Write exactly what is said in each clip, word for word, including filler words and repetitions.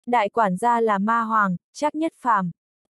Đại quản gia là ma hoàng, Trác Nhất Phàm.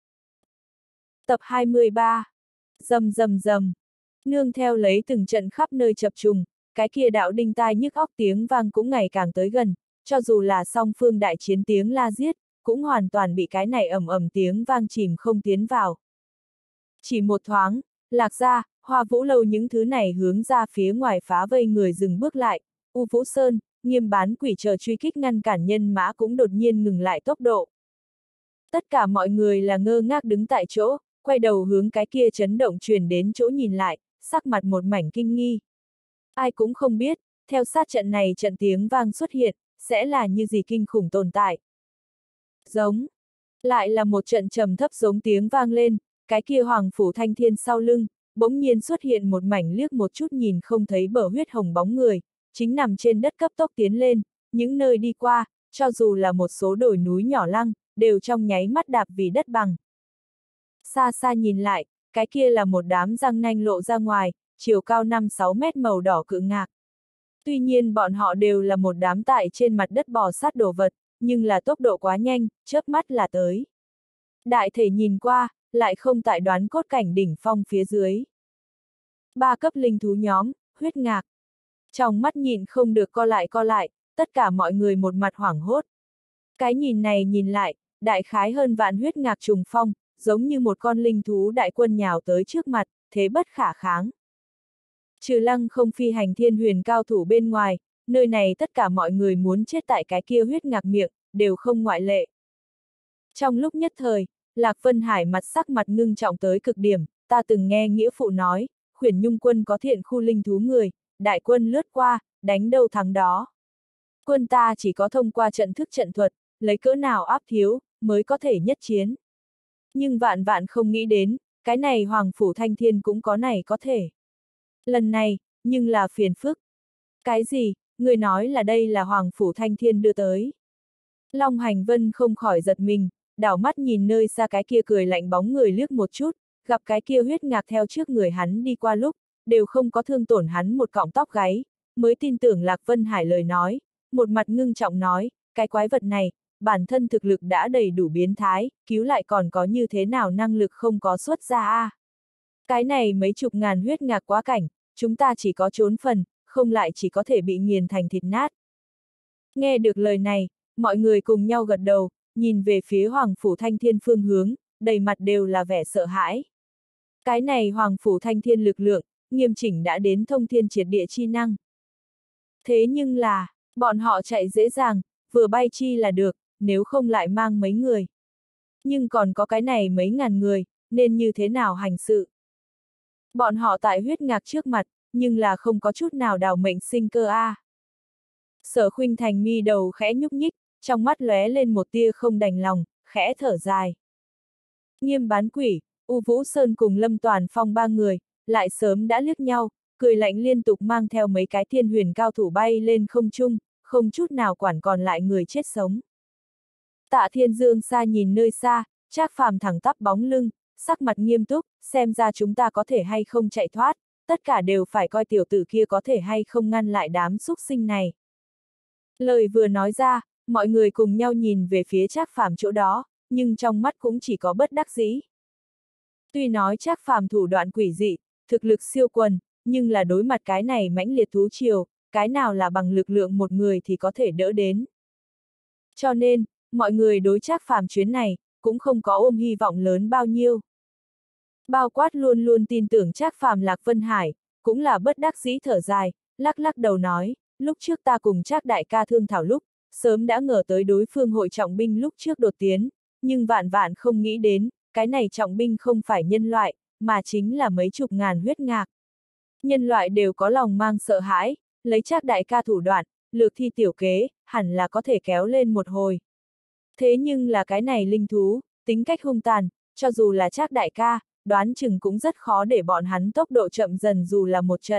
Tập hai mươi ba. Rầm rầm rầm. Nương theo lấy từng trận khắp nơi chập trùng, cái kia đạo đinh tai nhức óc tiếng vang cũng ngày càng tới gần, cho dù là song phương đại chiến tiếng la giết, cũng hoàn toàn bị cái này ầm ầm tiếng vang chìm không tiến vào. Chỉ một thoáng, Lạc Gia, Hoa Vũ Lâu những thứ này hướng ra phía ngoài phá vây người dừng bước lại, U Vũ Sơn, Nghiêm Bán Quỷ chờ truy kích ngăn cản nhân mã cũng đột nhiên ngừng lại tốc độ. Tất cả mọi người là ngơ ngác đứng tại chỗ, quay đầu hướng cái kia chấn động truyền đến chỗ nhìn lại, sắc mặt một mảnh kinh nghi. Ai cũng không biết, theo sát trận này trận tiếng vang xuất hiện, sẽ là như gì kinh khủng tồn tại. Giống. Lại là một trận trầm thấp giống tiếng vang lên, cái kia Hoàng Phủ Thanh Thiên sau lưng, bỗng nhiên xuất hiện một mảnh liếc một chút nhìn không thấy bờ huyết hồng bóng người, chính nằm trên đất cấp tốc tiến lên, những nơi đi qua, cho dù là một số đồi núi nhỏ lăng, đều trong nháy mắt đạp vì đất bằng. Xa xa nhìn lại, cái kia là một đám răng nanh lộ ra ngoài, chiều cao năm sáu mét màu đỏ cự ngạc. Tuy nhiên bọn họ đều là một đám tại trên mặt đất bò sát đồ vật, nhưng là tốc độ quá nhanh, chớp mắt là tới. Đại thể nhìn qua, lại không tại đoán cốt cảnh đỉnh phong phía dưới. Ba cấp linh thú nhóm, huyết ngạc. Trong mắt nhìn không được co lại co lại, tất cả mọi người một mặt hoảng hốt. Cái nhìn này nhìn lại, đại khái hơn vạn huyết ngạc trùng phong, giống như một con linh thú đại quân nhào tới trước mặt, thế bất khả kháng. Trừ Lăng Không phi hành thiên huyền cao thủ bên ngoài, nơi này tất cả mọi người muốn chết tại cái kia huyết ngạc miệng, đều không ngoại lệ. Trong lúc nhất thời, Lạc Vân Hải mặt sắc mặt ngưng trọng tới cực điểm, ta từng nghe nghĩa phụ nói, Khuyển Nhung quân có thiện khu linh thú người, đại quân lướt qua, đánh đâu thắng đó. Quân ta chỉ có thông qua trận thức trận thuật, lấy cỡ nào áp thiếu, mới có thể nhất chiến. Nhưng vạn vạn không nghĩ đến, cái này Hoàng Phủ Thanh Thiên cũng có này có thể. Lần này, nhưng là phiền phức. Cái gì, người nói là đây là Hoàng Phủ Thanh Thiên đưa tới. Long Hành Vân không khỏi giật mình, đảo mắt nhìn nơi xa cái kia cười lạnh bóng người liếc một chút, gặp cái kia huyết ngạc theo trước người hắn đi qua lúc, đều không có thương tổn hắn một cọng tóc gáy, mới tin tưởng Lạc Vân Hải lời nói, một mặt ngưng trọng nói, cái quái vật này, bản thân thực lực đã đầy đủ biến thái, cứu lại còn có như thế nào năng lực không có xuất ra a. À. Cái này mấy chục ngàn huyết ngạc quá cảnh, chúng ta chỉ có trốn phần, không lại chỉ có thể bị nghiền thành thịt nát. Nghe được lời này, mọi người cùng nhau gật đầu, nhìn về phía Hoàng Phủ Thanh Thiên phương hướng, đầy mặt đều là vẻ sợ hãi. Cái này Hoàng Phủ Thanh Thiên lực lượng, nghiêm chỉnh đã đến thông thiên triệt địa chi năng. Thế nhưng là, bọn họ chạy dễ dàng, vừa bay chi là được, nếu không lại mang mấy người. Nhưng còn có cái này mấy ngàn người, nên như thế nào hành sự? Bọn họ tại huyết ngạc trước mặt, nhưng là không có chút nào đào mệnh sinh cơ a. À. Sở Khuynh Thành mi đầu khẽ nhúc nhích, trong mắt lóe lên một tia không đành lòng, khẽ thở dài. Nghiêm Bán Quỷ, U Vũ Sơn cùng Lâm Toàn Phong ba người, lại sớm đã liếc nhau, cười lạnh liên tục mang theo mấy cái thiên huyền cao thủ bay lên không trung, không chút nào quản còn lại người chết sống. Tạ Thiên Dương xa nhìn nơi xa, Trác Phàm thẳng tắp bóng lưng, sắc mặt nghiêm túc, xem ra chúng ta có thể hay không chạy thoát, tất cả đều phải coi tiểu tử kia có thể hay không ngăn lại đám súc sinh này. Lời vừa nói ra, mọi người cùng nhau nhìn về phía Trác Phàm chỗ đó, nhưng trong mắt cũng chỉ có bất đắc dĩ. Tuy nói Trác Phàm thủ đoạn quỷ dị, thực lực siêu quần, nhưng là đối mặt cái này mãnh liệt thú triều, cái nào là bằng lực lượng một người thì có thể đỡ đến. Cho nên, mọi người đối Trác Phàm chuyến này, cũng không có ôm hy vọng lớn bao nhiêu. Bao quát luôn luôn tin tưởng Trác Phàm Lạc Vân Hải, cũng là bất đắc dĩ thở dài, lắc lắc đầu nói, lúc trước ta cùng Trác đại ca thương thảo lúc, sớm đã ngờ tới đối phương hội trọng binh lúc trước đột tiến, nhưng vạn vạn không nghĩ đến, cái này trọng binh không phải nhân loại, mà chính là mấy chục ngàn huyết ngạc. Nhân loại đều có lòng mang sợ hãi, lấy Trác đại ca thủ đoạn, lược thi tiểu kế, hẳn là có thể kéo lên một hồi. Thế nhưng là cái này linh thú, tính cách hung tàn, cho dù là Trác đại ca, đoán chừng cũng rất khó để bọn hắn tốc độ chậm dần dù là một trận.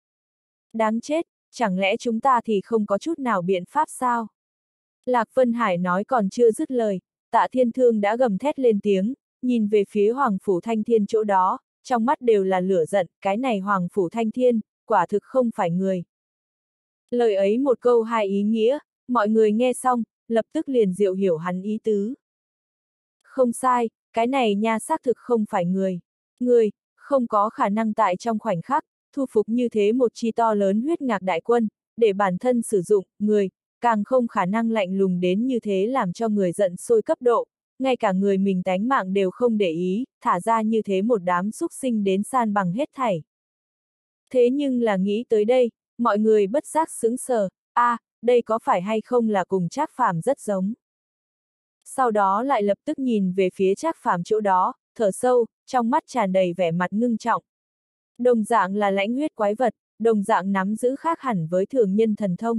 Đáng chết, chẳng lẽ chúng ta thì không có chút nào biện pháp sao? Lạc Vân Hải nói còn chưa dứt lời, Tạ Thiên Thương đã gầm thét lên tiếng, nhìn về phía Hoàng Phủ Thanh Thiên chỗ đó, trong mắt đều là lửa giận, cái này Hoàng Phủ Thanh Thiên, quả thực không phải người. Lời ấy một câu hai ý nghĩa, mọi người nghe xong, lập tức liền diệu hiểu hắn ý tứ. Không sai, cái này nha xác thực không phải người. Người, không có khả năng tại trong khoảnh khắc, thu phục như thế một chi to lớn huyết ngạc đại quân, để bản thân sử dụng, người, càng không khả năng lạnh lùng đến như thế làm cho người giận sôi cấp độ, ngay cả người mình tánh mạng đều không để ý, thả ra như thế một đám xúc sinh đến san bằng hết thảy. Thế nhưng là nghĩ tới đây, mọi người bất giác sững sờ, a, à, đây có phải hay không là cùng Trác Phàm rất giống. Sau đó lại lập tức nhìn về phía Trác Phàm chỗ đó, thở sâu, trong mắt tràn đầy vẻ mặt ngưng trọng. Đồng dạng là lãnh huyết quái vật, đồng dạng nắm giữ khác hẳn với thường nhân thần thông.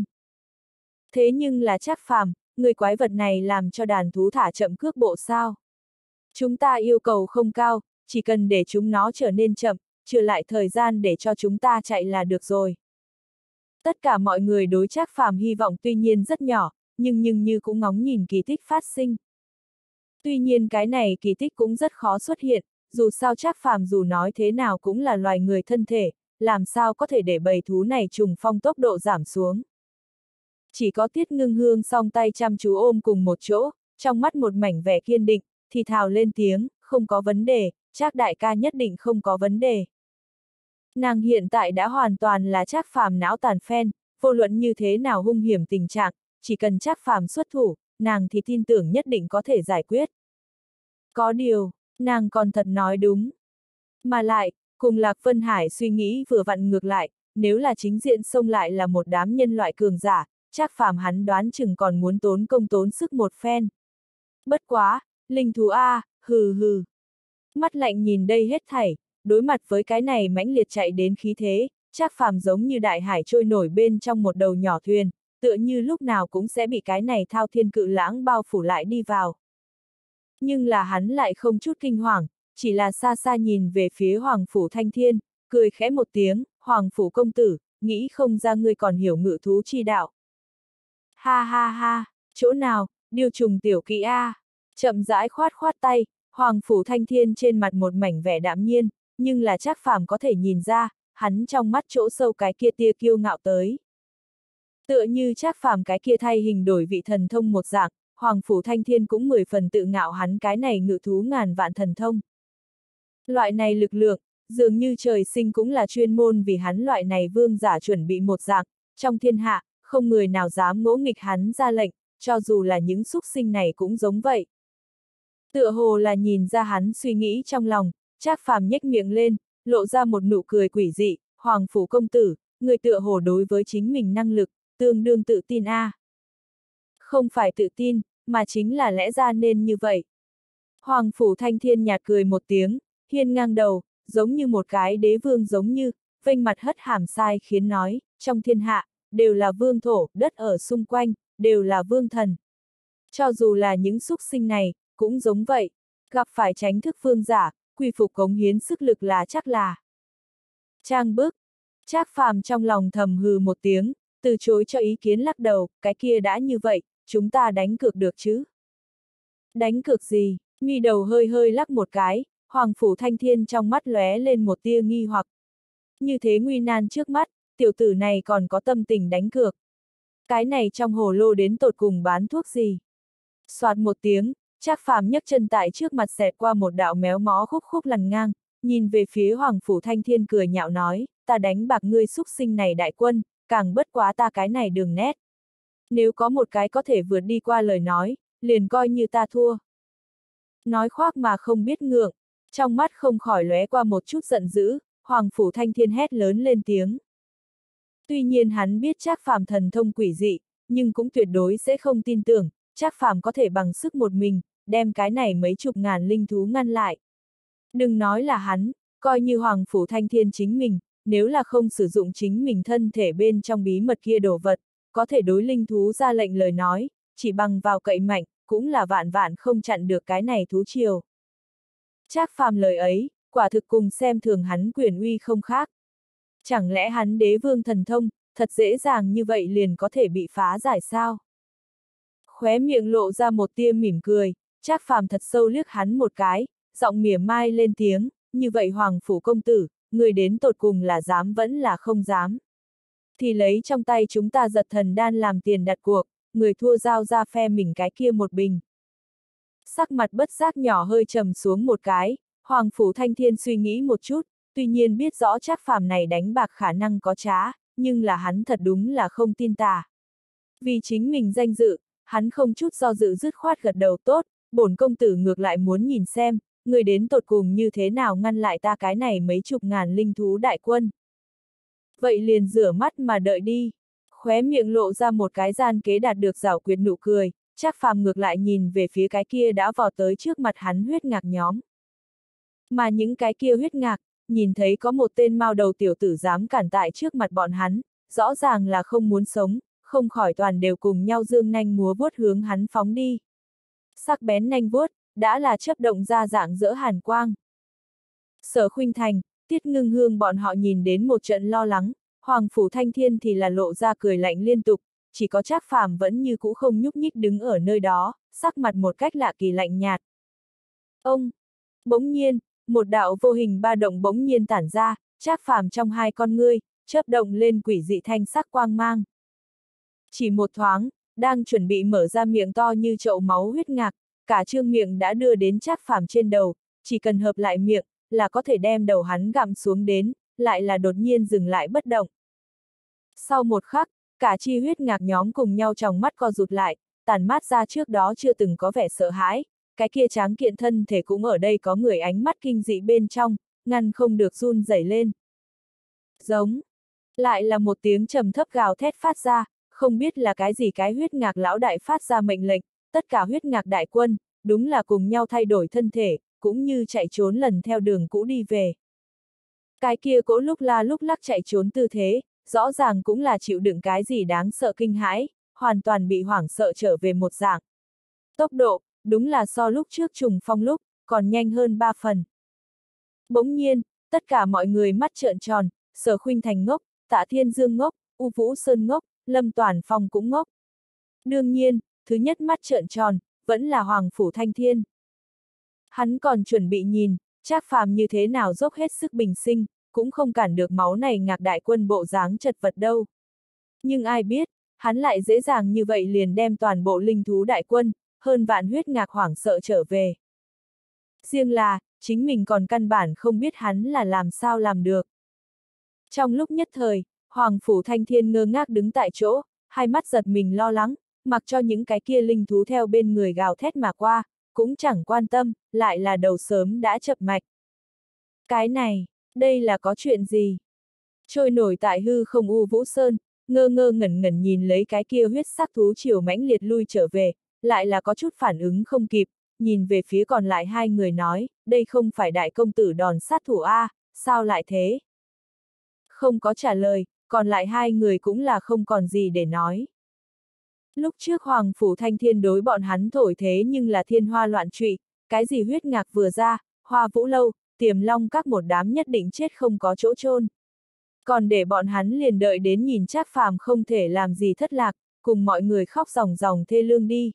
Thế nhưng là Trác Phàm, người quái vật này làm cho đàn thú thả chậm cước bộ sao? Chúng ta yêu cầu không cao, chỉ cần để chúng nó trở nên chậm, trừ lại thời gian để cho chúng ta chạy là được rồi. Tất cả mọi người đối Trác Phàm hy vọng tuy nhiên rất nhỏ, nhưng nhưng như cũng ngóng nhìn kỳ tích phát sinh. Tuy nhiên cái này kỳ tích cũng rất khó xuất hiện, dù sao Trác Phàm dù nói thế nào cũng là loài người thân thể, làm sao có thể để bầy thú này trùng phong tốc độ giảm xuống. Chỉ có Tiết Ngưng Hương song tay chăm chú ôm cùng một chỗ, trong mắt một mảnh vẻ kiên định, thì thào lên tiếng, không có vấn đề, Trác đại ca nhất định không có vấn đề. Nàng hiện tại đã hoàn toàn là Trác Phàm não tàn phen, vô luận như thế nào hung hiểm tình trạng, chỉ cần Trác Phàm xuất thủ, nàng thì tin tưởng nhất định có thể giải quyết. Có điều, nàng còn thật nói đúng. Mà lại, cùng Lạc Vân Hải suy nghĩ vừa vặn ngược lại, nếu là chính diện xông lại là một đám nhân loại cường giả, Trác Phàm hắn đoán chừng còn muốn tốn công tốn sức một phen. Bất quá, linh thú a, hừ hừ. Mắt lạnh nhìn đây hết thảy, đối mặt với cái này mãnh liệt chạy đến khí thế, Trác Phàm giống như đại hải trôi nổi bên trong một đầu nhỏ thuyền, tựa như lúc nào cũng sẽ bị cái này thao thiên cự lãng bao phủ lại đi vào. Nhưng là hắn lại không chút kinh hoàng, chỉ là xa xa nhìn về phía Hoàng Phủ Thanh Thiên, cười khẽ một tiếng, Hoàng Phủ công tử, nghĩ không ra ngươi còn hiểu ngự thú chi đạo. Ha ha ha, chỗ nào, điều trùng tiểu kỹ a. Chậm rãi khoát khoát tay, Hoàng Phủ Thanh Thiên trên mặt một mảnh vẻ đạm nhiên, nhưng là Trác Phàm có thể nhìn ra, hắn trong mắt chỗ sâu cái kia tia kiêu ngạo tới. Tựa như Trác Phàm cái kia thay hình đổi vị thần thông một dạng, Hoàng Phủ Thanh Thiên cũng mười phần tự ngạo hắn cái này ngự thú ngàn vạn thần thông. Loại này lực lượng, dường như trời sinh cũng là chuyên môn vì hắn loại này vương giả chuẩn bị một dạng, trong thiên hạ, không người nào dám ngỗ nghịch hắn ra lệnh, cho dù là những xúc sinh này cũng giống vậy. Tựa hồ là nhìn ra hắn suy nghĩ trong lòng, Trác Phàm nhếch miệng lên, lộ ra một nụ cười quỷ dị, Hoàng Phủ công tử, người tựa hồ đối với chính mình năng lực, tương đương tự tin a. À. Không phải tự tin, mà chính là lẽ ra nên như vậy. Hoàng Phủ Thanh Thiên nhạt cười một tiếng, hiên ngang đầu, giống như một cái đế vương giống như, vênh mặt hất hàm sai khiến nói, trong thiên hạ, đều là vương thổ, đất ở xung quanh, đều là vương thần. Cho dù là những xúc sinh này, cũng giống vậy, gặp phải tránh thức vương giả, quy phục cống hiến sức lực là chắc là. Trang bức, Trác Phàm trong lòng thầm hừ một tiếng, từ chối cho ý kiến lắc đầu, cái kia đã như vậy, chúng ta đánh cược được chứ? Đánh cược gì? Mi đầu hơi hơi lắc một cái, Hoàng Phủ Thanh Thiên trong mắt lóe lên một tia nghi hoặc. Như thế nguy nan trước mắt, tiểu tử này còn có tâm tình đánh cược. Cái này trong hồ lô đến tột cùng bán thuốc gì? Soạt một tiếng, Trác Phàm nhấc chân tại trước mặt xẹt qua một đạo méo mó khúc khúc lằn ngang, nhìn về phía Hoàng Phủ Thanh Thiên cười nhạo nói, ta đánh bạc ngươi xúc sinh này đại quân, càng bất quá ta cái này đường nét. Nếu có một cái có thể vượt đi qua lời nói, liền coi như ta thua. Nói khoác mà không biết ngượng, trong mắt không khỏi lóe qua một chút giận dữ, Hoàng Phủ Thanh Thiên hét lớn lên tiếng. Tuy nhiên hắn biết Trác Phàm thần thông quỷ dị, nhưng cũng tuyệt đối sẽ không tin tưởng, Trác Phàm có thể bằng sức một mình, đem cái này mấy chục ngàn linh thú ngăn lại. Đừng nói là hắn, coi như Hoàng Phủ Thanh Thiên chính mình, nếu là không sử dụng chính mình thân thể bên trong bí mật kia đồ vật, có thể đối linh thú ra lệnh lời nói, chỉ bằng vào cậy mạnh, cũng là vạn vạn không chặn được cái này thú triều. Trác Phàm lời ấy, quả thực cùng xem thường hắn quyền uy không khác. Chẳng lẽ hắn đế vương thần thông, thật dễ dàng như vậy liền có thể bị phá giải sao? Khóe miệng lộ ra một tia mỉm cười, Trác Phàm thật sâu liếc hắn một cái, giọng mỉa mai lên tiếng, như vậy Hoàng Phủ công tử, người đến tột cùng là dám vẫn là không dám. Thì lấy trong tay chúng ta giật thần đan làm tiền đặt cuộc, người thua giao ra phe mình cái kia một bình. Sắc mặt bất giác nhỏ hơi trầm xuống một cái, Hoàng Phủ Thanh Thiên suy nghĩ một chút, tuy nhiên biết rõ Trác Phàm này đánh bạc khả năng có trá, nhưng là hắn thật đúng là không tin tà. Vì chính mình danh dự, hắn không chút do dự dứt khoát gật đầu tốt, bổn công tử ngược lại muốn nhìn xem, người đến tột cùng như thế nào ngăn lại ta cái này mấy chục ngàn linh thú đại quân. Vậy liền rửa mắt mà đợi đi. Khóe miệng lộ ra một cái gian kế đạt được giảo quyệt nụ cười, Trác Phàm ngược lại nhìn về phía cái kia đã vò tới trước mặt hắn huyết ngạc nhóm. Mà những cái kia huyết ngạc, nhìn thấy có một tên mao đầu tiểu tử dám cản tại trước mặt bọn hắn, rõ ràng là không muốn sống, không khỏi toàn đều cùng nhau dương nanh múa vuốt hướng hắn phóng đi. Sắc bén nanh vuốt, đã là chớp động ra dạng dỡ hàn quang. Sở Khuynh Thành, Tiết Ngưng Hương bọn họ nhìn đến một trận lo lắng, Hoàng Phủ Thanh Thiên thì là lộ ra cười lạnh liên tục, chỉ có Trác Phàm vẫn như cũ không nhúc nhích đứng ở nơi đó, sắc mặt một cách lạ kỳ lạnh nhạt. Ông! Bỗng nhiên, một đạo vô hình ba động bỗng nhiên tản ra, Trác Phàm trong hai con ngươi, chớp động lên quỷ dị thanh sắc quang mang. Chỉ một thoáng, đang chuẩn bị mở ra miệng to như chậu máu huyết ngạc, cả trương miệng đã đưa đến Trác Phàm trên đầu, chỉ cần hợp lại miệng, là có thể đem đầu hắn gặm xuống đến, lại là đột nhiên dừng lại bất động. Sau một khắc, cả chi huyết ngạc nhóm cùng nhau tròng mắt co rụt lại, tản mát ra trước đó chưa từng có vẻ sợ hãi, cái kia tráng kiện thân thể cũng ở đây có người ánh mắt kinh dị bên trong, ngăn không được run rẩy lên. Giống. Lại là một tiếng trầm thấp gào thét phát ra, không biết là cái gì cái huyết ngạc lão đại phát ra mệnh lệnh, tất cả huyết ngạc đại quân, đúng là cùng nhau thay đổi thân thể, cũng như chạy trốn lần theo đường cũ đi về. Cái kia cỗ lúc la lúc lắc chạy trốn tư thế, rõ ràng cũng là chịu đựng cái gì đáng sợ kinh hãi, hoàn toàn bị hoảng sợ trở về một dạng. Tốc độ, đúng là so lúc trước trùng phong lúc, còn nhanh hơn ba phần. Bỗng nhiên, tất cả mọi người mắt trợn tròn, Sở Khuynh Thành ngốc, Tạ Thiên Dương ngốc, U Vũ Sơn ngốc, Lâm Toản Phong cũng ngốc. Đương nhiên, thứ nhất mắt trợn tròn, vẫn là Hoàng Phủ Thanh Thiên. Hắn còn chuẩn bị nhìn, Trác Phàm như thế nào dốc hết sức bình sinh, cũng không cản được máu này ngạc đại quân bộ dáng chật vật đâu. Nhưng ai biết, hắn lại dễ dàng như vậy liền đem toàn bộ linh thú đại quân, hơn vạn huyết ngạc hoảng sợ trở về. Riêng là, chính mình còn căn bản không biết hắn là làm sao làm được. Trong lúc nhất thời, Hoàng Phủ Thanh Thiên ngơ ngác đứng tại chỗ, hai mắt giật mình lo lắng, mặc cho những cái kia linh thú theo bên người gào thét mà qua, cũng chẳng quan tâm, lại là đầu sớm đã chập mạch. Cái này, đây là có chuyện gì? Trôi nổi tại hư không U Vũ Sơn, ngơ ngơ ngẩn ngẩn nhìn lấy cái kia huyết sắc thú triều mãnh liệt lui trở về, lại là có chút phản ứng không kịp, nhìn về phía còn lại hai người nói, đây không phải đại công tử đòn sát thủ A, sao lại thế? Không có trả lời, còn lại hai người cũng là không còn gì để nói. Lúc trước Hoàng Phủ Thanh Thiên đối bọn hắn thổi thế nhưng là thiên hoa loạn trụy, cái gì huyết ngạc vừa ra, Hoa Vũ Lâu, Tiềm Long các một đám nhất định chết không có chỗ chôn. Còn để bọn hắn liền đợi đến nhìn Trác Phàm không thể làm gì thất lạc, cùng mọi người khóc ròng ròng thê lương đi.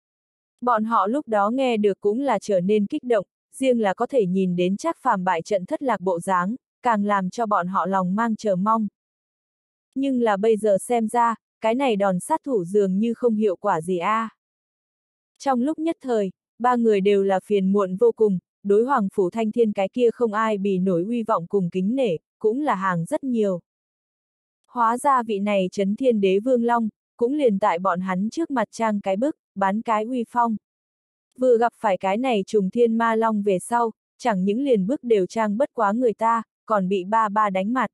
Bọn họ lúc đó nghe được cũng là trở nên kích động, riêng là có thể nhìn đến Trác Phàm bại trận thất lạc bộ dáng, càng làm cho bọn họ lòng mang chờ mong. Nhưng là bây giờ xem ra, cái này đòn sát thủ dường như không hiệu quả gì a. À. Trong lúc nhất thời, ba người đều là phiền muộn vô cùng, đối Hoàng Phủ Thanh Thiên cái kia không ai bì nổi uy vọng cùng kính nể, cũng là hàng rất nhiều. Hóa ra vị này Trấn Thiên Đế Vương Long, cũng liền tại bọn hắn trước mặt trang cái bức, bán cái uy phong. Vừa gặp phải cái này trùng thiên ma long về sau, chẳng những liền bức đều trang bất quá người ta, còn bị ba ba đánh mặt.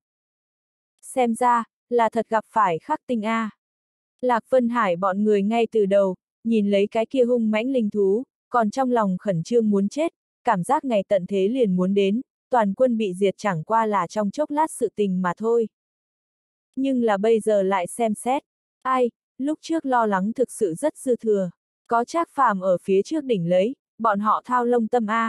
Xem ra, là thật gặp phải khắc tinh A. Lạc Vân Hải bọn người ngay từ đầu, nhìn lấy cái kia hung mãnh linh thú, còn trong lòng khẩn trương muốn chết, cảm giác ngày tận thế liền muốn đến, toàn quân bị diệt chẳng qua là trong chốc lát sự tình mà thôi. Nhưng là bây giờ lại xem xét, ai, lúc trước lo lắng thực sự rất dư thừa, có Trác Phàm ở phía trước đỉnh lấy, bọn họ thao lông tâm A.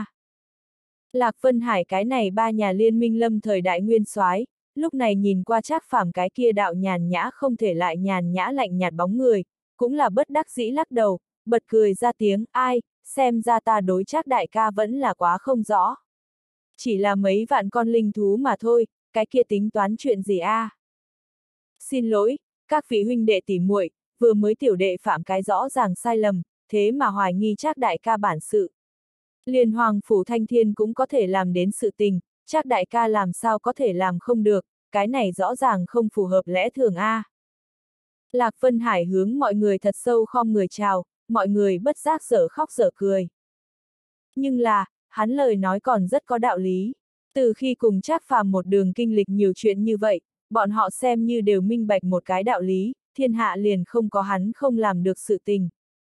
Lạc Vân Hải cái này ba nhà liên minh lâm thời đại nguyên soái, lúc này nhìn qua Trác Phàm cái kia đạo nhàn nhã không thể lại nhàn nhã lạnh nhạt bóng người, cũng là bất đắc dĩ lắc đầu, bật cười ra tiếng, ai, xem ra ta đối Trác đại ca vẫn là quá không rõ. Chỉ là mấy vạn con linh thú mà thôi, cái kia tính toán chuyện gì a? À? Xin lỗi, các vị huynh đệ tỉ muội, vừa mới tiểu đệ phạm cái rõ ràng sai lầm, thế mà hoài nghi Trác đại ca bản sự. Liền Hoàng Phủ Thanh Thiên cũng có thể làm đến sự tình, Trác đại ca làm sao có thể làm không được, cái này rõ ràng không phù hợp lẽ thường a. Lạc Vân Hải hướng mọi người thật sâu khom người chào, mọi người bất giác dở khóc dở cười. Nhưng là, hắn lời nói còn rất có đạo lý. Từ khi cùng Trác Phàm một đường kinh lịch nhiều chuyện như vậy, bọn họ xem như đều minh bạch một cái đạo lý, thiên hạ liền không có hắn không làm được sự tình.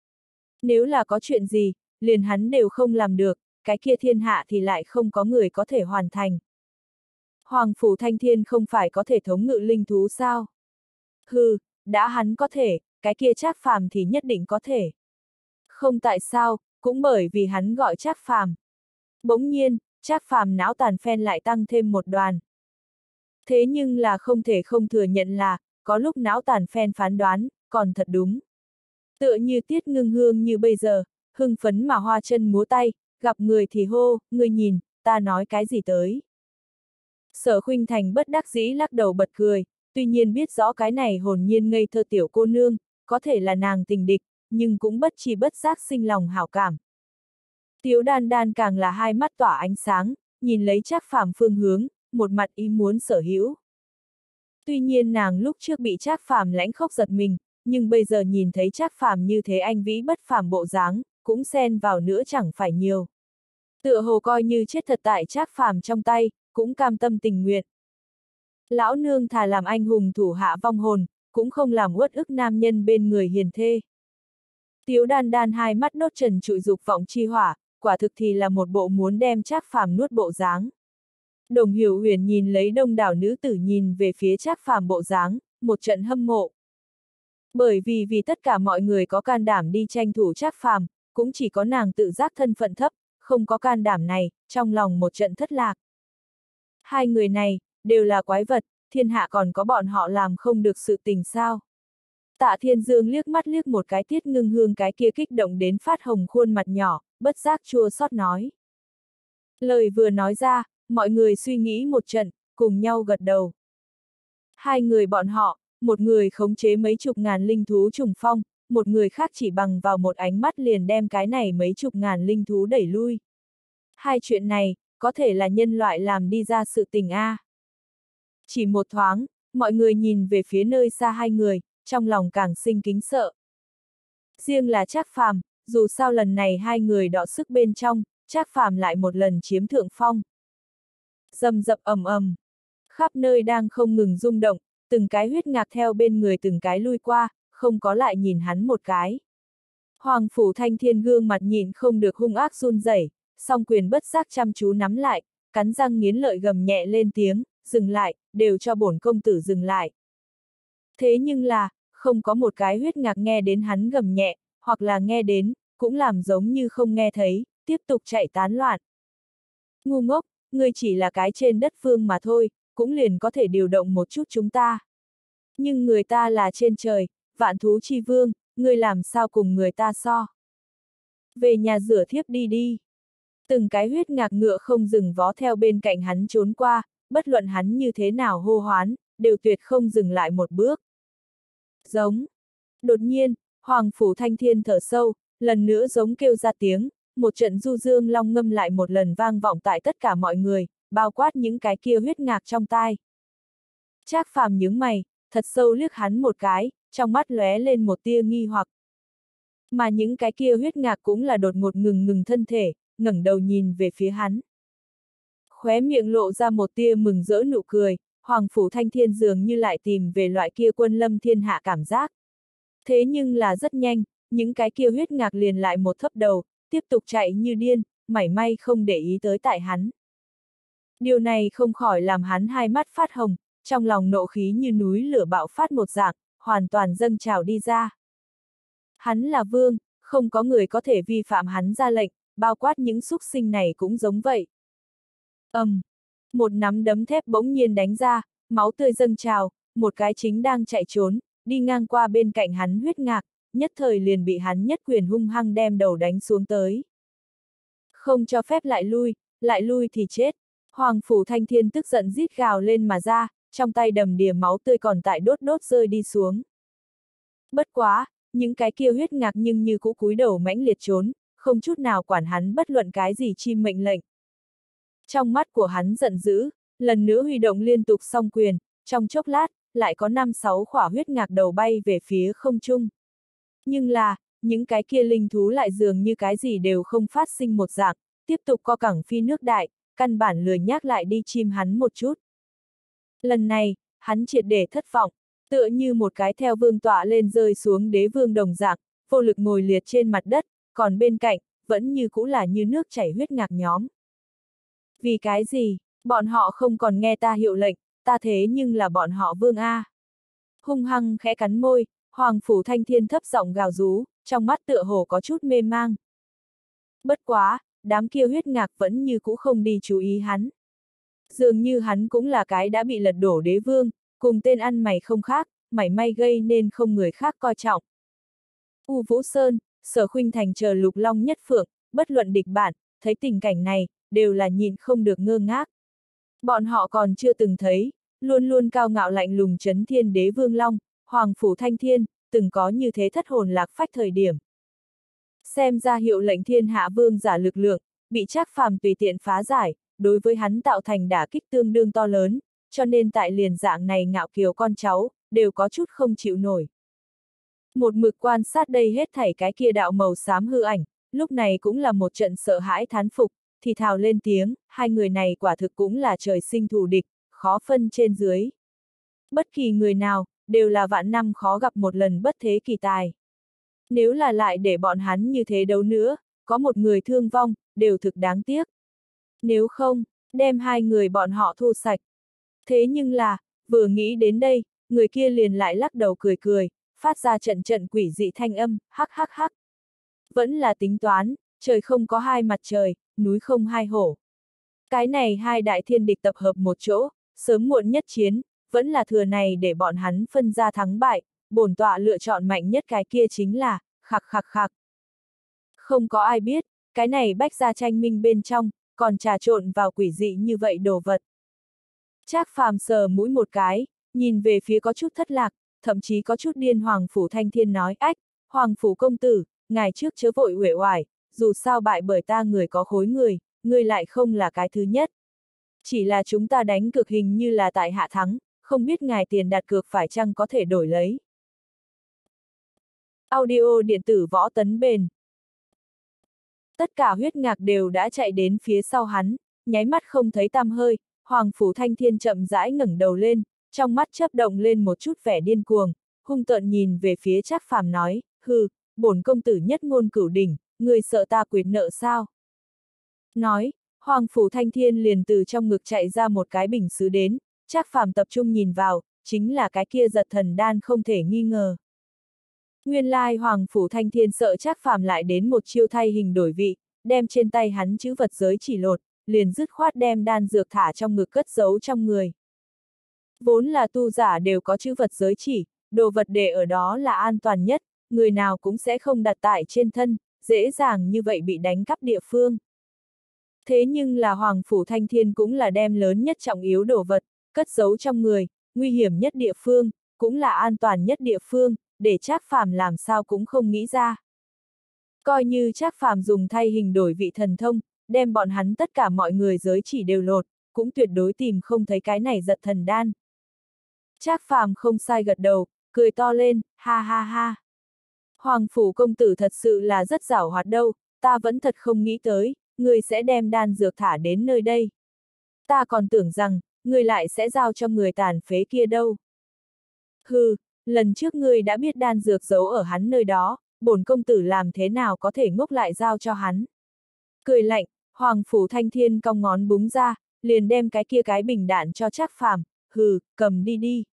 Nếu là có chuyện gì, liền hắn đều không làm được, cái kia thiên hạ thì lại không có người có thể hoàn thành. Hoàng Phủ Thanh Thiên không phải có thể thống ngự linh thú sao? Hừ, đã hắn có thể, cái kia Trác Phàm thì nhất định có thể. Không tại sao, cũng bởi vì hắn gọi Trác Phàm. Bỗng nhiên, Trác Phàm não tàn phen lại tăng thêm một đoàn. Thế nhưng là không thể không thừa nhận là, có lúc não tàn phen phán đoán, còn thật đúng. Tựa như Tiết Ngưng Hương như bây giờ, hưng phấn mà hoa chân múa tay, gặp người thì hô, người nhìn, ta nói cái gì tới. Sở Khuynh Thành bất đắc dĩ lắc đầu bật cười, tuy nhiên biết rõ cái này hồn nhiên ngây thơ tiểu cô nương, có thể là nàng tình địch, nhưng cũng bất chi bất giác sinh lòng hảo cảm. Tiếu Đan Đan càng là hai mắt tỏa ánh sáng, nhìn lấy Trác Phàm phương hướng, một mặt ý muốn sở hữu. Tuy nhiên nàng lúc trước bị Trác Phàm lãnh khốc giật mình, nhưng bây giờ nhìn thấy Trác Phàm như thế anh vĩ bất phàm bộ dáng, cũng xen vào nữa chẳng phải nhiều. Tựa hồ coi như chết thật tại Trác Phàm trong tay, cũng cam tâm tình nguyện. Lão nương thà làm anh hùng thủ hạ vong hồn, cũng không làm uất ức nam nhân bên người hiền thê. Tiếu Đan Đan hai mắt đốt trần trụi dục vọng chi hỏa, quả thực thì là một bộ muốn đem Trác Phàm nuốt bộ dáng. Đồng Hiểu Huyền nhìn lấy đông đảo nữ tử nhìn về phía Trác Phàm bộ dáng, một trận hâm mộ. Bởi vì vì tất cả mọi người có can đảm đi tranh thủ Trác Phàm, cũng chỉ có nàng tự giác thân phận thấp, không có can đảm này, trong lòng một trận thất lạc. Hai người này, đều là quái vật, thiên hạ còn có bọn họ làm không được sự tình sao. Tạ Thiên Dương liếc mắt liếc một cái Tiết Ngưng Hương cái kia kích động đến phát hồng khuôn mặt nhỏ, bất giác chua xót nói. Lời vừa nói ra, mọi người suy nghĩ một trận, cùng nhau gật đầu. Hai người bọn họ, một người khống chế mấy chục ngàn linh thú trùng phong, một người khác chỉ bằng vào một ánh mắt liền đem cái này mấy chục ngàn linh thú đẩy lui. Hai chuyện này, có thể là nhân loại làm đi ra sự tình a. Chỉ một thoáng, mọi người nhìn về phía nơi xa hai người, trong lòng càng sinh kính sợ. Riêng là Trác Phàm, dù sao lần này hai người đọ sức bên trong, Trác Phàm lại một lần chiếm thượng phong. Rầm rập ầm ầm, khắp nơi đang không ngừng rung động, từng cái huyết ngạc theo bên người từng cái lui qua, không có lại nhìn hắn một cái. Hoàng Phủ Thanh Thiên gương mặt nhìn không được hung ác run rẩy, song quyền bất giác chăm chú nắm lại, cắn răng nghiến lợi gầm nhẹ lên tiếng, dừng lại, đều cho bổn công tử dừng lại. Thế nhưng là, không có một cái huyết ngạc nghe đến hắn gầm nhẹ, hoặc là nghe đến, cũng làm giống như không nghe thấy, tiếp tục chạy tán loạn. Ngu ngốc, ngươi chỉ là cái trên đất phương mà thôi, cũng liền có thể điều động một chút chúng ta. Nhưng người ta là trên trời, vạn thú chi vương, ngươi làm sao cùng người ta so. Về nhà rửa thiếp đi đi. Từng cái huyết ngạc ngựa không dừng vó theo bên cạnh hắn trốn qua, bất luận hắn như thế nào hô hoán, đều tuyệt không dừng lại một bước. Giống. Đột nhiên, Hoàng Phủ Thanh Thiên thở sâu, lần nữa giống kêu ra tiếng, một trận du dương long ngâm lại một lần vang vọng tại tất cả mọi người, bao quát những cái kia huyết ngạc trong tai. Trác Phàm nhướng mày, thật sâu liếc hắn một cái, trong mắt lóe lên một tia nghi hoặc. Mà những cái kia huyết ngạc cũng là đột ngột ngừng ngừng thân thể, ngẩng đầu nhìn về phía hắn. Khóe miệng lộ ra một tia mừng rỡ nụ cười, Hoàng Phủ Thanh Thiên dường như lại tìm về loại kia quân lâm thiên hạ cảm giác. Thế nhưng là rất nhanh, những cái kia huyết ngạc liền lại một thấp đầu, tiếp tục chạy như điên, mảy may không để ý tới tại hắn. Điều này không khỏi làm hắn hai mắt phát hồng, trong lòng nộ khí như núi lửa bạo phát một dạng, hoàn toàn dâng trào đi ra. Hắn là vương, không có người có thể vi phạm hắn ra lệnh, bao quát những xúc sinh này cũng giống vậy. Ầm, um, một nắm đấm thép bỗng nhiên đánh ra, máu tươi dâng trào, một cái chính đang chạy trốn, đi ngang qua bên cạnh hắn huyết ngạc, nhất thời liền bị hắn nhất quyền hung hăng đem đầu đánh xuống tới. Không cho phép lại lui, lại lui thì chết. Hoàng Phủ Thanh Thiên tức giận rít gào lên mà ra, trong tay đầm đìa máu tươi còn tại đốt đốt rơi đi xuống. Bất quá, những cái kia huyết ngạc nhưng như cũ cúi đầu mãnh liệt trốn, không chút nào quản hắn bất luận cái gì chi mệnh lệnh. Trong mắt của hắn giận dữ, lần nữa huy động liên tục song quyền, trong chốc lát, lại có năm sáu khỏa huyết ngạc đầu bay về phía không trung. Nhưng là, những cái kia linh thú lại dường như cái gì đều không phát sinh một dạng, tiếp tục co cẳng phi nước đại, căn bản lười nhác lại đi chim hắn một chút. Lần này, hắn triệt để thất vọng, tựa như một cái theo vương tọa lên rơi xuống đế vương đồng dạng, vô lực ngồi liệt trên mặt đất, còn bên cạnh, vẫn như cũ là như nước chảy huyết ngạc nhóm. Vì cái gì, bọn họ không còn nghe ta hiệu lệnh, ta thế nhưng là bọn họ vương A. Hung hăng khẽ cắn môi, Hoàng Phủ Thanh Thiên thấp giọng gào rú, trong mắt tựa hồ có chút mê mang. Bất quá, đám kia huyết ngạc vẫn như cũ không đi chú ý hắn. Dường như hắn cũng là cái đã bị lật đổ đế vương, cùng tên ăn mày không khác, mảy may gây nên không người khác coi trọng. U Vũ Sơn, Sở Khuynh Thành chờ Lục Long Nhất Phượng, bất luận địch bản, thấy tình cảnh này, đều là nhìn không được ngơ ngác. Bọn họ còn chưa từng thấy, luôn luôn cao ngạo lạnh lùng trấn thiên đế vương Long, Hoàng Phủ Thanh Thiên, từng có như thế thất hồn lạc phách thời điểm. Xem ra hiệu lệnh thiên hạ vương giả lực lượng, bị Trác Phàm tùy tiện phá giải, đối với hắn tạo thành đả kích tương đương to lớn, cho nên tại liền dạng này ngạo kiều con cháu, đều có chút không chịu nổi. Một mực quan sát đây hết thảy cái kia đạo màu xám hư ảnh, lúc này cũng là một trận sợ hãi thán phục, thì thào lên tiếng, hai người này quả thực cũng là trời sinh thù địch, khó phân trên dưới. Bất kỳ người nào, đều là vạn năm khó gặp một lần bất thế kỳ tài. Nếu là lại để bọn hắn như thế đấu nữa, có một người thương vong, đều thực đáng tiếc. Nếu không, đem hai người bọn họ thu sạch. Thế nhưng là, vừa nghĩ đến đây, người kia liền lại lắc đầu cười cười, phát ra trận trận quỷ dị thanh âm, hắc hắc hắc. Vẫn là tính toán, trời không có hai mặt trời, núi không hai hổ. Cái này hai đại thiên địch tập hợp một chỗ, sớm muộn nhất chiến, vẫn là thừa này để bọn hắn phân ra thắng bại, bổn tọa lựa chọn mạnh nhất cái kia chính là, khạc khạc khạc. Không có ai biết, cái này bách gia tranh minh bên trong, còn trà trộn vào quỷ dị như vậy đồ vật. Trác Phàm sờ mũi một cái, nhìn về phía có chút thất lạc, thậm chí có chút điên Hoàng Phủ Thanh Thiên nói, ách, Hoàng Phủ công tử, ngài trước chớ vội uể oải, dù sao bại bởi ta người có khối người, người lại không là cái thứ nhất. Chỉ là chúng ta đánh cược hình như là tại hạ thắng, không biết ngài tiền đặt cược phải chăng có thể đổi lấy. Audio điện tử Võ Tấn Bền. Tất cả huyết ngạc đều đã chạy đến phía sau hắn, nháy mắt không thấy tăm hơi, Hoàng Phủ Thanh Thiên chậm rãi ngẩng đầu lên, trong mắt chớp động lên một chút vẻ điên cuồng, hung tợn nhìn về phía Trác Phàm nói, hừ, bổn công tử nhất ngôn cửu đỉnh, người sợ ta quyệt nợ sao? Nói, Hoàng Phủ Thanh Thiên liền từ trong ngực chạy ra một cái bình sứ đến, Trác Phàm tập trung nhìn vào, chính là cái kia giật thần đan không thể nghi ngờ. Nguyên lai Hoàng Phủ Thanh Thiên sợ Trác Phàm lại đến một chiêu thay hình đổi vị, đem trên tay hắn chữ vật giới chỉ lột, liền dứt khoát đem đan dược thả trong ngực cất giấu trong người. Vốn là tu giả đều có chữ vật giới chỉ, đồ vật để ở đó là an toàn nhất, người nào cũng sẽ không đặt tại trên thân, dễ dàng như vậy bị đánh cắp địa phương. Thế nhưng là Hoàng Phủ Thanh Thiên cũng là đem lớn nhất trọng yếu đồ vật, cất giấu trong người, nguy hiểm nhất địa phương, cũng là an toàn nhất địa phương, để Trác Phàm làm sao cũng không nghĩ ra. Coi như Trác Phàm dùng thay hình đổi vị thần thông, đem bọn hắn tất cả mọi người giới chỉ đều lột, cũng tuyệt đối tìm không thấy cái này giật thần đan. Trác Phàm không sai gật đầu, cười to lên, ha ha ha. Hoàng Phủ công tử thật sự là rất giảo hoạt đâu, ta vẫn thật không nghĩ tới, người sẽ đem đan dược thả đến nơi đây. Ta còn tưởng rằng, người lại sẽ giao cho người tàn phế kia đâu. Hừ, lần trước ngươi đã biết đan dược giấu ở hắn nơi đó, bổn công tử làm thế nào có thể ngốc lại giao cho hắn. Cười lạnh, Hoàng Phủ Thanh Thiên cong ngón búng ra, liền đem cái kia cái bình đạn cho Trác Phàm, hừ, cầm đi đi.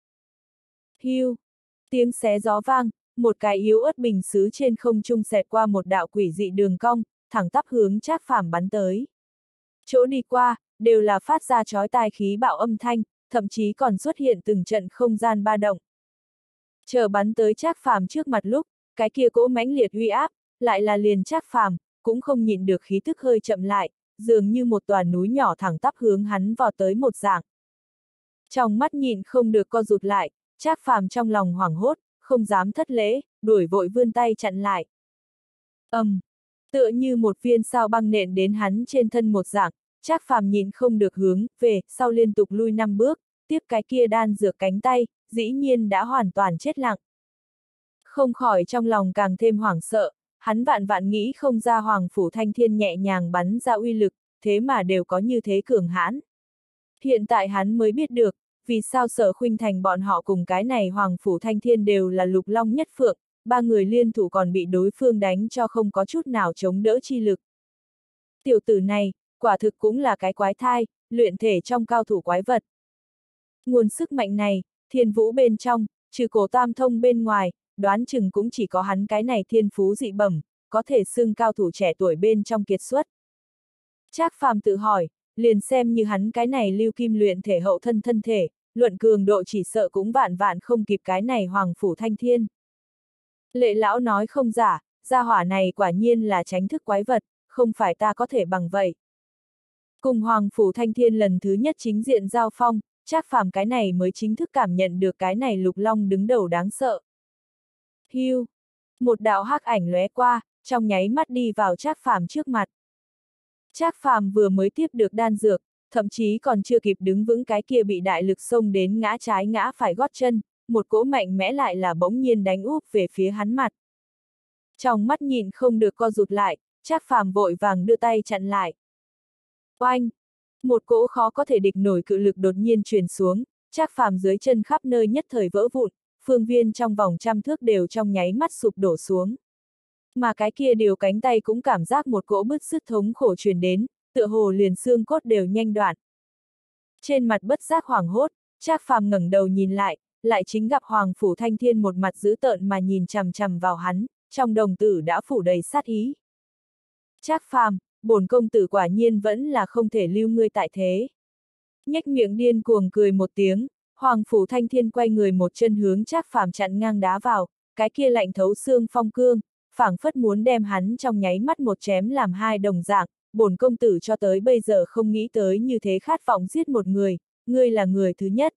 Hiu, tiếng xé gió vang, một cái yếu ớt bình sứ trên không trung xẹt qua một đạo quỷ dị đường cong, thẳng tắp hướng Trác Phàm bắn tới. Chỗ đi qua, đều là phát ra chói tai khí bạo âm thanh, thậm chí còn xuất hiện từng trận không gian ba động. Chờ bắn tới Trác Phàm trước mặt lúc, cái kia cỗ mãnh liệt uy áp, lại là liền Trác Phàm, cũng không nhịn được khí tức hơi chậm lại, dường như một tòa núi nhỏ thẳng tắp hướng hắn vào tới một dạng. Trong mắt nhịn không được co rụt lại, Trác Phàm trong lòng hoảng hốt, không dám thất lễ, đuổi vội vươn tay chặn lại. ầm, um, tựa như một viên sao băng nện đến hắn trên thân một dạng, Trác Phàm nhìn không được hướng về, sau liên tục lui năm bước, tiếp cái kia đan dược cánh tay, dĩ nhiên đã hoàn toàn chết lặng. Không khỏi trong lòng càng thêm hoảng sợ, hắn vạn vạn nghĩ không ra Hoàng Phủ Thanh Thiên nhẹ nhàng bắn ra uy lực, thế mà đều có như thế cường hãn. Hiện tại hắn mới biết được, vì sao Sở Khuynh Thành bọn họ cùng cái này Hoàng Phủ Thanh Thiên đều là lục long nhất phượng, ba người liên thủ còn bị đối phương đánh cho không có chút nào chống đỡ chi lực. Tiểu tử này, quả thực cũng là cái quái thai, luyện thể trong cao thủ quái vật. Nguồn sức mạnh này, thiên vũ bên trong, trừ Cổ Tam Thông bên ngoài, đoán chừng cũng chỉ có hắn cái này thiên phú dị bẩm, có thể xưng cao thủ trẻ tuổi bên trong kiệt xuất. Trác Phàm tự hỏi, liền xem như hắn cái này lưu kim luyện thể hậu thân thân thể, luận cường độ chỉ sợ cũng vạn vạn không kịp cái này Hoàng Phủ Thanh Thiên. Lệ lão nói không giả, gia hỏa này quả nhiên là tránh thức quái vật, không phải ta có thể bằng vậy. Cùng Hoàng Phủ Thanh Thiên lần thứ nhất chính diện giao phong, Trác Phàm cái này mới chính thức cảm nhận được cái này lục long đứng đầu đáng sợ. Hiu, một đạo hắc ảnh lóe qua, trong nháy mắt đi vào Trác Phàm trước mặt. Trác Phàm vừa mới tiếp được đan dược, thậm chí còn chưa kịp đứng vững cái kia bị đại lực xông đến ngã trái ngã phải gót chân, một cỗ mạnh mẽ lại là bỗng nhiên đánh úp về phía hắn mặt. Trong mắt nhìn không được co rụt lại, Trác Phàm vội vàng đưa tay chặn lại. Oanh! Một cỗ khó có thể địch nổi cự lực đột nhiên truyền xuống, Trác Phàm dưới chân khắp nơi nhất thời vỡ vụn, phương viên trong vòng trăm thước đều trong nháy mắt sụp đổ xuống. Mà cái kia điều cánh tay cũng cảm giác một cỗ bứt rứt thống khổ truyền đến, tựa hồ liền xương cốt đều nhanh đoạn. Trên mặt bất giác hoảng hốt, Trác Phàm ngẩng đầu nhìn lại, lại chính gặp Hoàng Phủ Thanh Thiên một mặt dữ tợn mà nhìn chằm chằm vào hắn, trong đồng tử đã phủ đầy sát ý. Trác Phàm, bổn công tử quả nhiên vẫn là không thể lưu ngươi tại thế. Nhếch miệng điên cuồng cười một tiếng, Hoàng Phủ Thanh Thiên quay người một chân hướng Trác Phàm chặn ngang đá vào, cái kia lạnh thấu xương phong cương, phảng phất muốn đem hắn trong nháy mắt một chém làm hai đồng dạng, bổn công tử cho tới bây giờ không nghĩ tới như thế khát vọng giết một người, ngươi là người thứ nhất.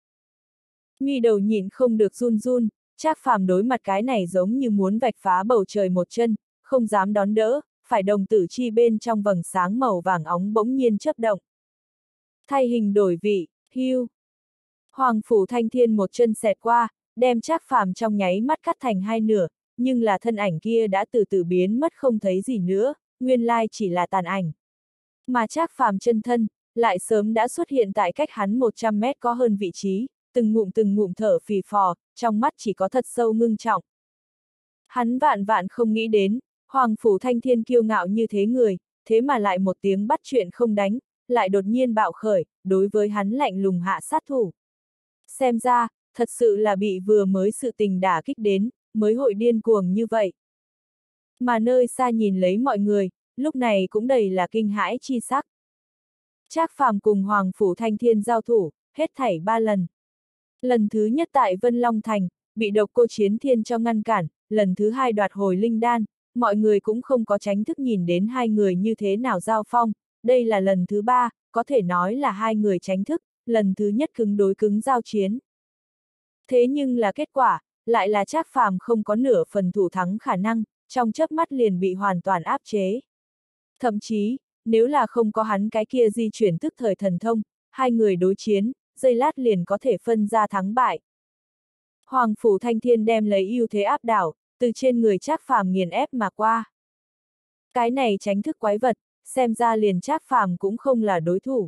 Mi đầu nhịn không được run run, Trác Phàm đối mặt cái này giống như muốn vạch phá bầu trời một chân, không dám đón đỡ, phải đồng tử chi bên trong vầng sáng màu vàng óng bỗng nhiên chớp động. Thay hình đổi vị, hiu. Hoàng Phủ Thanh Thiên một chân xẹt qua, đem Trác Phàm trong nháy mắt cắt thành hai nửa, nhưng là thân ảnh kia đã từ từ biến mất không thấy gì nữa, nguyên lai chỉ là tàn ảnh. Mà Trác Phàm chân thân, lại sớm đã xuất hiện tại cách hắn một trăm mét có hơn vị trí, từng ngụm từng ngụm thở phì phò, trong mắt chỉ có thật sâu ngưng trọng. Hắn vạn vạn không nghĩ đến, Hoàng Phủ Thanh Thiên kiêu ngạo như thế người, thế mà lại một tiếng bắt chuyện không đánh, lại đột nhiên bạo khởi, đối với hắn lạnh lùng hạ sát thủ. Xem ra, thật sự là bị vừa mới sự tình đả kích đến, mới hội điên cuồng như vậy. Mà nơi xa nhìn lấy mọi người, lúc này cũng đầy là kinh hãi chi sắc. Trác Phàm cùng Hoàng Phủ Thanh Thiên giao thủ, hết thảy ba lần. Lần thứ nhất tại Vân Long Thành, bị Độc Cô Chiến Thiên cho ngăn cản, lần thứ hai đoạt hồi linh đan, mọi người cũng không có tránh thức nhìn đến hai người như thế nào giao phong, đây là lần thứ ba, có thể nói là hai người tránh thức, lần thứ nhất cứng đối cứng giao chiến. Thế nhưng là kết quả, lại là Trác Phàm không có nửa phần thủ thắng khả năng, trong chớp mắt liền bị hoàn toàn áp chế. Thậm chí, nếu là không có hắn cái kia di chuyển tức thời thần thông, hai người đối chiến, giây lát liền có thể phân ra thắng bại. Hoàng Phủ Thanh Thiên đem lấy ưu thế áp đảo, từ trên người Trác Phàm nghiền ép mà qua. Cái này tránh thức quái vật, xem ra liền Trác Phàm cũng không là đối thủ.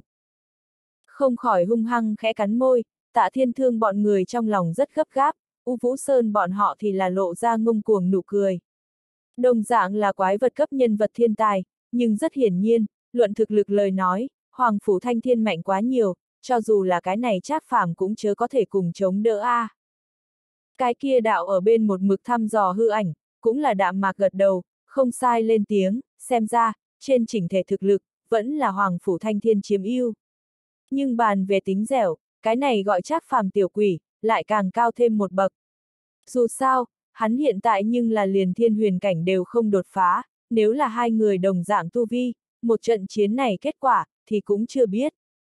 Không khỏi hung hăng khẽ cắn môi, Tạ Thiên Thương bọn người trong lòng rất gấp gáp, U Vũ Sơn bọn họ thì là lộ ra ngông cuồng nụ cười. Đồng dạng là quái vật cấp nhân vật thiên tài, nhưng rất hiển nhiên, luận thực lực lời nói, Hoàng Phủ Thanh Thiên mạnh quá nhiều, cho dù là cái này Trác Phàm cũng chớ có thể cùng chống đỡ a. À. Cái kia đạo ở bên một mực thăm dò hư ảnh, cũng là đạm mạc gật đầu, không sai lên tiếng, xem ra, trên chỉnh thể thực lực, vẫn là Hoàng Phủ Thanh Thiên chiếm ưu. Nhưng bàn về tính dẻo, cái này gọi Trác Phàm tiểu quỷ, lại càng cao thêm một bậc. Dù sao, hắn hiện tại nhưng là liền thiên huyền cảnh đều không đột phá, nếu là hai người đồng dạng tu vi, một trận chiến này kết quả, thì cũng chưa biết.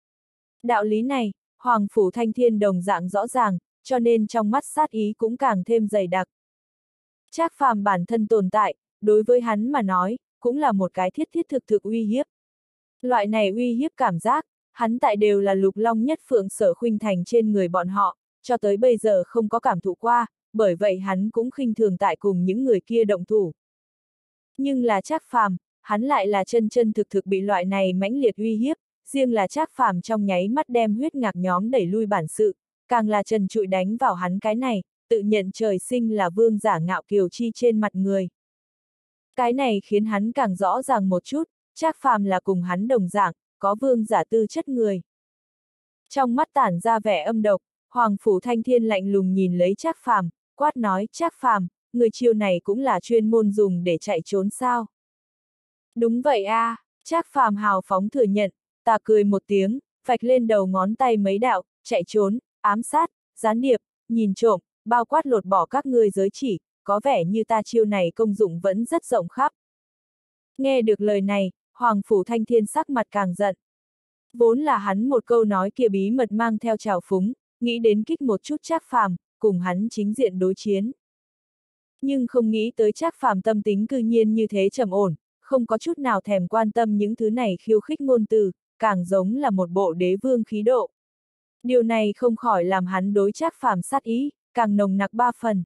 Đạo lý này, Hoàng Phủ Thanh Thiên đồng dạng rõ ràng, cho nên trong mắt sát ý cũng càng thêm dày đặc, Trác Phàm bản thân tồn tại, đối với hắn mà nói, cũng là một cái thiết thiết thực thực uy hiếp. Loại này uy hiếp cảm giác, hắn tại đều là Lục Long Nhất Phượng Sở Khuynh Thành trên người bọn họ, cho tới bây giờ không có cảm thụ qua, bởi vậy hắn cũng khinh thường tại cùng những người kia động thủ. Nhưng là Trác Phàm, hắn lại là chân chân thực thực bị loại này mãnh liệt uy hiếp, riêng là Trác Phàm trong nháy mắt đem huyết ngạc nhóm đẩy lui bản sự, càng là trần trụi đánh vào hắn cái này, tự nhận trời sinh là vương giả ngạo kiều chi trên mặt người. Cái này khiến hắn càng rõ ràng một chút, Trác Phàm là cùng hắn đồng dạng, có vương giả tư chất người. Trong mắt tản ra vẻ âm độc, Hoàng Phủ Thanh Thiên lạnh lùng nhìn lấy Trác Phàm, quát nói: Trác Phàm, người chiêu này cũng là chuyên môn dùng để chạy trốn sao? Đúng vậy a, à, Trác Phàm hào phóng thừa nhận, ta cười một tiếng, vạch lên đầu ngón tay mấy đạo, chạy trốn, ám sát, gián điệp, nhìn trộm, bao quát lột bỏ các ngươi giới chỉ, có vẻ như ta chiêu này công dụng vẫn rất rộng khắp. Nghe được lời này, Hoàng Phủ Thanh Thiên sắc mặt càng giận. Vốn là hắn một câu nói kia bí mật mang theo trào phúng, nghĩ đến kích một chút Trác Phàm, cùng hắn chính diện đối chiến. Nhưng không nghĩ tới Trác Phàm tâm tính cư nhiên như thế trầm ổn, không có chút nào thèm quan tâm những thứ này khiêu khích ngôn từ, càng giống là một bộ đế vương khí độ. Điều này không khỏi làm hắn đối Trác Phàm sát ý, càng nồng nặc ba phần.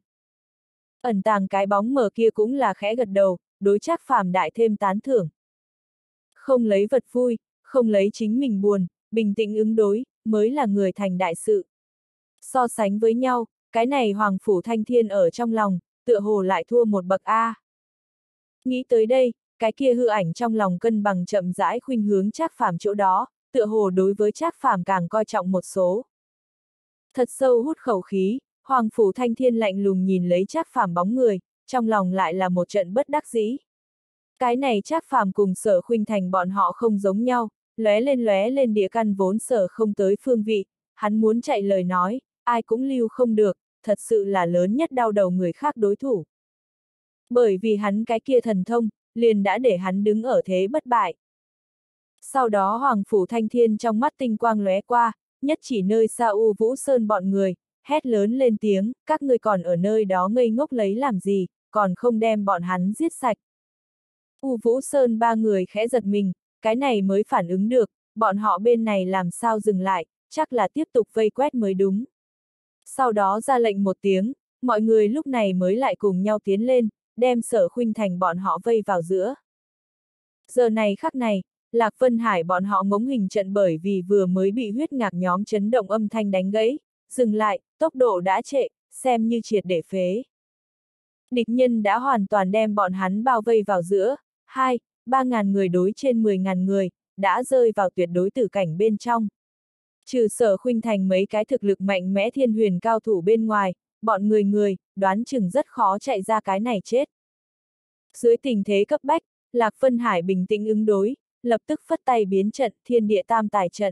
Ẩn tàng cái bóng mờ kia cũng là khẽ gật đầu, đối Trác Phàm đại thêm tán thưởng. Không lấy vật vui, không lấy chính mình buồn, bình tĩnh ứng đối, mới là người thành đại sự. So sánh với nhau, cái này Hoàng Phủ Thanh Thiên ở trong lòng, tựa hồ lại thua một bậc A. Nghĩ tới đây, cái kia hư ảnh trong lòng cân bằng chậm rãi khuynh hướng Trác Phàm chỗ đó, tựa hồ đối với Trác Phàm càng coi trọng một số. Thật sâu hút khẩu khí, Hoàng Phủ Thanh Thiên lạnh lùng nhìn lấy Trác Phàm bóng người, trong lòng lại là một trận bất đắc dĩ. Cái này Trác Phàm cùng Sở Khuynh Thành bọn họ không giống nhau, lóe lên lóe lên địa căn vốn sở không tới phương vị, hắn muốn chạy lời nói, ai cũng lưu không được, thật sự là lớn nhất đau đầu người khác đối thủ. Bởi vì hắn cái kia thần thông, liền đã để hắn đứng ở thế bất bại. Sau đó Hoàng Phủ Thanh Thiên trong mắt tinh quang lóe qua, nhất chỉ nơi xa U Vũ Sơn bọn người, hét lớn lên tiếng, các ngươi còn ở nơi đó ngây ngốc lấy làm gì, còn không đem bọn hắn giết sạch. U Vũ Sơn ba người khẽ giật mình, cái này mới phản ứng được, bọn họ bên này làm sao dừng lại, chắc là tiếp tục vây quét mới đúng. Sau đó ra lệnh một tiếng, mọi người lúc này mới lại cùng nhau tiến lên, đem Sở Khuynh Thành bọn họ vây vào giữa. Giờ này khắc này, Lạc Vân Hải bọn họ ngống hình trận bởi vì vừa mới bị huyết ngạc nhóm chấn động âm thanh đánh gãy, dừng lại, tốc độ đã trệ, xem như triệt để phế. Địch nhân đã hoàn toàn đem bọn hắn bao vây vào giữa, hai, ba ngàn người đối trên mười ngàn người, đã rơi vào tuyệt đối tử cảnh bên trong. Trừ Sở Khuynh Thành mấy cái thực lực mạnh mẽ thiên huyền cao thủ bên ngoài, bọn người người, đoán chừng rất khó chạy ra cái này chết. Dưới tình thế cấp bách, Lạc Vân Hải bình tĩnh ứng đối, lập tức phất tay biến trận thiên địa tam tài trận.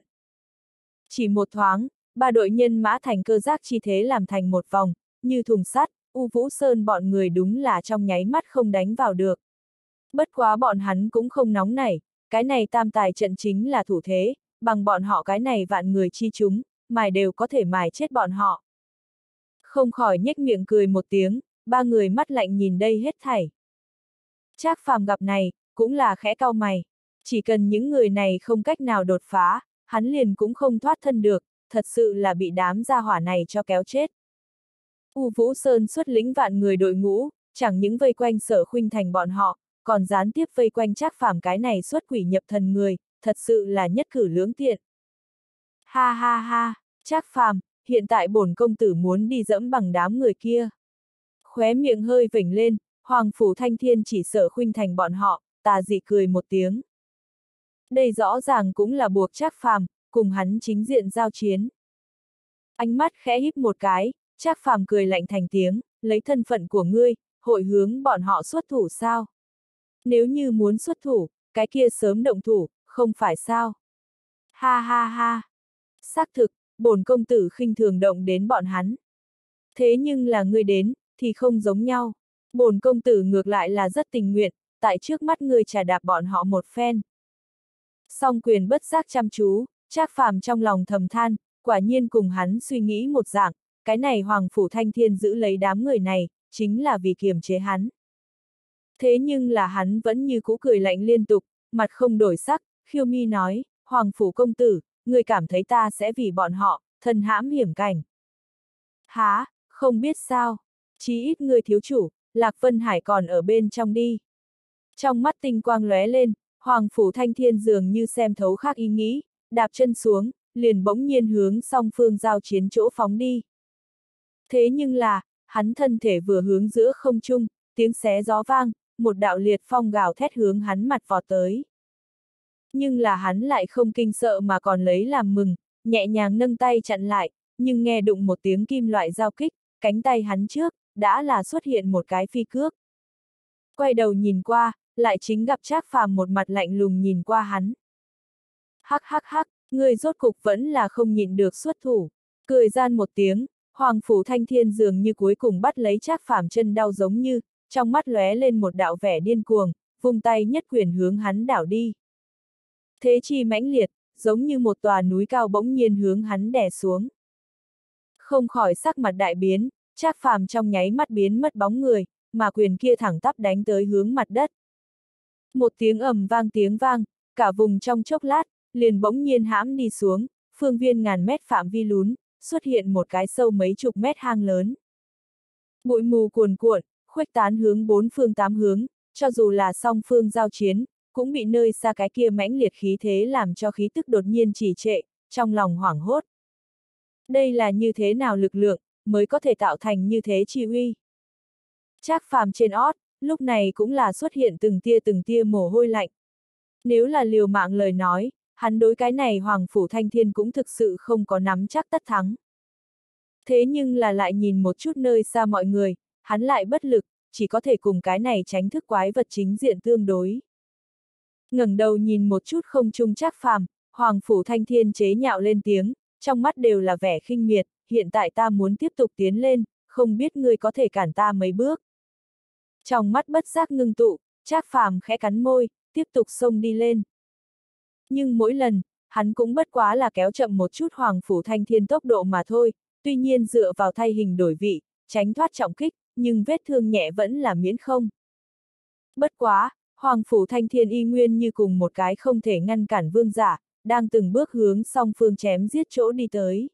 Chỉ một thoáng, ba đội nhân mã thành cơ giác chi thế làm thành một vòng, như thùng sắt, U Vũ Sơn bọn người đúng là trong nháy mắt không đánh vào được. Bất quá bọn hắn cũng không nóng nảy, cái này tam tài trận chính là thủ thế, bằng bọn họ cái này vạn người chi chúng, mài đều có thể mài chết bọn họ. Không khỏi nhếch miệng cười một tiếng, ba người mắt lạnh nhìn đây hết thảy. Trác Phàm gặp này, cũng là khẽ cau mày, chỉ cần những người này không cách nào đột phá, hắn liền cũng không thoát thân được, thật sự là bị đám gia hỏa này cho kéo chết. U Vũ Sơn xuất lĩnh vạn người đội ngũ, chẳng những vây quanh Sở Khuynh Thành bọn họ, còn gián tiếp vây quanh Trác Phàm cái này xuất quỷ nhập thần người, thật sự là nhất cử lưỡng tiện. Ha ha ha, Trác Phàm, hiện tại bổn công tử muốn đi dẫm bằng đám người kia. Khóe miệng hơi vểnh lên, Hoàng Phủ Thanh Thiên chỉ Sở Khuynh Thành bọn họ, tà dị cười một tiếng. Đây rõ ràng cũng là buộc Trác Phàm cùng hắn chính diện giao chiến. Ánh mắt khẽ híp một cái, Trác Phàm cười lạnh thành tiếng, lấy thân phận của ngươi, hội hướng bọn họ xuất thủ sao? Nếu như muốn xuất thủ, cái kia sớm động thủ, không phải sao? Ha ha ha! Xác thực, bổn công tử khinh thường động đến bọn hắn. Thế nhưng là ngươi đến, thì không giống nhau. Bổn công tử ngược lại là rất tình nguyện, tại trước mắt ngươi trà đạp bọn họ một phen. Song quyền bất giác chăm chú, Trác Phàm trong lòng thầm than, quả nhiên cùng hắn suy nghĩ một dạng, cái này Hoàng Phủ Thanh Thiên giữ lấy đám người này, chính là vì kiềm chế hắn. Thế nhưng là hắn vẫn như cũ cười lạnh liên tục, mặt không đổi sắc, khiêu mi nói, Hoàng phủ công tử, người cảm thấy ta sẽ vì bọn họ, thân hãm hiểm cảnh. Há, không biết sao, chí ít người thiếu chủ, Lạc Vân Hải còn ở bên trong đi. Trong mắt tinh quang lóe lên, Hoàng phủ Thanh Thiên dường như xem thấu khác ý nghĩ, đạp chân xuống, liền bỗng nhiên hướng song phương giao chiến chỗ phóng đi. Thế nhưng là, hắn thân thể vừa hướng giữa không trung, tiếng xé gió vang, một đạo liệt phong gào thét hướng hắn mặt vọt tới. Nhưng là hắn lại không kinh sợ mà còn lấy làm mừng, nhẹ nhàng nâng tay chặn lại, nhưng nghe đụng một tiếng kim loại giao kích, cánh tay hắn trước, đã là xuất hiện một cái phi cước. Quay đầu nhìn qua, lại chính gặp Trác Phàm một mặt lạnh lùng nhìn qua hắn. Hắc hắc hắc, người rốt cục vẫn là không nhịn được xuất thủ. Cười gian một tiếng, Hoàng phủ Thanh Thiên dường như cuối cùng bắt lấy Trác Phàm chân đau giống như, trong mắt lóe lên một đạo vẻ điên cuồng, vung tay nhất quyền hướng hắn đảo đi. Thế chi mãnh liệt, giống như một tòa núi cao bỗng nhiên hướng hắn đè xuống. Không khỏi sắc mặt đại biến, Trác Phàm trong nháy mắt biến mất bóng người, mà quyền kia thẳng tắp đánh tới hướng mặt đất. Một tiếng ầm vang tiếng vang, cả vùng trong chốc lát, liền bỗng nhiên hãm đi xuống, phương viên ngàn mét phạm vi lún, xuất hiện một cái sâu mấy chục mét hang lớn. Bụi mù cuồn cuộn, khuếch tán hướng bốn phương tám hướng, cho dù là song phương giao chiến, cũng bị nơi xa cái kia mãnh liệt khí thế làm cho khí tức đột nhiên trì trệ, trong lòng hoảng hốt. Đây là như thế nào lực lượng, mới có thể tạo thành như thế chi uy? Trác Phàm trên ót, lúc này cũng là xuất hiện từng tia từng tia mồ hôi lạnh. Nếu là liều mạng lời nói, hắn đối cái này Hoàng phủ Thanh Thiên cũng thực sự không có nắm chắc tất thắng. Thế nhưng là lại nhìn một chút nơi xa mọi người, hắn lại bất lực, chỉ có thể cùng cái này tránh thức quái vật chính diện tương đối. Ngẩng đầu nhìn một chút không trung Trác Phàm, Hoàng phủ Thanh Thiên chế nhạo lên tiếng, trong mắt đều là vẻ khinh miệt, hiện tại ta muốn tiếp tục tiến lên, không biết ngươi có thể cản ta mấy bước. Trong mắt bất giác ngưng tụ, Trác Phàm khẽ cắn môi, tiếp tục xông đi lên. Nhưng mỗi lần, hắn cũng bất quá là kéo chậm một chút Hoàng phủ Thanh Thiên tốc độ mà thôi, tuy nhiên dựa vào thay hình đổi vị, tránh thoát trọng kích, nhưng vết thương nhẹ vẫn là miễn không. Bất quá, Hoàng phủ Thanh Thiên y nguyên như cùng một cái không thể ngăn cản vương giả, đang từng bước hướng song phương chém giết chỗ đi tới.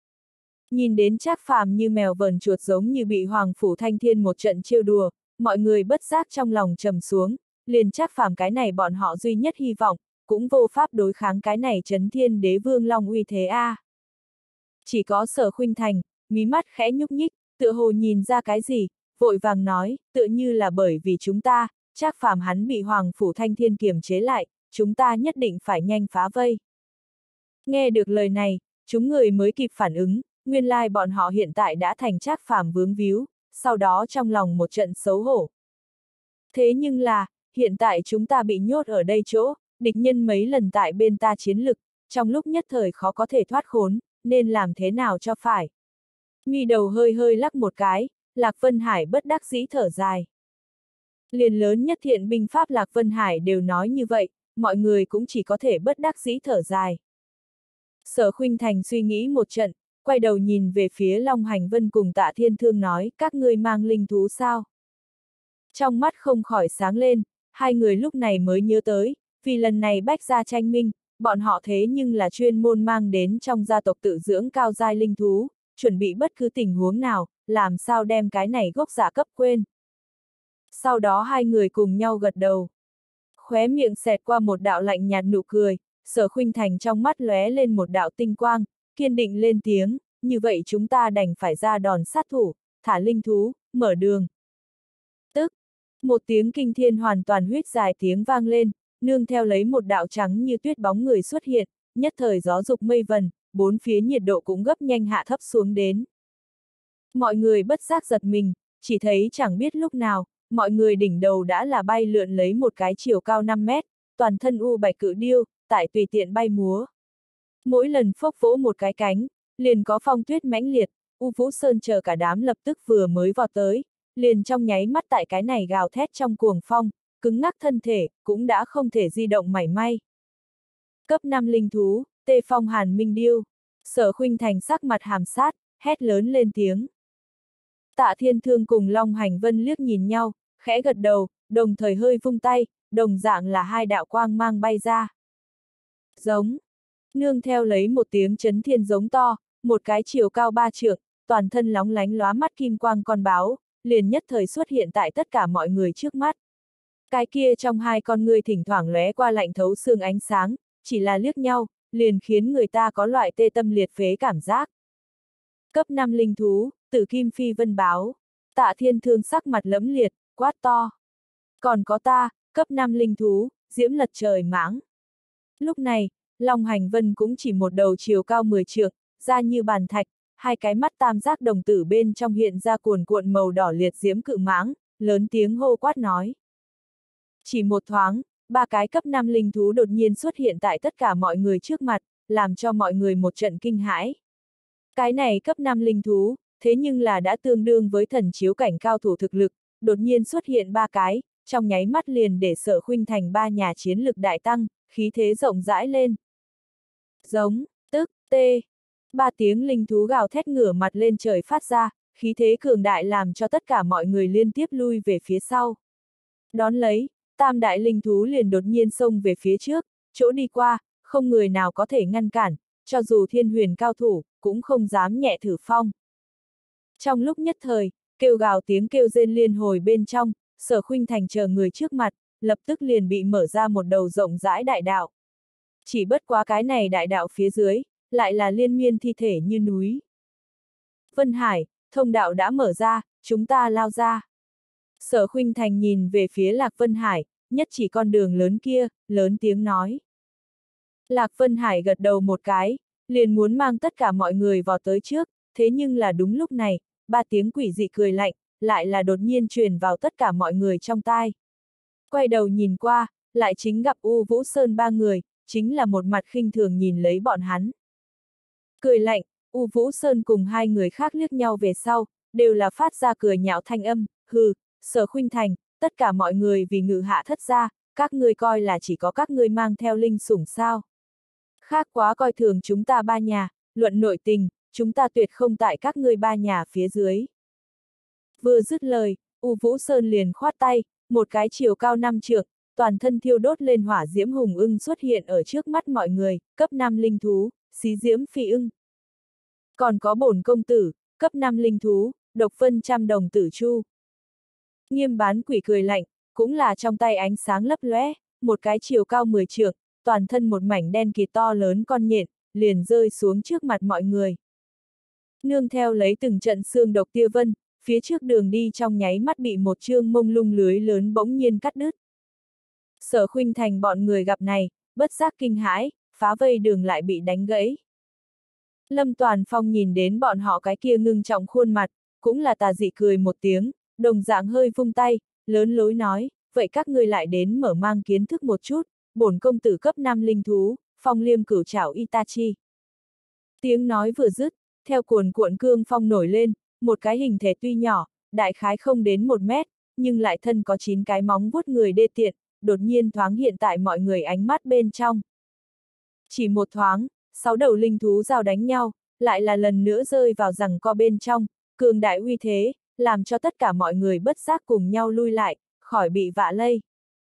Nhìn đến Trác Phàm như mèo vờn chuột giống như bị Hoàng phủ Thanh Thiên một trận trêu đùa, mọi người bất giác trong lòng trầm xuống, liền Trác Phàm cái này bọn họ duy nhất hy vọng, cũng vô pháp đối kháng cái này Chấn Thiên Đế Vương Long uy thế a. À. Chỉ có Sở Khuynh Thành, mí mắt khẽ nhúc nhích, tựa hồ nhìn ra cái gì, vội vàng nói, tựa như là bởi vì chúng ta, Trác Phàm hắn bị Hoàng phủ Thanh Thiên kiềm chế lại, chúng ta nhất định phải nhanh phá vây. Nghe được lời này, chúng người mới kịp phản ứng, nguyên lai bọn họ hiện tại đã thành Trác Phàm vướng víu, sau đó trong lòng một trận xấu hổ. Thế nhưng là, hiện tại chúng ta bị nhốt ở đây chỗ, địch nhân mấy lần tại bên ta chiến lực, trong lúc nhất thời khó có thể thoát khốn, nên làm thế nào cho phải. Mi đầu hơi hơi lắc một cái, Lạc Vân Hải bất đắc dĩ thở dài. Liền lớn nhất thiện binh pháp Lạc Vân Hải đều nói như vậy, mọi người cũng chỉ có thể bất đắc dĩ thở dài. Sở Khuynh Thành suy nghĩ một trận, quay đầu nhìn về phía Long Hành Vân cùng Tạ Thiên Thương nói, các ngươi mang linh thú sao? Trong mắt không khỏi sáng lên, hai người lúc này mới nhớ tới, vì lần này bách gia tranh minh, bọn họ thế nhưng là chuyên môn mang đến trong gia tộc tự dưỡng cao giai linh thú, chuẩn bị bất cứ tình huống nào, làm sao đem cái này gốc giả cấp quên. Sau đó hai người cùng nhau gật đầu. Khóe miệng xẹt qua một đạo lạnh nhạt nụ cười, Sở Khuynh Thành trong mắt lóe lên một đạo tinh quang, kiên định lên tiếng, như vậy chúng ta đành phải ra đòn sát thủ, thả linh thú, mở đường. Tức, một tiếng kinh thiên hoàn toàn huyết dài tiếng vang lên, nương theo lấy một đạo trắng như tuyết bóng người xuất hiện, nhất thời gió dục mây vần, bốn phía nhiệt độ cũng gấp nhanh hạ thấp xuống đến. Mọi người bất giác giật mình, chỉ thấy chẳng biết lúc nào, mọi người đỉnh đầu đã là bay lượn lấy một cái chiều cao năm mét, toàn thân u bạch cự điêu, tại tùy tiện bay múa. Mỗi lần phốc vỗ một cái cánh, liền có phong tuyết mãnh liệt, U Vũ Sơn chờ cả đám lập tức vừa mới vọt tới, liền trong nháy mắt tại cái này gào thét trong cuồng phong, cứng ngắc thân thể, cũng đã không thể di động mảy may. Cấp năm linh thú, Tê Phong Hàn Minh Điêu, Sở Khuynh Thành sắc mặt hàm sát, hét lớn lên tiếng. Tạ Thiên Thương cùng Long Hành Vân liếc nhìn nhau, khẽ gật đầu, đồng thời hơi vung tay, đồng dạng là hai đạo quang mang bay ra. Giống. Nương theo lấy một tiếng chấn thiên giống to, một cái chiều cao ba trượng, toàn thân lóng lánh lóa mắt kim quang con báo, liền nhất thời xuất hiện tại tất cả mọi người trước mắt. Cái kia trong hai con ngươi thỉnh thoảng lóe qua lạnh thấu xương ánh sáng, chỉ là liếc nhau, liền khiến người ta có loại tê tâm liệt phế cảm giác. Cấp năm linh thú, Tử Kim Phi Vân báo. Tạ Thiên Thương sắc mặt lẫm liệt, quát to. Còn có ta, cấp năm linh thú, Diễm Lật Trời Mãng. Lúc này, Long Hành Vân cũng chỉ một đầu chiều cao mười trượng, da như bàn thạch, hai cái mắt tam giác đồng tử bên trong hiện ra cuồn cuộn màu đỏ liệt diễm cự mãng, lớn tiếng hô quát nói. Chỉ một thoáng, ba cái cấp năm linh thú đột nhiên xuất hiện tại tất cả mọi người trước mặt, làm cho mọi người một trận kinh hãi. Cái này cấp năm linh thú, thế nhưng là đã tương đương với thần chiếu cảnh cao thủ thực lực, đột nhiên xuất hiện ba cái, trong nháy mắt liền để Sở Khuynh Thành ba nhà chiến lực đại tăng, khí thế rộng rãi lên. Giống, tức, tê. Ba tiếng linh thú gào thét ngửa mặt lên trời phát ra, khí thế cường đại làm cho tất cả mọi người liên tiếp lui về phía sau. Đón lấy, tam đại linh thú liền đột nhiên xông về phía trước, chỗ đi qua, không người nào có thể ngăn cản, cho dù thiên huyền cao thủ, cũng không dám nhẹ thử phong. Trong lúc nhất thời, kêu gào tiếng kêu rên liên hồi bên trong, Sở Khuynh Thành chờ người trước mặt, lập tức liền bị mở ra một đầu rộng rãi đại đạo. Chỉ bất quá cái này đại đạo phía dưới, lại là liên miên thi thể như núi. Vân Hải, thông đạo đã mở ra, chúng ta lao ra. Sở Khuynh Thành nhìn về phía Lạc Vân Hải, nhất chỉ con đường lớn kia, lớn tiếng nói. Lạc Vân Hải gật đầu một cái, liền muốn mang tất cả mọi người vào tới trước, thế nhưng là đúng lúc này, ba tiếng quỷ dị cười lạnh, lại là đột nhiên truyền vào tất cả mọi người trong tai. Quay đầu nhìn qua, lại chính gặp U Vũ Sơn ba người, chính là một mặt khinh thường nhìn lấy bọn hắn. Cười lạnh, U Vũ Sơn cùng hai người khác liếc nhau về sau, đều là phát ra cười nhạo thanh âm, hừ, Sở Khuynh Thành, tất cả mọi người vì ngự hạ thất gia, các ngươi coi là chỉ có các ngươi mang theo linh sủng sao. Khác quá coi thường chúng ta ba nhà, luận nội tình, chúng ta tuyệt không tại các ngươi ba nhà phía dưới. Vừa dứt lời, U Vũ Sơn liền khoát tay, một cái chiều cao năm trượng, toàn thân thiêu đốt lên hỏa diễm hùng ưng xuất hiện ở trước mắt mọi người, cấp năm linh thú, xí diễm phi ưng. Còn có bổn công tử, cấp năm linh thú, độc vân trăm đồng tử chu. Nghiêm Bán Quỷ cười lạnh, cũng là trong tay ánh sáng lấp lóe, một cái chiều cao mười trượng, toàn thân một mảnh đen kịt to lớn con nhện, liền rơi xuống trước mặt mọi người. Nương theo lấy từng trận xương độc tia vân, phía trước đường đi trong nháy mắt bị một chương mông lung lưới lớn bỗng nhiên cắt đứt. Sở Khuynh Thành bọn người gặp này, bất giác kinh hãi, phá vây đường lại bị đánh gãy. Lâm Toàn Phong nhìn đến bọn họ cái kia ngưng trọng khuôn mặt, cũng là tà dị cười một tiếng, đồng dạng hơi vung tay, lớn lối nói, vậy các ngươi lại đến mở mang kiến thức một chút, bổn công tử cấp năm linh thú, Phong Liêm Cửu Trảo Itachi. Tiếng nói vừa dứt, theo cuồn cuộn cương phong nổi lên, một cái hình thể tuy nhỏ, đại khái không đến một mét, nhưng lại thân có chín cái móng vuốt người đê tiện, đột nhiên thoáng hiện tại mọi người ánh mắt bên trong. Chỉ một thoáng, sáu đầu linh thú giao đánh nhau, lại là lần nữa rơi vào giằng co bên trong, cường đại uy thế, làm cho tất cả mọi người bất giác cùng nhau lui lại, khỏi bị vạ lây.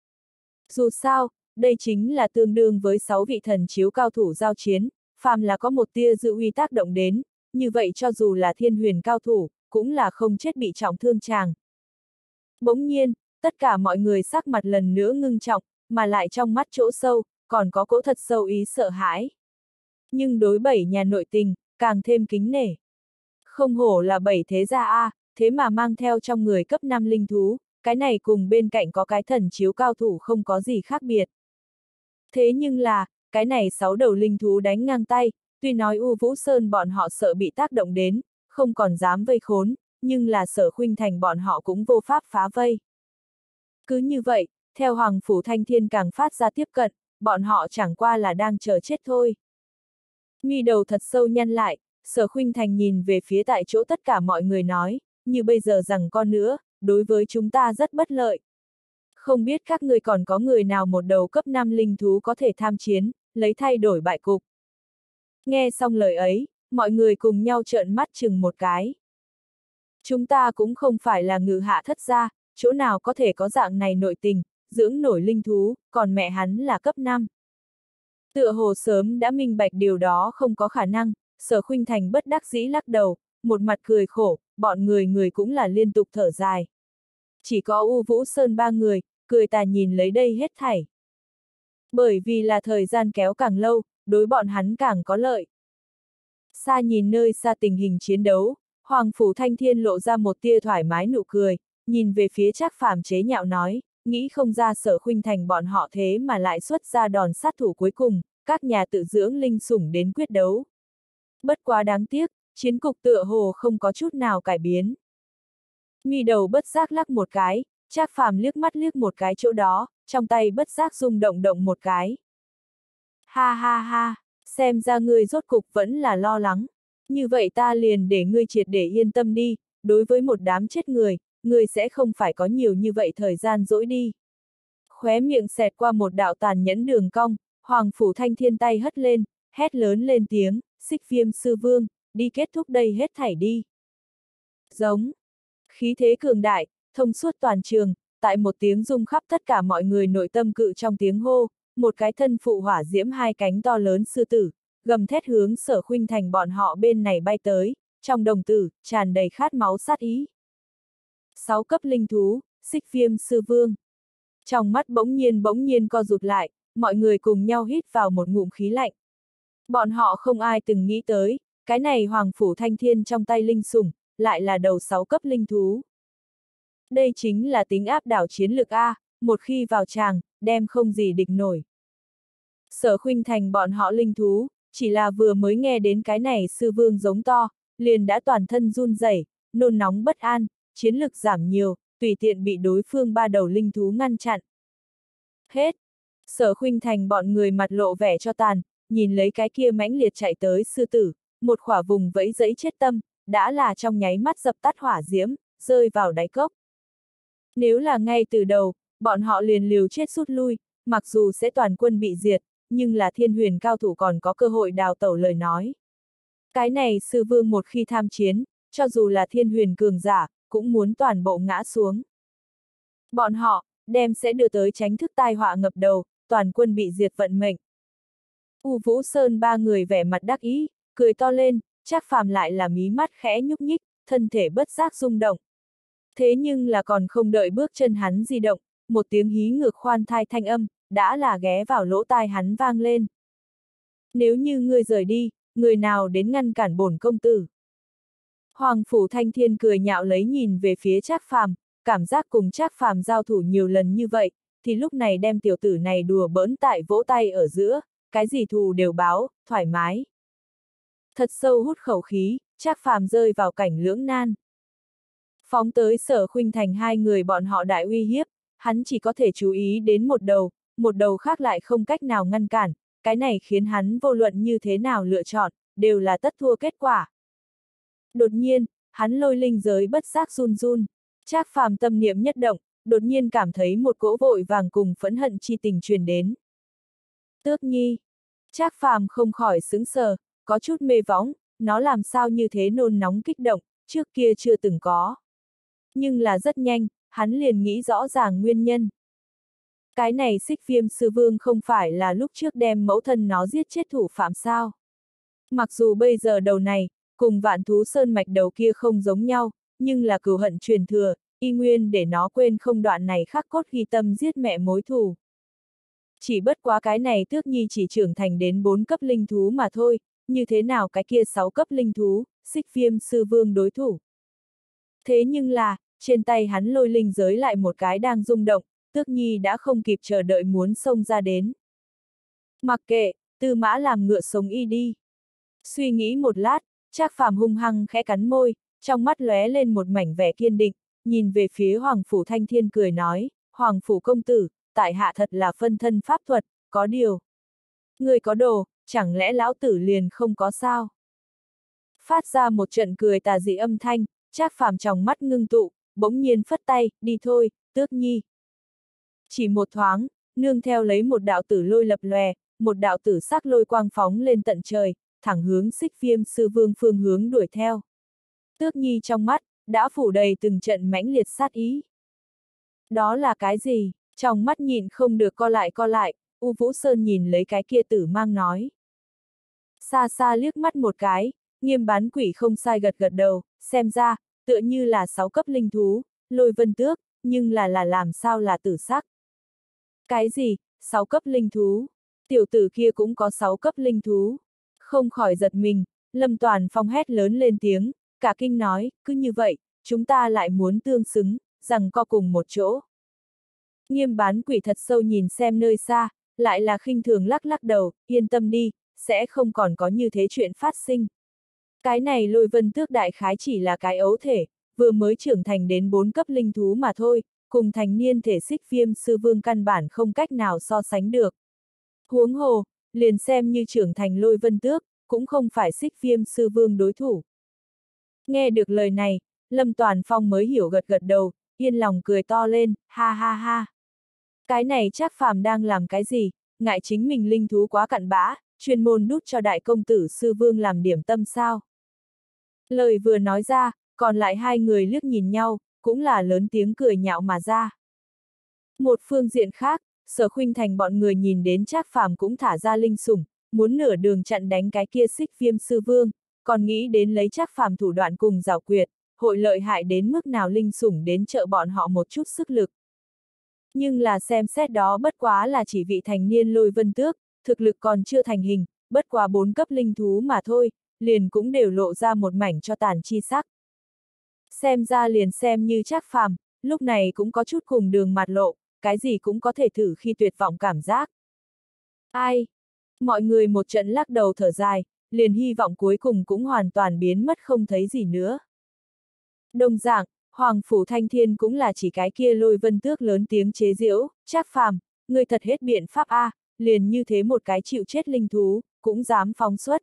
Dù sao, đây chính là tương đương với sáu vị thần chiếu cao thủ giao chiến, phàm là có một tia dự uy tác động đến, như vậy cho dù là thiên huyền cao thủ, cũng là không chết bị trọng thương chàng. Bỗng nhiên, tất cả mọi người sắc mặt lần nữa ngưng trọng, mà lại trong mắt chỗ sâu, còn có cỗ thật sâu ý sợ hãi. Nhưng đối bảy nhà nội tình, càng thêm kính nể. Không hổ là bảy thế gia a, thế mà mang theo trong người cấp năm linh thú, cái này cùng bên cạnh có cái thần chiếu cao thủ không có gì khác biệt. Thế nhưng là, cái này sáu đầu linh thú đánh ngang tay, tuy nói U Vũ Sơn bọn họ sợ bị tác động đến, không còn dám vây khốn, nhưng là Sở Khuynh Thành bọn họ cũng vô pháp phá vây. Cứ như vậy, theo Hoàng Phủ Thanh Thiên càng phát ra tiếp cận, bọn họ chẳng qua là đang chờ chết thôi. Mi đầu thật sâu nhăn lại, Sở Khuynh Thành nhìn về phía tại chỗ tất cả mọi người nói, như bây giờ rằng con nữa, đối với chúng ta rất bất lợi. Không biết các người còn có người nào một đầu cấp năm linh thú có thể tham chiến, lấy thay đổi bại cục. Nghe xong lời ấy, mọi người cùng nhau trợn mắt chừng một cái. Chúng ta cũng không phải là ngự hạ thất gia, chỗ nào có thể có dạng này nội tình, dưỡng nổi linh thú, còn mẹ hắn là cấp năm. Tựa hồ sớm đã minh bạch điều đó không có khả năng, Sở Khuynh Thành bất đắc dĩ lắc đầu, một mặt cười khổ, bọn người người cũng là liên tục thở dài. Chỉ có U Vũ Sơn ba người, cười tà nhìn lấy đây hết thảy. Bởi vì là thời gian kéo càng lâu, đối bọn hắn càng có lợi. Xa nhìn nơi xa tình hình chiến đấu, Hoàng Phủ Thanh Thiên lộ ra một tia thoải mái nụ cười, nhìn về phía Trác Phàm chế nhạo nói, nghĩ không ra Sở Khuynh Thành bọn họ thế mà lại xuất ra đòn sát thủ cuối cùng, các nhà tự dưỡng linh sủng đến quyết đấu. Bất quá đáng tiếc, chiến cục tựa hồ không có chút nào cải biến. Mi đầu bất giác lắc một cái, Trác Phàm liếc mắt liếc một cái chỗ đó, trong tay bất giác rung động động một cái. Ha ha ha, xem ra ngươi rốt cục vẫn là lo lắng. Như vậy ta liền để ngươi triệt để yên tâm đi, đối với một đám chết người, ngươi sẽ không phải có nhiều như vậy thời gian dỗi đi. Khóe miệng xẹt qua một đạo tàn nhẫn đường cong, Hoàng Phủ Thanh Thiên tay hất lên, hét lớn lên tiếng, Xích Viêm Sư Vương, đi kết thúc đây hết thảy đi. Giống. Khí thế cường đại, thông suốt toàn trường, tại một tiếng rung khắp tất cả mọi người nội tâm cự trong tiếng hô, một cái thân phụ hỏa diễm hai cánh to lớn sư tử, gầm thét hướng Sở Khuynh Thành bọn họ bên này bay tới, trong đồng tử, tràn đầy khát máu sát ý. Sáu cấp linh thú, Xích Viêm Sư Vương. Trong mắt bỗng nhiên bỗng nhiên co rụt lại, mọi người cùng nhau hít vào một ngụm khí lạnh. Bọn họ không ai từng nghĩ tới, cái này Hoàng Phủ Thanh Thiên trong tay linh sủng, lại là đầu sáu cấp linh thú. Đây chính là tính áp đảo chiến lực A, một khi vào tràng, đem không gì địch nổi. Sở Khuynh Thành bọn họ linh thú, chỉ là vừa mới nghe đến cái này sư vương giống to, liền đã toàn thân run rẩy, nôn nóng bất an, chiến lực giảm nhiều, tùy tiện bị đối phương ba đầu linh thú ngăn chặn. Hết! Sở Khuynh Thành bọn người mặt lộ vẻ cho tàn, nhìn lấy cái kia mãnh liệt chạy tới sư tử, một khỏa vùng vẫy dẫy chết tâm, đã là trong nháy mắt dập tắt hỏa diễm, rơi vào đáy cốc. Nếu là ngay từ đầu, bọn họ liền liều chết rút lui, mặc dù sẽ toàn quân bị diệt, nhưng là thiên huyền cao thủ còn có cơ hội đào tẩu lời nói. Cái này sư vương một khi tham chiến, cho dù là thiên huyền cường giả, cũng muốn toàn bộ ngã xuống. Bọn họ, đem sẽ đưa tới tránh thức tai họa ngập đầu, toàn quân bị diệt vận mệnh. U Vũ Sơn ba người vẻ mặt đắc ý, cười to lên, Trác Phàm lại là mí mắt khẽ nhúc nhích, thân thể bất giác rung động. Thế nhưng là còn không đợi bước chân hắn di động, một tiếng hí ngược khoan thai thanh âm, đã là ghé vào lỗ tai hắn vang lên. Nếu như ngươi rời đi, người nào đến ngăn cản bổn công tử? Hoàng Phủ Thanh Thiên cười nhạo lấy nhìn về phía Trác Phàm, cảm giác cùng Trác Phàm giao thủ nhiều lần như vậy, thì lúc này đem tiểu tử này đùa bỡn tại vỗ tay ở giữa, cái gì thù đều báo, thoải mái. Thật sâu hút khẩu khí, Trác Phàm rơi vào cảnh lưỡng nan. Phóng tới Sở Khuynh Thành hai người bọn họ đại uy hiếp, hắn chỉ có thể chú ý đến một đầu, một đầu khác lại không cách nào ngăn cản, cái này khiến hắn vô luận như thế nào lựa chọn, đều là tất thua kết quả. Đột nhiên, hắn lôi linh giới bất giác run run, Trác Phàm tâm niệm nhất động, đột nhiên cảm thấy một cỗ vội vàng cùng phẫn hận chi tình truyền đến. Tước Nhi. Trác Phàm không khỏi sững sờ, có chút mê võng, nó làm sao như thế nôn nóng kích động, trước kia chưa từng có. Nhưng là rất nhanh, hắn liền nghĩ rõ ràng nguyên nhân. Cái này Xích Viêm Sư Vương không phải là lúc trước đem mẫu thân nó giết chết thủ phạm sao. Mặc dù bây giờ đầu này, cùng Vạn Thú Sơn mạch đầu kia không giống nhau, nhưng là cừu hận truyền thừa, y nguyên để nó quên không đoạn này khắc cốt ghi tâm giết mẹ mối thù. Chỉ bất quá cái này Tước Nhi chỉ trưởng thành đến bốn cấp linh thú mà thôi, như thế nào cái kia sáu cấp linh thú, Xích Viêm Sư Vương đối thủ. Thế nhưng là, trên tay hắn lôi linh giới lại một cái đang rung động, Tước Nhi đã không kịp chờ đợi muốn xông ra đến. Mặc kệ, Tư Mã làm ngựa sống y đi. Suy nghĩ một lát, Trác Phàm hung hăng khẽ cắn môi, trong mắt lóe lên một mảnh vẻ kiên định, nhìn về phía Hoàng Phủ Thanh Thiên cười nói, Hoàng Phủ công tử, tại hạ thật là phân thân pháp thuật, có điều. Người có đồ, chẳng lẽ lão tử liền không có sao? Phát ra một trận cười tà dị âm thanh, Trác Phàm trong mắt ngưng tụ, bỗng nhiên phất tay, đi thôi, Tước Nhi. Chỉ một thoáng, nương theo lấy một đạo tử lôi lập lòe, một đạo tử sắc lôi quang phóng lên tận trời, thẳng hướng Xích Viêm Sư Vương phương hướng đuổi theo. Tước Nhi trong mắt, đã phủ đầy từng trận mãnh liệt sát ý. Đó là cái gì? Trong mắt nhìn không được co lại co lại, U Vũ Sơn nhìn lấy cái kia tử mang nói. Xa xa liếc mắt một cái, Nghiêm Bán Quỷ không sai gật gật đầu, xem ra, tựa như là sáu cấp linh thú, Lôi Vân Tước, nhưng là là làm sao là tử sắc. Cái gì, sáu cấp linh thú? Tiểu tử kia cũng có sáu cấp linh thú. Không khỏi giật mình, Lâm Toàn Phong hét lớn lên tiếng, cả kinh nói, cứ như vậy, chúng ta lại muốn tương xứng, rằng co cùng một chỗ. Nghiêm Bán Quỷ thật sâu nhìn xem nơi xa, lại là khinh thường lắc lắc đầu, yên tâm đi, sẽ không còn có như thế chuyện phát sinh. Cái này Lôi Vân Tước đại khái chỉ là cái ấu thể, vừa mới trưởng thành đến bốn cấp linh thú mà thôi, cùng thành niên thể Xích Viêm Sư Vương căn bản không cách nào so sánh được. Huống hồ, liền xem như trưởng thành Lôi Vân Tước, cũng không phải Xích Viêm Sư Vương đối thủ. Nghe được lời này, Lâm Toàn Phong mới hiểu gật gật đầu, yên lòng cười to lên, ha ha ha. Cái này Trác Phàm đang làm cái gì, ngại chính mình linh thú quá cặn bã, chuyên môn đút cho đại công tử Sư Vương làm điểm tâm sao. Lời vừa nói ra, còn lại hai người liếc nhìn nhau, cũng là lớn tiếng cười nhạo mà ra. Một phương diện khác, Sở Khuynh Thành bọn người nhìn đến Trác Phàm cũng thả ra linh sủng, muốn nửa đường chặn đánh cái kia Xích Viêm Sư Vương, còn nghĩ đến lấy Trác Phàm thủ đoạn cùng giảo quyệt, hội lợi hại đến mức nào linh sủng đến trợ bọn họ một chút sức lực. Nhưng là xem xét đó bất quá là chỉ vị thành niên Lôi Vân Tước, thực lực còn chưa thành hình, bất quá bốn cấp linh thú mà thôi, liền cũng đều lộ ra một mảnh cho tàn chi sắc. Xem ra liền xem như Trác Phàm, lúc này cũng có chút cùng đường mặt lộ, cái gì cũng có thể thử khi tuyệt vọng cảm giác. Ai? Mọi người một trận lắc đầu thở dài, liền hy vọng cuối cùng cũng hoàn toàn biến mất không thấy gì nữa. Đồng dạng, Hoàng Phủ Thanh Thiên cũng là chỉ cái kia Lôi Vân Tước lớn tiếng chế giễu, Trác Phàm, người thật hết biện pháp a, liền như thế một cái chịu chết linh thú, cũng dám phóng xuất.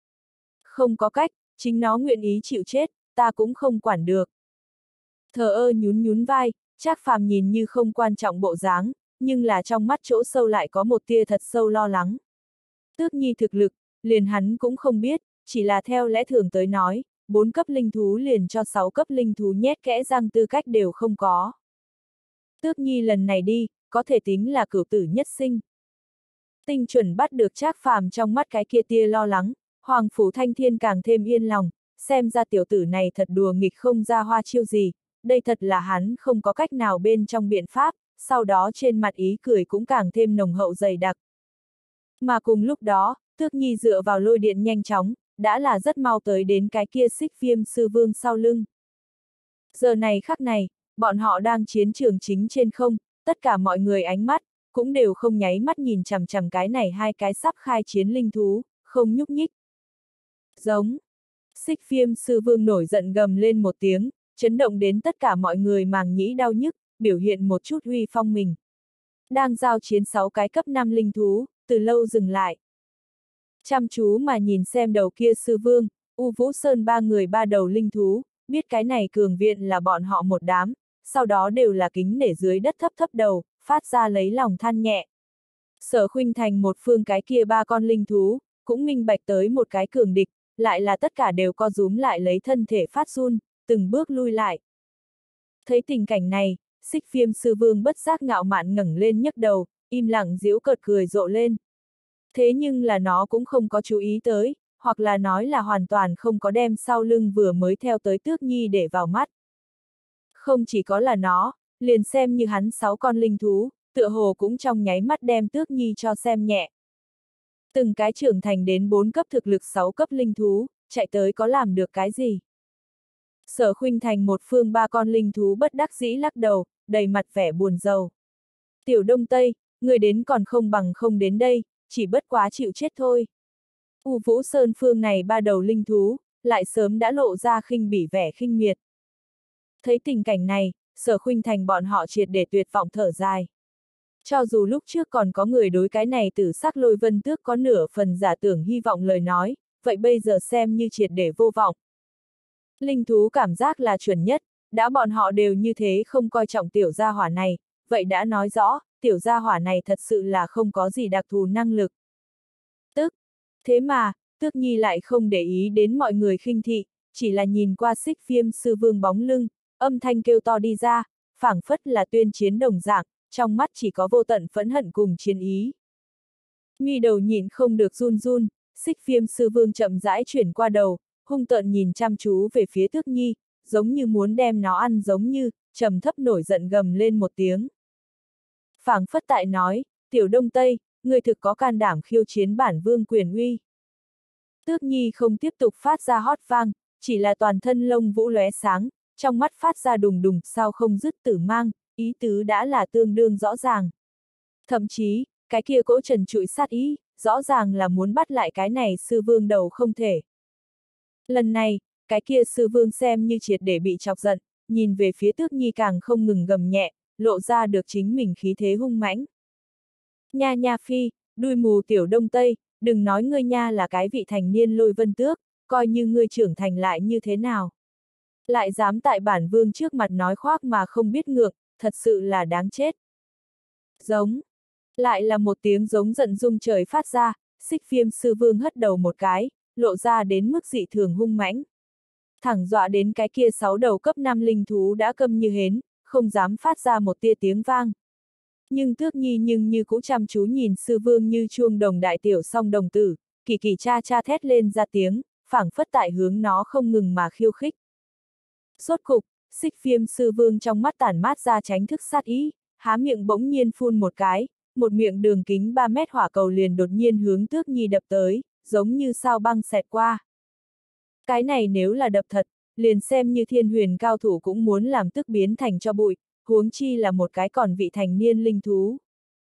Không có cách, chính nó nguyện ý chịu chết, ta cũng không quản được. Thờ ơ nhún nhún vai, Trác Phàm nhìn như không quan trọng bộ dáng, nhưng là trong mắt chỗ sâu lại có một tia thật sâu lo lắng. Tước Nhi thực lực, liền hắn cũng không biết, chỉ là theo lẽ thường tới nói, bốn cấp linh thú liền cho sáu cấp linh thú nhét kẽ răng tư cách đều không có. Tước Nhi lần này đi, có thể tính là cửu tử nhất sinh. Tinh chuẩn bắt được Trác Phàm trong mắt cái kia tia lo lắng, Hoàng Phủ Thanh Thiên càng thêm yên lòng, xem ra tiểu tử này thật đùa nghịch không ra hoa chiêu gì, đây thật là hắn không có cách nào bên trong biện pháp, sau đó trên mặt ý cười cũng càng thêm nồng hậu dày đặc. Mà cùng lúc đó, Tước Nhi dựa vào lôi điện nhanh chóng, đã là rất mau tới đến cái kia Xích Viêm Sư Vương sau lưng. Giờ này khắc này, bọn họ đang chiến trường chính trên không, tất cả mọi người ánh mắt, cũng đều không nháy mắt nhìn chằm chằm cái này hai cái sắp khai chiến linh thú, không nhúc nhích. Giống. Xích Viêm Sư Vương nổi giận gầm lên một tiếng, chấn động đến tất cả mọi người màng nhĩ đau nhức, biểu hiện một chút uy phong mình. Đang giao chiến sáu cái cấp năm linh thú, từ lâu dừng lại. Chăm chú mà nhìn xem đầu kia Sư Vương, U Vũ Sơn ba người ba đầu linh thú, biết cái này cường viện là bọn họ một đám, sau đó đều là kính nể dưới đất thấp thấp đầu, phát ra lấy lòng than nhẹ. Sở Khuynh Thành một phương cái kia ba con linh thú, cũng minh bạch tới một cái cường địch, lại là tất cả đều co rúm lại lấy thân thể phát run, từng bước lui lại. Thấy tình cảnh này, Xích Viêm Sư Vương bất giác ngạo mạn ngẩng lên nhấc đầu, im lặng giễu cợt cười rộ lên. Thế nhưng là nó cũng không có chú ý tới, hoặc là nói là hoàn toàn không có đem sau lưng vừa mới theo tới Tước Nhi để vào mắt. Không chỉ có là nó, liền xem như hắn sáu con linh thú, tựa hồ cũng trong nháy mắt đem Tước Nhi cho xem nhẹ. Từng cái trưởng thành đến bốn cấp thực lực sáu cấp linh thú, chạy tới có làm được cái gì? Sở Khuynh Thành một phương ba con linh thú bất đắc dĩ lắc đầu, đầy mặt vẻ buồn rầu. Tiểu Đông Tây, người đến còn không bằng không đến đây, chỉ bất quá chịu chết thôi. U Vũ Sơn phương này ba đầu linh thú, lại sớm đã lộ ra khinh bỉ vẻ khinh miệt. Thấy tình cảnh này, Sở Khuynh Thành bọn họ triệt để tuyệt vọng thở dài. Cho dù lúc trước còn có người đối cái này Tử Sắc Lôi Vân Tước có nửa phần giả tưởng hy vọng lời nói, vậy bây giờ xem như triệt để vô vọng. Linh thú cảm giác là chuẩn nhất, đã bọn họ đều như thế không coi trọng tiểu gia hỏa này, vậy đã nói rõ, tiểu gia hỏa này thật sự là không có gì đặc thù năng lực. Tức, thế mà, Tước Nhi lại không để ý đến mọi người khinh thị, chỉ là nhìn qua xích viêm sư vương bóng lưng, âm thanh kêu to đi ra, phảng phất là tuyên chiến đồng dạng, trong mắt chỉ có vô tận phẫn hận cùng chiến ý. Mi đầu nhịn không được run run, xích viêm sư vương chậm rãi chuyển qua đầu, hung tợn nhìn chăm chú về phía Tước Nhi, giống như muốn đem nó ăn giống như, trầm thấp nổi giận gầm lên một tiếng. Phảng phất tại nói, tiểu Đông Tây, người thực có can đảm khiêu chiến bản vương quyền uy. Tước Nhi không tiếp tục phát ra hót vang, chỉ là toàn thân lông vũ lóe sáng, trong mắt phát ra đùng đùng sao không dứt tử mang, ý tứ đã là tương đương rõ ràng. Thậm chí, cái kia cỗ trần trụi sát ý, rõ ràng là muốn bắt lại cái này sư vương đầu không thể. Lần này, cái kia sư vương xem như triệt để bị chọc giận, nhìn về phía Tước Nhi càng không ngừng gầm nhẹ, lộ ra được chính mình khí thế hung mãnh. Nha nha phi, đuôi mù tiểu Đông Tây, đừng nói ngươi nha là cái vị thành niên Lôi Vân Tước, coi như ngươi trưởng thành lại như thế nào. Lại dám tại bản vương trước mặt nói khoác mà không biết ngược, thật sự là đáng chết. Giống. Lại là một tiếng giống giận rung trời phát ra, xích viêm sư vương hất đầu một cái, lộ ra đến mức dị thường hung mãnh. Thẳng dọa đến cái kia sáu đầu cấp năm linh thú đã câm như hến, không dám phát ra một tia tiếng vang. Nhưng Tước Nhi nhưng như cũ chăm chú nhìn sư vương như chuông đồng đại tiểu song đồng tử, kỳ kỳ cha cha thét lên ra tiếng, phảng phất tại hướng nó không ngừng mà khiêu khích. Rốt cục, xích viêm sư vương trong mắt tản mát ra tránh thức sát ý, há miệng bỗng nhiên phun một cái, một miệng đường kính ba mét hỏa cầu liền đột nhiên hướng Tước Nhi đập tới, giống như sao băng xẹt qua. Cái này nếu là đập thật, liền xem như thiên huyền cao thủ cũng muốn làm tức biến thành cho bụi, huống chi là một cái còn vị thành niên linh thú.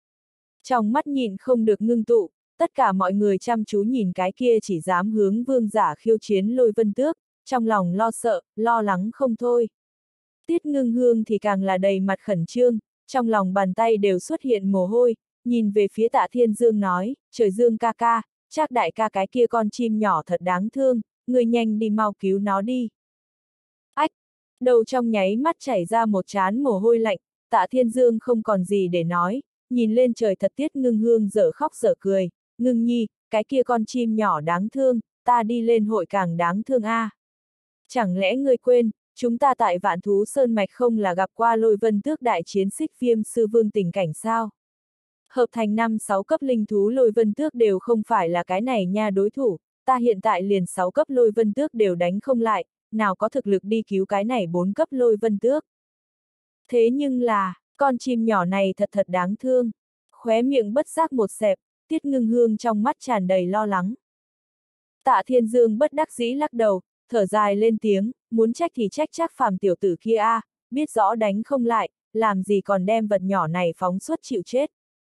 Trong mắt nhịn không được ngưng tụ, tất cả mọi người chăm chú nhìn cái kia chỉ dám hướng vương giả khiêu chiến Lôi Vân Tước, trong lòng lo sợ, lo lắng không thôi. Tiết Ngưng Hương thì càng là đầy mặt khẩn trương, trong lòng bàn tay đều xuất hiện mồ hôi, nhìn về phía Tạ Thiên Dương nói, trời Dương ca ca, Trác đại ca cái kia con chim nhỏ thật đáng thương, người nhanh đi mau cứu nó đi. Ách, đầu trong nháy mắt chảy ra một trán mồ hôi lạnh, Tạ Thiên Dương không còn gì để nói, nhìn lên trời thật Tiết Ngưng Hương dở khóc dở cười, Ngưng Nhi, cái kia con chim nhỏ đáng thương, ta đi lên hội càng đáng thương a. À. Chẳng lẽ ngươi quên, chúng ta tại Vạn Thú Sơn Mạch không là gặp qua Lôi Vân Tước đại chiến xích viêm sư vương tình cảnh sao? Hợp thành năm sáu cấp linh thú Lôi Vân Tước đều không phải là cái này nha đối thủ, ta hiện tại liền sáu cấp Lôi Vân Tước đều đánh không lại, nào có thực lực đi cứu cái này bốn cấp Lôi Vân Tước. Thế nhưng là, con chim nhỏ này thật thật đáng thương, khóe miệng bất giác một xẹp, Tiết Ngưng Hương trong mắt tràn đầy lo lắng. Tạ Thiên Dương bất đắc dĩ lắc đầu, thở dài lên tiếng, muốn trách thì trách Trác Phàm tiểu tử kia a, à, biết rõ đánh không lại, làm gì còn đem vật nhỏ này phóng xuất chịu chết.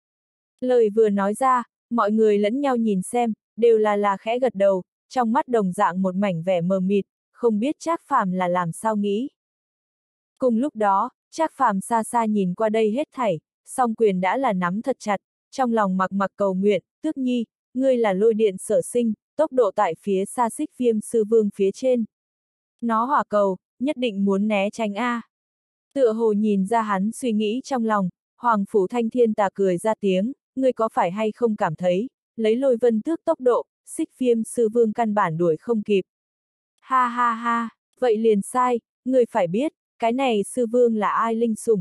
Lời vừa nói ra, mọi người lẫn nhau nhìn xem, đều là là khẽ gật đầu, trong mắt đồng dạng một mảnh vẻ mờ mịt, không biết Trác Phàm là làm sao nghĩ. Cùng lúc đó, Trác Phàm xa xa nhìn qua đây hết thảy, song quyền đã là nắm thật chặt, trong lòng mặc mặc cầu nguyện, Tước Nhi, ngươi là lôi điện sở sinh, tốc độ tại phía xa xích viêm sư vương phía trên. Nó hỏa cầu, nhất định muốn né tránh a. Tựa hồ nhìn ra hắn suy nghĩ trong lòng, Hoàng Phủ Thanh Thiên Tà cười ra tiếng, ngươi có phải hay không cảm thấy, lấy Lôi Vân Tước tốc độ, xích viêm sư vương căn bản đuổi không kịp. Ha ha ha, vậy liền sai, ngươi phải biết, cái này sư vương là ai linh sủng.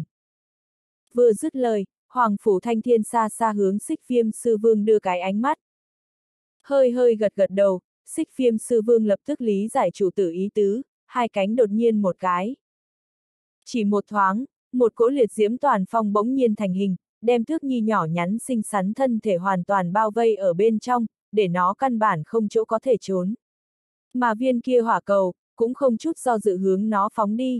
Vừa dứt lời, Hoàng Phủ Thanh Thiên xa xa hướng xích viêm sư vương đưa cái ánh mắt. Hơi hơi gật gật đầu, xích viêm sư vương lập tức lý giải chủ tử ý tứ, hai cánh đột nhiên một cái. Chỉ một thoáng, một cỗ liệt diễm toàn phong bỗng nhiên thành hình, đem Tước Nhi nhỏ nhắn xinh xắn thân thể hoàn toàn bao vây ở bên trong, để nó căn bản không chỗ có thể trốn. Mà viên kia hỏa cầu, cũng không chút do dự hướng nó phóng đi.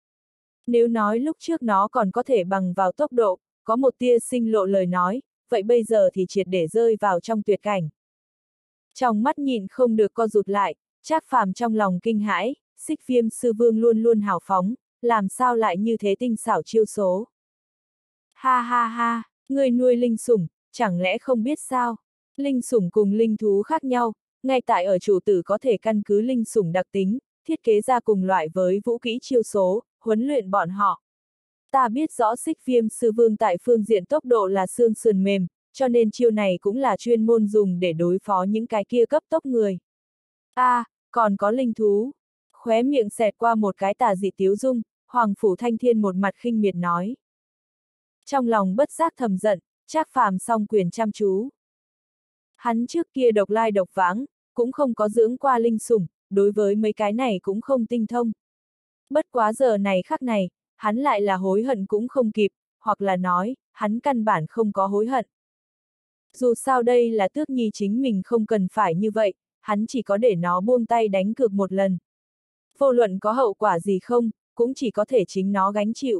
Nếu nói lúc trước nó còn có thể bằng vào tốc độ, có một tia sinh lộ lời nói, vậy bây giờ thì triệt để rơi vào trong tuyệt cảnh. Trong mắt nhịn không được co rụt lại, Trác Phàm trong lòng kinh hãi, xích viêm sư vương luôn luôn hào phóng, làm sao lại như thế tinh xảo chiêu số. Ha ha ha, người nuôi linh sủng, chẳng lẽ không biết sao? Linh sủng cùng linh thú khác nhau, ngay tại ở chủ tử có thể căn cứ linh sủng đặc tính, thiết kế ra cùng loại với vũ kỹ chiêu số, huấn luyện bọn họ. Ta biết rõ xích viêm sư vương tại phương diện tốc độ là xương sườn mềm, cho nên chiêu này cũng là chuyên môn dùng để đối phó những cái kia cấp tốc người. A, à, còn có linh thú. Khóe miệng xẹt qua một cái tà dị tiếu dung, Hoàng Phủ Thanh Thiên một mặt khinh miệt nói. Trong lòng bất giác thầm giận, Trác Phàm song quyền chăm chú. Hắn trước kia độc lai độc vãng, cũng không có dưỡng qua linh sủng, đối với mấy cái này cũng không tinh thông. Bất quá giờ này khắc này, hắn lại là hối hận cũng không kịp, hoặc là nói, hắn căn bản không có hối hận. Dù sao đây là Tước Nhi chính mình không cần phải như vậy, hắn chỉ có để nó buông tay đánh cược một lần. Vô luận có hậu quả gì không, cũng chỉ có thể chính nó gánh chịu.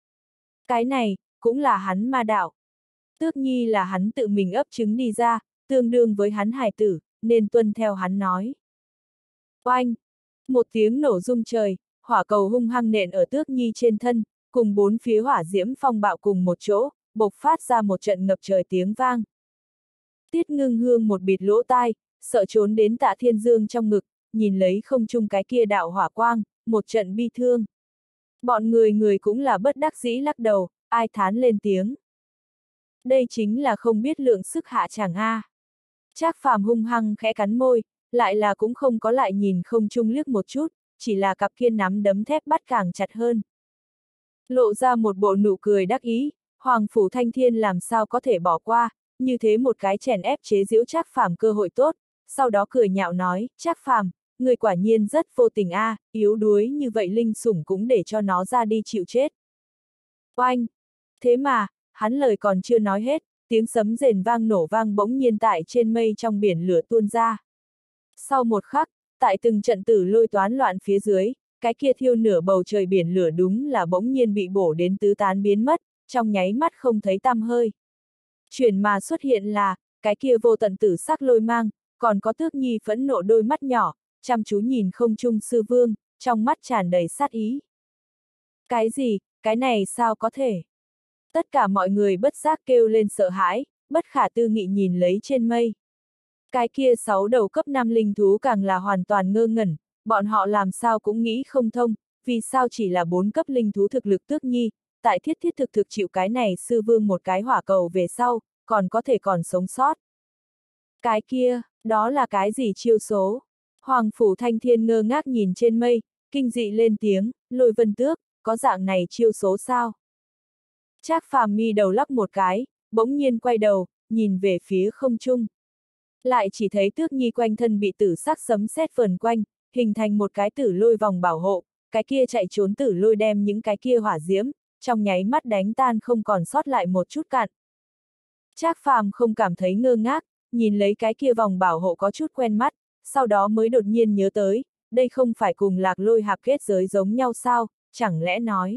Cái này, cũng là hắn ma đạo. Tước Nhi là hắn tự mình ấp trứng đi ra, tương đương với hắn hài tử, nên tuân theo hắn nói. Oanh! Một tiếng nổ rung trời, hỏa cầu hung hăng nện ở Tước Nhi trên thân, cùng bốn phía hỏa diễm phong bạo cùng một chỗ, bộc phát ra một trận ngập trời tiếng vang. Tiết Ngưng Hương một bịt lỗ tai, sợ trốn đến Tạ Thiên Dương trong ngực, nhìn lấy không trung cái kia đạo hỏa quang, một trận bi thương. Bọn người người cũng là bất đắc dĩ lắc đầu, ai thán lên tiếng. Đây chính là không biết lượng sức hạ chẳng a. Trác Phàm hung hăng khẽ cắn môi, lại là cũng không có lại nhìn không trung liếc một chút, chỉ là cặp kia nắm đấm thép bắt càng chặt hơn. Lộ ra một bộ nụ cười đắc ý, Hoàng Phủ Thanh Thiên làm sao có thể bỏ qua, như thế một cái chèn ép chế giễu Trác Phàm cơ hội tốt, sau đó cười nhạo nói, Trác Phàm, người quả nhiên rất vô tình a, à, yếu đuối như vậy linh sủng cũng để cho nó ra đi chịu chết. Oanh! Thế mà, hắn lời còn chưa nói hết, tiếng sấm rền vang nổ vang bỗng nhiên tại trên mây trong biển lửa tuôn ra. Sau một khắc, tại từng trận tử lôi toán loạn phía dưới, cái kia thiêu nửa bầu trời biển lửa đúng là bỗng nhiên bị bổ đến tứ tán biến mất, trong nháy mắt không thấy tăm hơi. Chuyển mà xuất hiện là, cái kia vô tận tử sắc lôi mang, còn có Tước Nhi phẫn nộ đôi mắt nhỏ, chăm chú nhìn không trung sư vương, trong mắt tràn đầy sát ý. Cái gì, cái này sao có thể? Tất cả mọi người bất giác kêu lên sợ hãi, bất khả tư nghị nhìn lấy trên mây. Cái kia sáu đầu cấp năm linh thú càng là hoàn toàn ngơ ngẩn, bọn họ làm sao cũng nghĩ không thông, vì sao chỉ là bốn cấp linh thú thực lực Tước Nhi, tại thiết thiết thực thực chịu cái này sư vương một cái hỏa cầu về sau, còn có thể còn sống sót. Cái kia, đó là cái gì chiêu số? Hoàng Phủ Thanh Thiên ngơ ngác nhìn trên mây, kinh dị lên tiếng, Lôi Vân Tước, có dạng này chiêu số sao? Trác Phàm mi đầu lắc một cái, bỗng nhiên quay đầu, nhìn về phía không trung. Lại chỉ thấy Tước Nhi quanh thân bị tử sắc sấm sét vờn quanh, hình thành một cái tử lôi vòng bảo hộ, cái kia chạy trốn tử lôi đem những cái kia hỏa diễm, trong nháy mắt đánh tan không còn sót lại một chút cạn. Trác Phàm không cảm thấy ngơ ngác, nhìn lấy cái kia vòng bảo hộ có chút quen mắt, sau đó mới đột nhiên nhớ tới, đây không phải cùng Lạc Lôi hạp kết giới giống nhau sao, chẳng lẽ nói.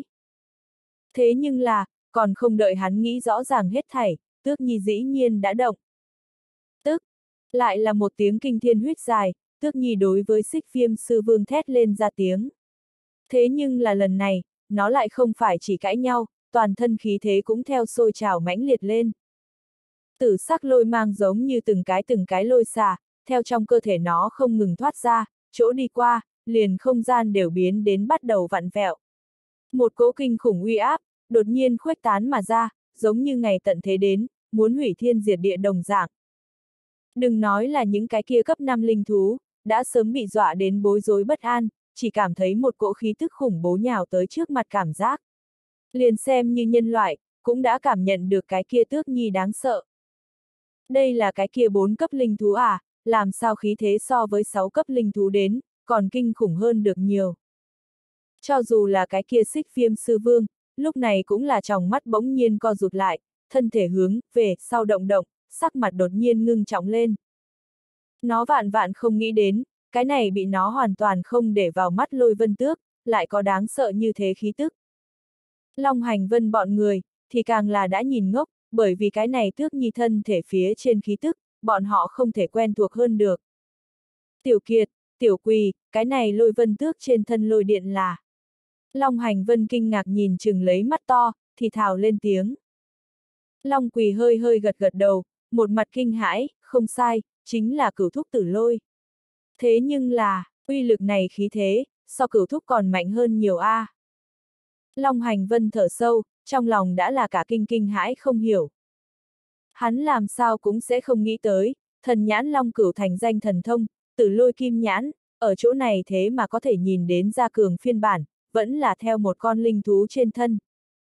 Thế nhưng là, còn không đợi hắn nghĩ rõ ràng hết thảy, Tước Nhi dĩ nhiên đã động. Tức, lại là một tiếng kinh thiên huyết dài, Tước Nhi đối với Xích Viêm sư vương thét lên ra tiếng. Thế nhưng là lần này, nó lại không phải chỉ cãi nhau, toàn thân khí thế cũng theo sôi trào mãnh liệt lên. Tử sắc lôi mang giống như từng cái từng cái lôi xà, theo trong cơ thể nó không ngừng thoát ra, chỗ đi qua, liền không gian đều biến đến bắt đầu vặn vẹo. Một cỗ kinh khủng uy áp, đột nhiên khuếch tán mà ra, giống như ngày tận thế đến, muốn hủy thiên diệt địa đồng dạng. Đừng nói là những cái kia cấp năm linh thú, đã sớm bị dọa đến bối rối bất an, chỉ cảm thấy một cỗ khí tức khủng bố nhào tới trước mặt cảm giác. Liền xem như nhân loại, cũng đã cảm nhận được cái kia Tước Nhi đáng sợ. Đây là cái kia bốn cấp linh thú à, làm sao khí thế so với sáu cấp linh thú đến, còn kinh khủng hơn được nhiều. Cho dù là cái kia Xích Viêm sư vương, lúc này cũng là tròng mắt bỗng nhiên co rụt lại, thân thể hướng về sau động động, sắc mặt đột nhiên ngưng trọng lên. Nó vạn vạn không nghĩ đến, cái này bị nó hoàn toàn không để vào mắt Lôi Vân Tước, lại có đáng sợ như thế khí tức. Long Hành Vân bọn người, thì càng là đã nhìn ngốc, bởi vì cái này Tước Nhi thân thể phía trên khí tức, bọn họ không thể quen thuộc hơn được. Tiểu Kiệt, Tiểu Quỳ, cái này Lôi Vân Tước trên thân lôi điện là. Long Hành Vân kinh ngạc nhìn chừng lấy mắt to, thì thào lên tiếng. Long Quỳ hơi hơi gật gật đầu, một mặt kinh hãi, không sai, chính là Cửu Thúc Tử Lôi. Thế nhưng là, uy lực này khí thế, so Cửu Thúc còn mạnh hơn nhiều a. À. Long Hành Vân thở sâu, trong lòng đã là cả kinh kinh hãi không hiểu. Hắn làm sao cũng sẽ không nghĩ tới, thần nhãn Long Cửu thành danh thần thông, Tử Lôi Kim Nhãn, ở chỗ này thế mà có thể nhìn đến gia cường phiên bản, vẫn là theo một con linh thú trên thân.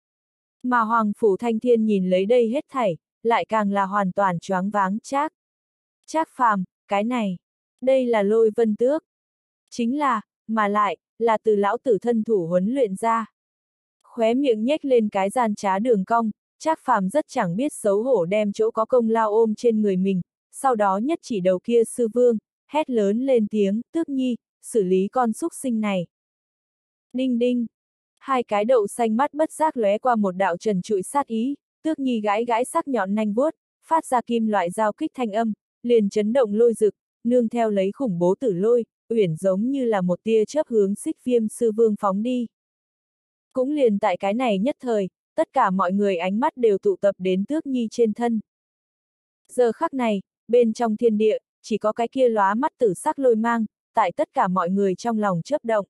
Mà Hoàng Phủ Thanh Thiên nhìn lấy đây hết thảy, lại càng là hoàn toàn choáng váng. Trác. Trác Phàm, cái này, đây là Lôi Vân Tước. Chính là, mà lại, là từ lão tử thân thủ huấn luyện ra. Khóe miệng nhếch lên cái gian trá đường cong, Trác Phàm rất chẳng biết xấu hổ đem chỗ có công lao ôm trên người mình, sau đó nhất chỉ đầu kia sư vương, hét lớn lên tiếng, Tước Nhi, xử lý con súc sinh này. Đinh đinh, hai cái đậu xanh mắt bất giác lóe qua một đạo trần trụi sát ý, Tước Nhi gãi gãi sắc nhọn nanh vuốt, phát ra kim loại giao kích thanh âm, liền chấn động lôi rực, nương theo lấy khủng bố tử lôi, uyển giống như là một tia chớp hướng Xích Viêm sư vương phóng đi. Cũng liền tại cái này nhất thời, tất cả mọi người ánh mắt đều tụ tập đến Tước Nhi trên thân. Giờ khắc này, bên trong thiên địa, chỉ có cái kia lóa mắt tử sắc lôi mang, tại tất cả mọi người trong lòng chớp động.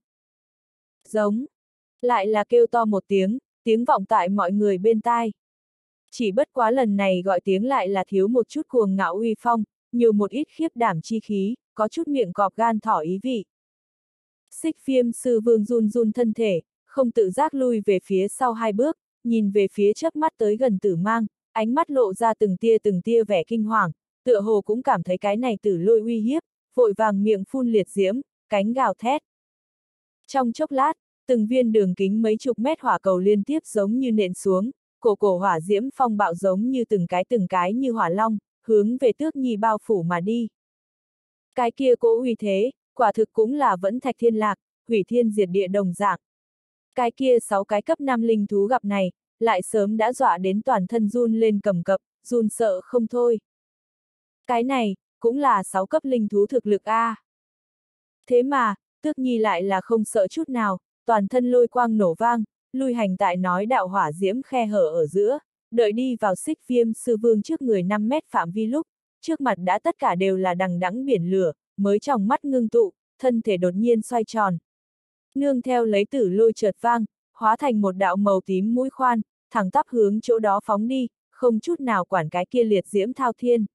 Giống, lại là kêu to một tiếng, tiếng vọng tại mọi người bên tai. Chỉ bất quá lần này gọi tiếng lại là thiếu một chút cuồng ngạo uy phong, nhiều một ít khiếp đảm chi khí, có chút miệng cọp gan thỏ ý vị. Xích Viêm sư vương run run thân thể, không tự giác lui về phía sau hai bước, nhìn về phía chớp mắt tới gần tử mang, ánh mắt lộ ra từng tia từng tia vẻ kinh hoàng, tựa hồ cũng cảm thấy cái này tử lôi uy hiếp, vội vàng miệng phun liệt diễm, cánh gào thét. Trong chốc lát, từng viên đường kính mấy chục mét hỏa cầu liên tiếp giống như nện xuống, cổ cổ hỏa diễm phong bạo giống như từng cái từng cái như hỏa long, hướng về Tước Nhi bao phủ mà đi. Cái kia cỗ uy thế, quả thực cũng là vẫn thạch thiên lạc, hủy thiên diệt địa đồng dạng. Cái kia sáu cái cấp năm linh thú gặp này, lại sớm đã dọa đến toàn thân run lên cầm cập, run sợ không thôi. Cái này, cũng là sáu cấp linh thú thực lực A. Thế mà, Tước Nhi lại là không sợ chút nào, toàn thân lôi quang nổ vang, lui hành tại nói đạo hỏa diễm khe hở ở giữa, đợi đi vào Xích Viêm sư vương trước người năm mét phạm vi lúc, trước mặt đã tất cả đều là đằng đẵng biển lửa, mới trong mắt ngưng tụ, thân thể đột nhiên xoay tròn. Nương theo lấy tử lôi chợt vang, hóa thành một đạo màu tím mũi khoan, thẳng tắp hướng chỗ đó phóng đi, không chút nào quản cái kia liệt diễm thao thiên.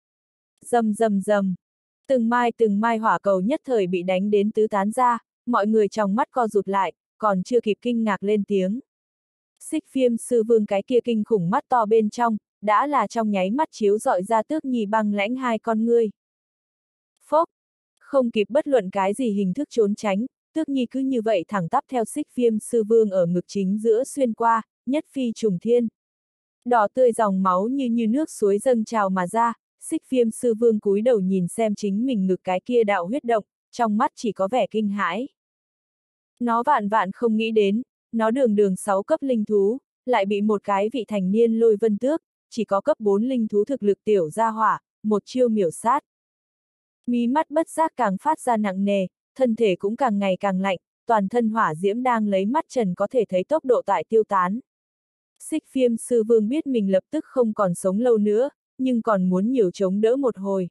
Rầm rầm rầm, từng mai từng mai hỏa cầu nhất thời bị đánh đến tứ tán ra, mọi người trong mắt co rụt lại, còn chưa kịp kinh ngạc lên tiếng. Xích Viêm sư vương cái kia kinh khủng mắt to bên trong, đã là trong nháy mắt chiếu dọi ra Tước Nhi băng lãnh hai con ngươi. Phốc, không kịp bất luận cái gì hình thức trốn tránh, Tước Nhi cứ như vậy thẳng tắp theo Xích Viêm sư vương ở ngực chính giữa xuyên qua, nhất phi trùng thiên. Đỏ tươi dòng máu như như nước suối dâng trào mà ra, Xích Viêm sư vương cúi đầu nhìn xem chính mình ngực cái kia đạo huyết động, trong mắt chỉ có vẻ kinh hãi. Nó vạn vạn không nghĩ đến, nó đường đường sáu cấp linh thú, lại bị một cái vị thành niên Lôi Vân Tước, chỉ có cấp bốn linh thú thực lực tiểu gia hỏa, một chiêu miểu sát. Mí mắt bất giác càng phát ra nặng nề, thân thể cũng càng ngày càng lạnh, toàn thân hỏa diễm đang lấy mắt trần có thể thấy tốc độ tại tiêu tán. Xích Viêm sư vương biết mình lập tức không còn sống lâu nữa, nhưng còn muốn nhiều chống đỡ một hồi.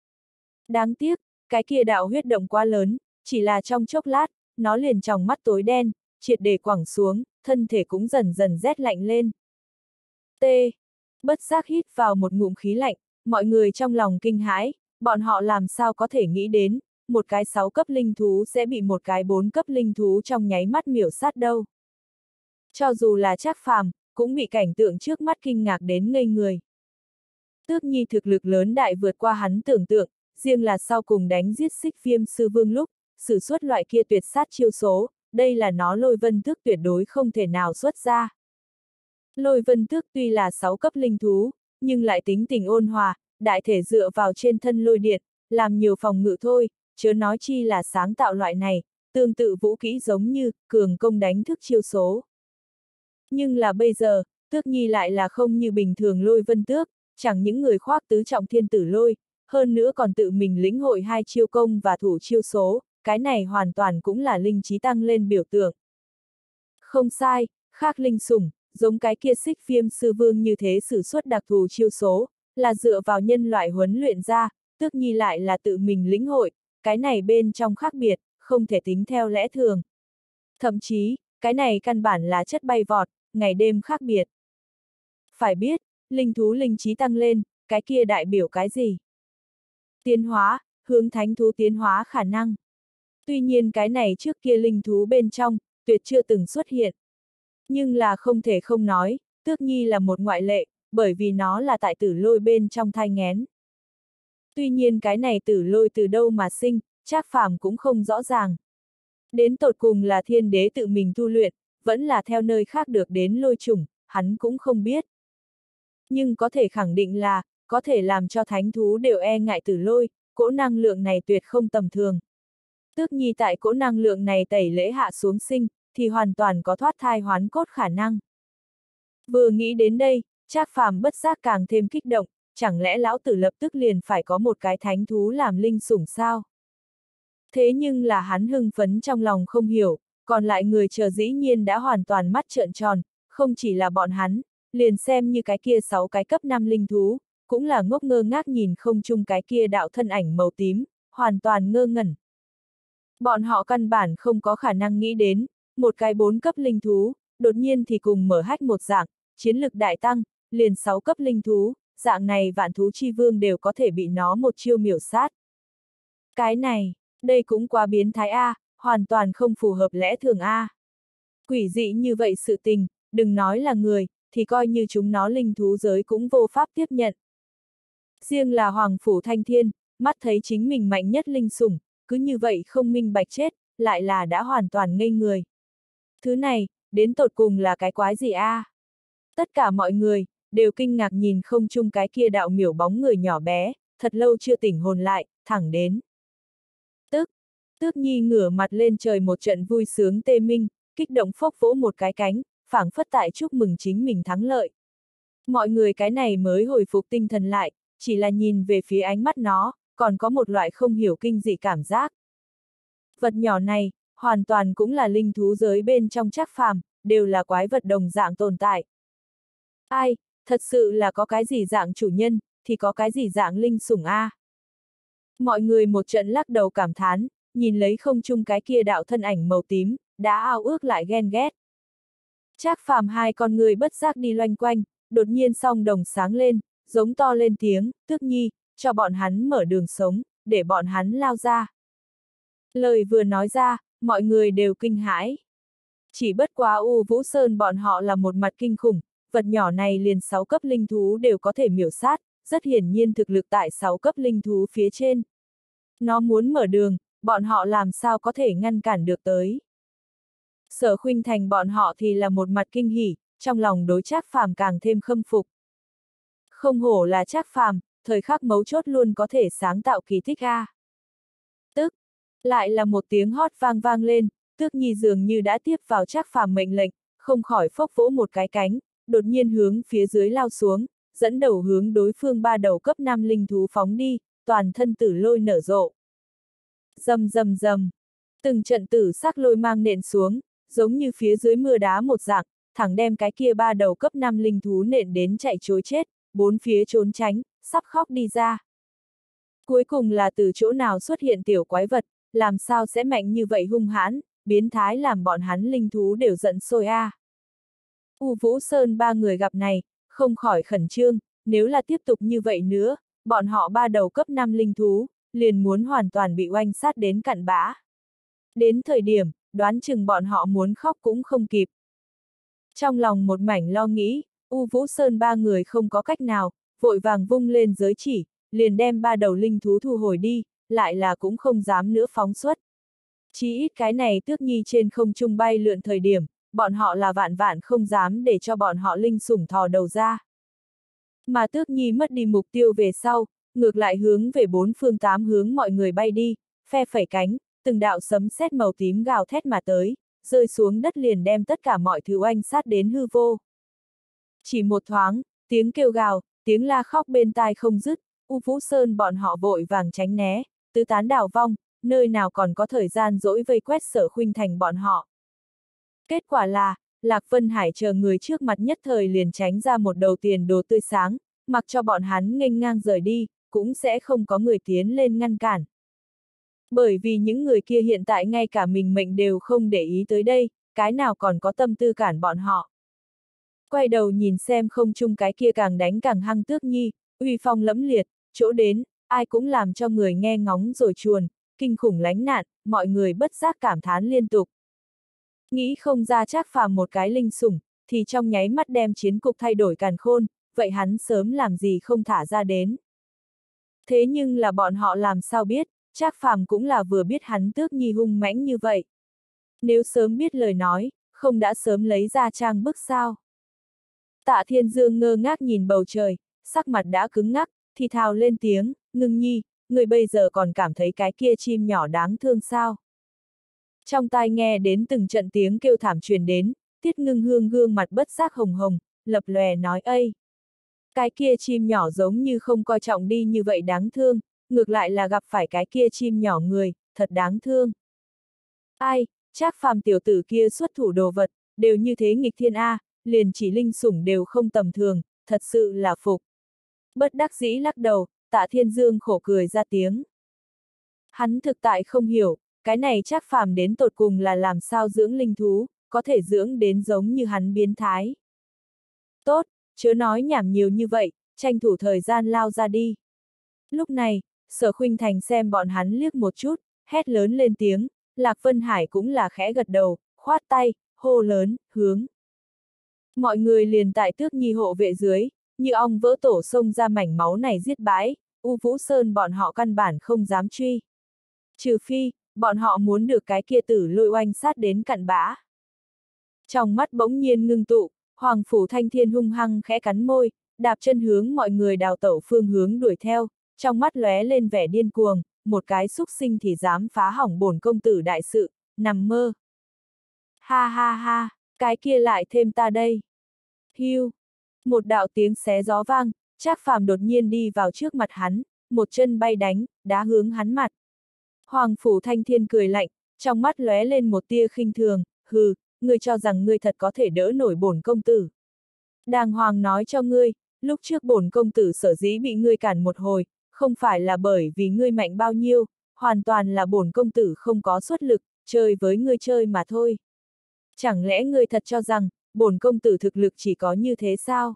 Đáng tiếc, cái kia đạo huyết động quá lớn, chỉ là trong chốc lát, nó liền tròng mắt tối đen, triệt để quẳng xuống, thân thể cũng dần dần rét lạnh lên. T. Bất giác hít vào một ngụm khí lạnh, mọi người trong lòng kinh hãi, bọn họ làm sao có thể nghĩ đến, một cái sáu cấp linh thú sẽ bị một cái bốn cấp linh thú trong nháy mắt miểu sát đâu. Cho dù là Trác Phàm, cũng bị cảnh tượng trước mắt kinh ngạc đến ngây người. Tước Nhi thực lực lớn đại vượt qua hắn tưởng tượng, riêng là sau cùng đánh giết Xích Viêm sư vương lúc, sử xuất loại kia tuyệt sát chiêu số, đây là nó Lôi Vân Tước tuyệt đối không thể nào xuất ra. Lôi Vân Tước tuy là sáu cấp linh thú, nhưng lại tính tình ôn hòa, đại thể dựa vào trên thân lôi điện, làm nhiều phòng ngự thôi, chớ nói chi là sáng tạo loại này, tương tự vũ kỹ giống như, cường công đánh thức chiêu số. Nhưng là bây giờ, Tước Nhi lại là không như bình thường Lôi Vân Tước, chẳng những người khoác tứ trọng thiên tử lôi, hơn nữa còn tự mình lĩnh hội hai chiêu công và thủ chiêu số, cái này hoàn toàn cũng là linh trí tăng lên biểu tượng. Không sai, khác linh sủng, giống cái kia Xích Viêm sư vương như thế sử xuất đặc thù chiêu số, là dựa vào nhân loại huấn luyện ra, Tước Nhi lại là tự mình lĩnh hội, cái này bên trong khác biệt, không thể tính theo lẽ thường. Thậm chí, cái này căn bản là chất bay vọt, ngày đêm khác biệt. Phải biết, linh thú linh trí tăng lên, cái kia đại biểu cái gì? Tiến hóa, hướng thánh thú tiến hóa khả năng. Tuy nhiên cái này trước kia linh thú bên trong, tuyệt chưa từng xuất hiện. Nhưng là không thể không nói, Tước Nhi là một ngoại lệ, bởi vì nó là tại tử lôi bên trong thai nghén. Tuy nhiên cái này tử lôi từ đâu mà sinh, Trác Phàm cũng không rõ ràng. Đến tột cùng là thiên đế tự mình tu luyện, vẫn là theo nơi khác được đến lôi trùng, hắn cũng không biết. Nhưng có thể khẳng định là, có thể làm cho thánh thú đều e ngại tử lôi, cỗ năng lượng này tuyệt không tầm thường. Tước Nhi tại cỗ năng lượng này tẩy lễ hạ xuống sinh, thì hoàn toàn có thoát thai hoán cốt khả năng. Vừa nghĩ đến đây, Trác Phàm bất giác càng thêm kích động, chẳng lẽ lão tử lập tức liền phải có một cái thánh thú làm linh sủng sao? Thế nhưng là hắn hưng phấn trong lòng không hiểu, còn lại người chờ dĩ nhiên đã hoàn toàn mắt trợn tròn, không chỉ là bọn hắn, liền xem như cái kia sáu cái cấp năm linh thú, cũng là ngốc ngơ ngác nhìn không chung cái kia đạo thân ảnh màu tím, hoàn toàn ngơ ngẩn. Bọn họ căn bản không có khả năng nghĩ đến, một cái bốn cấp linh thú, đột nhiên thì cùng mở hách một dạng, chiến lực đại tăng, liền sáu cấp linh thú, dạng này vạn thú chi vương đều có thể bị nó một chiêu miểu sát. Cái này, đây cũng quá biến thái A, hoàn toàn không phù hợp lẽ thường A. Quỷ dị như vậy sự tình, đừng nói là người, thì coi như chúng nó linh thú giới cũng vô pháp tiếp nhận. Riêng là Hoàng Phủ Thanh Thiên, mắt thấy chính mình mạnh nhất linh sủng, cứ như vậy không minh bạch chết, lại là đã hoàn toàn ngây người. Thứ này, đến tột cùng là cái quái gì a? Tất cả mọi người, đều kinh ngạc nhìn không chung cái kia đạo miểu bóng người nhỏ bé, thật lâu chưa tỉnh hồn lại, thẳng đến. Tức, Tước Nhi ngửa mặt lên trời một trận vui sướng tê minh, kích động phốc vỗ một cái cánh, phảng phất tại chúc mừng chính mình thắng lợi. Mọi người cái này mới hồi phục tinh thần lại, chỉ là nhìn về phía ánh mắt nó, còn có một loại không hiểu kinh dị cảm giác. Vật nhỏ này, hoàn toàn cũng là linh thú giới bên trong Trác Phàm, đều là quái vật đồng dạng tồn tại. Ai, thật sự là có cái gì dạng chủ nhân, thì có cái gì dạng linh sủng a. Mọi người một trận lắc đầu cảm thán, nhìn lấy không chung cái kia đạo thân ảnh màu tím, đã ao ước lại ghen ghét. Trác Phàm hai con người bất giác đi loanh quanh, đột nhiên song đồng sáng lên, giống to lên tiếng, Tước Nhi, cho bọn hắn mở đường sống, để bọn hắn lao ra. Lời vừa nói ra, mọi người đều kinh hãi. Chỉ bất quá U Vũ Sơn bọn họ là một mặt kinh khủng, vật nhỏ này liền sáu cấp linh thú đều có thể miểu sát, rất hiển nhiên thực lực tại sáu cấp linh thú phía trên. Nó muốn mở đường, bọn họ làm sao có thể ngăn cản được tới. Sở Khuynh Thành bọn họ thì là một mặt kinh hỉ, trong lòng đối Trác Phàm càng thêm khâm phục. Không hổ là Trác Phàm, thời khắc mấu chốt luôn có thể sáng tạo kỳ tích a. Tức, lại là một tiếng hót vang vang lên, Tước Nhi dường như đã tiếp vào Trác Phàm mệnh lệnh, không khỏi phốc vỗ một cái cánh, đột nhiên hướng phía dưới lao xuống, dẫn đầu hướng đối phương ba đầu cấp năm linh thú phóng đi, toàn thân tử lôi nở rộ. Rầm rầm rầm, từng trận tử sắc lôi mang nện xuống, giống như phía dưới mưa đá một dạng, thẳng đem cái kia ba đầu cấp năm linh thú nện đến chạy trối chết, bốn phía trốn tránh, sắp khóc đi ra. Cuối cùng là từ chỗ nào xuất hiện tiểu quái vật, làm sao sẽ mạnh như vậy hung hãn, biến thái làm bọn hắn linh thú đều giận sôi a. À. U Vũ Sơn ba người gặp này, không khỏi khẩn trương, nếu là tiếp tục như vậy nữa, bọn họ ba đầu cấp năm linh thú, liền muốn hoàn toàn bị oanh sát đến cặn bã. Đến thời điểm, đoán chừng bọn họ muốn khóc cũng không kịp. Trong lòng một mảnh lo nghĩ, U Vũ Sơn ba người không có cách nào, vội vàng vung lên giới chỉ, liền đem ba đầu linh thú thu hồi đi, lại là cũng không dám nữa phóng xuất. Chí ít cái này Tước Nhi trên không trung bay lượn thời điểm, bọn họ là vạn vạn không dám để cho bọn họ linh sủng thò đầu ra. Mà Tước Nhi mất đi mục tiêu về sau, ngược lại hướng về bốn phương tám hướng mọi người bay đi, phe phẩy cánh, từng đạo sấm sét màu tím gào thét mà tới, rơi xuống đất liền đem tất cả mọi thứ oanh sát đến hư vô. Chỉ một thoáng, tiếng kêu gào, tiếng la khóc bên tai không dứt, U Vũ Sơn bọn họ vội vàng tránh né, tứ tán đảo vong, nơi nào còn có thời gian dỗi vây quét Sở Khuynh Thành bọn họ. Kết quả là, Lạc Vân Hải chờ người trước mặt nhất thời liền tránh ra một đầu tiền đồ tươi sáng, mặc cho bọn hắn nghênh ngang rời đi, cũng sẽ không có người tiến lên ngăn cản. Bởi vì những người kia hiện tại ngay cả mình mệnh đều không để ý tới đây, cái nào còn có tâm tư cản bọn họ. Quay đầu nhìn xem không chung cái kia càng đánh càng hăng Tước Nhi, uy phong lẫm liệt, chỗ đến, ai cũng làm cho người nghe ngóng rồi chuồn, kinh khủng lánh nạn, mọi người bất giác cảm thán liên tục. Nghĩ không ra Trác Phàm một cái linh sủng, thì trong nháy mắt đem chiến cục thay đổi càn khôn, vậy hắn sớm làm gì không thả ra đến. Thế nhưng là bọn họ làm sao biết, Trác Phàm cũng là vừa biết hắn Tước Nhi hung mãnh như vậy. Nếu sớm biết lời nói, không đã sớm lấy ra trang bức sao. Tạ Thiên Dương ngơ ngác nhìn bầu trời, sắc mặt đã cứng ngắc, thì thào lên tiếng, Ngưng Nhi, người bây giờ còn cảm thấy cái kia chim nhỏ đáng thương sao. Trong tai nghe đến từng trận tiếng kêu thảm truyền đến, Tiết Ngưng Hương gương mặt bất giác hồng hồng, lập lòe nói ây. Cái kia chim nhỏ giống như không coi trọng đi như vậy đáng thương, ngược lại là gặp phải cái kia chim nhỏ người, thật đáng thương. Ai, Trác Phàm tiểu tử kia xuất thủ đồ vật, đều như thế nghịch thiên A, liền chỉ linh sủng đều không tầm thường, thật sự là phục. Bất đắc dĩ lắc đầu, Tạ Thiên Dương khổ cười ra tiếng. Hắn thực tại không hiểu, cái này Trác Phàm đến tột cùng là làm sao dưỡng linh thú, có thể dưỡng đến giống như hắn biến thái. Tốt, chớ nói nhảm nhiều như vậy, tranh thủ thời gian lao ra đi. Lúc này, Sở Khuynh Thành xem bọn hắn liếc một chút, hét lớn lên tiếng, Lạc Vân Hải cũng là khẽ gật đầu, khoát tay, hô lớn, hướng. Mọi người liền tại Tước Nhi hộ vệ dưới, như ong vỡ tổ xông ra mảnh máu này giết bãi, U Vũ Sơn bọn họ căn bản không dám truy. Trừ phi, bọn họ muốn được cái kia tử lôi oanh sát đến cặn bã. Trong mắt bỗng nhiên ngưng tụ, Hoàng Phủ Thanh Thiên hung hăng khẽ cắn môi, đạp chân hướng mọi người đào tẩu phương hướng đuổi theo, trong mắt lóe lên vẻ điên cuồng, một cái xúc sinh thì dám phá hỏng bổn công tử đại sự, nằm mơ. Ha ha ha, cái kia lại thêm ta đây. Hiu, một đạo tiếng xé gió vang, Trác Phàm đột nhiên đi vào trước mặt hắn, một chân bay đánh, đá hướng hắn mặt. Hoàng Phủ Thanh Thiên cười lạnh, trong mắt lóe lên một tia khinh thường, hừ, ngươi cho rằng ngươi thật có thể đỡ nổi bổn công tử. Đàng hoàng nói cho ngươi, lúc trước bổn công tử sở dĩ bị ngươi cản một hồi, không phải là bởi vì ngươi mạnh bao nhiêu, hoàn toàn là bổn công tử không có xuất lực, chơi với ngươi chơi mà thôi. Chẳng lẽ ngươi thật cho rằng, bổn công tử thực lực chỉ có như thế sao?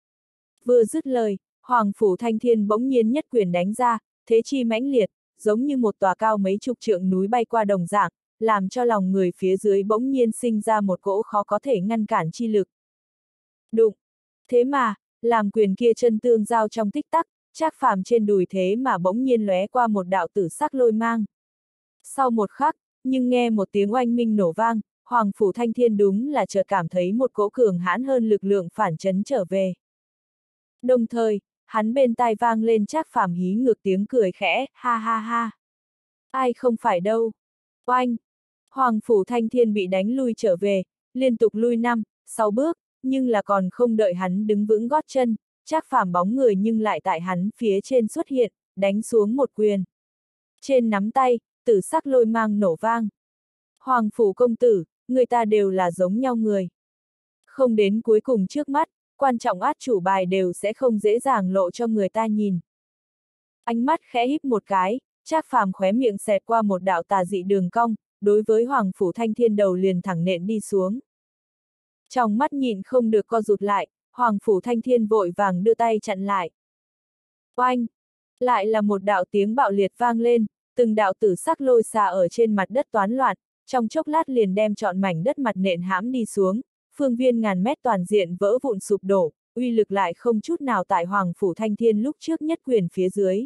Vừa dứt lời, Hoàng Phủ Thanh Thiên bỗng nhiên nhất quyền đánh ra, thế chi mãnh liệt, giống như một tòa cao mấy chục trượng núi bay qua đồng dạng, làm cho lòng người phía dưới bỗng nhiên sinh ra một cỗ khó có thể ngăn cản chi lực. Đụng! Thế mà, làm quyền kia chân tương giao trong tích tắc, Trác Phàm trên đùi thế mà bỗng nhiên lóe qua một đạo tử sắc lôi mang. Sau một khắc, nhưng nghe một tiếng oanh minh nổ vang, Hoàng Phủ Thanh Thiên đúng là chợt cảm thấy một cỗ cường hãn hơn lực lượng phản chấn trở về. Đồng thời, hắn bên tai vang lên Trác Phàm hí ngược tiếng cười khẽ, ha ha ha. Ai không phải đâu. Oanh! Hoàng Phủ Thanh Thiên bị đánh lui trở về, liên tục lui năm, sáu bước, nhưng là còn không đợi hắn đứng vững gót chân, Trác Phàm bóng người nhưng lại tại hắn phía trên xuất hiện, đánh xuống một quyền. Trên nắm tay, tử sắc lôi mang nổ vang. Hoàng Phủ công tử, người ta đều là giống nhau người. Không đến cuối cùng trước mắt, quan trọng át chủ bài đều sẽ không dễ dàng lộ cho người ta nhìn. Ánh mắt khẽ híp một cái, Trác Phàm khóe miệng xẹt qua một đạo tà dị đường cong, đối với Hoàng Phủ Thanh Thiên đầu liền thẳng nện đi xuống. Trong mắt nhìn không được co rụt lại, Hoàng Phủ Thanh Thiên vội vàng đưa tay chặn lại. Oanh! Lại là một đạo tiếng bạo liệt vang lên, từng đạo tử sắc lôi xà ở trên mặt đất toán loạn, trong chốc lát liền đem trọn mảnh đất mặt nện hãm đi xuống, phương viên ngàn mét toàn diện vỡ vụn sụp đổ, uy lực lại không chút nào tại Hoàng Phủ Thanh Thiên lúc trước nhất quyền phía dưới.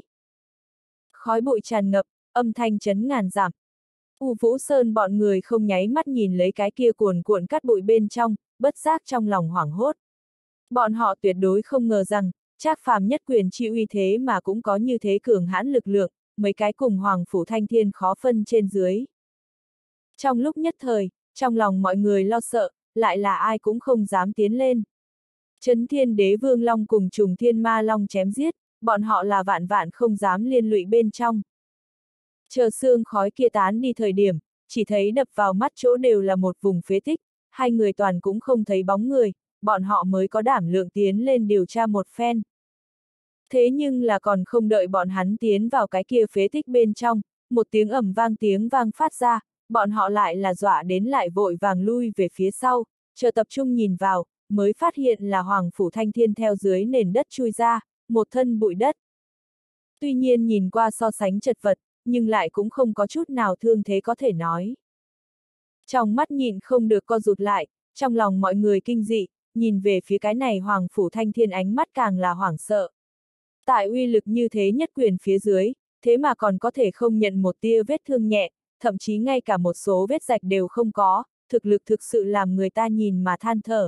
Khói bụi tràn ngập, âm thanh chấn ngàn dặm. U Vũ Sơn bọn người không nháy mắt nhìn lấy cái kia cuồn cuộn cát bụi bên trong, bất giác trong lòng hoảng hốt. Bọn họ tuyệt đối không ngờ rằng, Trác Phàm nhất quyền chi uy thế mà cũng có như thế cường hãn lực lượng, mấy cái cùng Hoàng Phủ Thanh Thiên khó phân trên dưới. Trong lúc nhất thời, trong lòng mọi người lo sợ, lại là ai cũng không dám tiến lên. Trấn Thiên Đế Vương Long cùng Trùng Thiên Ma Long chém giết, bọn họ là vạn vạn không dám liên lụy bên trong. Chờ sương khói kia tán đi thời điểm, chỉ thấy đập vào mắt chỗ đều là một vùng phế tích, hai người toàn cũng không thấy bóng người, bọn họ mới có đảm lượng tiến lên điều tra một phen. Thế nhưng là còn không đợi bọn hắn tiến vào cái kia phế tích bên trong, một tiếng ầm vang tiếng vang phát ra, bọn họ lại là dọa đến lại vội vàng lui về phía sau, chờ tập trung nhìn vào, mới phát hiện là Hoàng Phủ Thanh Thiên theo dưới nền đất chui ra, một thân bụi đất. Tuy nhiên nhìn qua so sánh chật vật, nhưng lại cũng không có chút nào thương thế có thể nói. Trong mắt nhịn không được co rụt lại, trong lòng mọi người kinh dị, nhìn về phía cái này Hoàng Phủ Thanh Thiên ánh mắt càng là hoảng sợ. Tại uy lực như thế nhất quyền phía dưới, thế mà còn có thể không nhận một tia vết thương nhẹ, thậm chí ngay cả một số vết rạch đều không có, thực lực thực sự làm người ta nhìn mà than thở.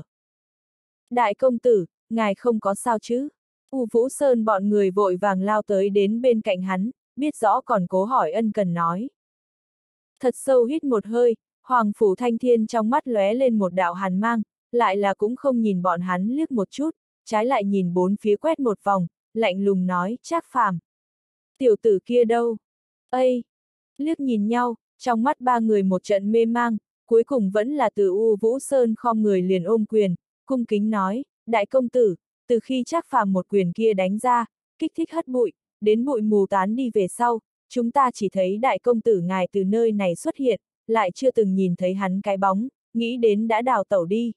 Đại công tử, ngài không có sao chứ? U Vũ Sơn bọn người vội vàng lao tới đến bên cạnh hắn, biết rõ còn cố hỏi ân cần nói. Thật sâu hít một hơi, Hoàng Phủ Thanh Thiên trong mắt lóe lên một đạo hàn mang, lại là cũng không nhìn bọn hắn liếc một chút, trái lại nhìn bốn phía quét một vòng, lạnh lùng nói, Trác Phàm. Tiểu tử kia đâu? Ây! Liếc nhìn nhau, trong mắt ba người một trận mê mang, cuối cùng vẫn là từ U Vũ Sơn khom người liền ôm quyền, cung kính nói, đại công tử, từ khi Trác Phàm một quyền kia đánh ra, kích thích hất bụi, đến bụi mù tán đi về sau, chúng ta chỉ thấy đại công tử ngài từ nơi này xuất hiện, lại chưa từng nhìn thấy hắn cái bóng, nghĩ đến đã đào tẩu đi.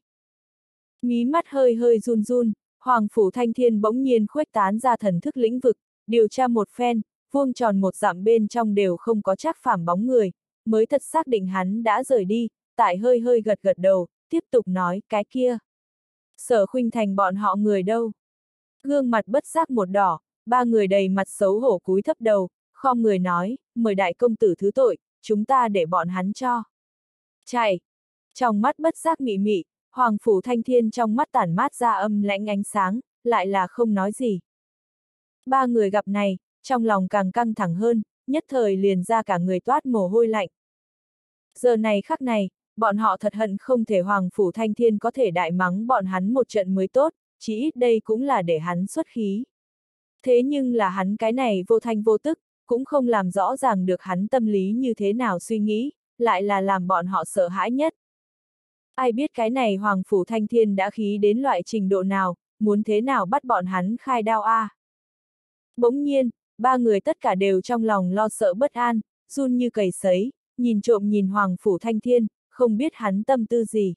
Mí mắt hơi hơi run run, Hoàng Phủ Thanh Thiên bỗng nhiên khuếch tán ra thần thức lĩnh vực, điều tra một phen, vuông tròn một dặm bên trong đều không có Trác Phàm bóng người, mới thật xác định hắn đã rời đi, tại hơi hơi gật gật đầu, tiếp tục nói, cái kia. Sở Khuynh Thành bọn họ người đâu? Gương mặt bất giác một đỏ, ba người đầy mặt xấu hổ cúi thấp đầu, khom người nói, mời đại công tử thứ tội, chúng ta để bọn hắn cho. Chạy! Trong mắt bất giác mị mị, Hoàng Phủ Thanh Thiên trong mắt tản mát ra âm lãnh ánh sáng, lại là không nói gì. Ba người gặp này, trong lòng càng căng thẳng hơn, nhất thời liền ra cả người toát mồ hôi lạnh. Giờ này khắc này, bọn họ thật hận không thể Hoàng Phủ Thanh Thiên có thể đại mắng bọn hắn một trận mới tốt, chỉ ít đây cũng là để hắn xuất khí. Thế nhưng là hắn cái này vô thanh vô tức, cũng không làm rõ ràng được hắn tâm lý như thế nào suy nghĩ, lại là làm bọn họ sợ hãi nhất. Ai biết cái này Hoàng Phủ Thanh Thiên đã khí đến loại trình độ nào, muốn thế nào bắt bọn hắn khai đao a? À? Bỗng nhiên, ba người tất cả đều trong lòng lo sợ bất an, run như cầy sấy, nhìn trộm nhìn Hoàng Phủ Thanh Thiên, không biết hắn tâm tư gì.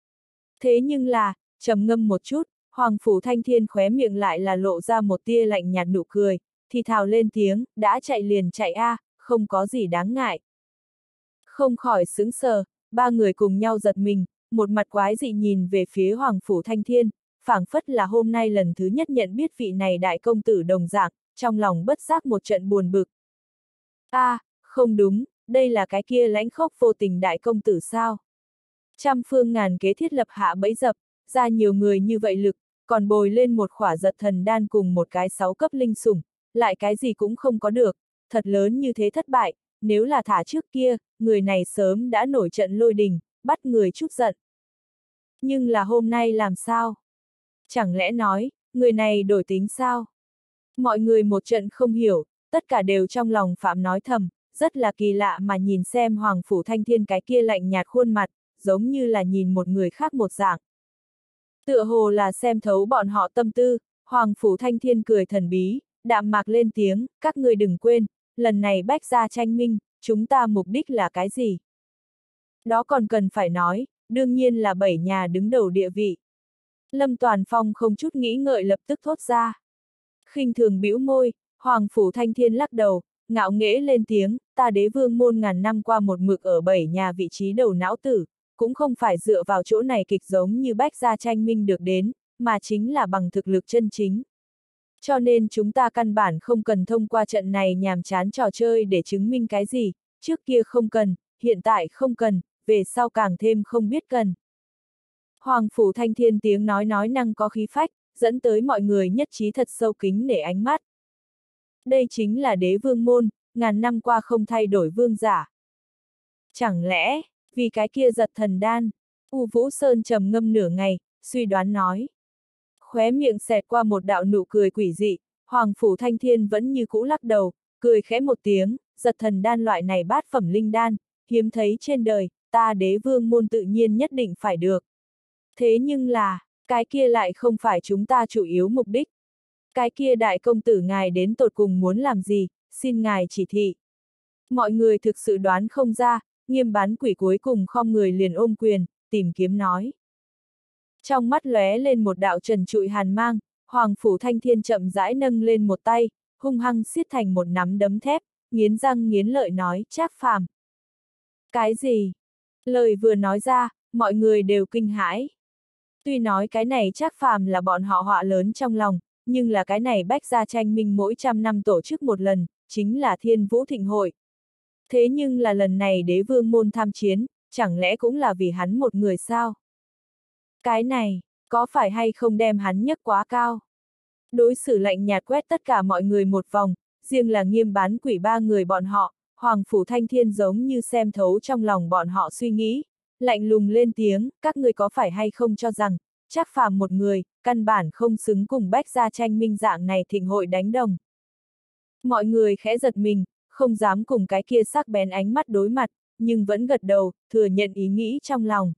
Thế nhưng là, trầm ngâm một chút, Hoàng Phủ Thanh Thiên khóe miệng lại là lộ ra một tia lạnh nhạt nụ cười, thì thào lên tiếng, đã chạy liền chạy a, à, không có gì đáng ngại. Không khỏi sững sờ, ba người cùng nhau giật mình, một mặt quái dị nhìn về phía Hoàng Phủ Thanh Thiên, phảng phất là hôm nay lần thứ nhất nhận biết vị này đại công tử đồng dạng, trong lòng bất giác một trận buồn bực. A, à, không đúng, đây là cái kia lãnh khốc vô tình đại công tử sao? Trăm phương ngàn kế thiết lập hạ bẫy dập, ra nhiều người như vậy lực, còn bồi lên một khỏa giật thần đan cùng một cái sáu cấp linh sủng, lại cái gì cũng không có được, thật lớn như thế thất bại, nếu là thả trước kia, người này sớm đã nổi trận lôi đình, bắt người chút giận. Nhưng là hôm nay làm sao? Chẳng lẽ nói, người này đổi tính sao? Mọi người một trận không hiểu, tất cả đều trong lòng phạm nói thầm, rất là kỳ lạ mà nhìn xem Hoàng Phủ Thanh Thiên cái kia lạnh nhạt khuôn mặt, giống như là nhìn một người khác một dạng. Tựa hồ là xem thấu bọn họ tâm tư, Hoàng Phủ Thanh Thiên cười thần bí, đạm mạc lên tiếng, các người đừng quên, lần này bách gia tranh minh, chúng ta mục đích là cái gì? Đó còn cần phải nói, đương nhiên là bảy nhà đứng đầu địa vị. Lâm Toàn Phong không chút nghĩ ngợi lập tức thốt ra. Khinh thường bĩu môi, Hoàng Phủ Thanh Thiên lắc đầu, ngạo nghễ lên tiếng, ta đế vương môn ngàn năm qua một mực ở bảy nhà vị trí đầu não tử, cũng không phải dựa vào chỗ này kịch giống như bách gia tranh minh được đến, mà chính là bằng thực lực chân chính. Cho nên chúng ta căn bản không cần thông qua trận này nhàm chán trò chơi để chứng minh cái gì, trước kia không cần, hiện tại không cần, về sau càng thêm không biết cần. Hoàng Phủ Thanh Thiên tiếng nói nói năng có khí phách, dẫn tới mọi người nhất trí thật sâu kính nể ánh mắt. Đây chính là đế vương môn, ngàn năm qua không thay đổi vương giả. Chẳng lẽ, vì cái kia giật thần đan, U Vũ Sơn trầm ngâm nửa ngày, suy đoán nói. Khóe miệng xẹt qua một đạo nụ cười quỷ dị, Hoàng Phủ Thanh Thiên vẫn như cũ lắc đầu, cười khẽ một tiếng, giật thần đan loại này bát phẩm linh đan, hiếm thấy trên đời, ta đế vương môn tự nhiên nhất định phải được. Thế nhưng là, cái kia lại không phải chúng ta chủ yếu mục đích. Cái kia đại công tử ngài đến tột cùng muốn làm gì, xin ngài chỉ thị. Mọi người thực sự đoán không ra, Nghiêm Bán Quỷ cuối cùng khom người liền ôm quyền, tìm kiếm nói. Trong mắt lóe lên một đạo trần trụi hàn mang, Hoàng Phủ Thanh Thiên chậm rãi nâng lên một tay, hung hăng siết thành một nắm đấm thép, nghiến răng nghiến lợi nói, Trác Phàm. Cái gì? Lời vừa nói ra, mọi người đều kinh hãi. Tuy nói cái này Trác Phàm là bọn họ họa lớn trong lòng, nhưng là cái này Bách Gia Tranh Minh mỗi trăm năm tổ chức một lần, chính là Thiên Vũ Thịnh Hội. Thế nhưng là lần này đế vương môn tham chiến, chẳng lẽ cũng là vì hắn một người sao? Cái này, có phải hay không đem hắn nhấc quá cao? Đối xử lạnh nhạt quét tất cả mọi người một vòng, riêng là Nghiêm Bán Quỷ ba người bọn họ, Hoàng Phủ Thanh Thiên giống như xem thấu trong lòng bọn họ suy nghĩ, lạnh lùng lên tiếng, các người có phải hay không cho rằng, Trác Phàm một người, căn bản không xứng cùng Bách Gia Tranh Minh dạng này thịnh hội đánh đồng. Mọi người khẽ giật mình, không dám cùng cái kia sắc bén ánh mắt đối mặt, nhưng vẫn gật đầu, thừa nhận ý nghĩ trong lòng.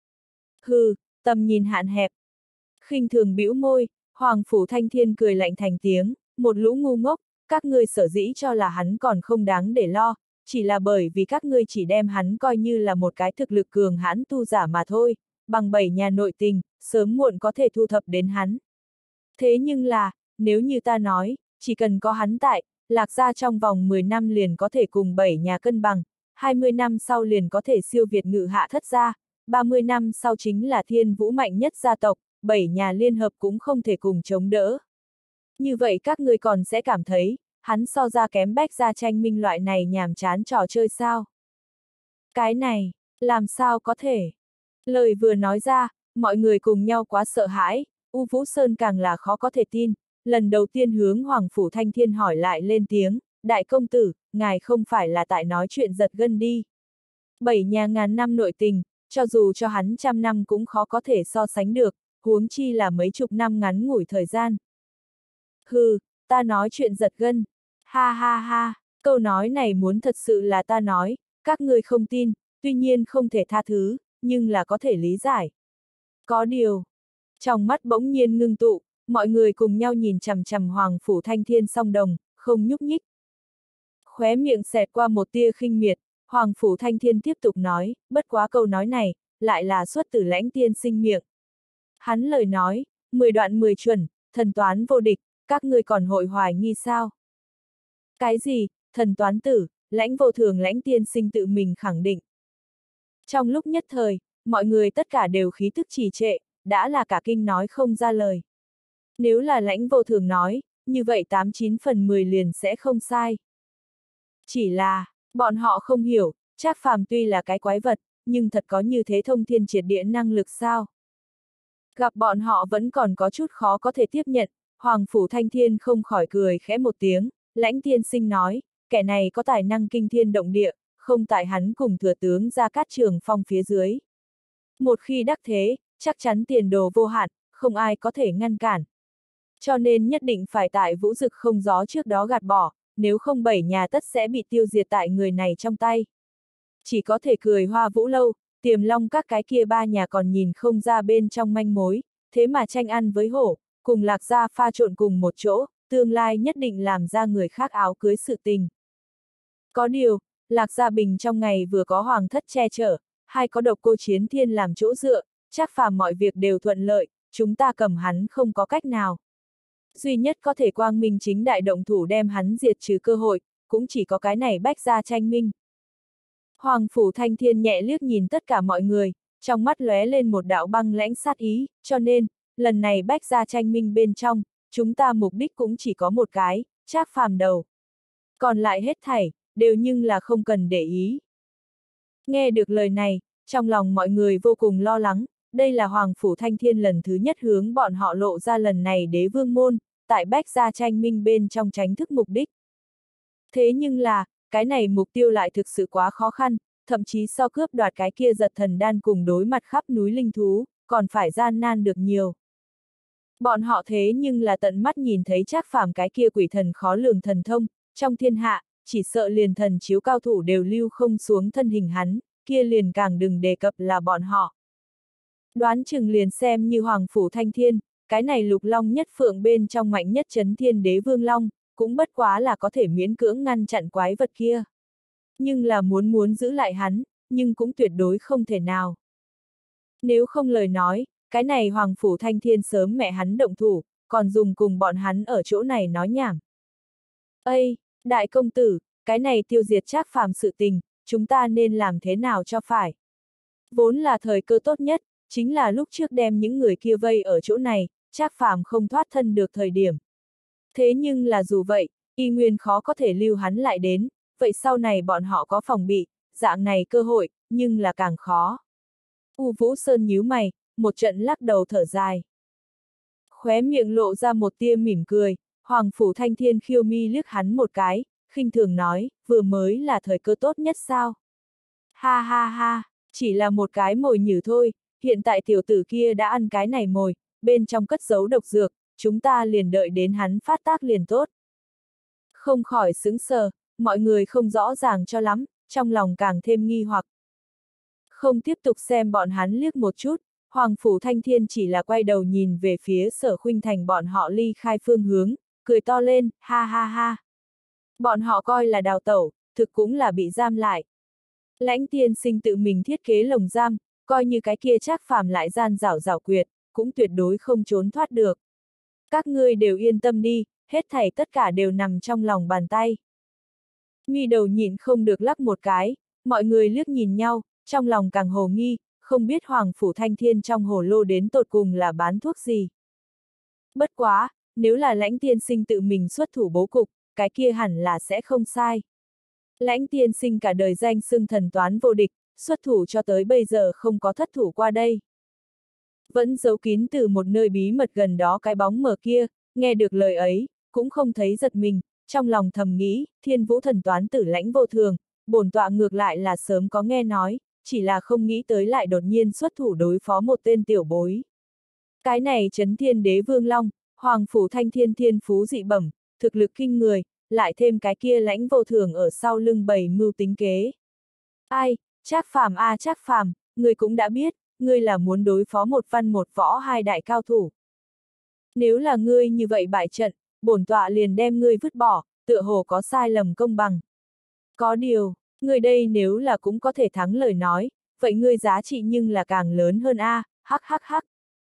Hừ, tầm nhìn hạn hẹp. Khinh thường bĩu môi, Hoàng Phủ Thanh Thiên cười lạnh thành tiếng, một lũ ngu ngốc, các ngươi sở dĩ cho là hắn còn không đáng để lo, chỉ là bởi vì các ngươi chỉ đem hắn coi như là một cái thực lực cường hãn tu giả mà thôi, bằng bảy nhà nội tình, sớm muộn có thể thu thập đến hắn. Thế nhưng là, nếu như ta nói, chỉ cần có hắn tại, Lạc Gia trong vòng mười năm liền có thể cùng bảy nhà cân bằng, hai mươi năm sau liền có thể siêu việt Ngự Hạ Thất gia, ba mươi năm sau chính là Thiên Vũ mạnh nhất gia tộc, bảy nhà liên hợp cũng không thể cùng chống đỡ. Như vậy các ngươi còn sẽ cảm thấy, hắn so ra kém Bách Gia Tranh Minh loại này nhàm chán trò chơi sao? Cái này, làm sao có thể? Lời vừa nói ra, mọi người cùng nhau quá sợ hãi, U Vũ Sơn càng là khó có thể tin, lần đầu tiên hướng Hoàng Phủ Thanh Thiên hỏi lại lên tiếng, đại công tử, ngài không phải là tại nói chuyện giật gân đi. Bảy nhà ngàn năm nội tình, cho dù cho hắn trăm năm cũng khó có thể so sánh được, huống chi là mấy chục năm ngắn ngủi thời gian. Hừ, ta nói chuyện giật gân. Ha ha ha, câu nói này muốn thật sự là ta nói, các ngươi không tin, tuy nhiên không thể tha thứ, nhưng là có thể lý giải. Có điều, trong mắt bỗng nhiên ngưng tụ, mọi người cùng nhau nhìn chằm chằm Hoàng Phủ Thanh Thiên song đồng, không nhúc nhích. Khóe miệng xẹt qua một tia khinh miệt, Hoàng Phủ Thanh Thiên tiếp tục nói, bất quá câu nói này, lại là xuất từ Lãnh tiên sinh miệng. Hắn lời nói, mười đoạn mười chuẩn, thần toán vô địch, các ngươi còn hội hoài nghi sao? Cái gì, thần toán tử, Lãnh vô thường Lãnh tiên sinh tự mình khẳng định. Trong lúc nhất thời, mọi người tất cả đều khí tức trì trệ, đã là cả kinh nói không ra lời. Nếu là Lãnh vô thường nói, như vậy tám chín phần mười liền sẽ không sai. Chỉ là, bọn họ không hiểu, Trác Phàm tuy là cái quái vật, nhưng thật có như thế thông thiên triệt địa năng lực sao? Gặp bọn họ vẫn còn có chút khó có thể tiếp nhận, Hoàng Phủ Thanh Thiên không khỏi cười khẽ một tiếng, Lãnh tiên sinh nói, kẻ này có tài năng kinh thiên động địa, không tại hắn cùng thừa tướng Gia Cát Trường Phong phía dưới. Một khi đắc thế, chắc chắn tiền đồ vô hạn, không ai có thể ngăn cản. Cho nên nhất định phải tại vũ dực không gió trước đó gạt bỏ, nếu không bảy nhà tất sẽ bị tiêu diệt tại người này trong tay. Chỉ có thể cười Hoa Vũ Lâu, Tiềm Long các cái kia ba nhà còn nhìn không ra bên trong manh mối, thế mà tranh ăn với hổ, cùng Lạc Gia pha trộn cùng một chỗ, tương lai nhất định làm ra người khác áo cưới sự tình. Có điều, Lạc Gia Bình trong ngày vừa có hoàng thất che chở, hai có độc cô Chiến Thiên làm chỗ dựa, Trác Phàm mọi việc đều thuận lợi, chúng ta cầm hắn không có cách nào. Duy nhất có thể quang minh chính đại động thủ đem hắn diệt trừ cơ hội, cũng chỉ có cái này Bách Gia Tranh Minh. Hoàng Phủ Thanh Thiên nhẹ liếc nhìn tất cả mọi người, trong mắt lóe lên một đạo băng lãnh sát ý, cho nên, lần này Bách Gia Tranh Minh bên trong, chúng ta mục đích cũng chỉ có một cái, Trác Phàm đầu. Còn lại hết thảy, đều nhưng là không cần để ý. Nghe được lời này, trong lòng mọi người vô cùng lo lắng, đây là Hoàng Phủ Thanh Thiên lần thứ nhất hướng bọn họ lộ ra lần này đế vương môn, tại Bách Gia Tranh Minh bên trong tránh thức mục đích. Thế nhưng là, cái này mục tiêu lại thực sự quá khó khăn, thậm chí so cướp đoạt cái kia giật thần đan cùng đối mặt khắp núi linh thú, còn phải gian nan được nhiều. Bọn họ thế nhưng là tận mắt nhìn thấy Trác Phàm cái kia quỷ thần khó lường thần thông, trong thiên hạ, chỉ sợ liền thần chiếu cao thủ đều lưu không xuống thân hình hắn, kia liền càng đừng đề cập là bọn họ. Đoán chừng liền xem như Hoàng Phủ Thanh Thiên, cái này lục long nhất phượng bên trong mạnh nhất chấn thiên đế vương long, cũng bất quá là có thể miễn cưỡng ngăn chặn quái vật kia. Nhưng là muốn muốn giữ lại hắn, nhưng cũng tuyệt đối không thể nào. Nếu không lời nói, cái này Hoàng Phủ Thanh Thiên sớm mẹ hắn động thủ, còn dùng cùng bọn hắn ở chỗ này nói nhảm. Ây, đại công tử, cái này tiêu diệt Trác Phàm sự tình, chúng ta nên làm thế nào cho phải. Vốn là thời cơ tốt nhất, chính là lúc trước đem những người kia vây ở chỗ này, Trác Phàm không thoát thân được thời điểm. Thế nhưng là dù vậy, y nguyên khó có thể lưu hắn lại đến, vậy sau này bọn họ có phòng bị, dạng này cơ hội, nhưng là càng khó. U Vũ Sơn nhíu mày, một trận lắc đầu thở dài. Khóe miệng lộ ra một tia mỉm cười, Hoàng Phủ Thanh Thiên khiêu mi liếc hắn một cái, khinh thường nói, vừa mới là thời cơ tốt nhất sao? Ha ha ha, chỉ là một cái mồi nhử thôi, hiện tại tiểu tử kia đã ăn cái này mồi, bên trong cất giấu độc dược, chúng ta liền đợi đến hắn phát tác liền tốt. Không khỏi sững sờ, mọi người không rõ ràng cho lắm, trong lòng càng thêm nghi hoặc. Không tiếp tục xem bọn hắn liếc một chút, Hoàng Phủ Thanh Thiên chỉ là quay đầu nhìn về phía Sở Khuynh Thành bọn họ ly khai phương hướng, cười to lên, ha ha ha. Bọn họ coi là đào tẩu, thực cũng là bị giam lại. Lãnh Tiên Sinh tự mình thiết kế lồng giam, coi như cái kia Trác Phàm lại gian giảo giảo quyệt, cũng tuyệt đối không trốn thoát được. Các ngươi đều yên tâm đi, hết thảy tất cả đều nằm trong lòng bàn tay. Mi đầu nhịn không được lắc một cái, mọi người liếc nhìn nhau, trong lòng càng hồ nghi, không biết Hoàng Phủ Thanh Thiên trong hồ lô đến tột cùng là bán thuốc gì. Bất quá, nếu là Lãnh Tiên Sinh tự mình xuất thủ bố cục, cái kia hẳn là sẽ không sai. Lãnh Tiên Sinh cả đời danh xưng thần toán vô địch, xuất thủ cho tới bây giờ không có thất thủ qua đây. Vẫn giấu kín từ một nơi bí mật gần đó cái bóng mờ kia, nghe được lời ấy, cũng không thấy giật mình, trong lòng thầm nghĩ, Thiên Vũ thần toán tử Lãnh vô thường, bổn tọa ngược lại là sớm có nghe nói, chỉ là không nghĩ tới lại đột nhiên xuất thủ đối phó một tên tiểu bối. Cái này Chấn Thiên Đế Vương Long, Hoàng Phủ Thanh Thiên thiên phú dị bẩm, thực lực kinh người, lại thêm cái kia Lãnh vô thường ở sau lưng bày mưu tính kế. Ai, Trác Phàm a à, Trác Phàm, ngươi cũng đã biết, ngươi là muốn đối phó một văn một võ hai đại cao thủ. Nếu là ngươi như vậy bại trận, bổn tọa liền đem ngươi vứt bỏ, tựa hồ có sai lầm công bằng. Có điều, ngươi đây nếu là cũng có thể thắng lời nói, vậy ngươi giá trị nhưng là càng lớn hơn a, hắc hắc hắc.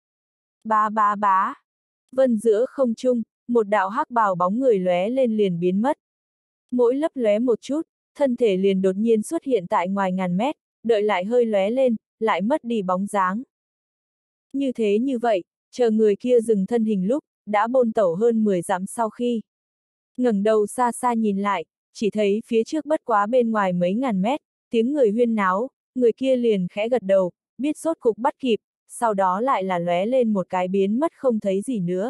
Bá bá bá. Vân giữa không trung, một đạo hắc bào bóng người lóe lên liền biến mất. Mỗi lấp lóe một chút, thân thể liền đột nhiên xuất hiện tại ngoài ngàn mét, đợi lại hơi lóe lên, lại mất đi bóng dáng. Như thế như vậy, chờ người kia dừng thân hình lúc, đã bôn tẩu hơn mười dặm sau khi. Ngẩng đầu xa xa nhìn lại, chỉ thấy phía trước bất quá bên ngoài mấy ngàn mét, tiếng người huyên náo, người kia liền khẽ gật đầu, biết rốt cục bắt kịp, sau đó lại là lóe lên một cái biến mất không thấy gì nữa.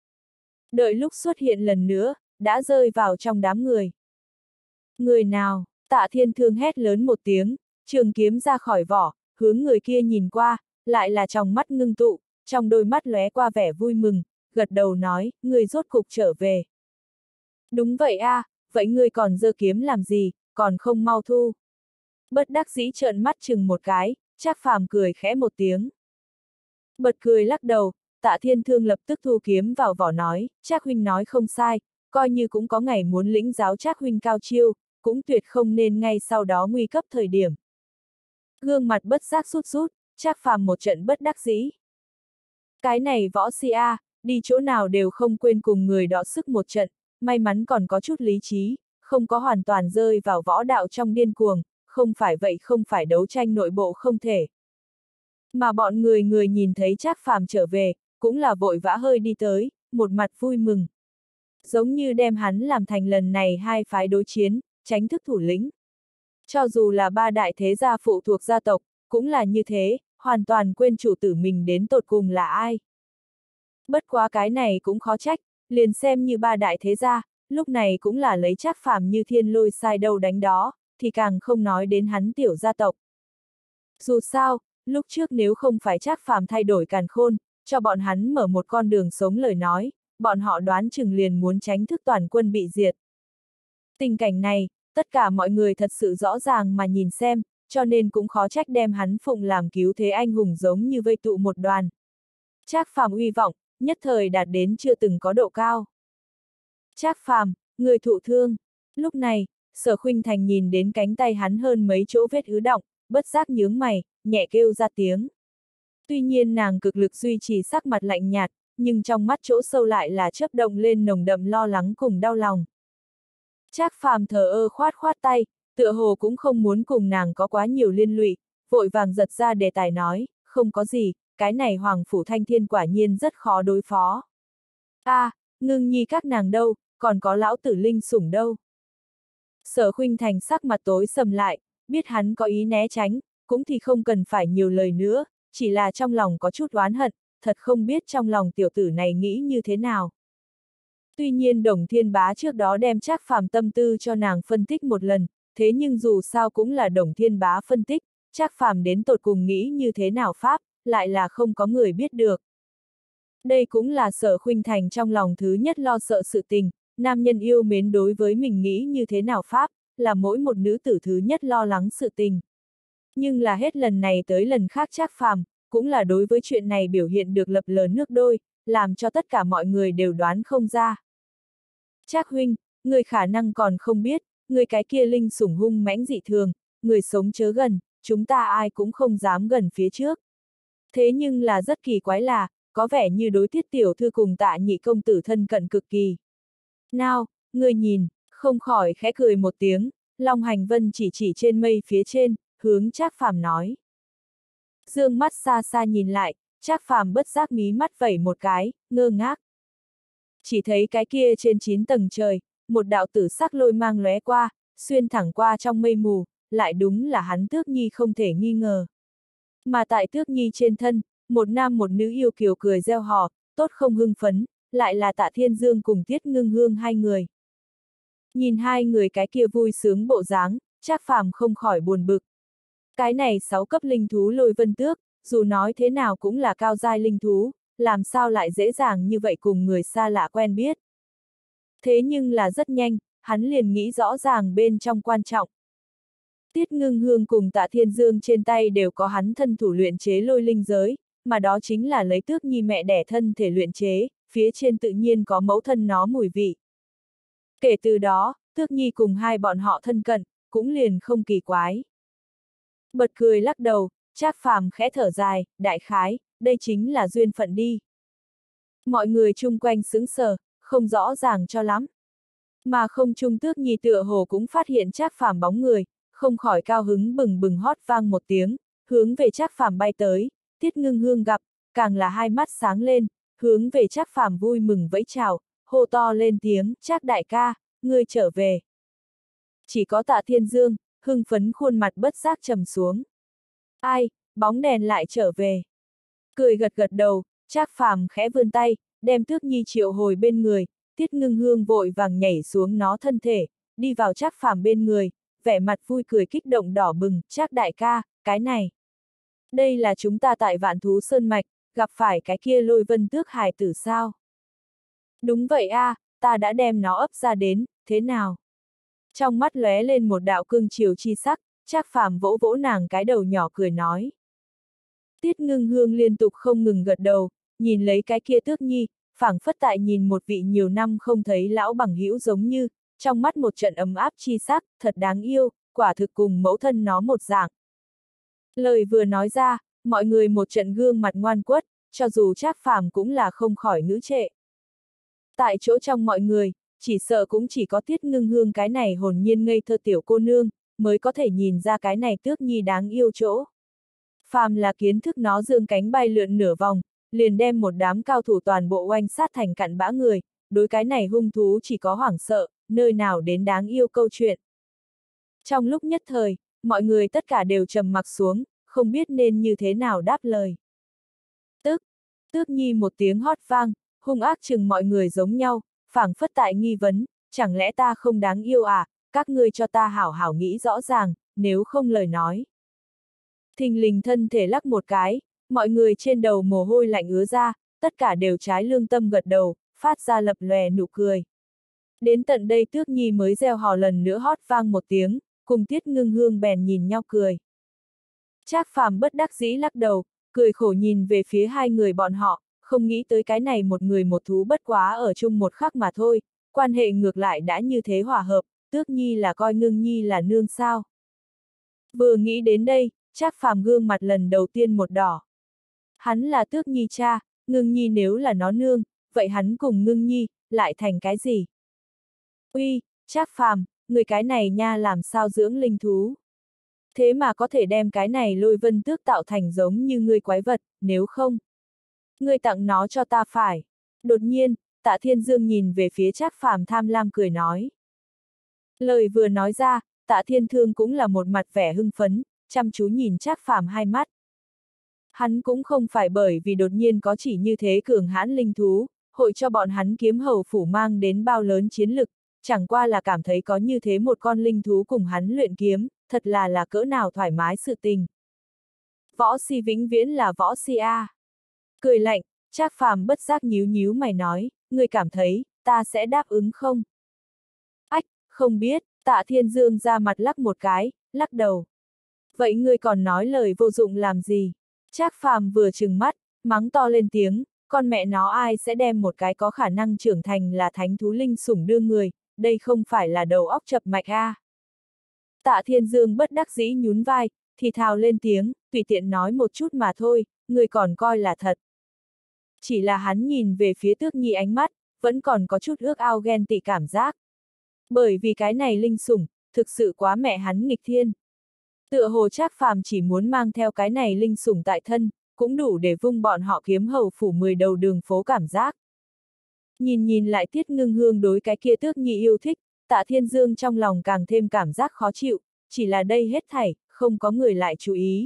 Đợi lúc xuất hiện lần nữa, đã rơi vào trong đám người. Người nào? Tạ Thiên Thương hét lớn một tiếng, trường kiếm ra khỏi vỏ, hướng người kia nhìn qua, lại là trong mắt ngưng tụ, trong đôi mắt lóe qua vẻ vui mừng, gật đầu nói, người rốt cục trở về. Đúng vậy a, à, vậy ngươi còn giơ kiếm làm gì, còn không mau thu. Bất đắc dĩ trợn mắt chừng một cái, Trác Phàm cười khẽ một tiếng. Bật cười lắc đầu, Tạ Thiên Thương lập tức thu kiếm vào vỏ nói, Trác huynh nói không sai, coi như cũng có ngày muốn lĩnh giáo Trác huynh cao chiêu, cũng tuyệt không nên ngay sau đó nguy cấp thời điểm. Gương mặt bất giác sút sút, Trác Phàm một trận bất đắc dĩ. Cái này võ si a, đi chỗ nào đều không quên cùng người đọ sức một trận, may mắn còn có chút lý trí, không có hoàn toàn rơi vào võ đạo trong điên cuồng, không phải vậy không phải đấu tranh nội bộ không thể. Mà bọn người người nhìn thấy Trác Phàm trở về, cũng là vội vã hơi đi tới, một mặt vui mừng. Giống như đem hắn làm thành lần này hai phái đối chiến, tránh thức thủ lĩnh. Cho dù là ba đại thế gia phụ thuộc gia tộc, cũng là như thế, hoàn toàn quên chủ tử mình đến tột cùng là ai. Bất quá cái này cũng khó trách, liền xem như ba đại thế gia, lúc này cũng là lấy Trác Phàm như thiên lôi sai đâu đánh đó, thì càng không nói đến hắn tiểu gia tộc. Dù sao, lúc trước nếu không phải Trác Phàm thay đổi càn khôn, cho bọn hắn mở một con đường sống lời nói, bọn họ đoán chừng liền muốn tránh thức toàn quân bị diệt. Tình cảnh này, tất cả mọi người thật sự rõ ràng mà nhìn xem, cho nên cũng khó trách đem hắn phụng làm cứu thế anh hùng giống như vây tụ một đoàn. Trác Phàm uy vọng, nhất thời đạt đến chưa từng có độ cao. Trác Phàm, người thụ thương. Lúc này, Sở Khuynh Thành nhìn đến cánh tay hắn hơn mấy chỗ vết ứ đọng, bất giác nhướng mày, nhẹ kêu ra tiếng. Tuy nhiên nàng cực lực duy trì sắc mặt lạnh nhạt, nhưng trong mắt chỗ sâu lại là chớp động lên nồng đậm lo lắng cùng đau lòng. Trác Phàm thờ ơ khoát khoát tay, tựa hồ cũng không muốn cùng nàng có quá nhiều liên lụy, vội vàng giật ra đề tài nói, không có gì, cái này Hoàng Phủ Thanh Thiên quả nhiên rất khó đối phó. a à, Ngưng Nhi các nàng đâu, còn có lão tử Linh Sủng đâu. Sở Khuynh Thành sắc mặt tối sầm lại, biết hắn có ý né tránh, cũng thì không cần phải nhiều lời nữa, chỉ là trong lòng có chút oán hận, thật không biết trong lòng tiểu tử này nghĩ như thế nào. Tuy nhiên Đồng Thiên Bá trước đó đem Trác Phàm tâm tư cho nàng phân tích một lần, thế nhưng dù sao cũng là Đồng Thiên Bá phân tích, Trác Phàm đến tột cùng nghĩ như thế nào pháp, lại là không có người biết được. Đây cũng là Sở Khuynh Thành trong lòng thứ nhất lo sợ sự tình, nam nhân yêu mến đối với mình nghĩ như thế nào pháp, là mỗi một nữ tử thứ nhất lo lắng sự tình. Nhưng là hết lần này tới lần khác Trác Phàm, cũng là đối với chuyện này biểu hiện được lập lờ nước đôi, làm cho tất cả mọi người đều đoán không ra. Trác huynh, người khả năng còn không biết, người cái kia Linh Sủng hung mãnh dị thường, người sống chớ gần, chúng ta ai cũng không dám gần phía trước. Thế nhưng là rất kỳ quái là, có vẻ như đối Tiết tiểu thư cùng Tạ nhị công tử thân cận cực kỳ. Nào, người nhìn, không khỏi khẽ cười một tiếng, Long Hành Vân chỉ chỉ trên mây phía trên, hướng Trác Phàm nói. Dương mắt xa xa nhìn lại, Trác Phàm bất giác mí mắt vẩy một cái, ngơ ngác. Chỉ thấy cái kia trên chín tầng trời, một đạo tử sắc lôi mang lóe qua, xuyên thẳng qua trong mây mù, lại đúng là hắn Tước Nhi không thể nghi ngờ. Mà tại Tước Nhi trên thân, một nam một nữ yêu kiều cười reo hò, tốt không hưng phấn, lại là Tạ Thiên Dương cùng Tiết Ngưng Hương hai người. Nhìn hai người cái kia vui sướng bộ dáng, Trác Phàm không khỏi buồn bực. Cái này sáu cấp linh thú Lôi Vân Tước, dù nói thế nào cũng là cao giai linh thú, làm sao lại dễ dàng như vậy cùng người xa lạ quen biết. Thế nhưng là rất nhanh, hắn liền nghĩ rõ ràng bên trong quan trọng. Tiết Ngưng Hương cùng Tạ Thiên Dương trên tay đều có hắn thân thủ luyện chế lôi linh giới, mà đó chính là lấy Tước Nhi mẹ đẻ thân thể luyện chế, phía trên tự nhiên có mẫu thân nó mùi vị. Kể từ đó, Tước Nhi cùng hai bọn họ thân cận, cũng liền không kỳ quái. Bật cười lắc đầu, Trác Phàm khẽ thở dài, đại khái, đây chính là duyên phận đi. Mọi người chung quanh sững sờ, không rõ ràng cho lắm. Mà không trung Tước Nhi tựa hồ cũng phát hiện Trác Phàm bóng người, không khỏi cao hứng bừng bừng hót vang một tiếng, hướng về Trác Phàm bay tới, Tiết Ngưng Hương gặp, càng là hai mắt sáng lên, hướng về Trác Phàm vui mừng vẫy chào, hô to lên tiếng, Trác đại ca, ngươi trở về. Chỉ có Tạ Thiên Dương, hưng phấn khuôn mặt bất giác trầm xuống. Ai, bóng đèn lại trở về. Cười gật gật đầu, Trác Phàm khẽ vươn tay, đem Tước Nhi triệu hồi bên người, Tiết Ngưng Hương vội vàng nhảy xuống nó thân thể, đi vào Trác Phàm bên người, vẻ mặt vui cười kích động đỏ bừng, Trác đại ca, cái này. Đây là chúng ta tại Vạn Thú Sơn Mạch, gặp phải cái kia Lôi Vân Tước hài tử sao? Đúng vậy a, à, ta đã đem nó ấp ra đến, thế nào? Trong mắt lóe lên một đạo cương chiều chi sắc, Trác Phàm vỗ vỗ nàng cái đầu nhỏ cười nói. Tiết Ngưng Hương liên tục không ngừng gật đầu, nhìn lấy cái kia Tước Nhi, phảng phất tại nhìn một vị nhiều năm không thấy lão bằng hữu giống như, trong mắt một trận ấm áp chi sắc, thật đáng yêu, quả thực cùng mẫu thân nó một dạng. Lời vừa nói ra, mọi người một trận gương mặt ngoan quất, cho dù Trác Phàm cũng là không khỏi ngữ trệ. Tại chỗ trong mọi người, chỉ sợ cũng chỉ có Tiết Ngưng Hương cái này hồn nhiên ngây thơ tiểu cô nương, mới có thể nhìn ra cái này Tước Nhi đáng yêu chỗ. Phàm là kiến thức nó dương cánh bay lượn nửa vòng, liền đem một đám cao thủ toàn bộ oanh sát thành cặn bã người, đối cái này hung thú chỉ có hoảng sợ, nơi nào đến đáng yêu câu chuyện. Trong lúc nhất thời, mọi người tất cả đều trầm mặc xuống, không biết nên như thế nào đáp lời. Tức, Tước Nhi một tiếng hót vang, hung ác chừng mọi người giống nhau, phảng phất tại nghi vấn, chẳng lẽ ta không đáng yêu à, các ngươi cho ta hảo hảo nghĩ rõ ràng, nếu không lời nói. Thình lình thân thể lắc một cái, mọi người trên đầu mồ hôi lạnh ứa ra, tất cả đều trái lương tâm gật đầu, phát ra lập lòe nụ cười. Đến tận đây Tước Nhi mới reo hò lần nữa hót vang một tiếng, cùng Tiết Ngưng Hương bèn nhìn nhau cười. Trác Phàm bất đắc dĩ lắc đầu, cười khổ nhìn về phía hai người bọn họ, không nghĩ tới cái này một người một thú bất quá ở chung một khắc mà thôi, quan hệ ngược lại đã như thế hòa hợp, Tước Nhi là coi Ngưng Nhi là nương sao. Vừa nghĩ đến đây, Trác Phàm gương mặt lần đầu tiên một đỏ. Hắn là Tước Nhi cha, Ngưng Nhi nếu là nó nương, vậy hắn cùng Ngưng Nhi, lại thành cái gì? Uy, Trác Phàm, người cái này nha làm sao dưỡng linh thú? Thế mà có thể đem cái này lôi vân tước tạo thành giống như người quái vật, nếu không. Ngươi tặng nó cho ta phải. Đột nhiên, Tạ Thiên Dương nhìn về phía Trác Phàm tham lam cười nói. Lời vừa nói ra, Tạ Thiên Thương cũng là một mặt vẻ hưng phấn, chăm chú nhìn Trác Phàm hai mắt. Hắn cũng không phải bởi vì đột nhiên có chỉ như thế cường hãn linh thú, hội cho bọn hắn kiếm hầu phủ mang đến bao lớn chiến lực, chẳng qua là cảm thấy có như thế một con linh thú cùng hắn luyện kiếm, thật là là cỡ nào thoải mái sự tình. Võ si vĩnh viễn là võ si a. Cười lạnh, Trác Phàm bất giác nhíu nhíu mày nói, ngươi cảm thấy, ta sẽ đáp ứng không? Ách, không biết, Tạ Thiên Dương ra mặt lắc một cái, lắc đầu. Vậy ngươi còn nói lời vô dụng làm gì? Trác Phàm vừa trừng mắt, mắng to lên tiếng, con mẹ nó ai sẽ đem một cái có khả năng trưởng thành là thánh thú linh sủng đưa người, đây không phải là đầu óc chập mạch a. À. Tạ Thiên Dương bất đắc dĩ nhún vai, thì thào lên tiếng, tùy tiện nói một chút mà thôi, người còn coi là thật. Chỉ là hắn nhìn về phía Tước Nhi ánh mắt, vẫn còn có chút ước ao ghen tị cảm giác. Bởi vì cái này linh sủng, thực sự quá mẹ hắn nghịch thiên. Tựa hồ Trác Phàm chỉ muốn mang theo cái này linh sủng tại thân, cũng đủ để vung bọn họ kiếm hầu phủ mười đầu đường phố cảm giác. Nhìn nhìn lại Tiết Ngưng Hương đối cái kia Tước Nhi yêu thích, Tạ Thiên Dương trong lòng càng thêm cảm giác khó chịu, chỉ là đây hết thảy, không có người lại chú ý.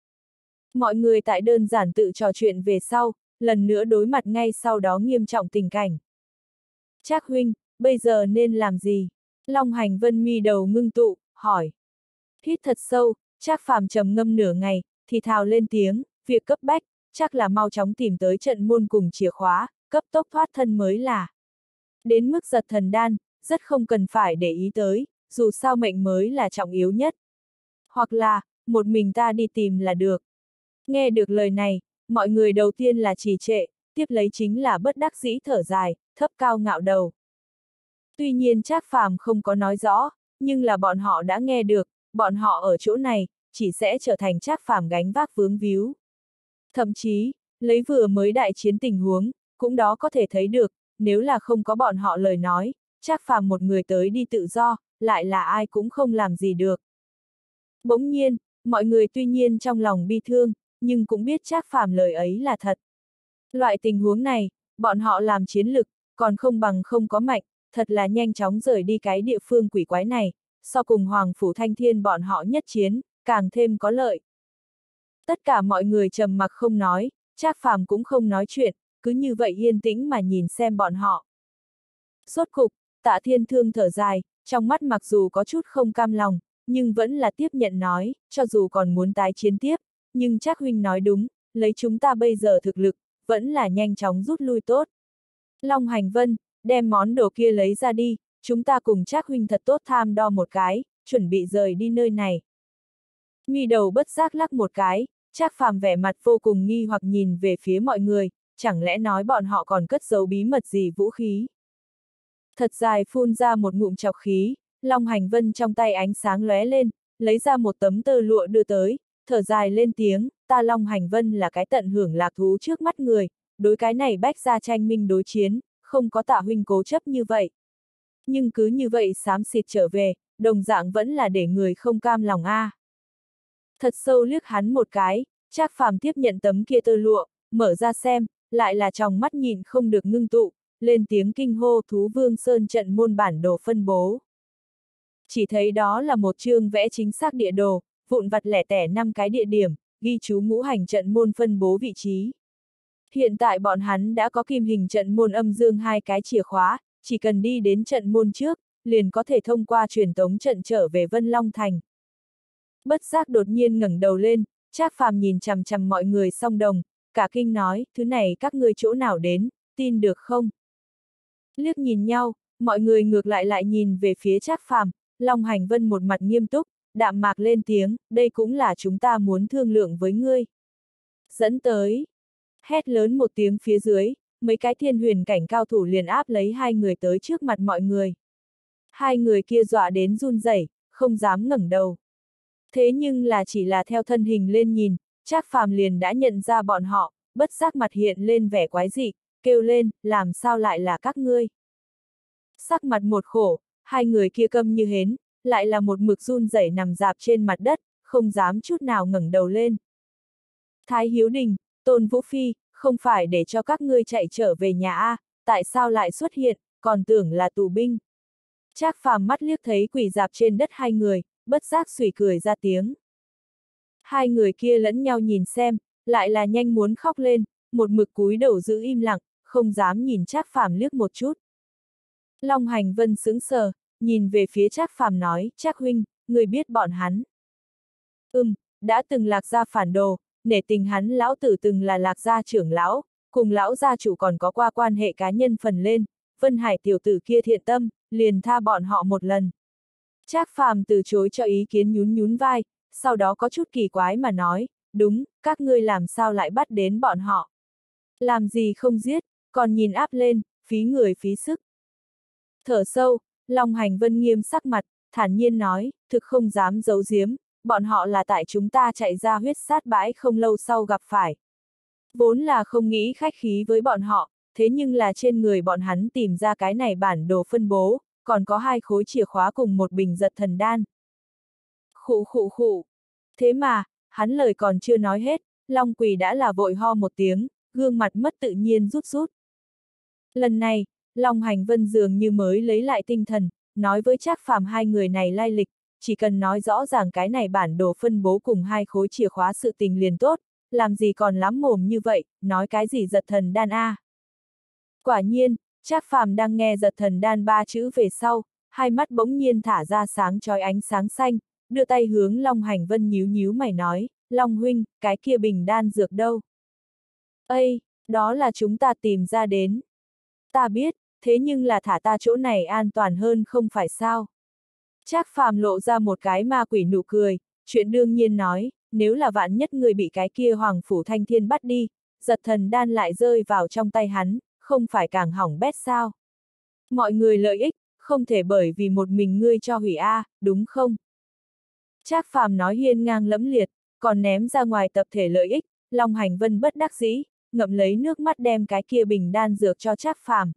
Mọi người tại đơn giản tự trò chuyện về sau, lần nữa đối mặt ngay sau đó nghiêm trọng tình cảnh. Trác huynh, bây giờ nên làm gì? Long Hành Vân mi đầu ngưng tụ, hỏi. Hít thật sâu, Trác Phàm trầm ngâm nửa ngày, thì thào lên tiếng, việc cấp bách, chắc là mau chóng tìm tới trận môn cùng chìa khóa, cấp tốc thoát thân mới là. Đến mức giật thần đan, rất không cần phải để ý tới, dù sao mệnh mới là trọng yếu nhất. Hoặc là, một mình ta đi tìm là được. Nghe được lời này, mọi người đầu tiên là trì trệ, tiếp lấy chính là bất đắc dĩ thở dài, thấp cao ngạo đầu. Tuy nhiên Trác Phàm không có nói rõ, nhưng là bọn họ đã nghe được, bọn họ ở chỗ này, chỉ sẽ trở thành Trác Phàm gánh vác vướng víu. Thậm chí, lấy vừa mới đại chiến tình huống, cũng đó có thể thấy được, nếu là không có bọn họ lời nói, Trác Phàm một người tới đi tự do, lại là ai cũng không làm gì được. Bỗng nhiên, mọi người tuy nhiên trong lòng bi thương, nhưng cũng biết Trác Phàm lời ấy là thật. Loại tình huống này, bọn họ làm chiến lực, còn không bằng không có mạnh, thật là nhanh chóng rời đi cái địa phương quỷ quái này, so cùng Hoàng Phủ Thanh Thiên bọn họ nhất chiến, càng thêm có lợi. Tất cả mọi người trầm mặc không nói, Trác Phàm cũng không nói chuyện, cứ như vậy yên tĩnh mà nhìn xem bọn họ. Rốt cục, Tạ Thiên Thương thở dài, trong mắt mặc dù có chút không cam lòng, nhưng vẫn là tiếp nhận nói, cho dù còn muốn tái chiến tiếp, nhưng Trác huynh nói đúng, lấy chúng ta bây giờ thực lực, vẫn là nhanh chóng rút lui tốt. Long Hành Vân, đem món đồ kia lấy ra đi, chúng ta cùng Trác huynh thật tốt tham đo một cái, chuẩn bị rời đi nơi này. Mi đầu bất giác lắc một cái, Trác Phàm vẻ mặt vô cùng nghi hoặc nhìn về phía mọi người, chẳng lẽ nói bọn họ còn cất giấu bí mật gì vũ khí. Thật dài phun ra một ngụm chọc khí, Long Hành Vân trong tay ánh sáng lóe lên, lấy ra một tấm tơ lụa đưa tới, thở dài lên tiếng, ta Long Hành Vân là cái tận hưởng lạc thú trước mắt người, đối cái này bách ra tranh minh đối chiến, không có Tạ huynh cố chấp như vậy. Nhưng cứ như vậy xám xịt trở về, đồng dạng vẫn là để người không cam lòng a. À. Thật sâu liếc hắn một cái, Trác Phàm tiếp nhận tấm kia tơ lụa, mở ra xem, lại là trong mắt nhìn không được ngưng tụ, lên tiếng kinh hô Thú Vương Sơn trận môn bản đồ phân bố. Chỉ thấy đó là một chương vẽ chính xác địa đồ, vụn vặt lẻ tẻ năm cái địa điểm, ghi chú ngũ hành trận môn phân bố vị trí. Hiện tại bọn hắn đã có kim hình trận môn âm dương hai cái chìa khóa, chỉ cần đi đến trận môn trước, liền có thể thông qua truyền tống trận trở về Vân Long Thành. Bất giác đột nhiên ngẩng đầu lên, Trác Phàm nhìn chằm chằm mọi người song đồng, cả kinh nói, thứ này các ngươi chỗ nào đến, tin được không? Liếc nhìn nhau, mọi người ngược lại lại nhìn về phía Trác Phàm, Long Hành Vân một mặt nghiêm túc, đạm mạc lên tiếng, đây cũng là chúng ta muốn thương lượng với ngươi. Dẫn tới. Hét lớn một tiếng phía dưới, mấy cái thiên huyền cảnh cao thủ liền áp lấy hai người tới trước mặt mọi người. Hai người kia dọa đến run rẩy, không dám ngẩng đầu. Thế nhưng là chỉ là theo thân hình lên nhìn, Trác Phàm liền đã nhận ra bọn họ, bất giác mặt hiện lên vẻ quái dị, kêu lên, làm sao lại là các ngươi? Sắc mặt một khổ, Hai người kia câm như hến, lại là một mực run rẩy nằm rạp trên mặt đất, không dám chút nào ngẩng đầu lên. Thái Hiếu Đình, Tôn Vũ Phi, không phải để cho các ngươi chạy trở về nhà a, tại sao lại xuất hiện, còn tưởng là tù binh. Trác Phàm mắt liếc thấy quỳ dạp trên đất hai người, bất giác xùy cười ra tiếng. Hai người kia lẫn nhau nhìn xem, lại là nhanh muốn khóc lên, một mực cúi đầu giữ im lặng, không dám nhìn Trác Phàm liếc một chút. Long Hành Vân sững sờ, nhìn về phía Trác Phàm nói, Trác huynh, người biết bọn hắn. Ừm, đã từng Lạc gia phản đồ, nể tình hắn lão tử từng là Lạc gia trưởng lão, cùng lão gia chủ còn có qua quan hệ cá nhân phần lên, Vân Hải tiểu tử kia thiện tâm, liền tha bọn họ một lần. Trác Phàm từ chối cho ý kiến nhún nhún vai, sau đó có chút kỳ quái mà nói, đúng, các ngươi làm sao lại bắt đến bọn họ. Làm gì không giết, còn nhìn áp lên, phí người phí sức. Thở sâu, Long Hành Vân nghiêm sắc mặt, thản nhiên nói, thực không dám giấu giếm, bọn họ là tại chúng ta chạy ra huyết sát bãi không lâu sau gặp phải. Vốn là không nghĩ khách khí với bọn họ, thế nhưng là trên người bọn hắn tìm ra cái này bản đồ phân bố, còn có hai khối chìa khóa cùng một bình giật thần đan. Khụ khụ khụ. Thế mà, hắn lời còn chưa nói hết, Long Quỳ đã là vội ho một tiếng, gương mặt mất tự nhiên rút rút. Lần này, Long Hành Vân dường như mới lấy lại tinh thần, nói với Trác Phàm hai người này lai lịch, chỉ cần nói rõ ràng cái này bản đồ phân bố cùng hai khối chìa khóa sự tình liền tốt, làm gì còn lắm mồm như vậy, nói cái gì giật thần đan a. À. Quả nhiên, Trác Phàm đang nghe giật thần đan ba chữ về sau, hai mắt bỗng nhiên thả ra sáng chói ánh sáng xanh, đưa tay hướng Long Hành Vân nhíu nhíu mày nói, Long huynh, cái kia bình đan dược đâu? Ây, đó là chúng ta tìm ra đến. Ta biết, thế nhưng là thả ta chỗ này an toàn hơn không phải sao? Trác Phàm lộ ra một cái ma quỷ nụ cười, chuyện đương nhiên nói, nếu là vạn nhất người bị cái kia Hoàng Phủ Thanh Thiên bắt đi, giật thần đan lại rơi vào trong tay hắn, không phải càng hỏng bét sao? Mọi người lợi ích, không thể bởi vì một mình ngươi cho hủy a, đúng không? Trác Phàm nói hiên ngang lẫm liệt, còn ném ra ngoài tập thể lợi ích, Long Hành Vân bất đắc dĩ, ngậm lấy nước mắt đem cái kia bình đan dược cho Trác Phàm.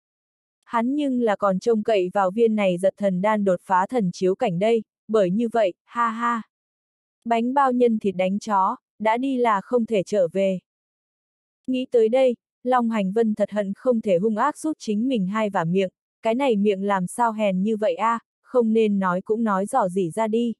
Hắn nhưng là còn trông cậy vào viên này giật thần đan đột phá thần chiếu cảnh đây, bởi như vậy, ha ha. Bánh bao nhân thịt đánh chó, đã đi là không thể trở về. Nghĩ tới đây, Long Hành Vân thật hận không thể hung ác giúp chính mình hai vả miệng, cái này miệng làm sao hèn như vậy a, à, không nên nói cũng nói dò dỉ ra đi.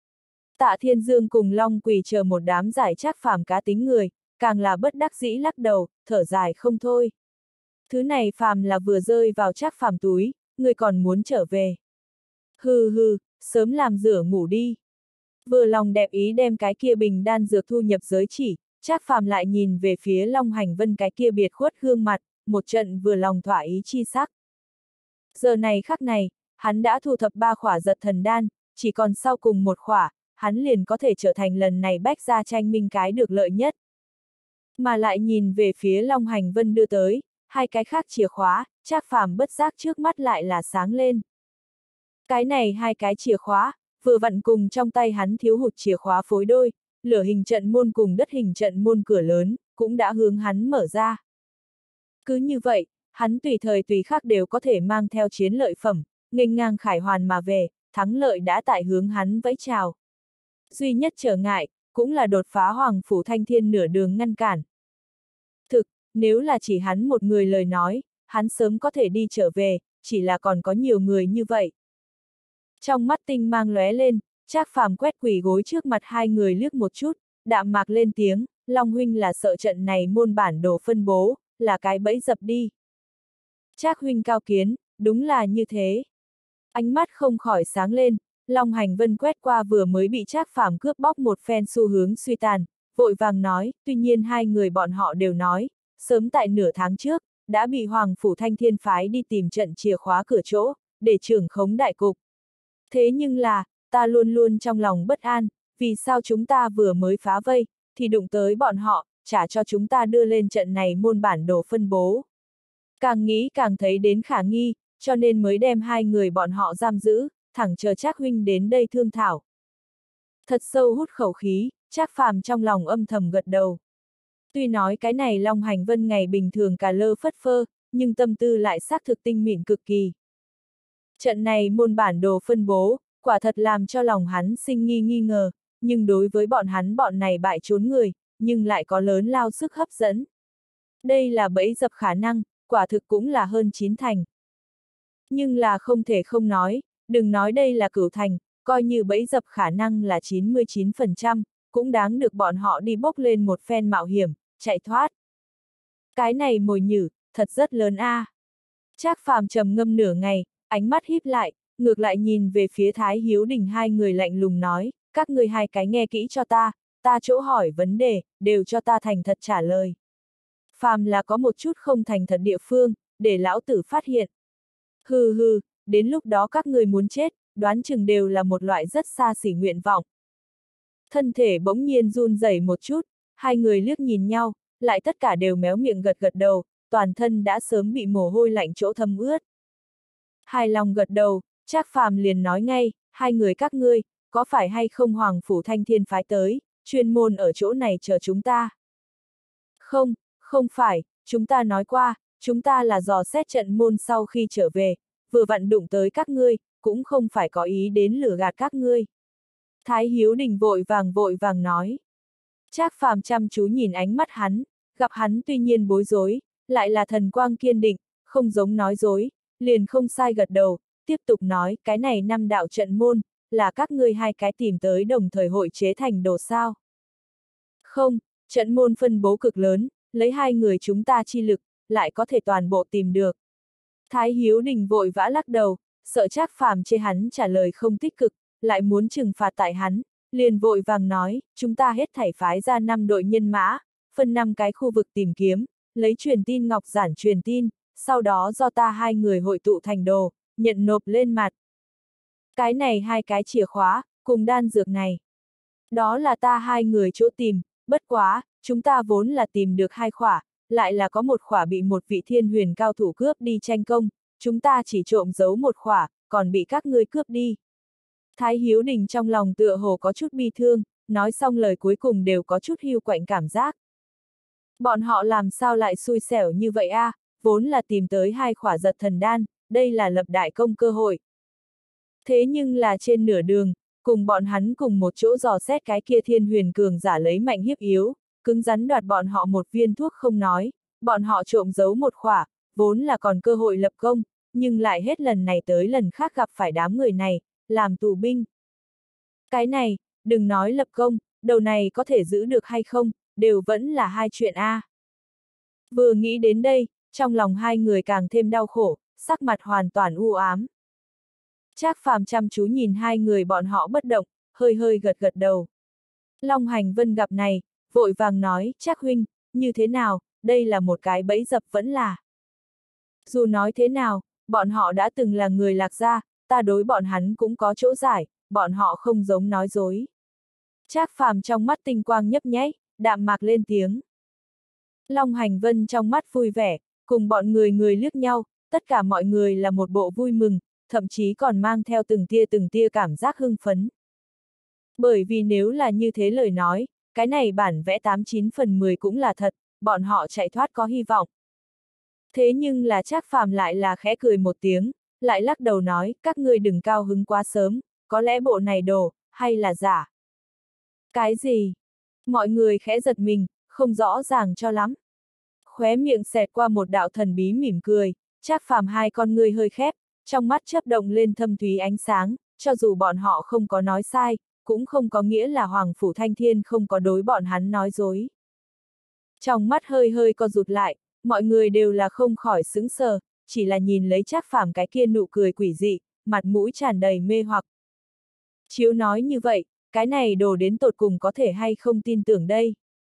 Tạ Thiên Dương cùng Long Quỳ chờ một đám giải Trác Phàm cá tính người, càng là bất đắc dĩ lắc đầu, thở dài không thôi. Thứ này phàm là vừa rơi vào Trác Phàm túi, người còn muốn trở về. Hừ hừ, sớm làm rửa ngủ đi. Vừa lòng đẹp ý đem cái kia bình đan dược thu nhập giới chỉ, Trác Phàm lại nhìn về phía Long Hành Vân cái kia biệt khuất gương mặt, một trận vừa lòng thỏa ý chi sắc. Giờ này khắc này, hắn đã thu thập ba khỏa giật thần đan, chỉ còn sau cùng một khỏa, hắn liền có thể trở thành lần này bách gia tranh minh cái được lợi nhất. Mà lại nhìn về phía Long Hành Vân đưa tới, hai cái khác chìa khóa, Trác Phàm bất giác trước mắt lại là sáng lên. Cái này hai cái chìa khóa, vừa vặn cùng trong tay hắn thiếu hụt chìa khóa phối đôi, lửa hình trận môn cùng đất hình trận môn cửa lớn, cũng đã hướng hắn mở ra. Cứ như vậy, hắn tùy thời tùy khắc đều có thể mang theo chiến lợi phẩm, nghênh ngang khải hoàn mà về, thắng lợi đã tại hướng hắn vẫy chào. Duy nhất trở ngại, cũng là đột phá Hoàng Phủ Thanh Thiên nửa đường ngăn cản. Thực, nếu là chỉ hắn một người lời nói, hắn sớm có thể đi trở về, chỉ là còn có nhiều người như vậy. Trong mắt tinh mang lóe lên, Trác Phàm quét quỳ gối trước mặt hai người liếc một chút, đạm mạc lên tiếng, Long huynh là sợ trận này môn bản đồ phân bố, là cái bẫy dập đi. Trác huynh cao kiến, đúng là như thế. Ánh mắt không khỏi sáng lên, Long Hành Vân quét qua vừa mới bị Trác Phàm cướp bóc một phen xu hướng suy tàn, vội vàng nói, tuy nhiên hai người bọn họ đều nói, sớm tại nửa tháng trước, đã bị Hoàng Phủ Thanh Thiên phái đi tìm trận chìa khóa cửa chỗ, để trưởng khống đại cục. Thế nhưng là, ta luôn luôn trong lòng bất an, vì sao chúng ta vừa mới phá vây, thì đụng tới bọn họ, trả cho chúng ta đưa lên trận này môn bản đồ phân bố. Càng nghĩ càng thấy đến khả nghi, cho nên mới đem hai người bọn họ giam giữ, thẳng chờ Trác huynh đến đây thương thảo. Thật sâu hút khẩu khí, Trác Phàm trong lòng âm thầm gật đầu. Tuy nói cái này Long Hành Vân ngày bình thường cà lơ phất phơ, nhưng tâm tư lại xác thực tinh mịn cực kỳ. Trận này môn bản đồ phân bố, quả thật làm cho lòng hắn sinh nghi nghi ngờ, nhưng đối với bọn hắn bọn này bại trốn người, nhưng lại có lớn lao sức hấp dẫn. Đây là bẫy dập khả năng, quả thực cũng là hơn chín thành. Nhưng là không thể không nói, đừng nói đây là cửu thành, coi như bẫy dập khả năng là chín mươi chín phần trăm, cũng đáng được bọn họ đi bốc lên một phen mạo hiểm, chạy thoát. Cái này mồi nhử, thật rất lớn a. À. Trác Phàm trầm ngâm nửa ngày, ánh mắt híp lại, ngược lại nhìn về phía Thái Hiếu Đình hai người lạnh lùng nói, các ngươi hai cái nghe kỹ cho ta, ta chỗ hỏi vấn đề, đều cho ta thành thật trả lời. Phàm là có một chút không thành thật địa phương, để lão tử phát hiện. Hừ hừ, đến lúc đó các người muốn chết, đoán chừng đều là một loại rất xa xỉ nguyện vọng. Thân thể bỗng nhiên run rẩy một chút, hai người liếc nhìn nhau, lại tất cả đều méo miệng gật gật đầu, toàn thân đã sớm bị mồ hôi lạnh chỗ thấm ướt. Hài lòng gật đầu, Trác Phàm liền nói ngay, hai người các ngươi, có phải hay không Hoàng Phủ Thanh Thiên phái tới, chuyên môn ở chỗ này chờ chúng ta? Không, không phải, chúng ta nói qua, chúng ta là dò xét trận môn sau khi trở về, vừa vặn đụng tới các ngươi, cũng không phải có ý đến lừa gạt các ngươi. Thái Hiếu Đình vội vàng vội vàng nói. Trác Phàm chăm chú nhìn ánh mắt hắn, gặp hắn tuy nhiên bối rối, lại là thần quang kiên định, không giống nói dối, liền không sai gật đầu, tiếp tục nói, cái này năm đạo trận môn, là các ngươi hai cái tìm tới đồng thời hội chế thành đồ sao. Không, trận môn phân bố cực lớn, lấy hai người chúng ta chi lực, lại có thể toàn bộ tìm được. Thái Hiếu Đình vội vã lắc đầu, sợ Trác Phàm chê hắn trả lời không tích cực, lại muốn trừng phạt tại hắn, liền vội vàng nói, chúng ta hết thảy phái ra năm đội nhân mã, phân năm cái khu vực tìm kiếm, lấy truyền tin ngọc giản truyền tin, sau đó do ta hai người hội tụ thành đồ, nhận nộp lên mặt. Cái này hai cái chìa khóa, cùng đan dược này. Đó là ta hai người chỗ tìm, bất quá, chúng ta vốn là tìm được hai khỏa, lại là có một khỏa bị một vị thiên huyền cao thủ cướp đi tranh công, chúng ta chỉ trộm giấu một khỏa, còn bị các ngươi cướp đi. Thái Hiếu Đình trong lòng tựa hồ có chút bi thương, nói xong lời cuối cùng đều có chút hiu quạnh cảm giác. Bọn họ làm sao lại xui xẻo như vậy a? À, vốn là tìm tới hai khỏa giật thần đan, đây là lập đại công cơ hội. Thế nhưng là trên nửa đường, cùng bọn hắn cùng một chỗ dò xét cái kia thiên huyền cường giả lấy mạnh hiếp yếu, cứng rắn đoạt bọn họ một viên thuốc không nói, bọn họ trộm giấu một khỏa, vốn là còn cơ hội lập công, nhưng lại hết lần này tới lần khác gặp phải đám người này, làm tù binh. Cái này, đừng nói lập công, đầu này có thể giữ được hay không, đều vẫn là hai chuyện a. À. Vừa nghĩ đến đây, trong lòng hai người càng thêm đau khổ, sắc mặt hoàn toàn u ám. Trác Phàm chăm chú nhìn hai người bọn họ bất động, hơi hơi gật gật đầu. Long Hành Vân gặp này, vội vàng nói, Trác huynh, như thế nào, đây là một cái bẫy dập vẫn là. Dù nói thế nào, bọn họ đã từng là người Lạc Gia, ta đối bọn hắn cũng có chỗ giải, bọn họ không giống nói dối. Trác Phàm trong mắt tinh quang nhấp nháy, đạm mạc lên tiếng. Long Hành Vân trong mắt vui vẻ, cùng bọn người người liếc nhau, tất cả mọi người là một bộ vui mừng, thậm chí còn mang theo từng tia từng tia cảm giác hưng phấn. Bởi vì nếu là như thế lời nói, cái này bản vẽ tám chín phần mười cũng là thật, bọn họ chạy thoát có hy vọng. Thế nhưng là Trác Phàm lại là khẽ cười một tiếng, lại lắc đầu nói, các ngươi đừng cao hứng quá sớm, có lẽ bộ này đồ, hay là giả. Cái gì? Mọi người khẽ giật mình, không rõ ràng cho lắm. Khóe miệng xẹt qua một đạo thần bí mỉm cười, Trác Phàm hai con ngươi hơi khép, trong mắt chớp động lên thâm thúy ánh sáng, cho dù bọn họ không có nói sai, cũng không có nghĩa là Hoàng Phủ Thanh Thiên không có đối bọn hắn nói dối. Trong mắt hơi hơi co rụt lại, mọi người đều là không khỏi sững sờ, chỉ là nhìn lấy Trác Phàm cái kia nụ cười quỷ dị, mặt mũi tràn đầy mê hoặc. Chiếu nói như vậy, cái này đồ đến tột cùng có thể hay không tin tưởng đây.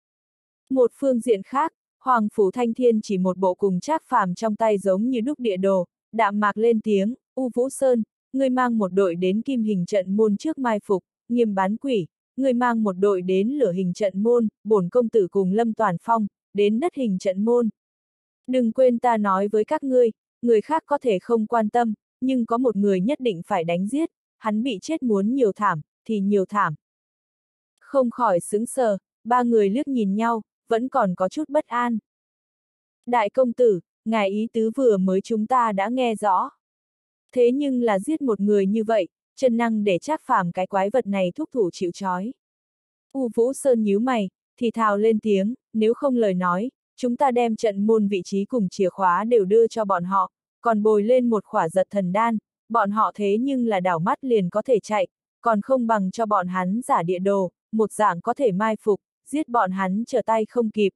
Một phương diện khác, Hoàng Phủ Thanh Thiên chỉ một bộ cùng Trác Phàm trong tay giống như đúc địa đồ, đạm mạc lên tiếng, U Vũ Sơn, ngươi mang một đội đến kim hình trận môn trước mai phục, Nghiêm Bán Quỷ, ngươi mang một đội đến lửa hình trận môn, bổn công tử cùng Lâm Toàn Phong, đến đất hình trận môn. Đừng quên ta nói với các ngươi, người khác có thể không quan tâm, nhưng có một người nhất định phải đánh giết, hắn bị chết muốn nhiều thảm, thì nhiều thảm. Không khỏi sững sờ, ba người liếc nhìn nhau, vẫn còn có chút bất an. Đại công tử, ngài ý tứ vừa mới chúng ta đã nghe rõ. Thế nhưng là giết một người như vậy, chân năng để Trác Phàm cái quái vật này thúc thủ chịu trói. U Vũ Sơn nhíu mày, thì thào lên tiếng, nếu không lời nói, chúng ta đem trận môn vị trí cùng chìa khóa đều đưa cho bọn họ, còn bồi lên một khỏa giật thần đan, bọn họ thế nhưng là đảo mắt liền có thể chạy, còn không bằng cho bọn hắn giả địa đồ, một dạng có thể mai phục, giết bọn hắn trở tay không kịp.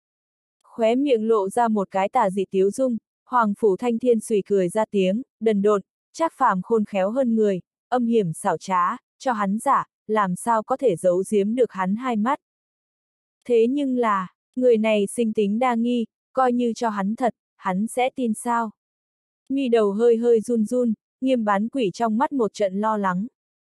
Khóe miệng lộ ra một cái tà dị tiếu dung, Hoàng Phủ Thanh Thiên xùy cười ra tiếng, đần độn, Trác Phàm khôn khéo hơn người, âm hiểm xảo trá, cho hắn giả, làm sao có thể giấu giếm được hắn hai mắt. Thế nhưng là, người này sinh tính đa nghi, coi như cho hắn thật, hắn sẽ tin sao? Mi đầu hơi hơi run run, Nghiêm Bán Quỷ trong mắt một trận lo lắng.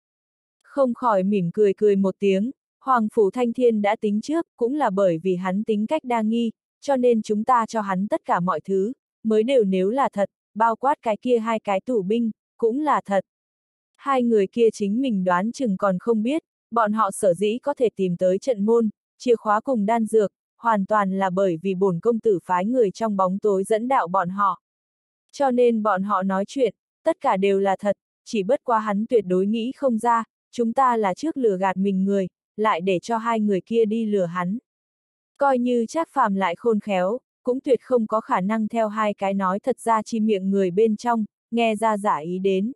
Không khỏi mỉm cười cười một tiếng, Hoàng Phủ Thanh Thiên đã tính trước, cũng là bởi vì hắn tính cách đa nghi, cho nên chúng ta cho hắn tất cả mọi thứ, mới đều nếu là thật, bao quát cái kia hai cái tù binh, cũng là thật. Hai người kia chính mình đoán chừng còn không biết, bọn họ sở dĩ có thể tìm tới trận môn, chìa khóa cùng đan dược, hoàn toàn là bởi vì bổn công tử phái người trong bóng tối dẫn đạo bọn họ. Cho nên bọn họ nói chuyện, tất cả đều là thật, chỉ bất quá hắn tuyệt đối nghĩ không ra, chúng ta là trước lừa gạt mình người, lại để cho hai người kia đi lừa hắn. Coi như Trác Phàm lại khôn khéo, cũng tuyệt không có khả năng theo hai cái nói thật ra chi miệng người bên trong, nghe ra giả ý đến.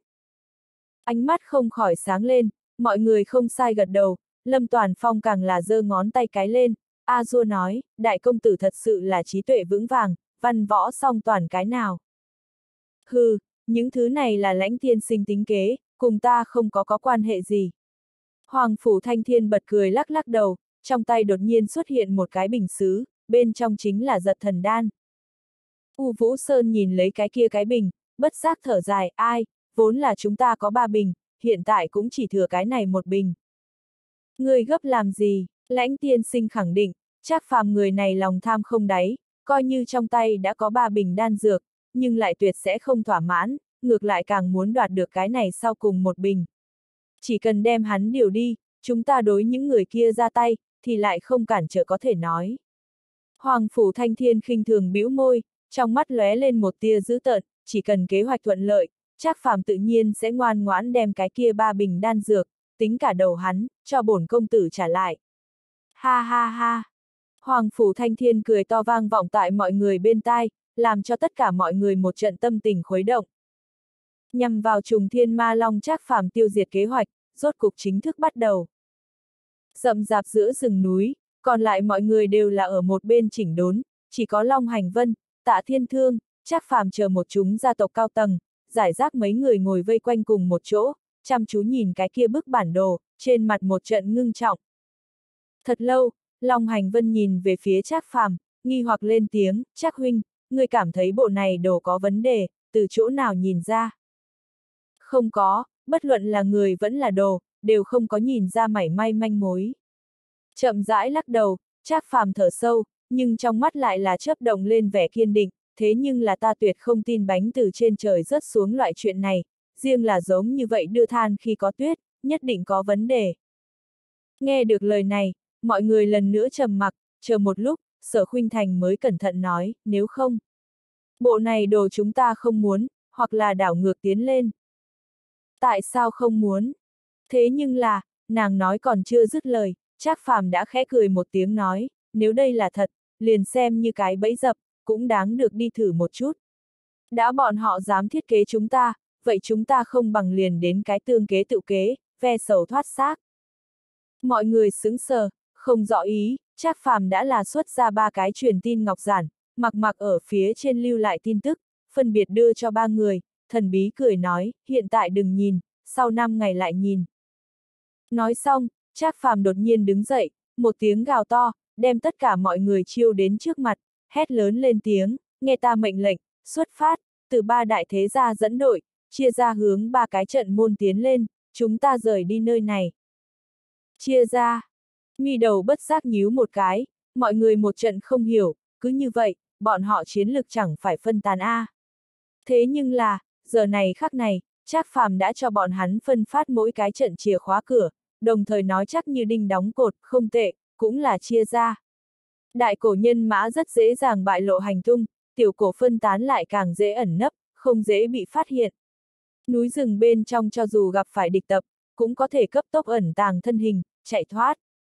Ánh mắt không khỏi sáng lên, mọi người không sai gật đầu, Lâm Toàn Phong càng là giơ ngón tay cái lên, A Dua nói, đại công tử thật sự là trí tuệ vững vàng, văn võ song toàn cái nào. Hừ, những thứ này là Lãnh tiên sinh tính kế, cùng ta không có có quan hệ gì. Hoàng Phủ Thanh Thiên bật cười lắc lắc đầu, trong tay đột nhiên xuất hiện một cái bình sứ, bên trong chính là giật thần đan. U Vũ Sơn nhìn lấy cái kia cái bình, bất giác thở dài, ai, vốn là chúng ta có ba bình, hiện tại cũng chỉ thừa cái này một bình. Người gấp làm gì? Lãnh tiên sinh khẳng định, Trác Phàm người này lòng tham không đáy, coi như trong tay đã có ba bình đan dược, nhưng lại tuyệt sẽ không thỏa mãn, ngược lại càng muốn đoạt được cái này sau cùng một bình. Chỉ cần đem hắn điều đi, chúng ta đối những người kia ra tay, thì lại không cản trở có thể nói. Hoàng Phủ Thanh Thiên khinh thường bĩu môi, trong mắt lóe lên một tia dữ tợn, chỉ cần kế hoạch thuận lợi, Trác Phàm tự nhiên sẽ ngoan ngoãn đem cái kia ba bình đan dược, tính cả đầu hắn, cho bổn công tử trả lại. Ha ha ha! Hoàng Phủ Thanh Thiên cười to vang vọng tại mọi người bên tai, làm cho tất cả mọi người một trận tâm tình khuấy động. Nhằm vào trùng thiên ma long Trác Phàm tiêu diệt kế hoạch, rốt cục chính thức bắt đầu. Rậm rạp giữa rừng núi, còn lại mọi người đều là ở một bên chỉnh đốn, chỉ có Long Hành Vân, Tạ Thiên Thương, Trác Phàm chờ một chúng gia tộc cao tầng, giải rác mấy người ngồi vây quanh cùng một chỗ, chăm chú nhìn cái kia bức bản đồ, trên mặt một trận ngưng trọng. Thật lâu, Long Hành Vân nhìn về phía Trác Phàm, nghi hoặc lên tiếng, Trác huynh, ngươi cảm thấy bộ này đồ có vấn đề, từ chỗ nào nhìn ra? Không có, bất luận là người vẫn là đồ, đều không có nhìn ra mảy may manh mối. Chậm rãi lắc đầu, Trác Phàm thở sâu, nhưng trong mắt lại là chớp động lên vẻ kiên định, thế nhưng là ta tuyệt không tin bánh từ trên trời rớt xuống loại chuyện này, riêng là giống như vậy đưa than khi có tuyết, nhất định có vấn đề. Nghe được lời này, mọi người lần nữa trầm mặc, chờ một lúc, Sở Khuynh Thành mới cẩn thận nói, nếu không, bộ này đồ chúng ta không muốn, hoặc là đảo ngược tiến lên. Tại sao không muốn? Thế nhưng là, nàng nói còn chưa dứt lời, Trác Phàm đã khẽ cười một tiếng nói, nếu đây là thật, liền xem như cái bẫy dập, cũng đáng được đi thử một chút. Đã bọn họ dám thiết kế chúng ta, vậy chúng ta không bằng liền đến cái tương kế tự kế, ve sầu thoát xác. Mọi người sững sờ, không rõ ý, Trác Phàm đã là xuất ra ba cái truyền tin ngọc giản, mặc mặc ở phía trên lưu lại tin tức, phân biệt đưa cho ba người, thần bí cười nói, hiện tại đừng nhìn, sau năm ngày lại nhìn. Nói xong, Trác Phàm đột nhiên đứng dậy, một tiếng gào to, đem tất cả mọi người chiêu đến trước mặt, hét lớn lên tiếng, nghe ta mệnh lệnh, xuất phát, từ ba đại thế gia dẫn đội, chia ra hướng ba cái trận môn tiến lên, chúng ta rời đi nơi này. Chia ra, mi đầu bất giác nhíu một cái, mọi người một trận không hiểu, cứ như vậy, bọn họ chiến lực chẳng phải phân tán a. Thế nhưng là, giờ này khắc này, Trác Phàm đã cho bọn hắn phân phát mỗi cái trận chìa khóa cửa, đồng thời nói chắc như đinh đóng cột, không tệ, cũng là chia ra. Đại cổ nhân mã rất dễ dàng bại lộ hành tung, tiểu cổ phân tán lại càng dễ ẩn nấp, không dễ bị phát hiện. Núi rừng bên trong cho dù gặp phải địch tập, cũng có thể cấp tốc ẩn tàng thân hình, chạy thoát.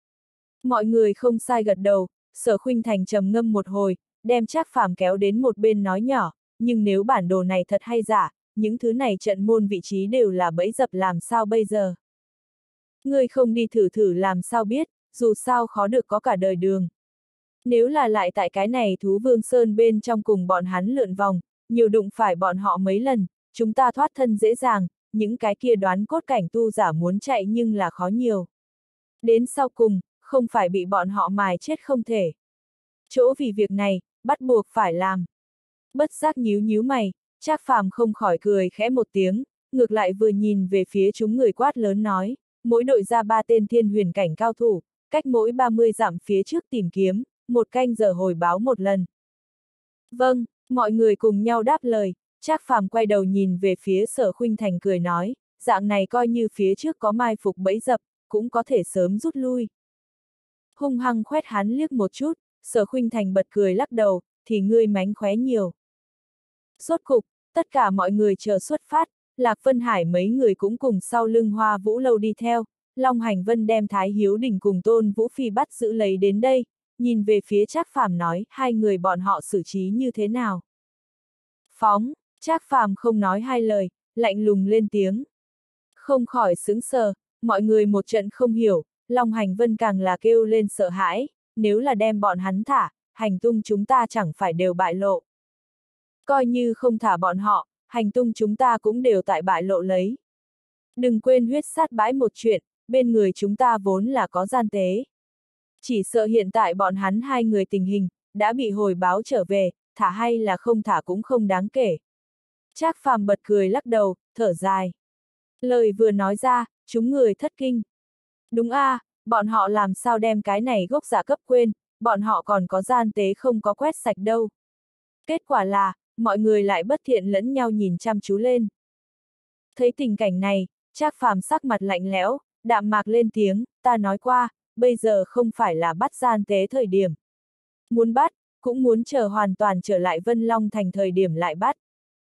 Mọi người không sai gật đầu, Sở Khuynh Thành trầm ngâm một hồi, đem Trác Phàm kéo đến một bên nói nhỏ, nhưng nếu bản đồ này thật hay giả, những thứ này trận môn vị trí đều là bẫy dập làm sao bây giờ. Ngươi không đi thử thử làm sao biết, dù sao khó được có cả đời đường. Nếu là lại tại cái này thú vương sơn bên trong cùng bọn hắn lượn vòng, nhiều đụng phải bọn họ mấy lần, chúng ta thoát thân dễ dàng, những cái kia đoán cốt cảnh tu giả muốn chạy nhưng là khó nhiều. Đến sau cùng, không phải bị bọn họ mài chết không thể. Chỗ vì việc này, bắt buộc phải làm. Bất giác nhíu nhíu mày, Trác Phàm không khỏi cười khẽ một tiếng, ngược lại vừa nhìn về phía chúng người quát lớn nói, mỗi đội ra ba tên thiên huyền cảnh cao thủ, cách mỗi ba mươi dặm phía trước tìm kiếm, một canh giờ hồi báo một lần. Vâng, mọi người cùng nhau đáp lời, Trác Phàm quay đầu nhìn về phía Sở Khuynh Thành cười nói, dạng này coi như phía trước có mai phục bẫy dập, cũng có thể sớm rút lui. Hung hăng khoét hắn liếc một chút, Sở Khuynh Thành bật cười lắc đầu, thì ngươi mánh khóe nhiều. Rốt cục, tất cả mọi người chờ xuất phát, Lạc Vân Hải mấy người cũng cùng sau lưng Hoa Vũ Lâu đi theo, Long Hành Vân đem Thái Hiếu Đình cùng Tôn Vũ Phi bắt giữ lấy đến đây, nhìn về phía Trác Phàm nói, hai người bọn họ xử trí như thế nào. Phóng, Trác Phàm không nói hai lời, lạnh lùng lên tiếng. Không khỏi sững sờ, mọi người một trận không hiểu, Long Hành Vân càng là kêu lên sợ hãi, nếu là đem bọn hắn thả, hành tung chúng ta chẳng phải đều bại lộ. Coi như không thả bọn họ, hành tung chúng ta cũng đều tại bại lộ lấy. Đừng quên huyết sát bãi một chuyện, bên người chúng ta vốn là có gian tế. Chỉ sợ hiện tại bọn hắn hai người tình hình, đã bị hồi báo trở về, thả hay là không thả cũng không đáng kể. Trác Phàm bật cười lắc đầu, thở dài. Lời vừa nói ra, chúng người thất kinh. Đúng a, à, bọn họ làm sao đem cái này gốc giả cấp quên, bọn họ còn có gian tế không có quét sạch đâu. Kết quả là, mọi người lại bất thiện lẫn nhau nhìn chăm chú lên. Thấy tình cảnh này, Trác Phàm sắc mặt lạnh lẽo, đạm mạc lên tiếng, ta nói qua, bây giờ không phải là bắt gian tế thời điểm. Muốn bắt, cũng muốn chờ hoàn toàn trở lại Vân Long Thành thời điểm lại bắt.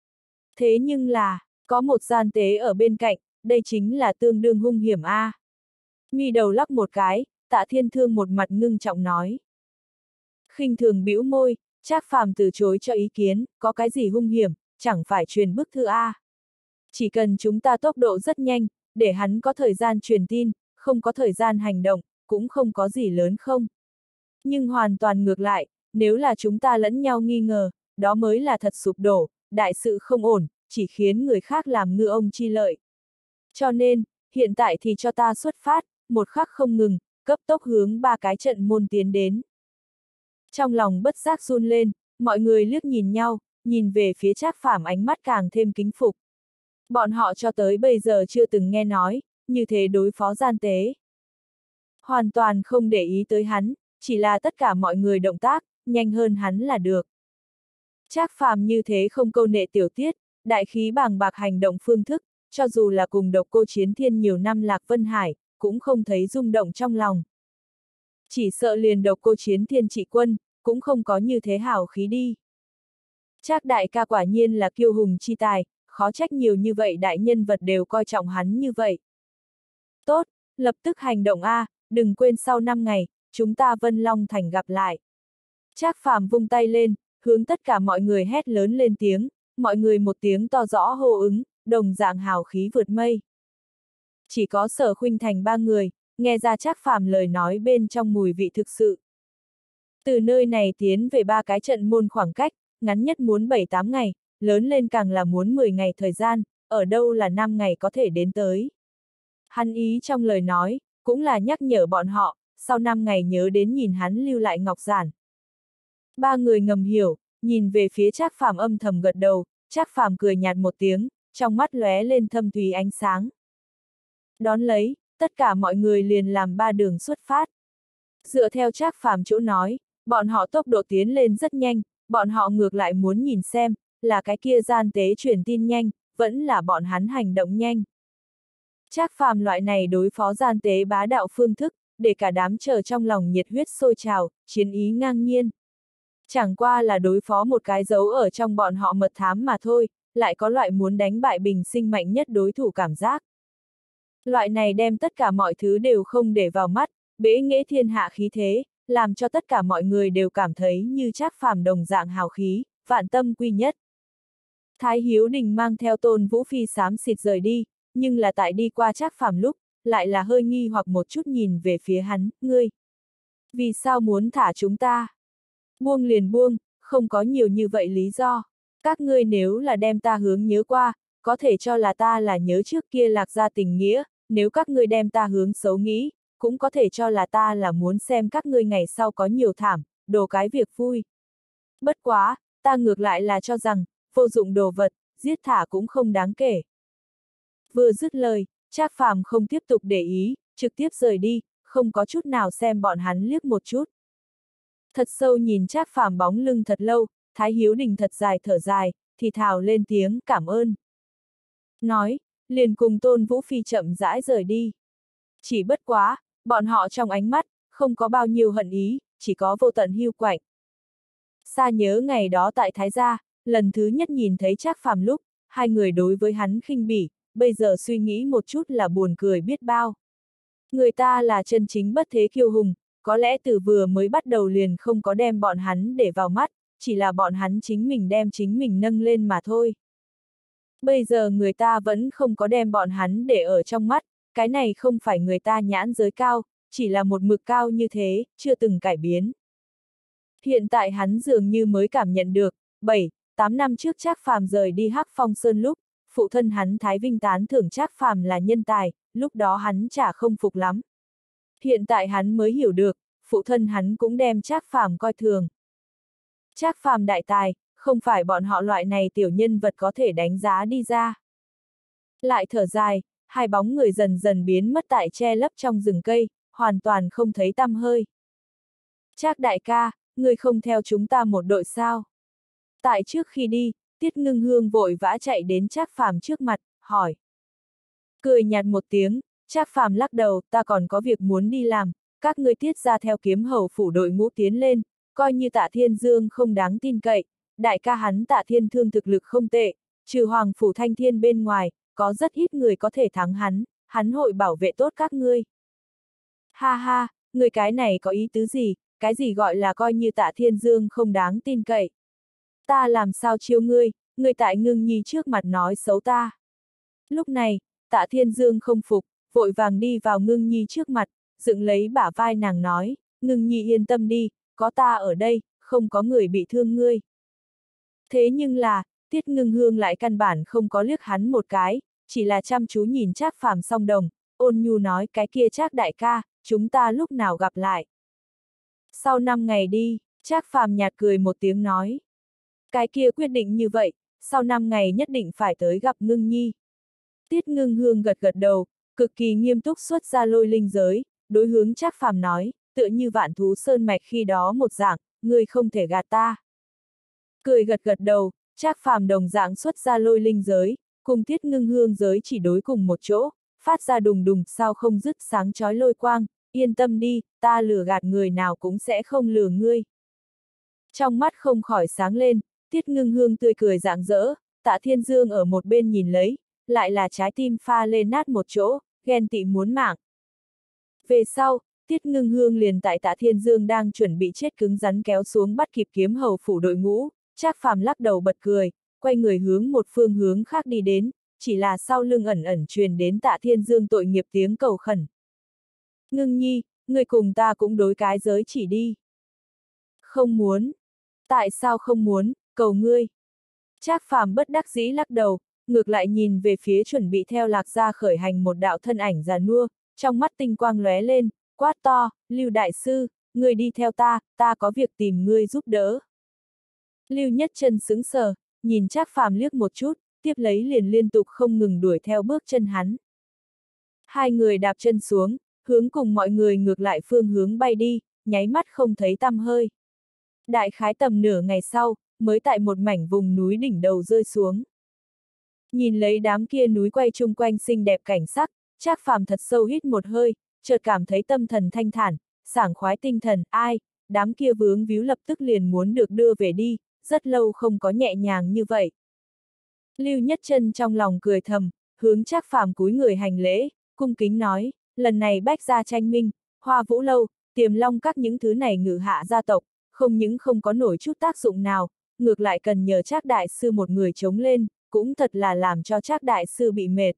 Thế nhưng là, có một gian tế ở bên cạnh, đây chính là tương đương hung hiểm a. À. Mi đầu lắc một cái, Tạ Thiên Thương một mặt ngưng trọng nói. Khinh thường bĩu môi, Trác Phàm từ chối cho ý kiến, có cái gì hung hiểm, chẳng phải truyền bức thư a. Chỉ cần chúng ta tốc độ rất nhanh, để hắn có thời gian truyền tin, không có thời gian hành động, cũng không có gì lớn không. Nhưng hoàn toàn ngược lại, nếu là chúng ta lẫn nhau nghi ngờ, đó mới là thật sụp đổ, đại sự không ổn, chỉ khiến người khác làm ngư ông chi lợi. Cho nên, hiện tại thì cho ta xuất phát, một khắc không ngừng, cấp tốc hướng ba cái trận môn tiến đến. Trong lòng bất giác run lên, mọi người liếc nhìn nhau, nhìn về phía Trác Phàm ánh mắt càng thêm kính phục. Bọn họ cho tới bây giờ chưa từng nghe nói, như thế đối phó gian tế. Hoàn toàn không để ý tới hắn, chỉ là tất cả mọi người động tác, nhanh hơn hắn là được. Trác Phàm như thế không câu nệ tiểu tiết, đại khí bàng bạc hành động phương thức, cho dù là cùng Độc Cô Chiến Thiên nhiều năm Lạc Vân Hải, cũng không thấy rung động trong lòng. Chỉ sợ liền Độc Cô Chiến Thiên trị quân, cũng không có như thế hào khí đi. Trác đại ca quả nhiên là kiêu hùng chi tài, khó trách nhiều như vậy đại nhân vật đều coi trọng hắn như vậy. Tốt, lập tức hành động a, đừng quên sau năm ngày, chúng ta Vân Long Thành gặp lại. Trác Phàm vung tay lên, hướng tất cả mọi người hét lớn lên tiếng, mọi người một tiếng to rõ hô ứng, đồng dạng hào khí vượt mây. Chỉ có Sở Khuynh Thành ba người, nghe ra Trác Phàm lời nói bên trong mùi vị thực sự. Từ nơi này tiến về ba cái trận môn khoảng cách, ngắn nhất muốn bảy tám ngày, lớn lên càng là muốn mười ngày thời gian, ở đâu là năm ngày có thể đến tới. Hắn ý trong lời nói, cũng là nhắc nhở bọn họ, sau năm ngày nhớ đến nhìn hắn lưu lại ngọc giản. Ba người ngầm hiểu, nhìn về phía Trác Phàm âm thầm gật đầu, Trác Phàm cười nhạt một tiếng, trong mắt lóe lên thâm thúy ánh sáng. Đón lấy, tất cả mọi người liền làm ba đường xuất phát. Dựa theo Trác Phàm chỗ nói, bọn họ tốc độ tiến lên rất nhanh, bọn họ ngược lại muốn nhìn xem, là cái kia gian tế truyền tin nhanh, vẫn là bọn hắn hành động nhanh. Trác Phàm loại này đối phó gian tế bá đạo phương thức, để cả đám chờ trong lòng nhiệt huyết sôi trào, chiến ý ngang nhiên. Chẳng qua là đối phó một cái dấu ở trong bọn họ mật thám mà thôi, lại có loại muốn đánh bại bình sinh mạnh nhất đối thủ cảm giác. Loại này đem tất cả mọi thứ đều không để vào mắt, bẽ nghễ thiên hạ khí thế, làm cho tất cả mọi người đều cảm thấy như Trác Phàm đồng dạng hào khí, vạn tâm quy nhất. Thái Hiếu Đình mang theo Tôn Vũ Phi xám xịt rời đi, nhưng là tại đi qua Trác Phàm lúc, lại là hơi nghi hoặc một chút nhìn về phía hắn, ngươi. Vì sao muốn thả chúng ta? Buông liền buông, không có nhiều như vậy lý do. Các ngươi nếu là đem ta hướng nhớ qua, có thể cho là ta là nhớ trước kia Lạc gia tình nghĩa, nếu các ngươi đem ta hướng xấu nghĩ, cũng có thể cho là ta là muốn xem các ngươi ngày sau có nhiều thảm, đồ cái việc vui. Bất quá, ta ngược lại là cho rằng, vô dụng đồ vật, giết thả cũng không đáng kể. Vừa dứt lời, Trác Phàm không tiếp tục để ý, trực tiếp rời đi, không có chút nào xem bọn hắn liếc một chút. Thật sâu nhìn Trác Phàm bóng lưng thật lâu, Thái Hiếu Đình thật dài thở dài, thì thào lên tiếng cảm ơn. Nói, liền cùng Tôn Vũ Phi chậm rãi rời đi. Chỉ bất quá, bọn họ trong ánh mắt, không có bao nhiêu hận ý, chỉ có vô tận hiu quạnh. Xa nhớ ngày đó tại Thái Gia, lần thứ nhất nhìn thấy Trác Phàm lúc, hai người đối với hắn khinh bỉ, bây giờ suy nghĩ một chút là buồn cười biết bao. Người ta là chân chính bất thế kiêu hùng, có lẽ từ vừa mới bắt đầu liền không có đem bọn hắn để vào mắt, chỉ là bọn hắn chính mình đem chính mình nâng lên mà thôi. Bây giờ người ta vẫn không có đem bọn hắn để ở trong mắt, cái này không phải người ta nhãn giới cao, chỉ là một mực cao như thế, chưa từng cải biến. Hiện tại hắn dường như mới cảm nhận được, bảy, tám năm trước Trác Phàm rời đi Hắc Phong Sơn lúc, phụ thân hắn Thái Vinh tán thưởng Trác Phàm là nhân tài, lúc đó hắn chả không phục lắm. Hiện tại hắn mới hiểu được, phụ thân hắn cũng đem Trác Phàm coi thường. Trác Phàm đại tài, không phải bọn họ loại này tiểu nhân vật có thể đánh giá đi ra. Lại thở dài, hai bóng người dần dần biến mất tại che lấp trong rừng cây, hoàn toàn không thấy tăm hơi. Trác đại ca, ngươi không theo chúng ta một đội sao? Tại trước khi đi, Tiết Ngưng Hương vội vã chạy đến Trác Phàm trước mặt, hỏi. Cười nhạt một tiếng, Trác Phàm lắc đầu, ta còn có việc muốn đi làm, các ngươi Tiết ra theo kiếm hầu phủ đội ngũ tiến lên, coi như Tạ Thiên Dương không đáng tin cậy, đại ca hắn Tạ Thiên Thương thực lực không tệ, trừ Hoàng phủ Thanh Thiên bên ngoài, có rất ít người có thể thắng hắn, hắn hội bảo vệ tốt các ngươi. Ha ha, người cái này có ý tứ gì, cái gì gọi là coi như Tạ Thiên Dương không đáng tin cậy. Ta làm sao chiêu ngươi, ngươi tại Ngưng Nhi trước mặt nói xấu ta. Lúc này, Tạ Thiên Dương không phục, vội vàng đi vào Ngưng Nhi trước mặt, dựng lấy bả vai nàng nói, Ngưng Nhi yên tâm đi, có ta ở đây, không có người bị thương ngươi. Thế nhưng là, Tiết Ngưng Hương lại căn bản không có liếc hắn một cái, chỉ là chăm chú nhìn Trác Phàm song đồng, ôn nhu nói cái kia Trác đại ca, chúng ta lúc nào gặp lại. Sau năm ngày đi, Trác Phàm nhạt cười một tiếng nói. Cái kia quyết định như vậy, sau năm ngày nhất định phải tới gặp Ngưng Nhi. Tiết Ngưng Hương gật gật đầu, cực kỳ nghiêm túc xuất ra lôi linh giới, đối hướng Trác Phàm nói, tựa như Vạn Thú Sơn mạch khi đó một dạng, ngươi không thể gạt ta. Cười gật gật đầu, Trác Phàm đồng dạng xuất ra lôi linh giới, cùng Tiết Ngưng Hương giới chỉ đối cùng một chỗ, phát ra đùng đùng sao không dứt sáng chói lôi quang, yên tâm đi, ta lừa gạt người nào cũng sẽ không lừa ngươi. Trong mắt không khỏi sáng lên, Tiết Ngưng Hương tươi cười rạng rỡ, Tạ Thiên Dương ở một bên nhìn lấy, lại là trái tim pha lên nát một chỗ, ghen tị muốn mạng. Về sau, Tiết Ngưng Hương liền tại Tạ Thiên Dương đang chuẩn bị chết cứng rắn kéo xuống bắt kịp kiếm hầu phủ đội ngũ, Trác Phàm lắc đầu bật cười, quay người hướng một phương hướng khác đi đến, chỉ là sau lưng ẩn ẩn truyền đến Tạ Thiên Dương tội nghiệp tiếng cầu khẩn. Ngưng Nhi, người cùng ta cũng đối cái giới chỉ đi. Không muốn. Tại sao không muốn, cầu ngươi. Trác Phàm bất đắc dĩ lắc đầu, ngược lại nhìn về phía chuẩn bị theo Lạc gia khởi hành một đạo thân ảnh già nua, trong mắt tinh quang lóe lên, quát to, Lưu đại sư, ngươi đi theo ta, ta có việc tìm ngươi giúp đỡ. Lưu Nhất Chân sững sờ, nhìn Trác Phàm liếc một chút, tiếp lấy liền liên tục không ngừng đuổi theo bước chân hắn. Hai người đạp chân xuống, hướng cùng mọi người ngược lại phương hướng bay đi, nháy mắt không thấy tăm hơi. Đại khái tầm nửa ngày sau, mới tại một mảnh vùng núi đỉnh đầu rơi xuống. Nhìn lấy đám kia núi quay chung quanh xinh đẹp cảnh sắc, Trác Phàm thật sâu hít một hơi, chợt cảm thấy tâm thần thanh thản, sảng khoái tinh thần, ai, đám kia vướng víu lập tức liền muốn được đưa về đi, rất lâu không có nhẹ nhàng như vậy. Lưu Nhất Chân trong lòng cười thầm, hướng Trác Phàm cúi người hành lễ, cung kính nói, lần này Bách gia tranh minh, Hoa Vũ lâu, Tiềm Long các những thứ này ngự hạ gia tộc, không những không có nổi chút tác dụng nào, ngược lại cần nhờ Trác đại sư một người chống lên, cũng thật là làm cho Trác đại sư bị mệt.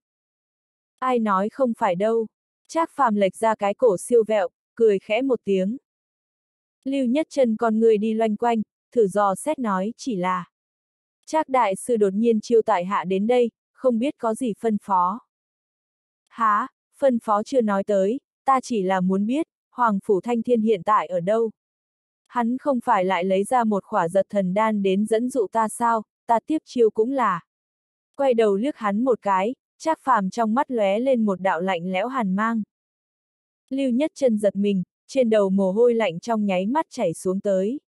Ai nói không phải đâu. Trác Phàm lệch ra cái cổ siêu vẹo, cười khẽ một tiếng. Lưu Nhất Chân con người đi loanh quanh, thử dò xét nói chỉ là. Trác đại sư đột nhiên chiêu tại hạ đến đây, không biết có gì phân phó. Há, phân phó chưa nói tới, ta chỉ là muốn biết, Hoàng Phủ Thanh Thiên hiện tại ở đâu. Hắn không phải lại lấy ra một khỏa giật thần đan đến dẫn dụ ta sao, ta tiếp chiêu cũng là. Quay đầu liếc hắn một cái, Trác Phàm trong mắt lóe lên một đạo lạnh lẽo hàn mang. Lưu Nhất Chân giật mình, trên đầu mồ hôi lạnh trong nháy mắt chảy xuống tới.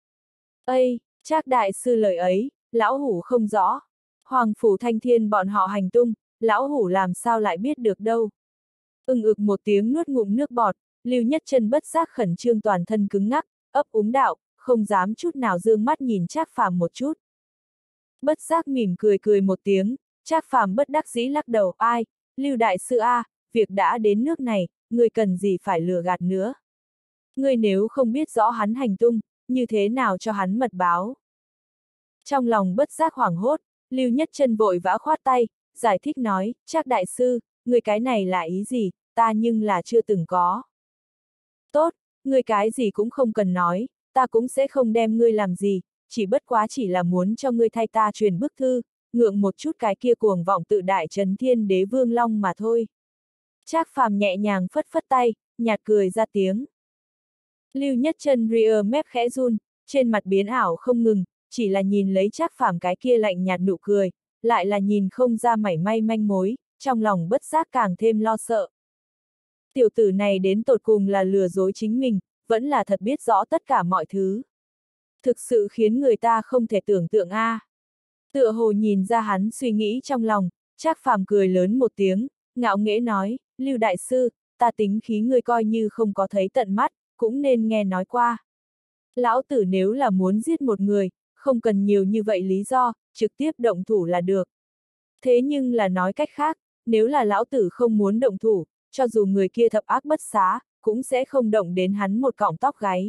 Ây, Trác đại sư lời ấy, lão hủ không rõ. Hoàng Phủ Thanh Thiên bọn họ hành tung, lão hủ làm sao lại biết được đâu. Ưng ực một tiếng nuốt ngụm nước bọt, Lưu Nhất Chân bất giác khẩn trương toàn thân cứng ngắc, ấp úng đạo, không dám chút nào dương mắt nhìn Trác Phàm một chút. Bất giác mỉm cười cười một tiếng, Trác Phàm bất đắc dĩ lắc đầu, ai, Lưu đại sư a, việc đã đến nước này, người cần gì phải lừa gạt nữa. Người nếu không biết rõ hắn hành tung, như thế nào cho hắn mật báo. Trong lòng bất giác hoảng hốt, Lưu Nhất Chân vội vã khoát tay, giải thích nói, Trác đại sư, người cái này là ý gì, ta nhưng là chưa từng có. Tốt, người cái gì cũng không cần nói, ta cũng sẽ không đem ngươi làm gì, chỉ bất quá chỉ là muốn cho ngươi thay ta truyền bức thư, ngượng một chút cái kia cuồng vọng tự đại Trấn Thiên Đế Vương Long mà thôi. Trác Phàm nhẹ nhàng phất phất tay, nhạt cười ra tiếng. Lưu Nhất Chân ria mép khẽ run, trên mặt biến ảo không ngừng, chỉ là nhìn lấy Trác Phàm cái kia lạnh nhạt nụ cười, lại là nhìn không ra mảy may manh mối, trong lòng bất giác càng thêm lo sợ. Tiểu tử này đến tột cùng là lừa dối chính mình, vẫn là thật biết rõ tất cả mọi thứ. Thực sự khiến người ta không thể tưởng tượng a. À. Tựa hồ nhìn ra hắn suy nghĩ trong lòng, Trác Phàm cười lớn một tiếng, ngạo nghễ nói, Lưu đại sư, ta tính khí ngươi coi như không có thấy tận mắt, cũng nên nghe nói qua. Lão tử nếu là muốn giết một người, không cần nhiều như vậy lý do, trực tiếp động thủ là được. Thế nhưng là nói cách khác, nếu là lão tử không muốn động thủ, cho dù người kia thập ác bất xá, cũng sẽ không động đến hắn một cọng tóc gáy.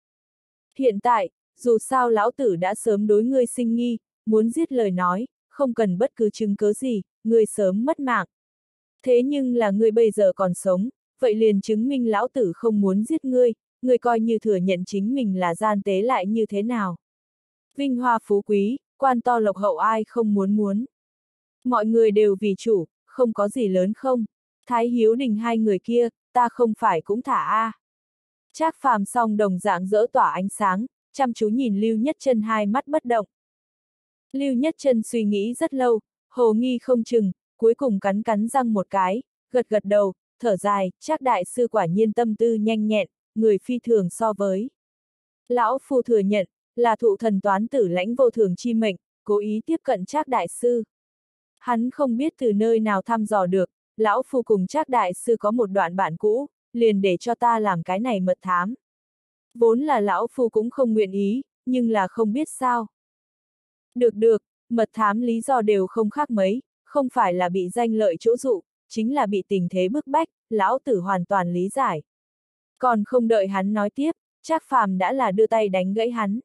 Hiện tại, dù sao lão tử đã sớm đối ngươi sinh nghi, muốn giết lời nói, không cần bất cứ chứng cớ gì, ngươi sớm mất mạng. Thế nhưng là ngươi bây giờ còn sống, vậy liền chứng minh lão tử không muốn giết ngươi, ngươi coi như thừa nhận chính mình là gian tế lại như thế nào. Vinh hoa phú quý, quan to lộc hậu ai không muốn muốn. Mọi người đều vì chủ, không có gì lớn không. Thái Hiếu Đình hai người kia, ta không phải cũng thả a. À. Trác Phàm song đồng dạng rỡ tỏa ánh sáng, chăm chú nhìn Lưu Nhất Chân hai mắt bất động. Lưu Nhất Chân suy nghĩ rất lâu, hồ nghi không chừng, cuối cùng cắn cắn răng một cái, gật gật đầu, thở dài, Trác đại sư quả nhiên tâm tư nhanh nhẹn, người phi thường so với. Lão phu thừa nhận, là thụ thần toán tử lãnh vô thường chi mệnh, cố ý tiếp cận Trác đại sư. Hắn không biết từ nơi nào thăm dò được, lão phu cùng Trác đại sư có một đoạn bạn cũ, liền để cho ta làm cái này mật thám. Vốn là lão phu cũng không nguyện ý, nhưng là không biết sao. Được được, mật thám lý do đều không khác mấy, không phải là bị danh lợi chỗ dụ, chính là bị tình thế bức bách, lão tử hoàn toàn lý giải. Còn không đợi hắn nói tiếp, Trác Phàm đã là đưa tay đánh gãy hắn.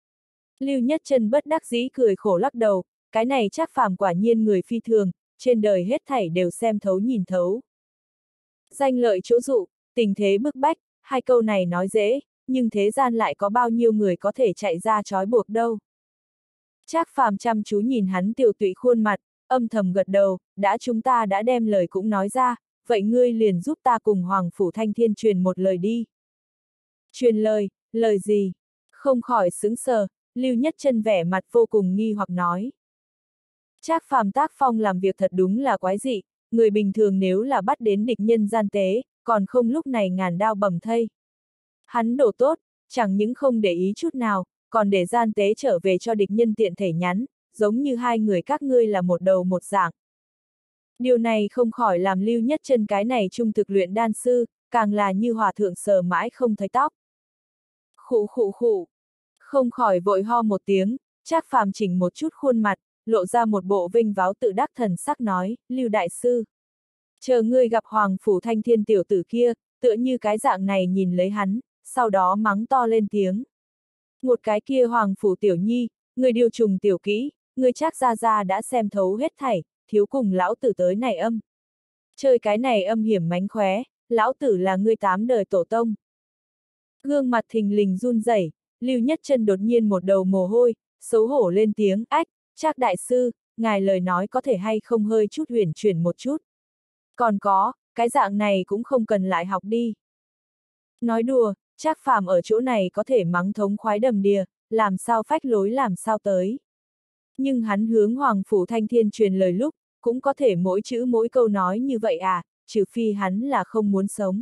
Lưu Nhất Chân bất đắc dĩ cười khổ lắc đầu, cái này Trác Phàm quả nhiên người phi thường, trên đời hết thảy đều xem thấu nhìn thấu. Danh lợi chỗ dụ, tình thế bức bách, hai câu này nói dễ, nhưng thế gian lại có bao nhiêu người có thể chạy ra trói buộc đâu. Trác Phàm chăm chú nhìn hắn tiểu tụy khuôn mặt, âm thầm gật đầu, đã chúng ta đã đem lời cũng nói ra, vậy ngươi liền giúp ta cùng Hoàng Phủ Thanh Thiên truyền một lời đi. Truyền lời, lời gì? Không khỏi sững sờ, Lưu Nhất Chân vẻ mặt vô cùng nghi hoặc nói. Trác Phàm tác phong làm việc thật đúng là quái dị, người bình thường nếu là bắt đến địch nhân gian tế, còn không lúc này ngàn đao bầm thây. Hắn độ tốt, chẳng những không để ý chút nào, còn để gian tế trở về cho địch nhân tiện thể nhắn, giống như hai người các ngươi là một đầu một dạng. Điều này không khỏi làm Lưu Nhất Chân cái này trung thực luyện đan sư, càng là như hòa thượng sờ mãi không thấy tóc. Khụ khụ khụ, không khỏi vội ho một tiếng, Trác Phàm chỉnh một chút khuôn mặt, lộ ra một bộ vinh váo tự đắc thần sắc nói, Lưu đại sư. Chờ ngươi gặp Hoàng Phủ Thanh Thiên tiểu tử kia, tựa như cái dạng này nhìn lấy hắn, sau đó mắng to lên tiếng. Một cái kia Hoàng Phủ tiểu nhi, người điều trùng tiểu kỹ, người chắc ra ra đã xem thấu hết thảy, thiếu cùng lão tử tới này âm. Chơi cái này âm hiểm mánh khóe, lão tử là ngươi tám đời tổ tông. Gương mặt thình lình run rẩy, Lưu Nhất Chân đột nhiên một đầu mồ hôi, xấu hổ lên tiếng, ách, Trác đại sư, ngài lời nói có thể hay không hơi chút huyền chuyển một chút. Còn có, cái dạng này cũng không cần lại học đi. Nói đùa, Trác Phàm ở chỗ này có thể mắng thống khoái đầm đìa, làm sao phách lối làm sao tới. Nhưng hắn hướng Hoàng Phủ Thanh Thiên truyền lời lúc, cũng có thể mỗi chữ mỗi câu nói như vậy à, trừ phi hắn là không muốn sống.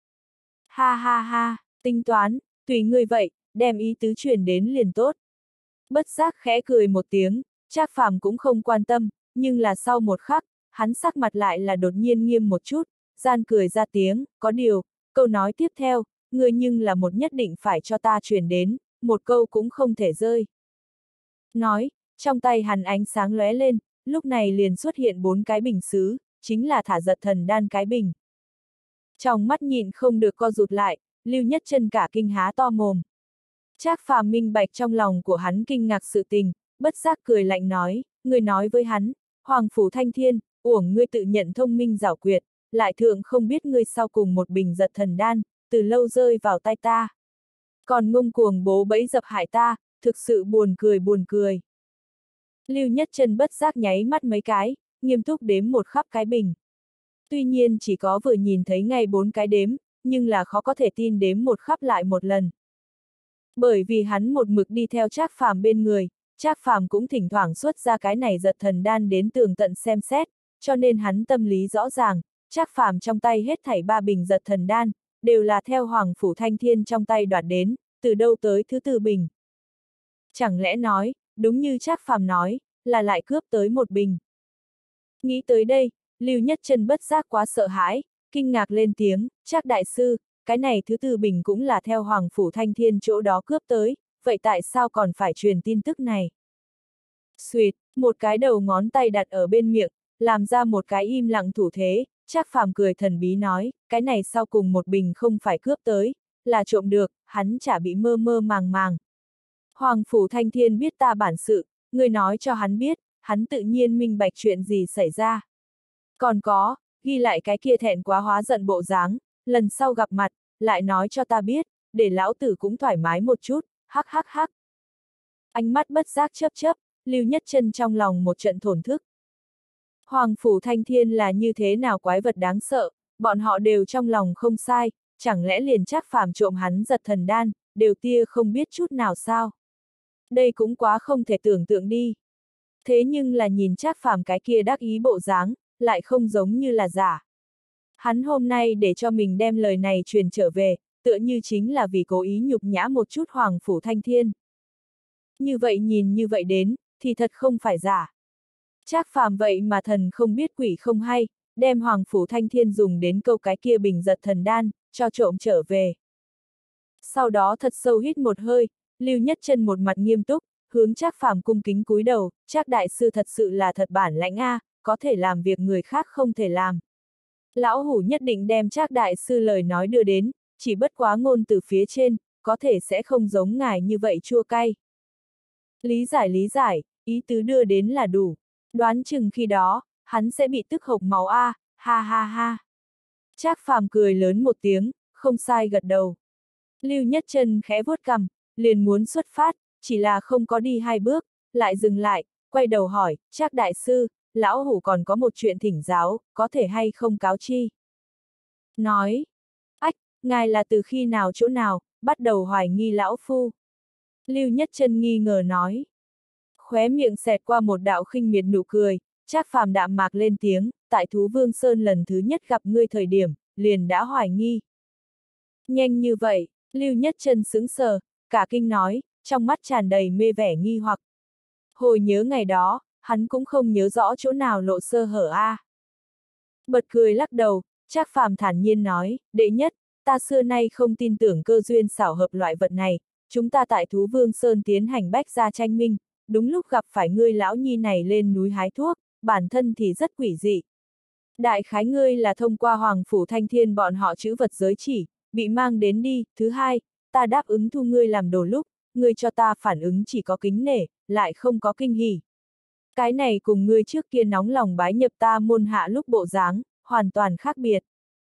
Ha ha ha, tính toán, tùy ngươi vậy, đem ý tứ truyền đến liền tốt. Bất giác khẽ cười một tiếng, Trác Phàm cũng không quan tâm, nhưng là sau một khắc, hắn sắc mặt lại là đột nhiên nghiêm một chút, gian cười ra tiếng, có điều, câu nói tiếp theo, ngươi nhưng là một nhất định phải cho ta truyền đến, một câu cũng không thể rơi. Nói, trong tay hắn ánh sáng lóe lên, lúc này liền xuất hiện bốn cái bình sứ, chính là thả giật thần đan cái bình. Trong mắt nhìn không được co rụt lại, Lưu Nhất Chân cả kinh há to mồm. Trác Phàm minh bạch trong lòng của hắn kinh ngạc sự tình, bất giác cười lạnh nói, người nói với hắn, Hoàng Phủ Thanh Thiên, uổng ngươi tự nhận thông minh giảo quyệt, lại thượng không biết ngươi sau cùng một bình giật thần đan, từ lâu rơi vào tay ta. Còn ngông cuồng bố bẫy dập hại ta, thực sự buồn cười buồn cười. Lưu Nhất Chân bất giác nháy mắt mấy cái, nghiêm túc đếm một khắp cái bình. Tuy nhiên chỉ có vừa nhìn thấy ngay bốn cái đếm, nhưng là khó có thể tin đếm một khắp lại một lần. Bởi vì hắn một mực đi theo Trác Phàm bên người, Trác Phàm cũng thỉnh thoảng xuất ra cái này giật thần đan đến tường tận xem xét, cho nên hắn tâm lý rõ ràng, Trác Phàm trong tay hết thảy ba bình giật thần đan, đều là theo Hoàng Phủ Thanh Thiên trong tay đoạt đến, từ đâu tới thứ tư bình. Chẳng lẽ nói, đúng như Trác Phàm nói, là lại cướp tới một bình. Nghĩ tới đây, Lưu Nhất Chân bất giác quá sợ hãi, kinh ngạc lên tiếng, Trác đại sư, cái này thứ tư bình cũng là theo Hoàng Phủ Thanh Thiên chỗ đó cướp tới, vậy tại sao còn phải truyền tin tức này? Xuyệt, một cái đầu ngón tay đặt ở bên miệng, làm ra một cái im lặng thủ thế, Trác Phàm cười thần bí nói, cái này sau cùng một bình không phải cướp tới, là trộm được, hắn chả bị mơ mơ màng màng. Hoàng Phủ Thanh Thiên biết ta bản sự, người nói cho hắn biết, hắn tự nhiên minh bạch chuyện gì xảy ra. Còn có, ghi lại cái kia thẹn quá hóa giận bộ dáng, lần sau gặp mặt, lại nói cho ta biết, để lão tử cũng thoải mái một chút, hắc hắc hắc. Ánh mắt bất giác chớp chớp, Lưu Nhất Chân trong lòng một trận thổn thức. Hoàng Phủ Thanh Thiên là như thế nào quái vật đáng sợ, bọn họ đều trong lòng không sai, chẳng lẽ liền Trác Phàm trộm hắn giật thần đan, đều tia không biết chút nào sao? Đây cũng quá không thể tưởng tượng đi. Thế nhưng là nhìn Trác Phàm cái kia đắc ý bộ dáng, lại không giống như là giả. Hắn hôm nay để cho mình đem lời này truyền trở về, tựa như chính là vì cố ý nhục nhã một chút Hoàng Phủ Thanh Thiên. Như vậy nhìn như vậy đến, thì thật không phải giả. Trác Phàm vậy mà thần không biết quỷ không hay, đem Hoàng Phủ Thanh Thiên dùng đến câu cái kia bình giật thần đan, cho trộm trở về. Sau đó thật sâu hít một hơi, Lưu Nhất Chân một mặt nghiêm túc, hướng Trác Phàm cung kính cúi đầu, Trác đại sư thật sự là thật bản lãnh a, có thể làm việc người khác không thể làm. Lão hủ nhất định đem Trác đại sư lời nói đưa đến, chỉ bất quá ngôn từ phía trên, có thể sẽ không giống ngài như vậy chua cay. Lý giải lý giải, ý tứ đưa đến là đủ. Đoán chừng khi đó, hắn sẽ bị tức hộc máu a, ha ha ha. Trác Phàm cười lớn một tiếng, không sai gật đầu. Lưu Nhất Chân khẽ vuốt cằm, liền muốn xuất phát, chỉ là không có đi hai bước, lại dừng lại, quay đầu hỏi, Trác đại sư, lão hủ còn có một chuyện thỉnh giáo, có thể hay không cáo chi? Nói, ách, ngài là từ khi nào chỗ nào, bắt đầu hoài nghi lão phu? Lưu Nhất Chân nghi ngờ nói. Khóe miệng xẹt qua một đạo khinh miệt nụ cười, Trác Phàm đạm mạc lên tiếng, tại Thú Vương Sơn lần thứ nhất gặp ngươi thời điểm, liền đã hoài nghi. Nhanh như vậy, Lưu Nhất Chân sững sờ, cả kinh nói, trong mắt tràn đầy mê vẻ nghi hoặc. Hồi nhớ ngày đó, hắn cũng không nhớ rõ chỗ nào lộ sơ hở a. À. Bật cười lắc đầu, Trác Phàm thản nhiên nói, đệ nhất, ta xưa nay không tin tưởng cơ duyên xảo hợp loại vật này, chúng ta tại Thú Vương Sơn tiến hành bách gia tranh minh, đúng lúc gặp phải ngươi lão nhi này lên núi hái thuốc, bản thân thì rất quỷ dị. Đại khái ngươi là thông qua Hoàng Phủ Thanh Thiên bọn họ chữ vật giới chỉ, bị mang đến đi. Thứ hai, ta đáp ứng thu ngươi làm đồ lúc, ngươi cho ta phản ứng chỉ có kính nể, lại không có kinh hỉ. Cái này cùng ngươi trước kia nóng lòng bái nhập ta môn hạ lúc bộ dáng, hoàn toàn khác biệt.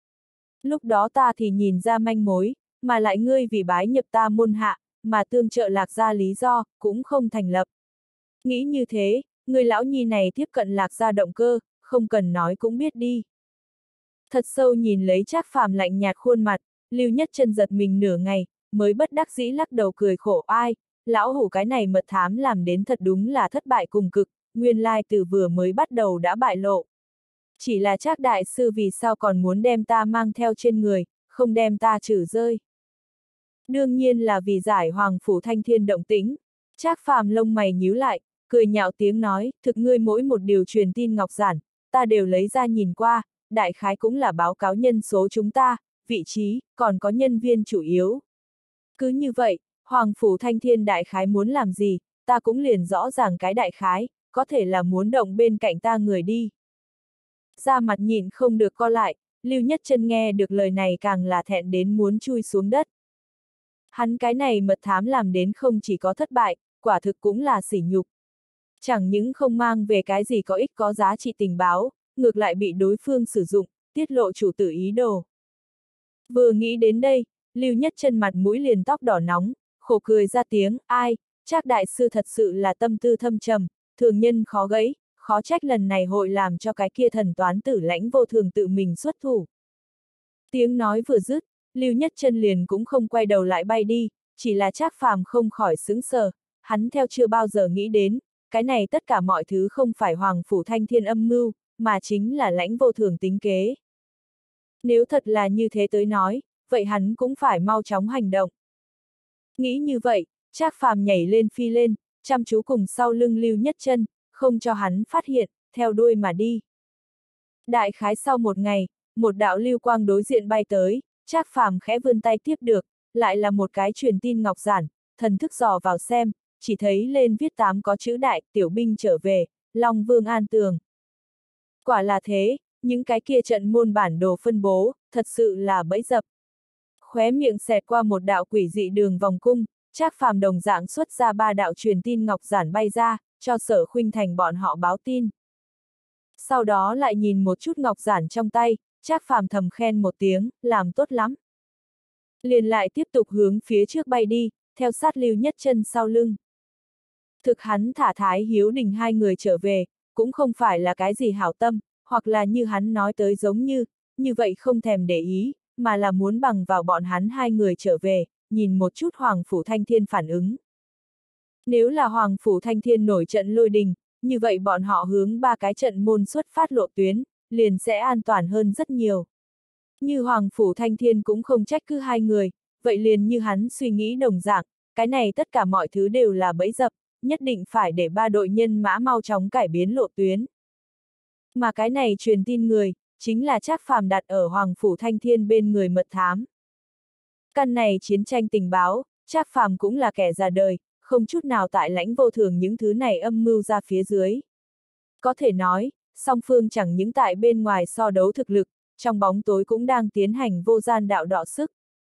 Lúc đó ta thì nhìn ra manh mối, mà lại ngươi vì bái nhập ta môn hạ, mà tương trợ Lạc Gia lý do, cũng không thành lập. Nghĩ như thế, người lão nhi này tiếp cận Lạc Gia động cơ, không cần nói cũng biết đi. Thật sâu nhìn lấy Trác Phàm lạnh nhạt khuôn mặt, Lưu Nhất Chân giật mình nửa ngày, mới bất đắc dĩ lắc đầu cười khổ ai, lão hủ cái này mật thám làm đến thật đúng là thất bại cùng cực, nguyên lai từ vừa mới bắt đầu đã bại lộ. Chỉ là Trác đại sư vì sao còn muốn đem ta mang theo trên người, không đem ta trừ rơi. Đương nhiên là vì giải Hoàng Phủ Thanh Thiên động tĩnh. Trác Phàm lông mày nhíu lại, cười nhạo tiếng nói, thực ngươi mỗi một điều truyền tin ngọc giản, ta đều lấy ra nhìn qua, đại khái cũng là báo cáo nhân số chúng ta, vị trí, còn có nhân viên chủ yếu. Cứ như vậy, Hoàng Phủ Thanh Thiên đại khái muốn làm gì, ta cũng liền rõ ràng cái đại khái, có thể là muốn động bên cạnh ta người đi. Da mặt nhìn không được co lại, Lưu Nhất Chân nghe được lời này càng là thẹn đến muốn chui xuống đất. Hắn cái này mật thám làm đến không chỉ có thất bại, quả thực cũng là sỉ nhục. Chẳng những không mang về cái gì có ích có giá trị tình báo, ngược lại bị đối phương sử dụng, tiết lộ chủ tử ý đồ. Vừa nghĩ đến đây, Lưu Nhất Chân mặt mũi liền tóc đỏ nóng, khổ cười ra tiếng, ai, Trác đại sư thật sự là tâm tư thâm trầm, thường nhân khó gãy, khó trách lần này hội làm cho cái kia thần toán tử Lãnh Vô Thường tự mình xuất thủ. Tiếng nói vừa dứt, Lưu Nhất Chân liền cũng không quay đầu lại bay đi, chỉ là Trác Phàm không khỏi sững sờ, hắn theo chưa bao giờ nghĩ đến, cái này tất cả mọi thứ không phải Hoàng Phủ Thanh Thiên âm mưu, mà chính là Lãnh Vô Thường tính kế. Nếu thật là như thế tới nói, vậy hắn cũng phải mau chóng hành động. Nghĩ như vậy, Trác Phàm nhảy lên phi lên, chăm chú cùng sau lưng Lưu Nhất Chân, không cho hắn phát hiện, theo đuôi mà đi. Đại khái sau một ngày, một đạo lưu quang đối diện bay tới, Trác Phàm khẽ vươn tay tiếp được, lại là một cái truyền tin ngọc giản, thần thức dò vào xem, chỉ thấy lên viết tám có chữ đại, tiểu binh trở về, Long Vương an tường. Quả là thế, những cái kia trận môn bản đồ phân bố, thật sự là bẫy dập. Khóe miệng xẹt qua một đạo quỷ dị đường vòng cung, Trác Phàm đồng dạng xuất ra ba đạo truyền tin ngọc giản bay ra, cho Sở Khuynh Thành bọn họ báo tin. Sau đó lại nhìn một chút ngọc giản trong tay, Trác Phàm thầm khen một tiếng, làm tốt lắm. Liền lại tiếp tục hướng phía trước bay đi, theo sát Lưu Nhất Chân sau lưng. Thực hắn thả Thái Hiếu Đình hai người trở về, cũng không phải là cái gì hảo tâm, hoặc là như hắn nói tới giống như, như vậy không thèm để ý, mà là muốn bằng vào bọn hắn hai người trở về, nhìn một chút Hoàng Phủ Thanh Thiên phản ứng. Nếu là Hoàng Phủ Thanh Thiên nổi trận lôi đình, như vậy bọn họ hướng ba cái trận môn xuất phát lộ tuyến, liền sẽ an toàn hơn rất nhiều. Như Hoàng Phủ Thanh Thiên cũng không trách cứ hai người, vậy liền như hắn suy nghĩ đồng dạng, cái này tất cả mọi thứ đều là bẫy dập, nhất định phải để ba đội nhân mã mau chóng cải biến lộ tuyến. Mà cái này truyền tin người, chính là Trác Phàm đặt ở Hoàng Phủ Thanh Thiên bên người mật thám. Căn này chiến tranh tình báo, Trác Phàm cũng là kẻ già đời, không chút nào tại Lãnh Vô Thường những thứ này âm mưu ra phía dưới. Có thể nói, song phương chẳng những tại bên ngoài so đấu thực lực, trong bóng tối cũng đang tiến hành vô gian đạo đọ sức.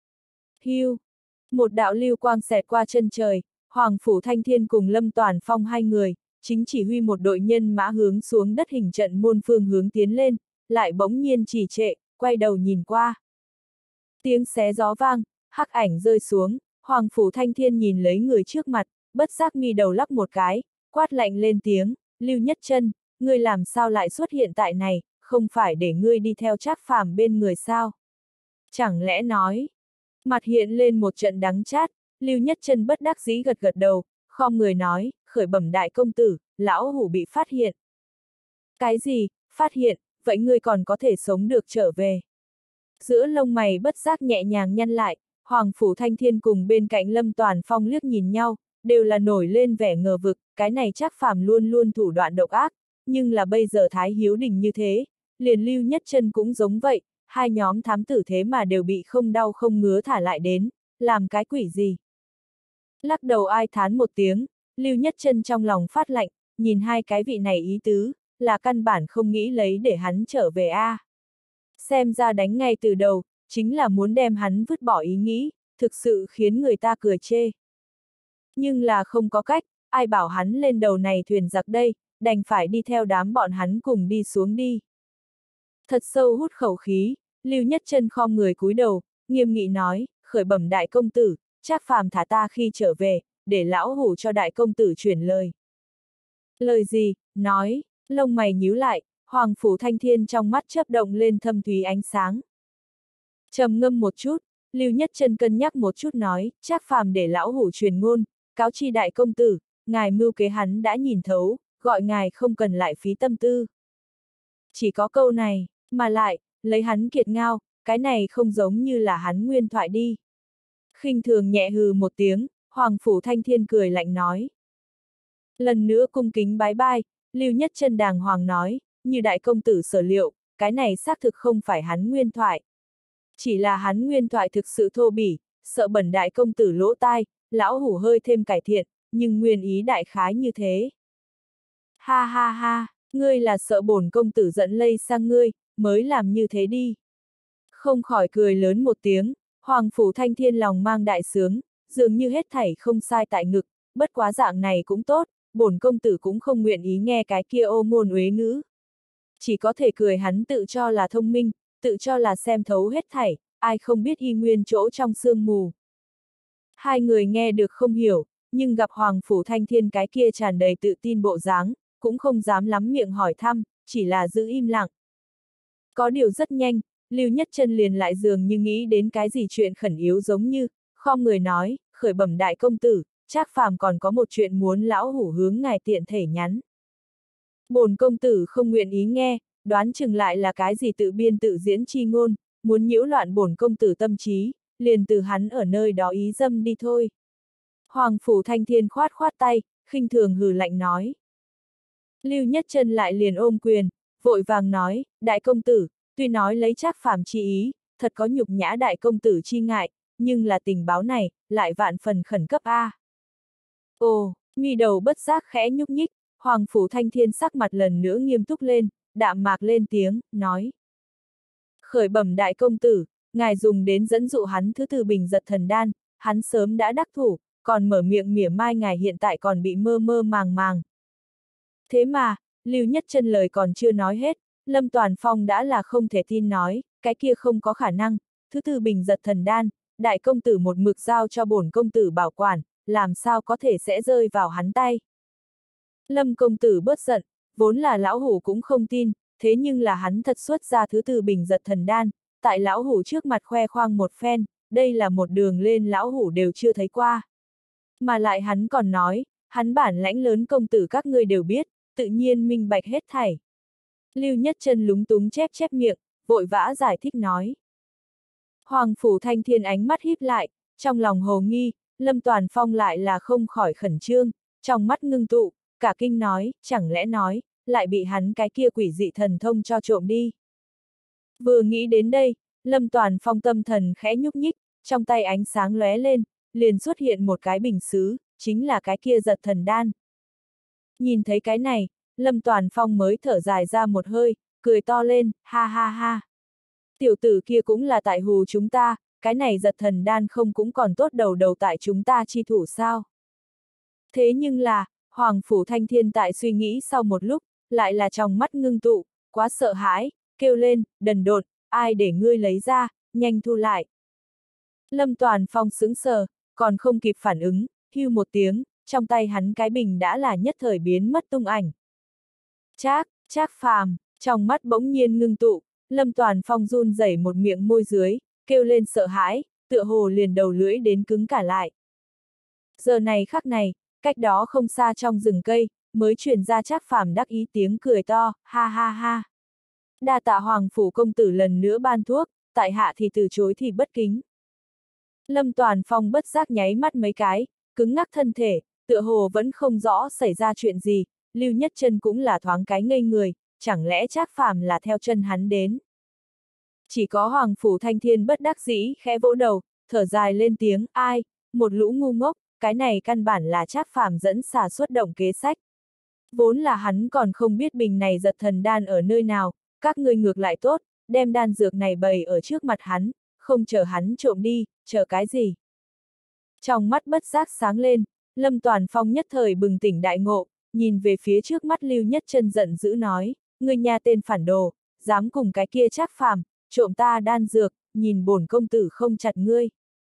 Hiu! Một đạo lưu quang xẹt qua chân trời, Hoàng Phủ Thanh Thiên cùng Lâm Toàn Phong hai người, chính chỉ huy một đội nhân mã hướng xuống đất hình trận môn phương hướng tiến lên, lại bỗng nhiên trì trệ, quay đầu nhìn qua. Tiếng xé gió vang, hắc ảnh rơi xuống, Hoàng Phủ Thanh Thiên nhìn lấy người trước mặt, bất giác mi đầu lắc một cái, quát lạnh lên tiếng, Lưu Nhất Chân, ngươi làm sao lại xuất hiện tại này, không phải để ngươi đi theo Trác Phàm bên người sao? Chẳng lẽ nói, mặt hiện lên một trận đắng chát, Lưu Nhất Chân bất đắc dĩ gật gật đầu, khom người nói, khởi bẩm đại công tử, lão hủ bị phát hiện. Cái gì, phát hiện, vậy ngươi còn có thể sống được trở về? Giữa lông mày bất giác nhẹ nhàng nhăn lại, Hoàng Phủ Thanh Thiên cùng bên cạnh Lâm Toàn Phong liếc nhìn nhau, đều là nổi lên vẻ ngờ vực, cái này Trác Phàm luôn luôn thủ đoạn độc ác, nhưng là bây giờ Thái Hiếu Đình như thế, liền Lưu Nhất Chân cũng giống vậy, hai nhóm thám tử thế mà đều bị không đau không ngứa thả lại đến, làm cái quỷ gì? Lắc đầu ai thán một tiếng, Lưu Nhất Chân trong lòng phát lạnh, nhìn hai cái vị này ý tứ, là căn bản không nghĩ lấy để hắn trở về a. À. Xem ra đánh ngay từ đầu, chính là muốn đem hắn vứt bỏ ý nghĩ, thực sự khiến người ta cười chê. Nhưng là không có cách, ai bảo hắn lên đầu này thuyền giặc đây, đành phải đi theo đám bọn hắn cùng đi xuống đi. Thật sâu hút khẩu khí, Lưu Nhất Chân khom người cúi đầu, nghiêm nghị nói, khởi bẩm đại công tử, Trác Phàm thả ta khi trở về, để lão hủ cho đại công tử chuyển lời. Lời gì? Nói, lông mày nhíu lại, Hoàng Phủ Thanh Thiên trong mắt chớp động lên thâm thúy ánh sáng. Trầm ngâm một chút, Lưu Nhất Chân cân nhắc một chút nói, Trác Phàm để lão hủ truyền ngôn, cáo chi đại công tử, ngài mưu kế hắn đã nhìn thấu, gọi ngài không cần lại phí tâm tư. Chỉ có câu này, mà lại, lấy hắn kiệt ngao, cái này không giống như là hắn nguyên thoại đi. Khinh thường nhẹ hừ một tiếng, Hoàng Phủ Thanh Thiên cười lạnh nói. Lần nữa cung kính bái bai, Lưu Nhất Chân đàng hoàng nói, như đại công tử sở liệu, cái này xác thực không phải hắn nguyên thoại. Chỉ là hắn nguyên thoại thực sự thô bỉ, sợ bẩn đại công tử lỗ tai, lão hủ hơi thêm cải thiện, nhưng nguyên ý đại khái như thế. Ha ha ha, ngươi là sợ bổn công tử giận lây sang ngươi, mới làm như thế đi. Không khỏi cười lớn một tiếng, Hoàng Phủ Thanh Thiên lòng mang đại sướng, dường như hết thảy không sai tại ngực, bất quá dạng này cũng tốt, bổn công tử cũng không nguyện ý nghe cái kia ô ngôn uế ngữ. Chỉ có thể cười hắn tự cho là thông minh, tự cho là xem thấu hết thảy, ai không biết y nguyên chỗ trong sương mù. Hai người nghe được không hiểu, nhưng gặp Hoàng Phủ Thanh Thiên cái kia tràn đầy tự tin bộ dáng, cũng không dám lắm miệng hỏi thăm, chỉ là giữ im lặng. Có điều rất nhanh, Lưu Nhất Chân liền lại dường như nghĩ đến cái gì chuyện khẩn yếu giống như, khom người nói, khởi bẩm đại công tử, Trác Phàm còn có một chuyện muốn lão hủ hướng ngài tiện thể nhắn. Bổn công tử không nguyện ý nghe, đoán chừng lại là cái gì tự biên tự diễn chi ngôn, muốn nhiễu loạn bổn công tử tâm trí, liền từ hắn ở nơi đó ý dâm đi thôi. Hoàng Phủ Thanh Thiên khoát khoát tay, khinh thường hừ lạnh nói. Lưu Nhất Chân lại liền ôm quyền, vội vàng nói, đại công tử, tuy nói lấy Trác Phàm chi ý, thật có nhục nhã đại công tử chi ngại, nhưng là tình báo này, lại vạn phần khẩn cấp a. Ồ, mi đầu bất giác khẽ nhúc nhích, Hoàng Phủ Thanh Thiên sắc mặt lần nữa nghiêm túc lên, đạm mạc lên tiếng, nói. Khởi bẩm đại công tử, ngài dùng đến dẫn dụ hắn thứ từ bình giật thần đan, hắn sớm đã đắc thủ, còn mở miệng mỉa mai ngài hiện tại còn bị mơ mơ màng màng. Thế mà, Lưu Nhất Chân lời còn chưa nói hết, Lâm Toàn Phong đã là không thể tin nói, cái kia không có khả năng, thứ từ bình giật thần đan, đại công tử một mực giao cho bổn công tử bảo quản, làm sao có thể sẽ rơi vào hắn tay. Lâm công tử bớt giận, vốn là lão hủ cũng không tin, thế nhưng là hắn thật xuất ra thứ từ bình giật thần đan, tại lão hủ trước mặt khoe khoang một phen, đây là một đường lên lão hủ đều chưa thấy qua. Mà lại hắn còn nói, hắn bản lãnh lớn công tử các ngươi đều biết, tự nhiên minh bạch hết thảy. Lưu Nhất Chân lúng túng chép chép miệng, vội vã giải thích nói. Hoàng Phủ Thanh Thiên ánh mắt híp lại, trong lòng hồ nghi, Lâm Toàn Phong lại là không khỏi khẩn trương, trong mắt ngưng tụ, cả kinh nói, chẳng lẽ nói, lại bị hắn cái kia quỷ dị thần thông cho trộm đi. Vừa nghĩ đến đây, Lâm Toàn Phong tâm thần khẽ nhúc nhích, trong tay ánh sáng lóe lên, liền xuất hiện một cái bình sứ, chính là cái kia giật thần đan. Nhìn thấy cái này, Lâm Toàn Phong mới thở dài ra một hơi, cười to lên, ha ha ha. Tiểu tử kia cũng là tại hù chúng ta, cái này giật thần đan không cũng còn tốt đầu đầu tại chúng ta chi thủ sao. Thế nhưng là, Hoàng Phủ Thanh Thiên tại suy nghĩ sau một lúc, lại là trong mắt ngưng tụ, quá sợ hãi, kêu lên, đần độn, ai để ngươi lấy ra, nhanh thu lại. Lâm Toàn Phong sững sờ, còn không kịp phản ứng, hưu một tiếng, trong tay hắn cái bình đã là nhất thời biến mất tung ảnh. Trác, Trác Phàm, trong mắt bỗng nhiên ngưng tụ, Lâm Toàn Phong run rẩy một miệng môi dưới, kêu lên sợ hãi, tựa hồ liền đầu lưỡi đến cứng cả lại. Giờ này khắc này, cách đó không xa trong rừng cây, mới truyền ra Trác Phàm đắc ý tiếng cười to, ha ha ha. Đa tạ Hoàng Phủ công tử lần nữa ban thuốc, tại hạ thì từ chối thì bất kính. Lâm Toàn Phong bất giác nháy mắt mấy cái, cứng ngắc thân thể, tựa hồ vẫn không rõ xảy ra chuyện gì, Lưu Nhất Chân cũng là thoáng cái ngây người, chẳng lẽ Trác Phàm là theo chân hắn đến. Chỉ có Hoàng Phủ Thanh Thiên bất đắc dĩ khẽ vỗ đầu, thở dài lên tiếng, ai, một lũ ngu ngốc, cái này căn bản là Trác Phàm dẫn xà xuất động kế sách. Vốn là hắn còn không biết bình này giật thần đan ở nơi nào, các ngươi ngược lại tốt, đem đan dược này bày ở trước mặt hắn, không chờ hắn trộm đi, chờ cái gì. Trong mắt bất giác sáng lên, Lâm Toàn Phong nhất thời bừng tỉnh đại ngộ, nhìn về phía trước mắt Lưu Nhất Chân giận dữ nói, ngươi nhà tên phản đồ, dám cùng cái kia Trác Phàm, trộm ta đan dược, nhìn bổn công tử không chặt ngươi.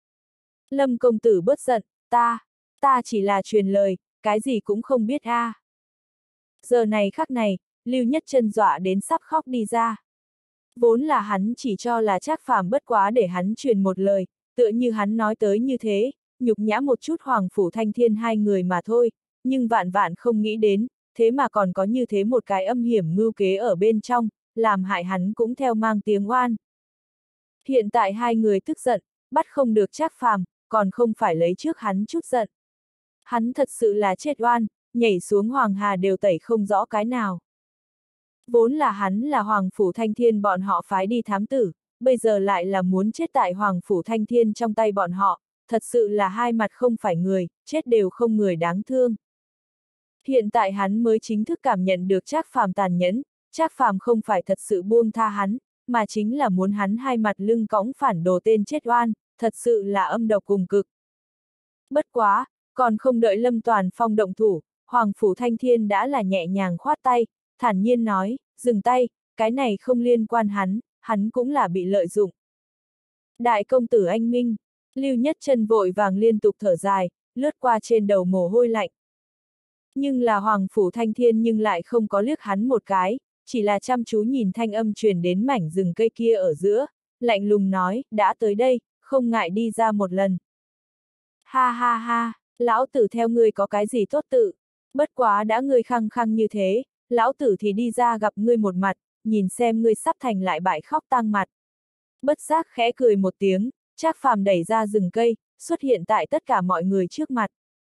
Lâm công tử bớt giận, ta, ta chỉ là truyền lời, cái gì cũng không biết a. À. Giờ này khắc này, Lưu Nhất Chân dọa đến sắp khóc đi ra. Vốn là hắn chỉ cho là Trác Phàm bất quá để hắn truyền một lời, tựa như hắn nói tới như thế, nhục nhã một chút Hoàng Phủ Thanh Thiên hai người mà thôi, nhưng vạn vạn không nghĩ đến, thế mà còn có như thế một cái âm hiểm mưu kế ở bên trong, làm hại hắn cũng theo mang tiếng oan. Hiện tại hai người tức giận, bắt không được Trác Phàm, còn không phải lấy trước hắn chút giận. Hắn thật sự là chết oan, nhảy xuống Hoàng Hà đều tẩy không rõ cái nào. Vốn là hắn là Hoàng Phủ Thanh Thiên bọn họ phái đi thám tử, bây giờ lại là muốn chết tại Hoàng Phủ Thanh Thiên trong tay bọn họ, thật sự là hai mặt không phải người, chết đều không người đáng thương. Hiện tại hắn mới chính thức cảm nhận được Trác Phàm tàn nhẫn, Trác Phàm không phải thật sự buông tha hắn, mà chính là muốn hắn hai mặt lưng cõng phản đồ tên chết oan, thật sự là âm độc cùng cực. Bất quá, còn không đợi Lâm Toàn Phong động thủ, Hoàng Phủ Thanh Thiên đã là nhẹ nhàng khoát tay, thản nhiên nói, dừng tay, cái này không liên quan hắn, hắn cũng là bị lợi dụng. Đại công tử anh minh, Lưu Nhất Chân vội vàng liên tục thở dài, lướt qua trên đầu mồ hôi lạnh. Nhưng là Hoàng Phủ Thanh Thiên nhưng lại không có liếc hắn một cái, chỉ là chăm chú nhìn thanh âm truyền đến mảnh rừng cây kia ở giữa, lạnh lùng nói, đã tới đây, không ngại đi ra một lần. Ha ha ha, lão tử theo ngươi có cái gì tốt tự, bất quá đã ngươi khăng khăng như thế, lão tử thì đi ra gặp ngươi một mặt, nhìn xem ngươi sắp thành lại bại khóc tang mặt. Bất giác khẽ cười một tiếng, Trác Phàm đẩy ra rừng cây, xuất hiện tại tất cả mọi người trước mặt.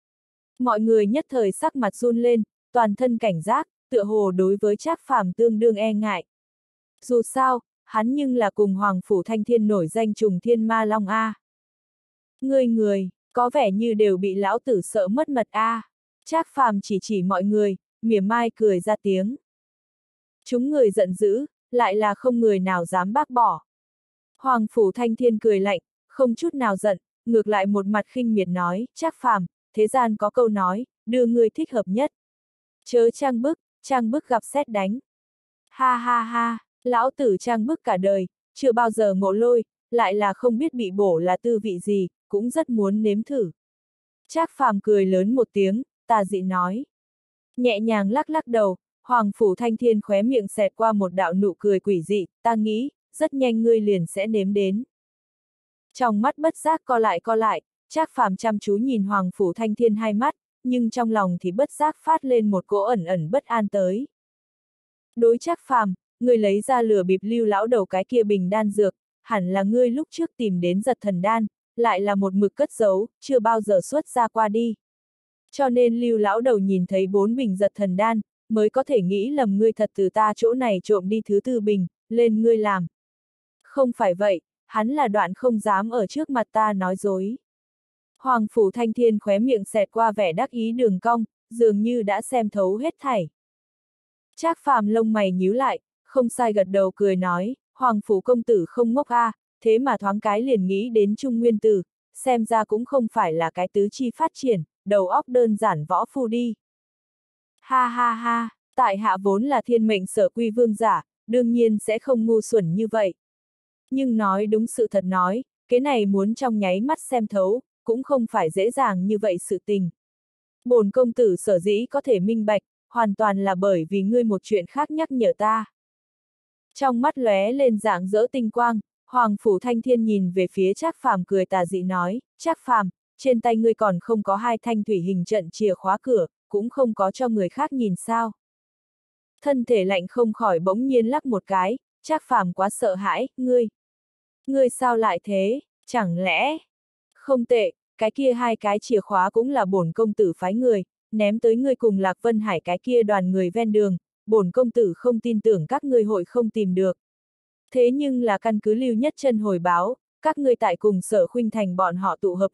Mọi người nhất thời sắc mặt run lên, toàn thân cảnh giác, tựa hồ đối với Trác Phàm tương đương e ngại. Dù sao, hắn nhưng là cùng Hoàng Phủ Thanh Thiên nổi danh trùng thiên ma long a. Ngươi người, có vẻ như đều bị lão tử sợ mất mật a. Trác Phàm chỉ chỉ mọi người, mỉa mai cười ra tiếng. Chúng người giận dữ, lại là không người nào dám bác bỏ. Hoàng Phủ Thanh Thiên cười lạnh, không chút nào giận, ngược lại một mặt khinh miệt nói, Trác Phàm, thế gian có câu nói, đưa người thích hợp nhất. Chớ trang bức, trang bức gặp sét đánh. Ha ha ha, lão tử trang bức cả đời, chưa bao giờ ngộ lôi, lại là không biết bị bổ là tư vị gì, cũng rất muốn nếm thử. Trác Phàm cười lớn một tiếng, tà dị nói. Nhẹ nhàng lắc lắc đầu, Hoàng Phủ Thanh Thiên khóe miệng xẹt qua một đạo nụ cười quỷ dị, ta nghĩ, rất nhanh ngươi liền sẽ nếm đến. Trong mắt bất giác co lại co lại, Trác Phàm chăm chú nhìn Hoàng Phủ Thanh Thiên hai mắt, nhưng trong lòng thì bất giác phát lên một cỗ ẩn ẩn bất an tới. Đối Trác Phàm, ngươi lấy ra lừa bịp Lưu lão đầu cái kia bình đan dược, hẳn là ngươi lúc trước tìm đến giật thần đan, lại là một mực cất giấu, chưa bao giờ xuất ra qua đi. Cho nên Lưu lão đầu nhìn thấy bốn bình giật thần đan, mới có thể nghĩ lầm ngươi thật từ ta chỗ này trộm đi thứ tư bình, lên ngươi làm. Không phải vậy, hắn là đoạn không dám ở trước mặt ta nói dối. Hoàng Phủ Thanh Thiên khóe miệng xẹt qua vẻ đắc ý đường cong, dường như đã xem thấu hết thảy. Trác Phàm lông mày nhíu lại, không sai gật đầu cười nói, Hoàng Phủ công tử không ngốc a, à, thế mà thoáng cái liền nghĩ đến Trung Nguyên Tử, xem ra cũng không phải là cái tứ chi phát triển, đầu óc đơn giản võ phu đi. Ha ha ha, tại hạ vốn là thiên mệnh sở quy vương giả, đương nhiên sẽ không ngu xuẩn như vậy. Nhưng nói đúng sự thật nói, cái này muốn trong nháy mắt xem thấu, cũng không phải dễ dàng như vậy sự tình. Bổn công tử sở dĩ có thể minh bạch, hoàn toàn là bởi vì ngươi một chuyện khác nhắc nhở ta. Trong mắt lóe lên dạng dỡ tinh quang, Hoàng Phủ Thanh Thiên nhìn về phía Trác Phàm cười tà dị nói, Trác Phàm, trên tay ngươi còn không có hai thanh thủy hình trận chìa khóa cửa, cũng không có cho người khác nhìn sao. Thân thể lạnh không khỏi bỗng nhiên lắc một cái, Trác Phàm quá sợ hãi, ngươi. Ngươi sao lại thế, chẳng lẽ? Không tệ, cái kia hai cái chìa khóa cũng là bổn công tử phái người, ném tới ngươi cùng Lạc Vân Hải cái kia đoàn người ven đường, bổn công tử không tin tưởng các ngươi hội không tìm được. Thế nhưng là căn cứ Lưu Nhất Chân hồi báo, các ngươi tại cùng Sở Khuynh Thành bọn họ tụ hợp lúc,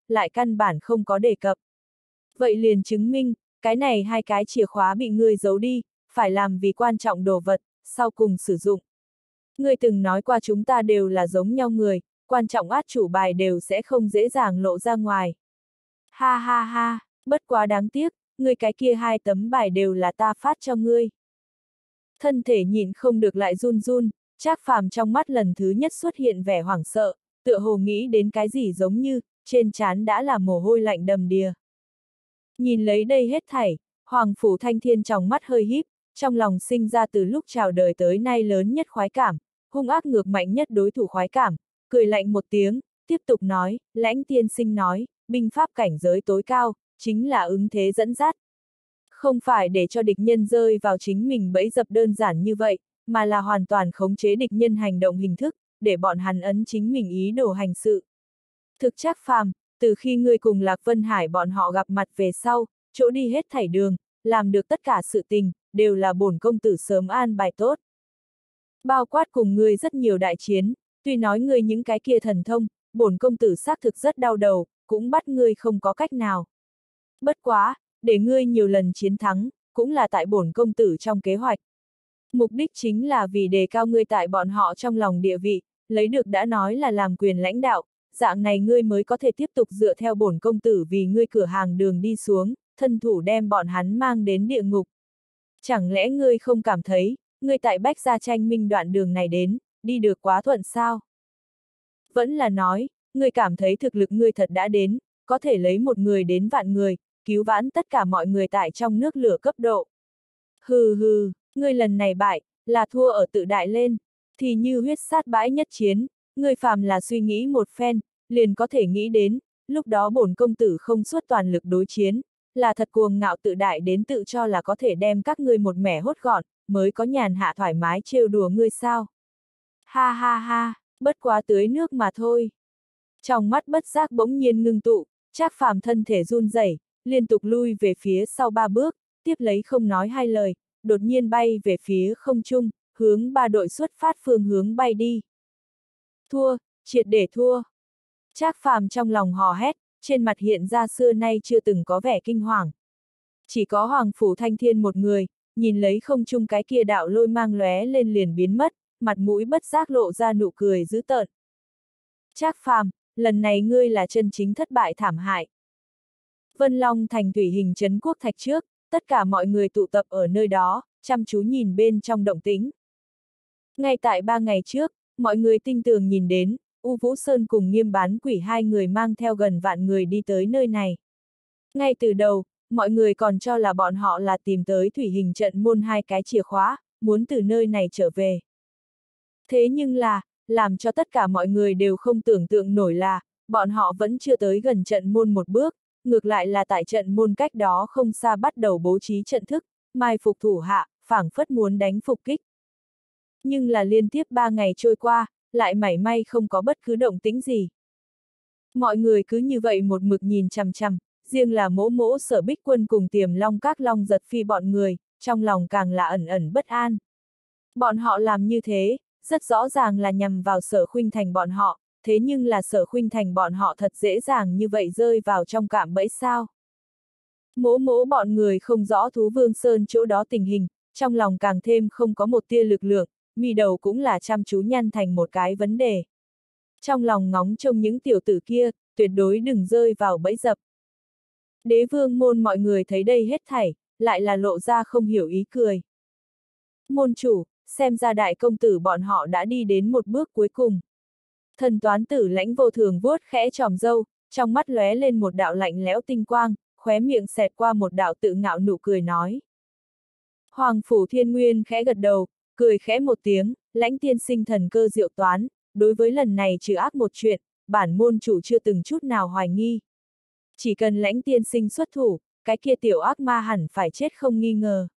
lại căn bản không có đề cập. Vậy liền chứng minh, cái này hai cái chìa khóa bị ngươi giấu đi, phải làm vì quan trọng đồ vật, sau cùng sử dụng. Ngươi từng nói qua chúng ta đều là giống nhau người, quan trọng át chủ bài đều sẽ không dễ dàng lộ ra ngoài. Ha ha ha, bất quá đáng tiếc, ngươi cái kia hai tấm bài đều là ta phát cho ngươi. Thân thể nhịn không được lại run run, Trác Phàm trong mắt lần thứ nhất xuất hiện vẻ hoảng sợ, tựa hồ nghĩ đến cái gì giống như, trên trán đã là mồ hôi lạnh đầm đìa. Nhìn lấy đây hết thảy, Hoàng Phủ Thanh Thiên trong mắt hơi híp, trong lòng sinh ra từ lúc chào đời tới nay lớn nhất khoái cảm, hung ác ngược mạnh nhất đối thủ khoái cảm, cười lạnh một tiếng, tiếp tục nói, Lãnh tiên sinh nói, binh pháp cảnh giới tối cao, chính là ứng thế dẫn dắt. Không phải để cho địch nhân rơi vào chính mình bẫy dập đơn giản như vậy, mà là hoàn toàn khống chế địch nhân hành động hình thức, để bọn hắn ấn chính mình ý đồ hành sự. Thực Trác Phàm, từ khi ngươi cùng Lạc Vân Hải bọn họ gặp mặt về sau, chỗ đi hết thảy đường, làm được tất cả sự tình, đều là bổn công tử sớm an bài tốt. Bao quát cùng ngươi rất nhiều đại chiến, tuy nói ngươi những cái kia thần thông, bổn công tử xác thực rất đau đầu, cũng bắt ngươi không có cách nào. Bất quá, để ngươi nhiều lần chiến thắng, cũng là tại bổn công tử trong kế hoạch. Mục đích chính là vì đề cao ngươi tại bọn họ trong lòng địa vị, lấy được đã nói là làm quyền lãnh đạo, dạng này ngươi mới có thể tiếp tục dựa theo bổn công tử vì ngươi cửa hàng đường đi xuống, thân thủ đem bọn hắn mang đến địa ngục. Chẳng lẽ ngươi không cảm thấy, ngươi tại Bách Gia Tranh Minh đoạn đường này đến, đi được quá thuận sao? Vẫn là nói, ngươi cảm thấy thực lực ngươi thật đã đến, có thể lấy một người đến vạn người, cứu vãn tất cả mọi người tại trong nước lửa cấp độ. Hừ hừ, ngươi lần này bại, là thua ở tự đại lên, thì như huyết sát bãi nhất chiến, ngươi phàm là suy nghĩ một phen, liền có thể nghĩ đến, lúc đó bổn công tử không suốt toàn lực đối chiến, là thật cuồng ngạo tự đại đến tự cho là có thể đem các ngươi một mẻ hốt gọn, mới có nhàn hạ thoải mái trêu đùa ngươi sao. Ha ha ha, bất quá tưới nước mà thôi. Trong mắt bất giác bỗng nhiên ngưng tụ, Trác Phàm thân thể run rẩy, liên tục lui về phía sau ba bước, tiếp lấy không nói hai lời, đột nhiên bay về phía không trung, hướng ba đội xuất phát phương hướng bay đi. Thua, triệt để thua. Trác Phàm trong lòng hò hét, trên mặt hiện ra xưa nay chưa từng có vẻ kinh hoàng. Chỉ có Hoàng Phủ Thanh Thiên một người, nhìn lấy không trung cái kia đạo lôi mang lóe lên liền biến mất, mặt mũi bất giác lộ ra nụ cười dữ tợn. Trác Phàm, lần này ngươi là chân chính thất bại thảm hại. Vân Long thành thủy hình trấn quốc thạch trước, tất cả mọi người tụ tập ở nơi đó, chăm chú nhìn bên trong động tĩnh. Ngay tại ba ngày trước, mọi người tinh tường nhìn đến, U Vũ Sơn cùng Nghiêm Bán Quỷ hai người mang theo gần vạn người đi tới nơi này. Ngay từ đầu, mọi người còn cho là bọn họ là tìm tới thủy hình trận môn hai cái chìa khóa, muốn từ nơi này trở về. Thế nhưng là, làm cho tất cả mọi người đều không tưởng tượng nổi là, bọn họ vẫn chưa tới gần trận môn một bước, ngược lại là tại trận môn cách đó không xa bắt đầu bố trí trận thức, mai phục thủ hạ, phảng phất muốn đánh phục kích. Nhưng là liên tiếp ba ngày trôi qua, lại mảy may không có bất cứ động tĩnh gì. Mọi người cứ như vậy một mực nhìn chằm chằm, riêng là Mỗ Mỗ Sở Bích Quân cùng Tiềm Long Các Long Giật Phi bọn người, trong lòng càng là ẩn ẩn bất an. Bọn họ làm như thế, rất rõ ràng là nhằm vào Sở Khuynh Thành bọn họ, thế nhưng là Sở Khuynh Thành bọn họ thật dễ dàng như vậy rơi vào trong cạm bẫy sao. Mỗ Mỗ bọn người không rõ Thú Vương Sơn chỗ đó tình hình, trong lòng càng thêm không có một tia lực lượng, mi đầu cũng là chăm chú nhăn thành một cái vấn đề. Trong lòng ngóng trông những tiểu tử kia, tuyệt đối đừng rơi vào bẫy dập. Đế vương môn mọi người thấy đây hết thảy, lại là lộ ra không hiểu ý cười. Môn chủ, xem ra đại công tử bọn họ đã đi đến một bước cuối cùng. Thần toán tử Lãnh Vô Thường vuốt khẽ tròm râu, trong mắt lóe lên một đạo lạnh lẽo tinh quang, khóe miệng xẹt qua một đạo tự ngạo nụ cười nói. Hoàng Phủ Thiên Nguyên khẽ gật đầu, cười khẽ một tiếng, Lãnh tiên sinh thần cơ diệu toán, đối với lần này trừ ác một chuyện, bản môn chủ chưa từng chút nào hoài nghi. Chỉ cần Lãnh tiên sinh xuất thủ, cái kia tiểu ác ma hẳn phải chết không nghi ngờ.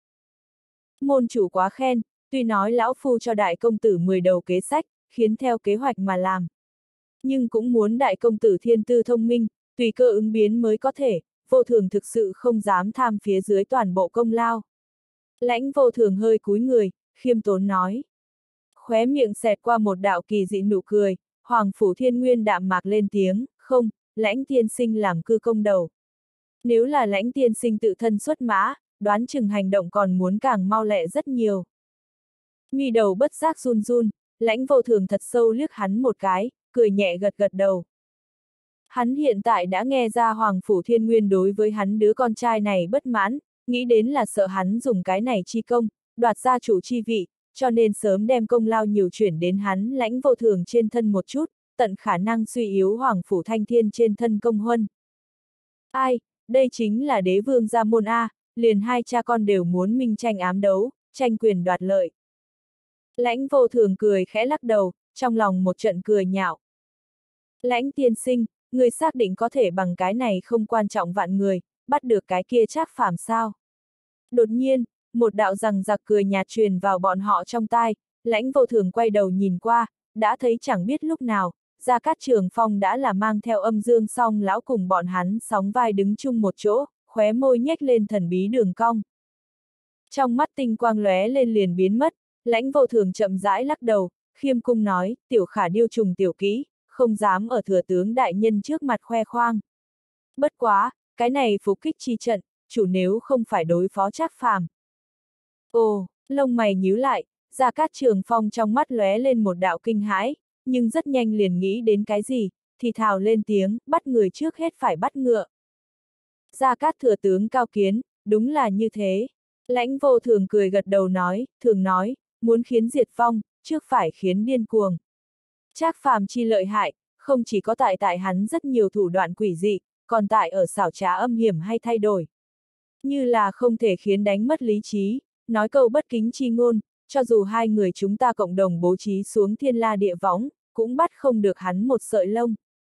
Môn chủ quá khen, tuy nói lão phu cho đại công tử mười đầu kế sách, khiến theo kế hoạch mà làm. Nhưng cũng muốn đại công tử thiên tư thông minh, tùy cơ ứng biến mới có thể, Vô Thường thực sự không dám tham phía dưới toàn bộ công lao. Lãnh Vô Thường hơi cúi người, khiêm tốn nói. Khóe miệng xẹt qua một đạo kỳ dị nụ cười, Hoàng Phủ Thiên Nguyên đạm mạc lên tiếng, không, Lãnh tiên sinh làm cư công đầu. Nếu là Lãnh tiên sinh tự thân xuất mã, đoán chừng hành động còn muốn càng mau lẹ rất nhiều. Mi đầu bất giác run run, Lãnh Vô Thường thật sâu liếc hắn một cái, cười nhẹ gật gật đầu. Hắn hiện tại đã nghe ra Hoàng Phủ Thiên Nguyên đối với hắn đứa con trai này bất mãn, nghĩ đến là sợ hắn dùng cái này chi công, đoạt gia chủ chi vị, cho nên sớm đem công lao nhiều chuyển đến hắn Lãnh Vô Thường trên thân một chút, tận khả năng suy yếu Hoàng Phủ Thanh Thiên trên thân công huân. Ai, đây chính là đế vương gia môn A, liền hai cha con đều muốn minh tranh ám đấu, tranh quyền đoạt lợi. Lãnh Vô Thường cười khẽ lắc đầu, trong lòng một trận cười nhạo. Lãnh tiên sinh, người xác định có thể bằng cái này không quan trọng vạn người, bắt được cái kia Trác Phàm sao? Đột nhiên, một đạo rằng giặc cười nhạt truyền vào bọn họ trong tai, Lãnh Vô Thường quay đầu nhìn qua, đã thấy chẳng biết lúc nào, Gia Cát Trường Phong đã là mang theo Âm Dương Song lão cùng bọn hắn sóng vai đứng chung một chỗ, khóe môi nhếch lên thần bí đường cong. Trong mắt tinh quang lóe lên liền biến mất, Lãnh Vô Thường chậm rãi lắc đầu, khiêm cung nói, tiểu khả điêu trùng tiểu kỹ, không dám ở thừa tướng đại nhân trước mặt khoe khoang. Bất quá, cái này phục kích chi trận, chủ nếu không phải đối phó Trác Phàm. Ồ, lông mày nhíu lại, Gia Cát Trường Phong trong mắt lóe lên một đạo kinh hãi, nhưng rất nhanh liền nghĩ đến cái gì, thì thào lên tiếng, bắt người trước hết phải bắt ngựa. Gia Cát thừa tướng cao kiến, đúng là như thế. Lãnh Vô Thường cười gật đầu nói, thường nói, muốn khiến diệt vong, trước phải khiến điên cuồng. Trác Phàm chi lợi hại, không chỉ có tại tại hắn rất nhiều thủ đoạn quỷ dị, còn tại ở xảo trá âm hiểm hay thay đổi. Như là không thể khiến đánh mất lý trí, nói câu bất kính chi ngôn, cho dù hai người chúng ta cộng đồng bố trí xuống thiên la địa võng, cũng bắt không được hắn một sợi lông.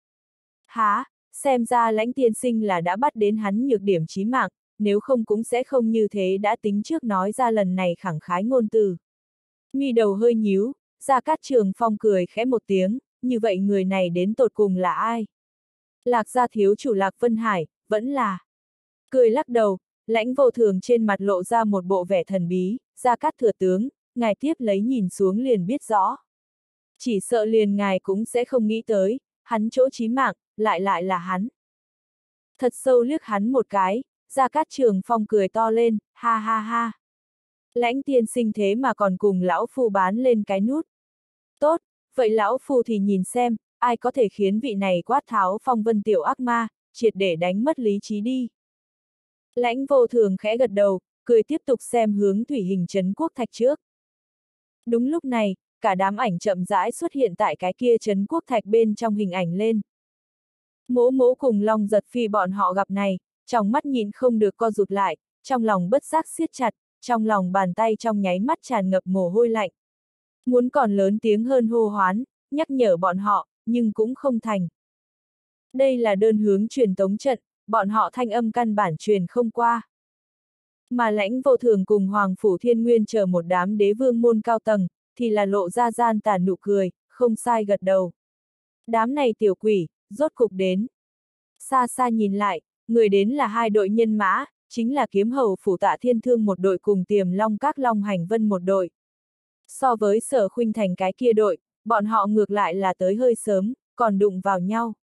Há, xem ra Lãnh tiên sinh là đã bắt đến hắn nhược điểm chí mạng, nếu không cũng sẽ không như thế đã tính trước nói ra lần này khẳng khái ngôn từ. Mi đầu hơi nhíu, Gia Cát Trường Phong cười khẽ một tiếng, như vậy người này đến tột cùng là ai? Lạc gia thiếu chủ Lạc Vân Hải, vẫn là. Cười lắc đầu, Lãnh Vô Thường trên mặt lộ ra một bộ vẻ thần bí, Gia Cát thừa tướng, ngài tiếp lấy nhìn xuống liền biết rõ. Chỉ sợ liền ngài cũng sẽ không nghĩ tới, hắn chỗ chí mạng, lại lại là hắn. Thật sâu liếc hắn một cái, Gia Cát Trường Phong cười to lên, ha ha ha. Lãnh tiên sinh thế mà còn cùng lão phu bán lên cái nút. Tốt, vậy lão phu thì nhìn xem, ai có thể khiến vị này quát tháo phong vân tiểu ác ma, triệt để đánh mất lý trí đi. Lãnh Vô Thường khẽ gật đầu, cười tiếp tục xem hướng thủy hình trấn quốc thạch trước. Đúng lúc này, cả đám ảnh chậm rãi xuất hiện tại cái kia trấn quốc thạch bên trong hình ảnh lên. Mỗ mỗ cùng Long Giật Phi bọn họ gặp này, trong mắt nhìn không được co rụt lại, trong lòng bất giác siết chặt, trong lòng bàn tay trong nháy mắt tràn ngập mồ hôi lạnh. Muốn còn lớn tiếng hơn hô hoán, nhắc nhở bọn họ, nhưng cũng không thành. Đây là đơn hướng truyền tống trận, bọn họ thanh âm căn bản truyền không qua. Mà Lãnh Vô Thường cùng Hoàng Phủ Thiên Nguyên chờ một đám đế vương môn cao tầng, thì là lộ ra gian tàn nụ cười, không sai gật đầu. Đám này tiểu quỷ, rốt cục đến. Xa xa nhìn lại, người đến là hai đội nhân mã, chính là Kiếm Hầu Phủ Tạ Thiên Thương một đội cùng Tiềm Long Các Long Hành Vân một đội. So với Sở Khuynh Thành cái kia đội, bọn họ ngược lại là tới hơi sớm, còn đụng vào nhau.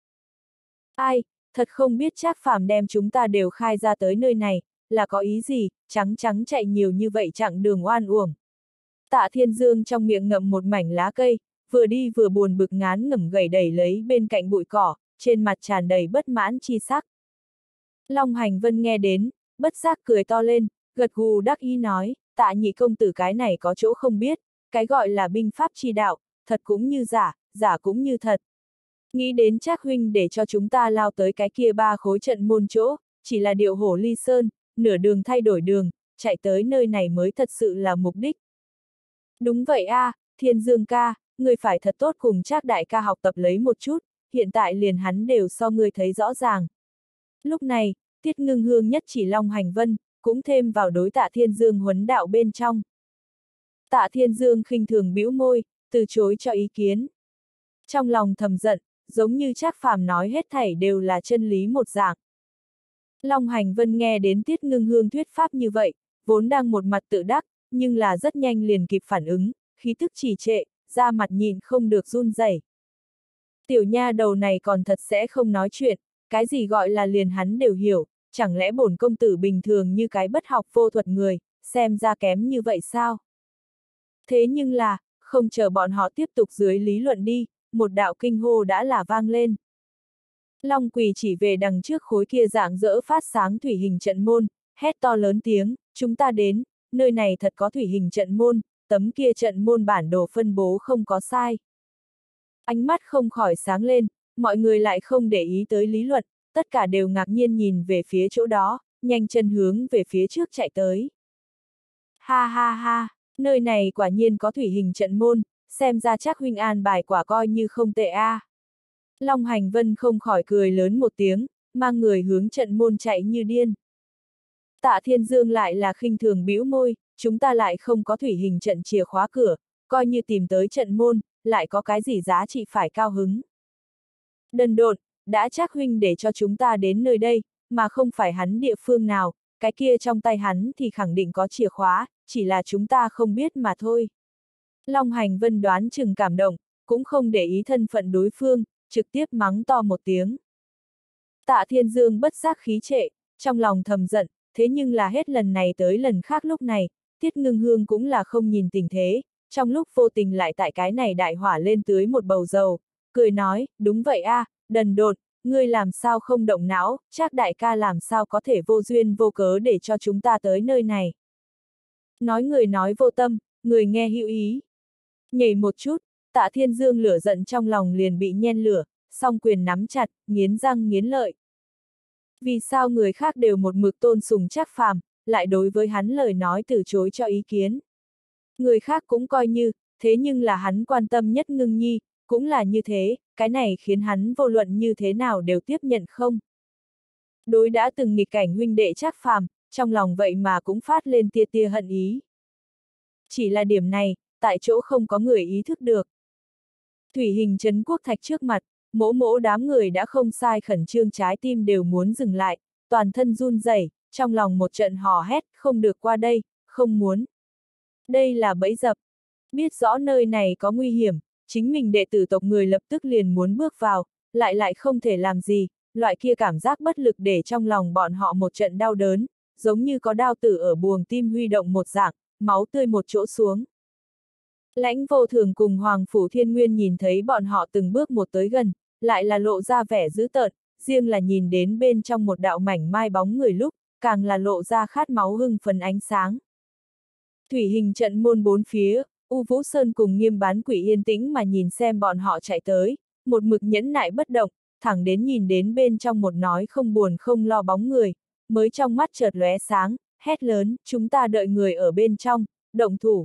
Ai, thật không biết Trác Phàm đem chúng ta đều khai ra tới nơi này, là có ý gì, trắng trắng chạy nhiều như vậy chặng đường oan uổng. Tạ Thiên Dương trong miệng ngậm một mảnh lá cây, vừa đi vừa buồn bực ngán ngẩm gầy đẩy lấy bên cạnh bụi cỏ, trên mặt tràn đầy bất mãn chi sắc. Long Hành Vân nghe đến, bất giác cười to lên, gật gù đắc ý nói, Tạ nhị công tử cái này có chỗ không biết, cái gọi là binh pháp chi đạo, thật cũng như giả, giả cũng như thật. Nghĩ đến Trác huynh để cho chúng ta lao tới cái kia ba khối trận môn chỗ, chỉ là điệu hổ ly sơn, nửa đường thay đổi đường, chạy tới nơi này mới thật sự là mục đích. Đúng vậy a, à, Thiên Dương ca, người phải thật tốt cùng Trác đại ca học tập lấy một chút, hiện tại liền hắn đều so người thấy rõ ràng. Lúc này, Tiết Ngưng Hương nhất chỉ Long Hành Vân, cũng thêm vào đối Tạ Thiên Dương huấn đạo bên trong. Tạ Thiên Dương khinh thường bĩu môi, từ chối cho ý kiến. Trong lòng thầm giận, giống như Trác Phàm nói hết thảy đều là chân lý một dạng. Long Hành Vân nghe đến Tiết Ngưng Hương thuyết pháp như vậy, vốn đang một mặt tự đắc, nhưng là rất nhanh liền kịp phản ứng, khí tức trì trệ, da mặt nhìn không được run rẩy. Tiểu nha đầu này còn thật sẽ không nói chuyện, cái gì gọi là liền hắn đều hiểu, chẳng lẽ bổn công tử bình thường như cái bất học vô thuật người, xem ra kém như vậy sao? Thế nhưng là, không chờ bọn họ tiếp tục dưới lý luận đi, một đạo kinh hô đã là vang lên. Long Quỳ chỉ về đằng trước khối kia dạng dỡ phát sáng thủy hình trận môn, hét to lớn tiếng, chúng ta đến, nơi này thật có thủy hình trận môn, tấm kia trận môn bản đồ phân bố không có sai. Ánh mắt không khỏi sáng lên, mọi người lại không để ý tới lý luận, tất cả đều ngạc nhiên nhìn về phía chỗ đó, nhanh chân hướng về phía trước chạy tới. Ha ha ha, nơi này quả nhiên có thủy hình trận môn, xem ra chắc huynh an bài quả coi như không tệ a. À. Long Hành Vân không khỏi cười lớn một tiếng, mang người hướng trận môn chạy như điên. Tạ Thiên Dương lại là khinh thường bĩu môi, chúng ta lại không có thủy hình trận chìa khóa cửa, coi như tìm tới trận môn, lại có cái gì giá trị phải cao hứng. Đần độn, đã chắc huynh để cho chúng ta đến nơi đây, mà không phải hắn địa phương nào, cái kia trong tay hắn thì khẳng định có chìa khóa, chỉ là chúng ta không biết mà thôi. Long Hành Vân đoán chừng cảm động, cũng không để ý thân phận đối phương, trực tiếp mắng to một tiếng. Tạ Thiên Dương bất giác khí trệ, trong lòng thầm giận, thế nhưng là hết lần này tới lần khác lúc này, Tiết Ngưng Hương cũng là không nhìn tình thế, trong lúc vô tình lại tại cái này đại hỏa lên tưới một bầu dầu, cười nói, đúng vậy a, à, đần độn, ngươi làm sao không động não, Trác đại ca làm sao có thể vô duyên vô cớ để cho chúng ta tới nơi này. Nói người nói vô tâm, người nghe hữu ý. Nhảy một chút, Tạ Thiên Dương lửa giận trong lòng liền bị nhen lửa, song quyền nắm chặt, nghiến răng nghiến lợi. Vì sao người khác đều một mực tôn sùng Trác Phàm, lại đối với hắn lời nói từ chối cho ý kiến. Người khác cũng coi như, thế nhưng là hắn quan tâm nhất Ngưng Nhi, cũng là như thế, cái này khiến hắn vô luận như thế nào đều tiếp nhận không. Đối đã từng nghịch cảnh huynh đệ Trác Phàm, trong lòng vậy mà cũng phát lên tia tia hận ý. Chỉ là điểm này, tại chỗ không có người ý thức được. Thủy hình trấn quốc thạch trước mặt, mỗ mỗ đám người đã không sai khẩn trương trái tim đều muốn dừng lại, toàn thân run rẩy, trong lòng một trận hò hét, không được qua đây, không muốn. Đây là bẫy dập. Biết rõ nơi này có nguy hiểm, chính mình đệ tử tộc người lập tức liền muốn bước vào, lại lại không thể làm gì, loại kia cảm giác bất lực để trong lòng bọn họ một trận đau đớn, giống như có đao tử ở buồng tim huy động một dạng, máu tươi một chỗ xuống. Lãnh Vô Thường cùng Hoàng Phủ Thiên Nguyên nhìn thấy bọn họ từng bước một tới gần, lại là lộ ra vẻ dữ tợn, riêng là nhìn đến bên trong một đạo mảnh mai bóng người lúc, càng là lộ ra khát máu hưng phấn ánh sáng. Thủy hình trận môn bốn phía, U Vũ Sơn cùng Nghiêm Bán Quỷ yên tĩnh mà nhìn xem bọn họ chạy tới, một mực nhẫn nại bất động, thẳng đến nhìn đến bên trong một nói không buồn không lo bóng người, mới trong mắt chợt lóe sáng, hét lớn, chúng ta đợi người ở bên trong, động thủ.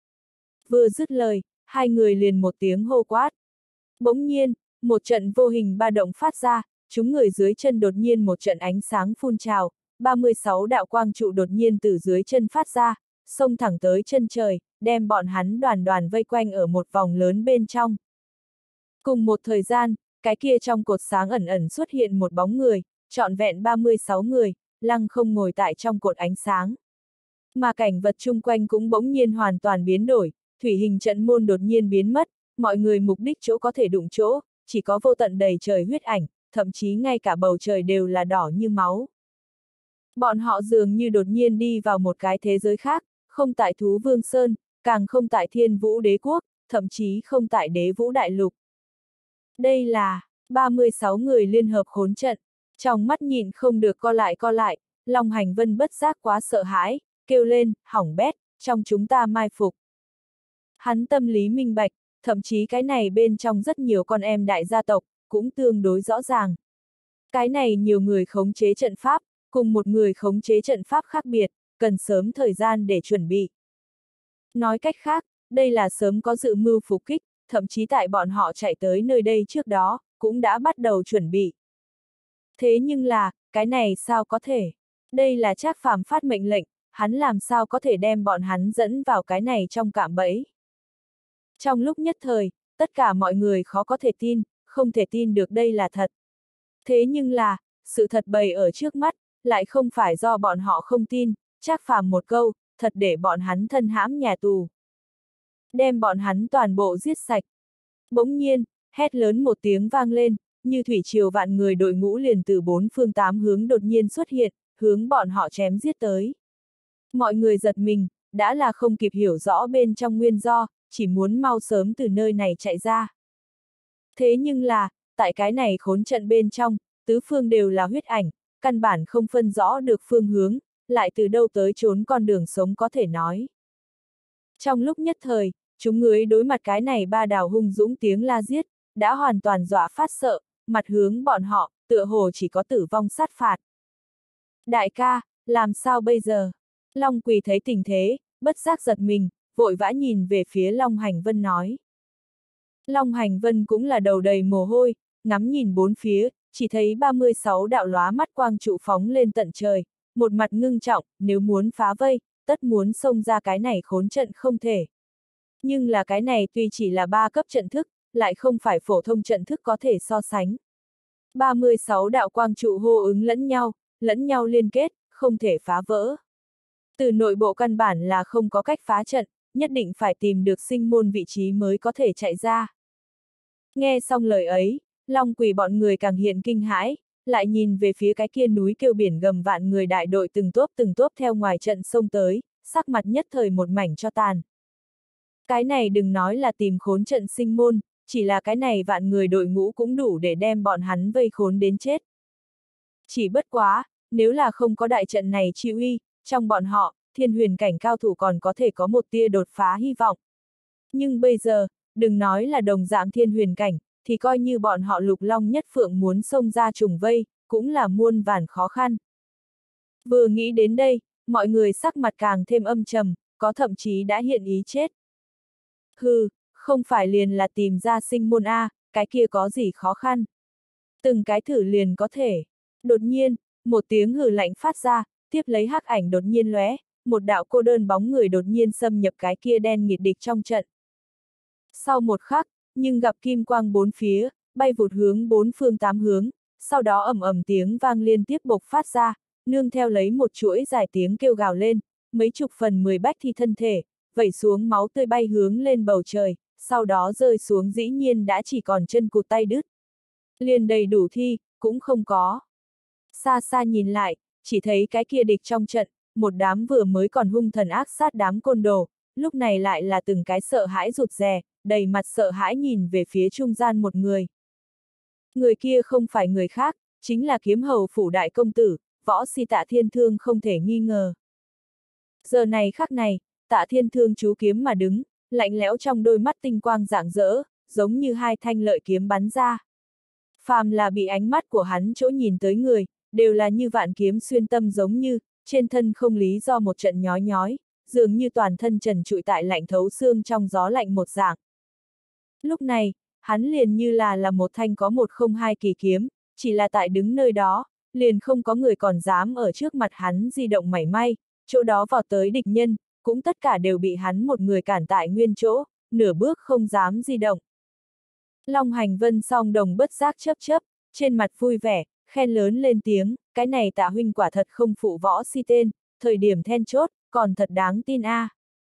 Vừa dứt lời, hai người liền một tiếng hô quát. Bỗng nhiên, một trận vô hình ba động phát ra, chúng người dưới chân đột nhiên một trận ánh sáng phun trào, ba mươi sáu đạo quang trụ đột nhiên từ dưới chân phát ra, xông thẳng tới chân trời, đem bọn hắn đoàn đoàn vây quanh ở một vòng lớn bên trong. Cùng một thời gian, cái kia trong cột sáng ẩn ẩn xuất hiện một bóng người, trọn vẹn ba mươi sáu người, lăng không ngồi tại trong cột ánh sáng. Mà cảnh vật chung quanh cũng bỗng nhiên hoàn toàn biến đổi, thủy hình trận môn đột nhiên biến mất, mọi người mục đích chỗ có thể đụng chỗ, chỉ có vô tận đầy trời huyết ảnh, thậm chí ngay cả bầu trời đều là đỏ như máu. Bọn họ dường như đột nhiên đi vào một cái thế giới khác, không tại Thú Vương Sơn, càng không tại Thiên Vũ Đế Quốc, thậm chí không tại Đế Vũ Đại Lục. Đây là ba mươi sáu người liên hợp khốn trận, trong mắt nhìn không được co lại co lại, Long Hành Vân bất giác quá sợ hãi, kêu lên, hỏng bét, trong chúng ta mai phục. Hắn tâm lý minh bạch, thậm chí cái này bên trong rất nhiều con em đại gia tộc, cũng tương đối rõ ràng. Cái này nhiều người khống chế trận pháp, cùng một người khống chế trận pháp khác biệt, cần sớm thời gian để chuẩn bị. Nói cách khác, đây là sớm có dự mưu phục kích, thậm chí tại bọn họ chạy tới nơi đây trước đó, cũng đã bắt đầu chuẩn bị. Thế nhưng là, cái này sao có thể? Đây là Trác Phàm phát mệnh lệnh, hắn làm sao có thể đem bọn hắn dẫn vào cái này trong cạm bẫy? Trong lúc nhất thời, tất cả mọi người khó có thể tin, không thể tin được đây là thật. Thế nhưng là, sự thật bày ở trước mắt, lại không phải do bọn họ không tin, Trác Phàm một câu, thật để bọn hắn thân hãm nhà tù. Đem bọn hắn toàn bộ giết sạch. Bỗng nhiên, hét lớn một tiếng vang lên, như thủy triều vạn người đội ngũ liền từ bốn phương tám hướng đột nhiên xuất hiện, hướng bọn họ chém giết tới. Mọi người giật mình, đã là không kịp hiểu rõ bên trong nguyên do, chỉ muốn mau sớm từ nơi này chạy ra. Thế nhưng là, tại cái này khốn trận bên trong, tứ phương đều là huyết ảnh, căn bản không phân rõ được phương hướng, lại từ đâu tới trốn con đường sống có thể nói. Trong lúc nhất thời, chúng người đối mặt cái này ba đào hung dũng tiếng la giết, đã hoàn toàn dọa phát sợ, mặt hướng bọn họ, tựa hồ chỉ có tử vong sát phạt. Đại ca, làm sao bây giờ? Long Quỳ thấy tình thế, bất giác giật mình, vội vã nhìn về phía Long Hành Vân nói. Long Hành Vân cũng là đầu đầy mồ hôi, ngắm nhìn bốn phía, chỉ thấy ba mươi sáu đạo lóa mắt quang trụ phóng lên tận trời, một mặt ngưng trọng, nếu muốn phá vây, tất muốn xông ra cái này khốn trận không thể. Nhưng là cái này tuy chỉ là ba cấp trận thức, lại không phải phổ thông trận thức có thể so sánh. ba mươi sáu đạo quang trụ hô ứng lẫn nhau, lẫn nhau liên kết, không thể phá vỡ. Từ nội bộ căn bản là không có cách phá trận, nhất định phải tìm được sinh môn vị trí mới có thể chạy ra. Nghe xong lời ấy, Long Quỳ bọn người càng hiện kinh hãi, lại nhìn về phía cái kia núi kêu biển gầm vạn người đại đội từng tốp từng tốp theo ngoài trận xông tới, sắc mặt nhất thời một mảnh cho tàn. Cái này đừng nói là tìm khốn trận sinh môn, chỉ là cái này vạn người đội ngũ cũng đủ để đem bọn hắn vây khốn đến chết. Chỉ bất quá, nếu là không có đại trận này chi uy, trong bọn họ, thiên huyền cảnh cao thủ còn có thể có một tia đột phá hy vọng. Nhưng bây giờ, đừng nói là đồng dạng thiên huyền cảnh, thì coi như bọn họ lục long nhất phượng muốn xông ra trùng vây, cũng là muôn vàn khó khăn. Vừa nghĩ đến đây, mọi người sắc mặt càng thêm âm trầm, có thậm chí đã hiện ý chết. Hừ, không phải liền là tìm ra sinh môn A, cái kia có gì khó khăn. Từng cái thử liền có thể. Đột nhiên, một tiếng hừ lạnh phát ra, tiếp lấy hắc ảnh đột nhiên lóe, một đạo cô đơn bóng người đột nhiên xâm nhập cái kia đen nghịt địch trong trận. Sau một khắc, nhưng gặp kim quang bốn phía, bay vụt hướng bốn phương tám hướng, sau đó ầm ầm tiếng vang liên tiếp bộc phát ra, nương theo lấy một chuỗi dài tiếng kêu gào lên, mấy chục phần mười bách thi thân thể, vẩy xuống máu tươi bay hướng lên bầu trời, sau đó rơi xuống dĩ nhiên đã chỉ còn chân cụt tay đứt. Liền đầy đủ thi, cũng không có. Xa xa nhìn lại, chỉ thấy cái kia địch trong trận, một đám vừa mới còn hung thần ác sát đám côn đồ, lúc này lại là từng cái sợ hãi rụt rè, đầy mặt sợ hãi nhìn về phía trung gian một người. Người kia không phải người khác, chính là kiếm hầu phủ đại công tử, võ si Tạ Thiên Thương không thể nghi ngờ. Giờ này khắc này, Tạ Thiên Thương chú kiếm mà đứng, lạnh lẽo trong đôi mắt tinh quang rạng rỡ, giống như hai thanh lợi kiếm bắn ra. Phàm là bị ánh mắt của hắn chỗ nhìn tới người, đều là như vạn kiếm xuyên tâm giống như, trên thân không lý do một trận nhói nhói, dường như toàn thân trần trụi tại lạnh thấu xương trong gió lạnh một dạng. Lúc này, hắn liền như là là một thanh có một không hai kỳ kiếm, chỉ là tại đứng nơi đó, liền không có người còn dám ở trước mặt hắn di động mảy may, chỗ đó vào tới địch nhân, cũng tất cả đều bị hắn một người cản tại nguyên chỗ, nửa bước không dám di động. Long Hành Vân song đồng bất giác chớp chớp, trên mặt vui vẻ, khen lớn lên tiếng, cái này Tạ huynh quả thật không phụ võ si tên, thời điểm then chốt, còn thật đáng tin a. À.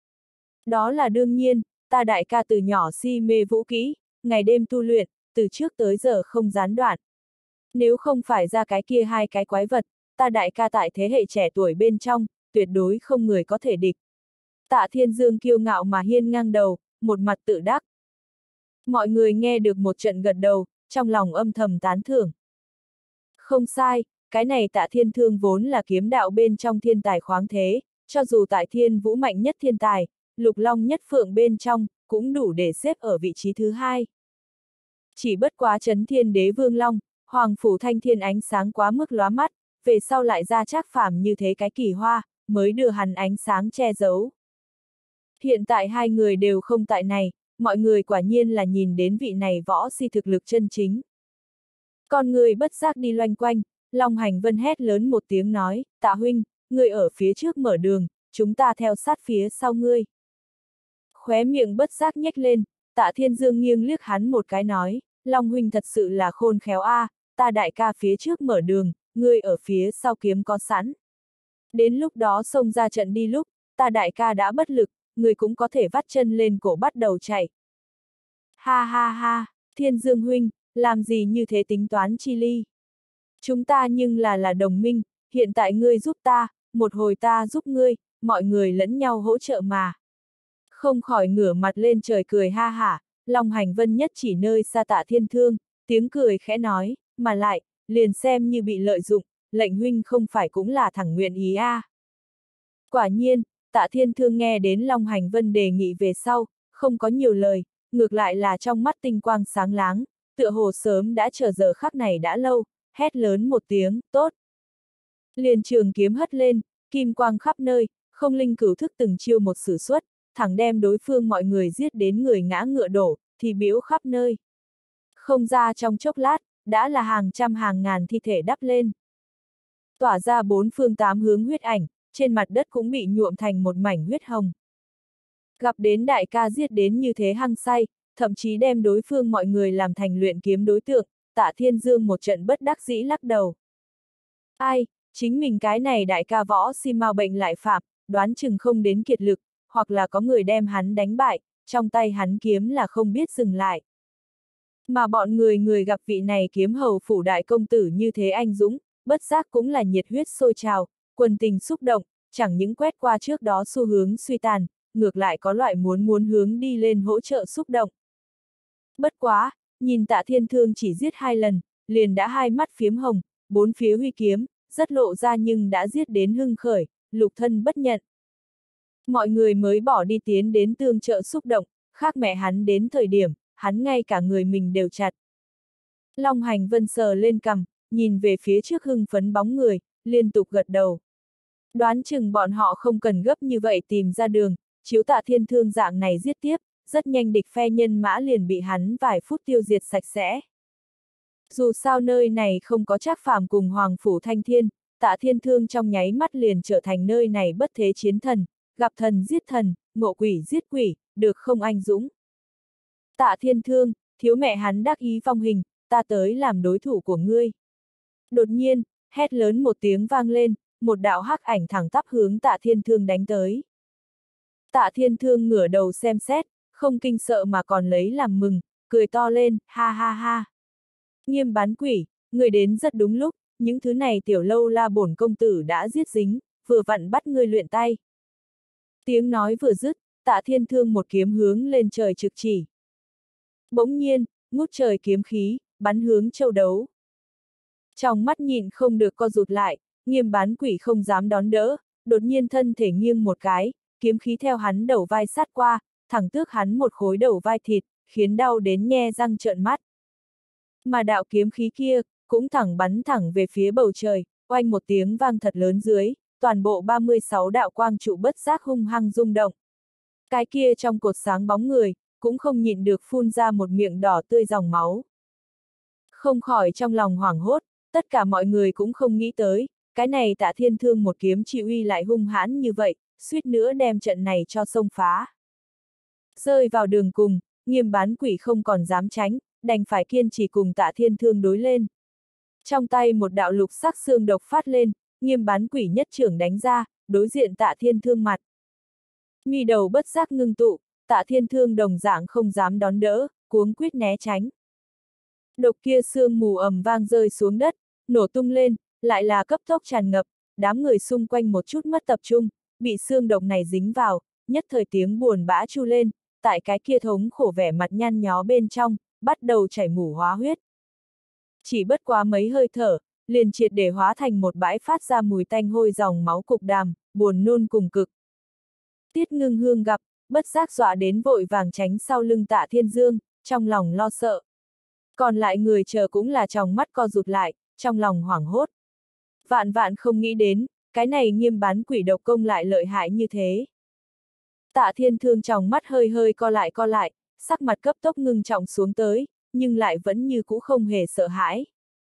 Đó là đương nhiên, ta đại ca từ nhỏ si mê vũ kỹ, ngày đêm tu luyện, từ trước tới giờ không gián đoạn. Nếu không phải ra cái kia hai cái quái vật, ta đại ca tại thế hệ trẻ tuổi bên trong, tuyệt đối không người có thể địch. Tạ Thiên Dương kiêu ngạo mà hiên ngang đầu, một mặt tự đắc. Mọi người nghe được một trận gật đầu, trong lòng âm thầm tán thưởng. Không sai, cái này Tạ Thiên Thương vốn là kiếm đạo bên trong thiên tài khoáng thế, cho dù tại thiên vũ mạnh nhất thiên tài, lục long nhất phượng bên trong, cũng đủ để xếp ở vị trí thứ hai. Chỉ bất quá Chấn Thiên Đế Vương Long, Hoàng Phủ Thanh Thiên ánh sáng quá mức lóa mắt, về sau lại ra Trác Phàm như thế cái kỳ hoa, mới đưa hắn ánh sáng che giấu. Hiện tại hai người đều không tại này, mọi người quả nhiên là nhìn đến vị này võ si thực lực chân chính. Con người bất giác đi loanh quanh, Long Hành Vân hét lớn một tiếng nói, Tạ huynh, người ở phía trước mở đường, chúng ta theo sát phía sau ngươi. Khóe miệng bất giác nhếch lên, Tạ Thiên Dương nghiêng liếc hắn một cái nói, Long huynh thật sự là khôn khéo a, à, ta đại ca phía trước mở đường, ngươi ở phía sau kiếm có sẵn. Đến lúc đó xông ra trận đi lúc, ta đại ca đã bất lực, ngươi cũng có thể vắt chân lên cổ bắt đầu chạy. Ha ha ha, Thiên Dương huynh, làm gì như thế tính toán chi ly? Chúng ta nhưng là là đồng minh, hiện tại ngươi giúp ta, một hồi ta giúp ngươi, mọi người lẫn nhau hỗ trợ mà. Không khỏi ngửa mặt lên trời cười ha hả, Long Hành Vân nhất chỉ nơi xa Tạ Thiên Thương, tiếng cười khẽ nói, mà lại, liền xem như bị lợi dụng, lệnh huynh không phải cũng là thẳng nguyện ý a. À. Quả nhiên, Tạ Thiên Thương nghe đến Long Hành Vân đề nghị về sau, không có nhiều lời, ngược lại là trong mắt tinh quang sáng láng, tựa hồ sớm đã chờ giờ khắc này đã lâu, hét lớn một tiếng, tốt. Liền trường kiếm hất lên, kim quang khắp nơi, không linh cửu thức từng chiêu một sử xuất, thẳng đem đối phương mọi người giết đến người ngã ngựa đổ, thì biểu khắp nơi. Không ra trong chốc lát, đã là hàng trăm hàng ngàn thi thể đắp lên. Tỏa ra bốn phương tám hướng huyết ảnh, trên mặt đất cũng bị nhuộm thành một mảnh huyết hồng. Gặp đến đại ca giết đến như thế hăng say, thậm chí đem đối phương mọi người làm thành luyện kiếm đối tượng, Tạ Thiên Dương một trận bất đắc dĩ lắc đầu. Ai, chính mình cái này đại ca võ si mau bệnh lại phạm, đoán chừng không đến kiệt lực, hoặc là có người đem hắn đánh bại, trong tay hắn kiếm là không biết dừng lại. Mà bọn người người gặp vị này kiếm hầu phủ đại công tử như thế anh dũng, bất giác cũng là nhiệt huyết sôi trào, quần tình xúc động, chẳng những quét qua trước đó xu hướng suy tàn, ngược lại có loại muốn muốn hướng đi lên hỗ trợ xúc động. Bất quá, nhìn Tạ Thiên Thương chỉ giết hai lần, liền đã hai mắt phiếm hồng, bốn phía huy kiếm, rất lộ ra nhưng đã giết đến hưng khởi, lục thân bất nhận. Mọi người mới bỏ đi tiến đến tương trợ xúc động, khác mẹ hắn đến thời điểm, hắn ngay cả người mình đều chặt. Long Hành Vân sờ lên cằm, nhìn về phía trước hưng phấn bóng người, liên tục gật đầu. Đoán chừng bọn họ không cần gấp như vậy tìm ra đường, chiếu Tạ Thiên Thương dạng này giết tiếp, rất nhanh địch phe nhân mã liền bị hắn vài phút tiêu diệt sạch sẽ. Dù sao nơi này không có Trác Phàm cùng Hoàng Phủ Thanh Thiên, Tạ Thiên Thương trong nháy mắt liền trở thành nơi này bất thế chiến thần, gặp thần giết thần, ngộ quỷ giết quỷ, được không anh dũng. Tạ Thiên Thương, thiếu mẹ hắn đắc ý phong hình, ta tới làm đối thủ của ngươi. Đột nhiên, hét lớn một tiếng vang lên, một đạo hắc ảnh thẳng tắp hướng Tạ Thiên Thương đánh tới. Tạ Thiên Thương ngửa đầu xem xét, không kinh sợ mà còn lấy làm mừng, cười to lên, ha ha ha. Nghiêm Bán Quỷ, người đến rất đúng lúc, những thứ này tiểu lâu la bổn công tử đã giết dính, vừa vặn bắt ngươi luyện tay. Tiếng nói vừa dứt, Tạ Thiên Thương một kiếm hướng lên trời trực chỉ. Bỗng nhiên, ngút trời kiếm khí, bắn hướng châu đấu. Trong mắt nhịn không được co rụt lại, Nghiêm Bán Quỷ không dám đón đỡ, đột nhiên thân thể nghiêng một cái, kiếm khí theo hắn đầu vai sát qua, thẳng tước hắn một khối đầu vai thịt, khiến đau đến nhe răng trợn mắt. Mà đạo kiếm khí kia, cũng thẳng bắn thẳng về phía bầu trời, oanh một tiếng vang thật lớn dưới, toàn bộ ba mươi sáu đạo quang trụ bất giác hung hăng rung động. Cái kia trong cột sáng bóng người, cũng không nhịn được phun ra một miệng đỏ tươi dòng máu. Không khỏi trong lòng hoảng hốt, tất cả mọi người cũng không nghĩ tới, cái này Tạ Thiên Thương một kiếm chỉ uy lại hung hãn như vậy, suýt nữa đem trận này cho xông phá. Rơi vào đường cùng, Nghiêm Bán Quỷ không còn dám tránh, đành phải kiên trì cùng Tạ Thiên Thương đối lên. Trong tay một đạo lục sắc xương độc phát lên, Nghiêm Bán Quỷ nhất trưởng đánh ra, đối diện Tạ Thiên Thương mặt. Mi đầu bất giác ngưng tụ, Tạ Thiên Thương đồng dạng không dám đón đỡ, cuống quýt né tránh. Độc kia sương mù ầm vang rơi xuống đất, nổ tung lên, lại là cấp tốc tràn ngập, đám người xung quanh một chút mất tập trung, bị xương độc này dính vào, nhất thời tiếng buồn bã chu lên, tại cái kia thống khổ vẻ mặt nhăn nhó bên trong, bắt đầu chảy mủ hóa huyết. Chỉ bất quá mấy hơi thở, liền triệt để hóa thành một bãi phát ra mùi tanh hôi dòng máu cục đàm, buồn nôn cùng cực. Tiết Ngưng Hương gặp, bất giác dọa đến vội vàng tránh sau lưng Tạ Thiên Dương, trong lòng lo sợ. Còn lại người chờ cũng là tròng mắt co rụt lại, trong lòng hoảng hốt. Vạn vạn không nghĩ đến, cái này Nghiêm Bán Quỷ độc công lại lợi hại như thế. Tạ Thiên Thương trong mắt hơi hơi co lại co lại, sắc mặt cấp tốc ngưng trọng xuống tới, nhưng lại vẫn như cũ không hề sợ hãi.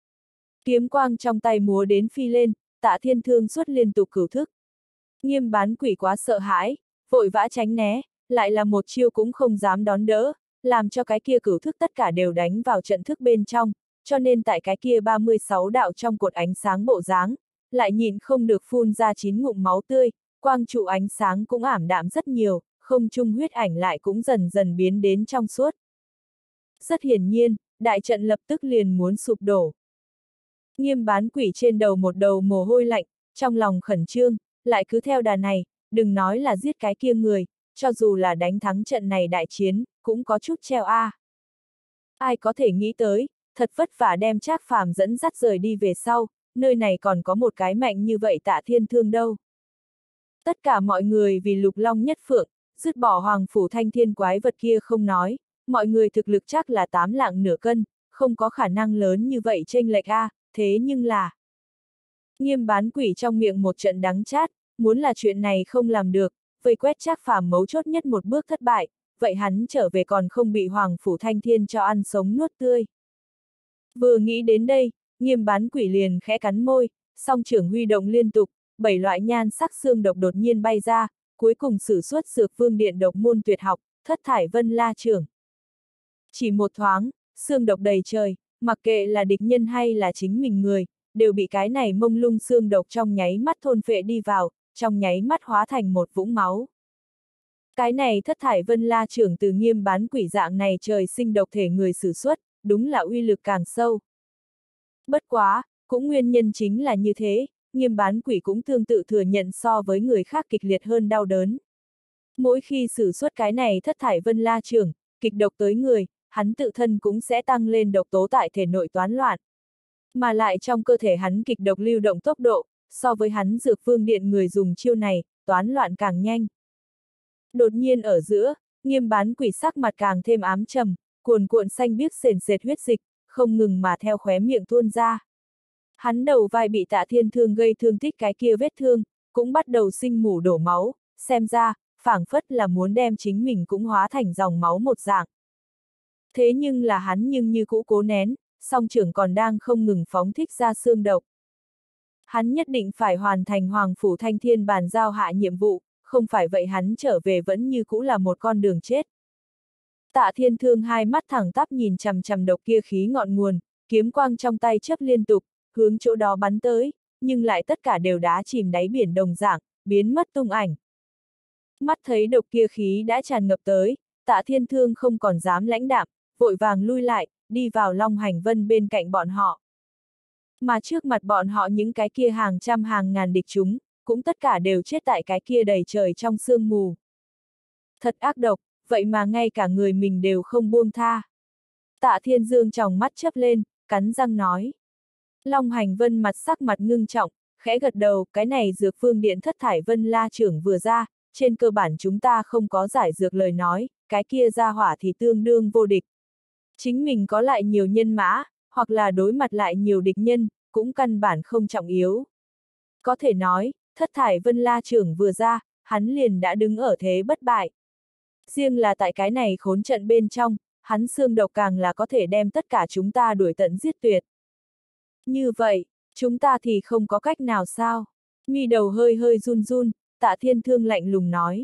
Kiếm quang trong tay múa đến phi lên, Tạ Thiên Thương xuất liên tục cửu thức. Nghiêm Bán Quỷ quá sợ hãi, vội vã tránh né, lại là một chiêu cũng không dám đón đỡ, làm cho cái kia cửu thức tất cả đều đánh vào trận thức bên trong, cho nên tại cái kia ba mươi sáu đạo trong cột ánh sáng bộ dáng, lại nhịn không được phun ra chín ngụm máu tươi, quang trụ ánh sáng cũng ảm đạm rất nhiều, không trung huyết ảnh lại cũng dần dần biến đến trong suốt. Rất hiển nhiên, đại trận lập tức liền muốn sụp đổ. Nghiêm Bán Quỷ trên đầu một đầu mồ hôi lạnh, trong lòng khẩn trương, lại cứ theo đà này, đừng nói là giết cái kia người, cho dù là đánh thắng trận này đại chiến, cũng có chút treo a. À. Ai có thể nghĩ tới, thật vất vả đem Trác Phàm dẫn dắt rời đi về sau, nơi này còn có một cái mạnh như vậy Tạ Thiên Thương đâu. Tất cả mọi người vì Lục Long Nhất Phượng, dứt bỏ Hoàng Phủ Thanh Thiên quái vật kia không nói, mọi người thực lực chắc là tám lạng nửa cân, không có khả năng lớn như vậy chênh lệch a, thế nhưng là... Nghiêm Bán Quỷ trong miệng một trận đắng chát, muốn là chuyện này không làm được, vây quét Trác Phàm mấu chốt nhất một bước thất bại, vậy hắn trở về còn không bị Hoàng Phủ Thanh Thiên cho ăn sống nuốt tươi. Vừa nghĩ đến đây, Nghiêm Bán Quỷ liền khẽ cắn môi, song trưởng huy động liên tục, bảy loại nhan sắc xương độc đột nhiên bay ra, cuối cùng sử xuất Dược Vương Điện độc môn tuyệt học, Thất Thải Vân La Chưởng. Chỉ một thoáng, xương độc đầy trời, mặc kệ là địch nhân hay là chính mình người, đều bị cái này mông lung xương độc trong nháy mắt thôn phệ đi vào, trong nháy mắt hóa thành một vũng máu. Cái này Thất Thải Vân La Chưởng từ Nghiêm Bán Quỷ dạng này trời sinh độc thể người sử xuất, đúng là uy lực càng sâu. Bất quá, cũng nguyên nhân chính là như thế, Nghiêm Bán Quỷ cũng tương tự thừa nhận so với người khác kịch liệt hơn đau đớn. Mỗi khi sử xuất cái này Thất Thải Vân La Chưởng, kịch độc tới người, hắn tự thân cũng sẽ tăng lên độc tố tại thể nội toán loạn. Mà lại trong cơ thể hắn kịch độc lưu động tốc độ, so với hắn Dược Vương Điện người dùng chiêu này, toán loạn càng nhanh. Đột nhiên ở giữa, Nghiêm Bán Quỷ sắc mặt càng thêm ám trầm, cuồn cuộn xanh biếc sền sệt huyết dịch, không ngừng mà theo khóe miệng tuôn ra. Hắn đầu vai bị Tạ Thiên Thương gây thương tích cái kia vết thương, cũng bắt đầu sinh mủ đổ máu, xem ra, phảng phất là muốn đem chính mình cũng hóa thành dòng máu một dạng. Thế nhưng là hắn nhưng như cũ cố nén, song trưởng còn đang không ngừng phóng thích ra xương độc. Hắn nhất định phải hoàn thành Hoàng Phủ Thanh Thiên bàn giao hạ nhiệm vụ, không phải vậy hắn trở về vẫn như cũ là một con đường chết. Tạ Thiên Thương hai mắt thẳng tắp nhìn chằm chằm độc kia khí ngọn nguồn, kiếm quang trong tay chớp liên tục, hướng chỗ đó bắn tới, nhưng lại tất cả đều đá chìm đáy biển đồng dạng, biến mất tung ảnh. Mắt thấy độc kia khí đã tràn ngập tới, Tạ Thiên Thương không còn dám lãnh đạm, vội vàng lui lại, đi vào Long Hành Vân bên cạnh bọn họ. Mà trước mặt bọn họ những cái kia hàng trăm hàng ngàn địch chúng, cũng tất cả đều chết tại cái kia đầy trời trong sương mù. Thật ác độc, vậy mà ngay cả người mình đều không buông tha. Tạ Thiên Dương tròng mắt chớp lên, cắn răng nói. Long Hành Vân mặt sắc mặt ngưng trọng, khẽ gật đầu, cái này Dược Vương Điện Thất Thải Vân La Chưởng vừa ra, trên cơ bản chúng ta không có giải dược lời nói, cái kia ra hỏa thì tương đương vô địch. Chính mình có lại nhiều nhân mã, hoặc là đối mặt lại nhiều địch nhân, cũng căn bản không trọng yếu. Có thể nói, Thất Thải Vân La Chưởng vừa ra, hắn liền đã đứng ở thế bất bại. Riêng là tại cái này khốn trận bên trong, hắn xương độc càng là có thể đem tất cả chúng ta đuổi tận giết tuyệt. Như vậy, chúng ta thì không có cách nào sao? Mi đầu hơi hơi run run, Tạ Thiên Thương lạnh lùng nói.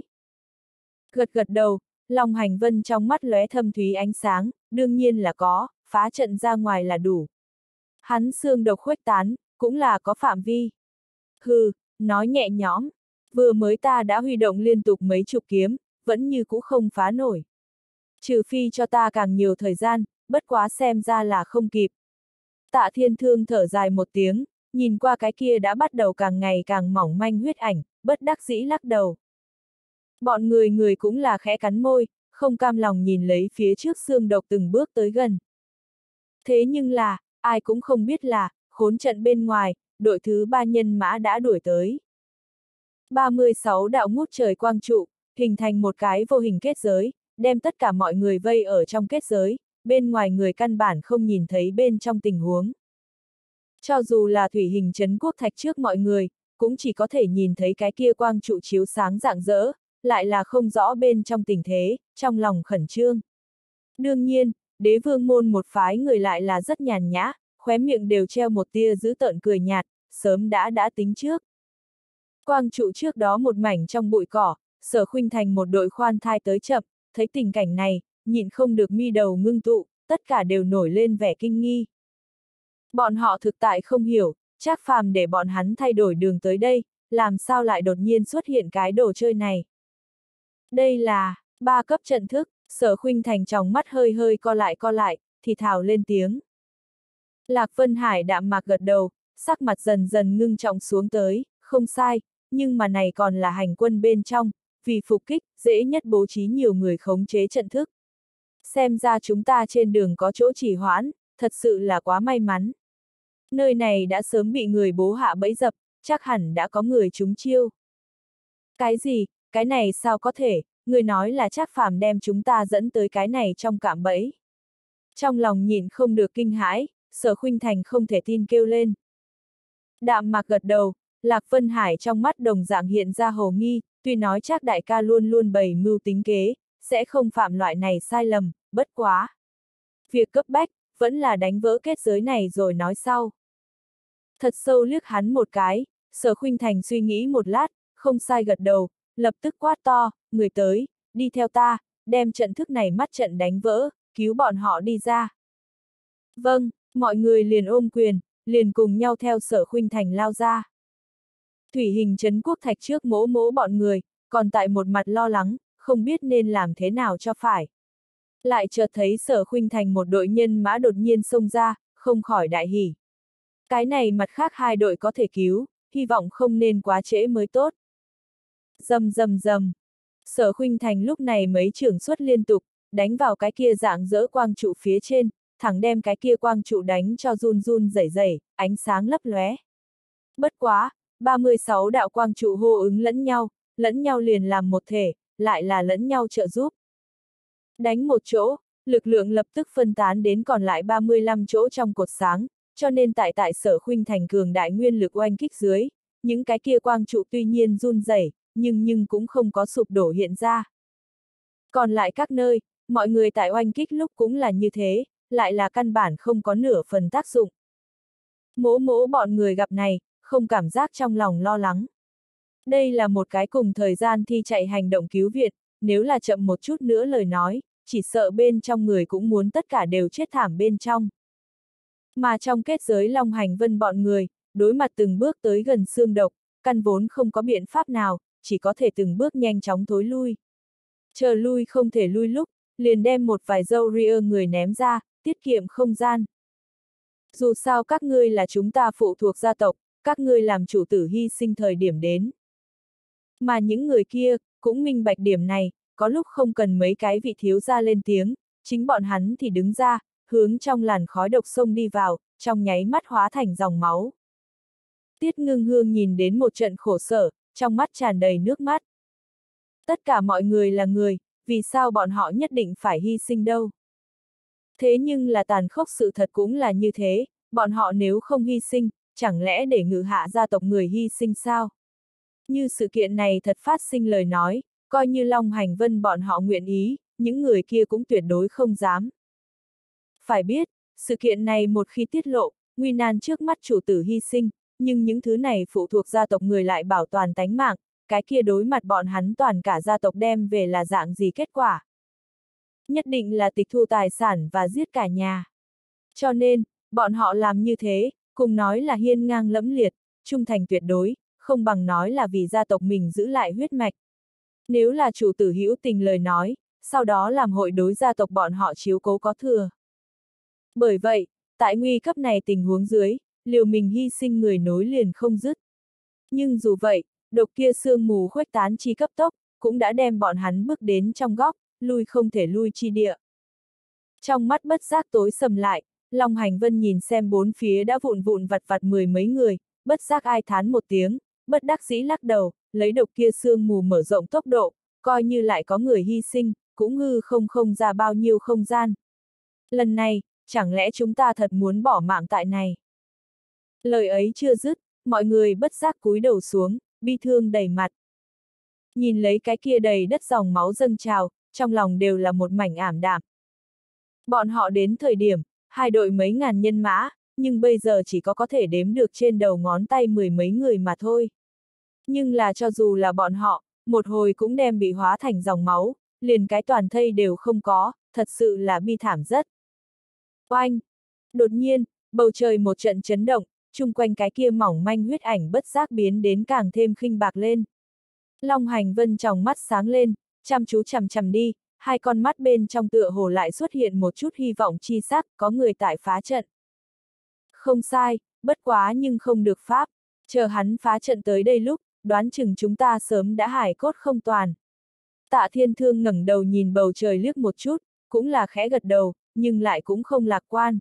Gật gật đầu, Long Hành Vân trong mắt lóe thâm thúy ánh sáng, đương nhiên là có, phá trận ra ngoài là đủ. Hắn xương độc khuếch tán, cũng là có phạm vi. Hừ, nói nhẹ nhõm, vừa mới ta đã huy động liên tục mấy chục kiếm, vẫn như cũ không phá nổi. Trừ phi cho ta càng nhiều thời gian, bất quá xem ra là không kịp. Tạ Thiên Thương thở dài một tiếng, nhìn qua cái kia đã bắt đầu càng ngày càng mỏng manh huyết ảnh, bất đắc dĩ lắc đầu. Bọn người người cũng là khẽ cắn môi, không cam lòng nhìn lấy phía trước xương độc từng bước tới gần. Thế nhưng là, ai cũng không biết là, khốn trận bên ngoài, đội thứ ba nhân mã đã đuổi tới. ba mươi sáu đạo ngút trời quang trụ, hình thành một cái vô hình kết giới, đem tất cả mọi người vây ở trong kết giới, bên ngoài người căn bản không nhìn thấy bên trong tình huống. Cho dù là thủy hình trấn quốc thạch trước mọi người, cũng chỉ có thể nhìn thấy cái kia quang trụ chiếu sáng rạng rỡ, lại là không rõ bên trong tình thế, trong lòng khẩn trương. Đương nhiên, Đế Vương môn một phái người lại là rất nhàn nhã, khóe miệng đều treo một tia giữ tợn cười nhạt, sớm đã đã tính trước. Quang trụ trước đó một mảnh trong bụi cỏ, Sở Khuynh Thành một đội khoan thai tới chậm, thấy tình cảnh này, nhịn không được mi đầu ngưng tụ, tất cả đều nổi lên vẻ kinh nghi. Bọn họ thực tại không hiểu, Trác Phàm để bọn hắn thay đổi đường tới đây, làm sao lại đột nhiên xuất hiện cái đồ chơi này. Đây là ba cấp trận thức, Sở Khuynh Thành tròng mắt hơi hơi co lại co lại, thì thào lên tiếng. Lạc Vân Hải đạm mạc gật đầu, sắc mặt dần dần ngưng trọng xuống tới, không sai, nhưng mà này còn là hành quân bên trong, vì phục kích, dễ nhất bố trí nhiều người khống chế trận thức. Xem ra chúng ta trên đường có chỗ trì hoãn, thật sự là quá may mắn. Nơi này đã sớm bị người bố hạ bẫy dập, chắc hẳn đã có người trúng chiêu. Cái gì, cái này sao có thể, người nói là Trác Phàm đem chúng ta dẫn tới cái này trong cạm bẫy. Trong lòng nhịn không được kinh hãi, Sở Khuynh Thành không thể tin kêu lên. Đạm mạc gật đầu, Lạc Vân Hải trong mắt đồng dạng hiện ra hồ nghi, tuy nói Trác đại ca luôn luôn bày mưu tính kế, sẽ không phạm loại này sai lầm, bất quá. Việc cấp bách, vẫn là đánh vỡ kết giới này rồi nói sau. Thật sâu liếc hắn một cái, Sở Khuynh Thành suy nghĩ một lát, không sai gật đầu, lập tức quát to, người tới, đi theo ta, đem trận thức này mắt trận đánh vỡ, cứu bọn họ đi ra. Vâng, mọi người liền ôm quyền, liền cùng nhau theo Sở Khuynh Thành lao ra. Thủy Hình trấn quốc thạch trước mỗ mỗ bọn người, còn tại một mặt lo lắng, không biết nên làm thế nào cho phải. Lại chợt thấy Sở Khuynh Thành một đội nhân mã đột nhiên xông ra, không khỏi đại hỉ. Cái này mặt khác hai đội có thể cứu, hy vọng không nên quá trễ mới tốt. Rầm rầm rầm. Sở Khuynh Thành lúc này mấy chưởng xuất liên tục, đánh vào cái kia dạng dỡ quang trụ phía trên, thẳng đem cái kia quang trụ đánh cho run run rẩy rẩy, ánh sáng lấp lóe. Bất quá, ba mươi sáu đạo quang trụ hô ứng lẫn nhau, lẫn nhau liền làm một thể, lại là lẫn nhau trợ giúp. Đánh một chỗ, lực lượng lập tức phân tán đến còn lại ba mươi lăm chỗ trong cột sáng, cho nên tại tại Sở Khuynh Thành cường đại nguyên lực oanh kích dưới, những cái kia quang trụ tuy nhiên run rẩy, nhưng nhưng cũng không có sụp đổ hiện ra. Còn lại các nơi, mọi người tại oanh kích lúc cũng là như thế, lại là căn bản không có nửa phần tác dụng. Mỗ mỗ bọn người gặp này, không cảm giác trong lòng lo lắng. Đây là một cái cùng thời gian thi chạy hành động cứu viện, nếu là chậm một chút nữa lời nói, chỉ sợ bên trong người cũng muốn tất cả đều chết thảm bên trong. Mà trong kết giới Long Hành Vân bọn người, đối mặt từng bước tới gần xương độc, căn vốn không có biện pháp nào, chỉ có thể từng bước nhanh chóng thối lui. Chờ lui không thể lui lúc, liền đem một vài dâu ria người ném ra, tiết kiệm không gian. Dù sao các ngươi là chúng ta phụ thuộc gia tộc, các ngươi làm chủ tử hy sinh thời điểm đến. Mà những người kia, cũng minh bạch điểm này, có lúc không cần mấy cái vị thiếu gia lên tiếng, chính bọn hắn thì đứng ra, hướng trong làn khói độc sông đi vào, trong nháy mắt hóa thành dòng máu. Tiết Ngưng Hương nhìn đến một trận khổ sở, trong mắt tràn đầy nước mắt. Tất cả mọi người là người, vì sao bọn họ nhất định phải hy sinh đâu? Thế nhưng là tàn khốc sự thật cũng là như thế, bọn họ nếu không hy sinh, chẳng lẽ để Ngự Hạ gia tộc người hy sinh sao? Như sự kiện này thật phát sinh lời nói, coi như Long Hành Vân bọn họ nguyện ý, những người kia cũng tuyệt đối không dám. Phải biết, sự kiện này một khi tiết lộ, nguy nan trước mắt chủ tử hy sinh, nhưng những thứ này phụ thuộc gia tộc người lại bảo toàn tánh mạng, cái kia đối mặt bọn hắn toàn cả gia tộc đem về là dạng gì kết quả? Nhất định là tịch thu tài sản và giết cả nhà. Cho nên, bọn họ làm như thế, cùng nói là hiên ngang lẫm liệt, trung thành tuyệt đối, không bằng nói là vì gia tộc mình giữ lại huyết mạch. Nếu là chủ tử hữu tình lời nói, sau đó làm hội đối gia tộc bọn họ chiếu cố có thừa. Bởi vậy, tại nguy cấp này tình huống dưới, liều mình hy sinh người nối liền không dứt. Nhưng dù vậy, độc kia sương mù khuếch tán chi cấp tốc, cũng đã đem bọn hắn bước đến trong góc, lui không thể lui chi địa. Trong mắt bất giác tối sầm lại, Long Hành Vân nhìn xem bốn phía đã vụn vụn vặt vặt mười mấy người, bất giác ai thán một tiếng, bất đắc dĩ lắc đầu, lấy độc kia sương mù mở rộng tốc độ, coi như lại có người hy sinh, cũng hư không không ra bao nhiêu không gian. Lần này, chẳng lẽ chúng ta thật muốn bỏ mạng tại này? Lời ấy chưa dứt, mọi người bất giác cúi đầu xuống, bi thương đầy mặt. Nhìn lấy cái kia đầy đất dòng máu dâng trào, trong lòng đều là một mảnh ảm đạm. Bọn họ đến thời điểm, hai đội mấy ngàn nhân mã, nhưng bây giờ chỉ có có thể đếm được trên đầu ngón tay mười mấy người mà thôi. Nhưng là cho dù là bọn họ, một hồi cũng đem bị hóa thành dòng máu, liền cái toàn thây đều không có, thật sự là bi thảm rất. Oanh! Đột nhiên, bầu trời một trận chấn động, chung quanh cái kia mỏng manh huyết ảnh bất giác biến đến càng thêm khinh bạc lên. Long Hành Vân tròng mắt sáng lên, chăm chú chằm chằm đi, hai con mắt bên trong tựa hồ lại xuất hiện một chút hy vọng chi sắc, có người tại phá trận. Không sai, bất quá nhưng không được pháp, chờ hắn phá trận tới đây lúc, đoán chừng chúng ta sớm đã hải cốt không toàn. Tạ Thiên Thương ngẩng đầu nhìn bầu trời liếc một chút, cũng là khẽ gật đầu, nhưng lại cũng không lạc quan.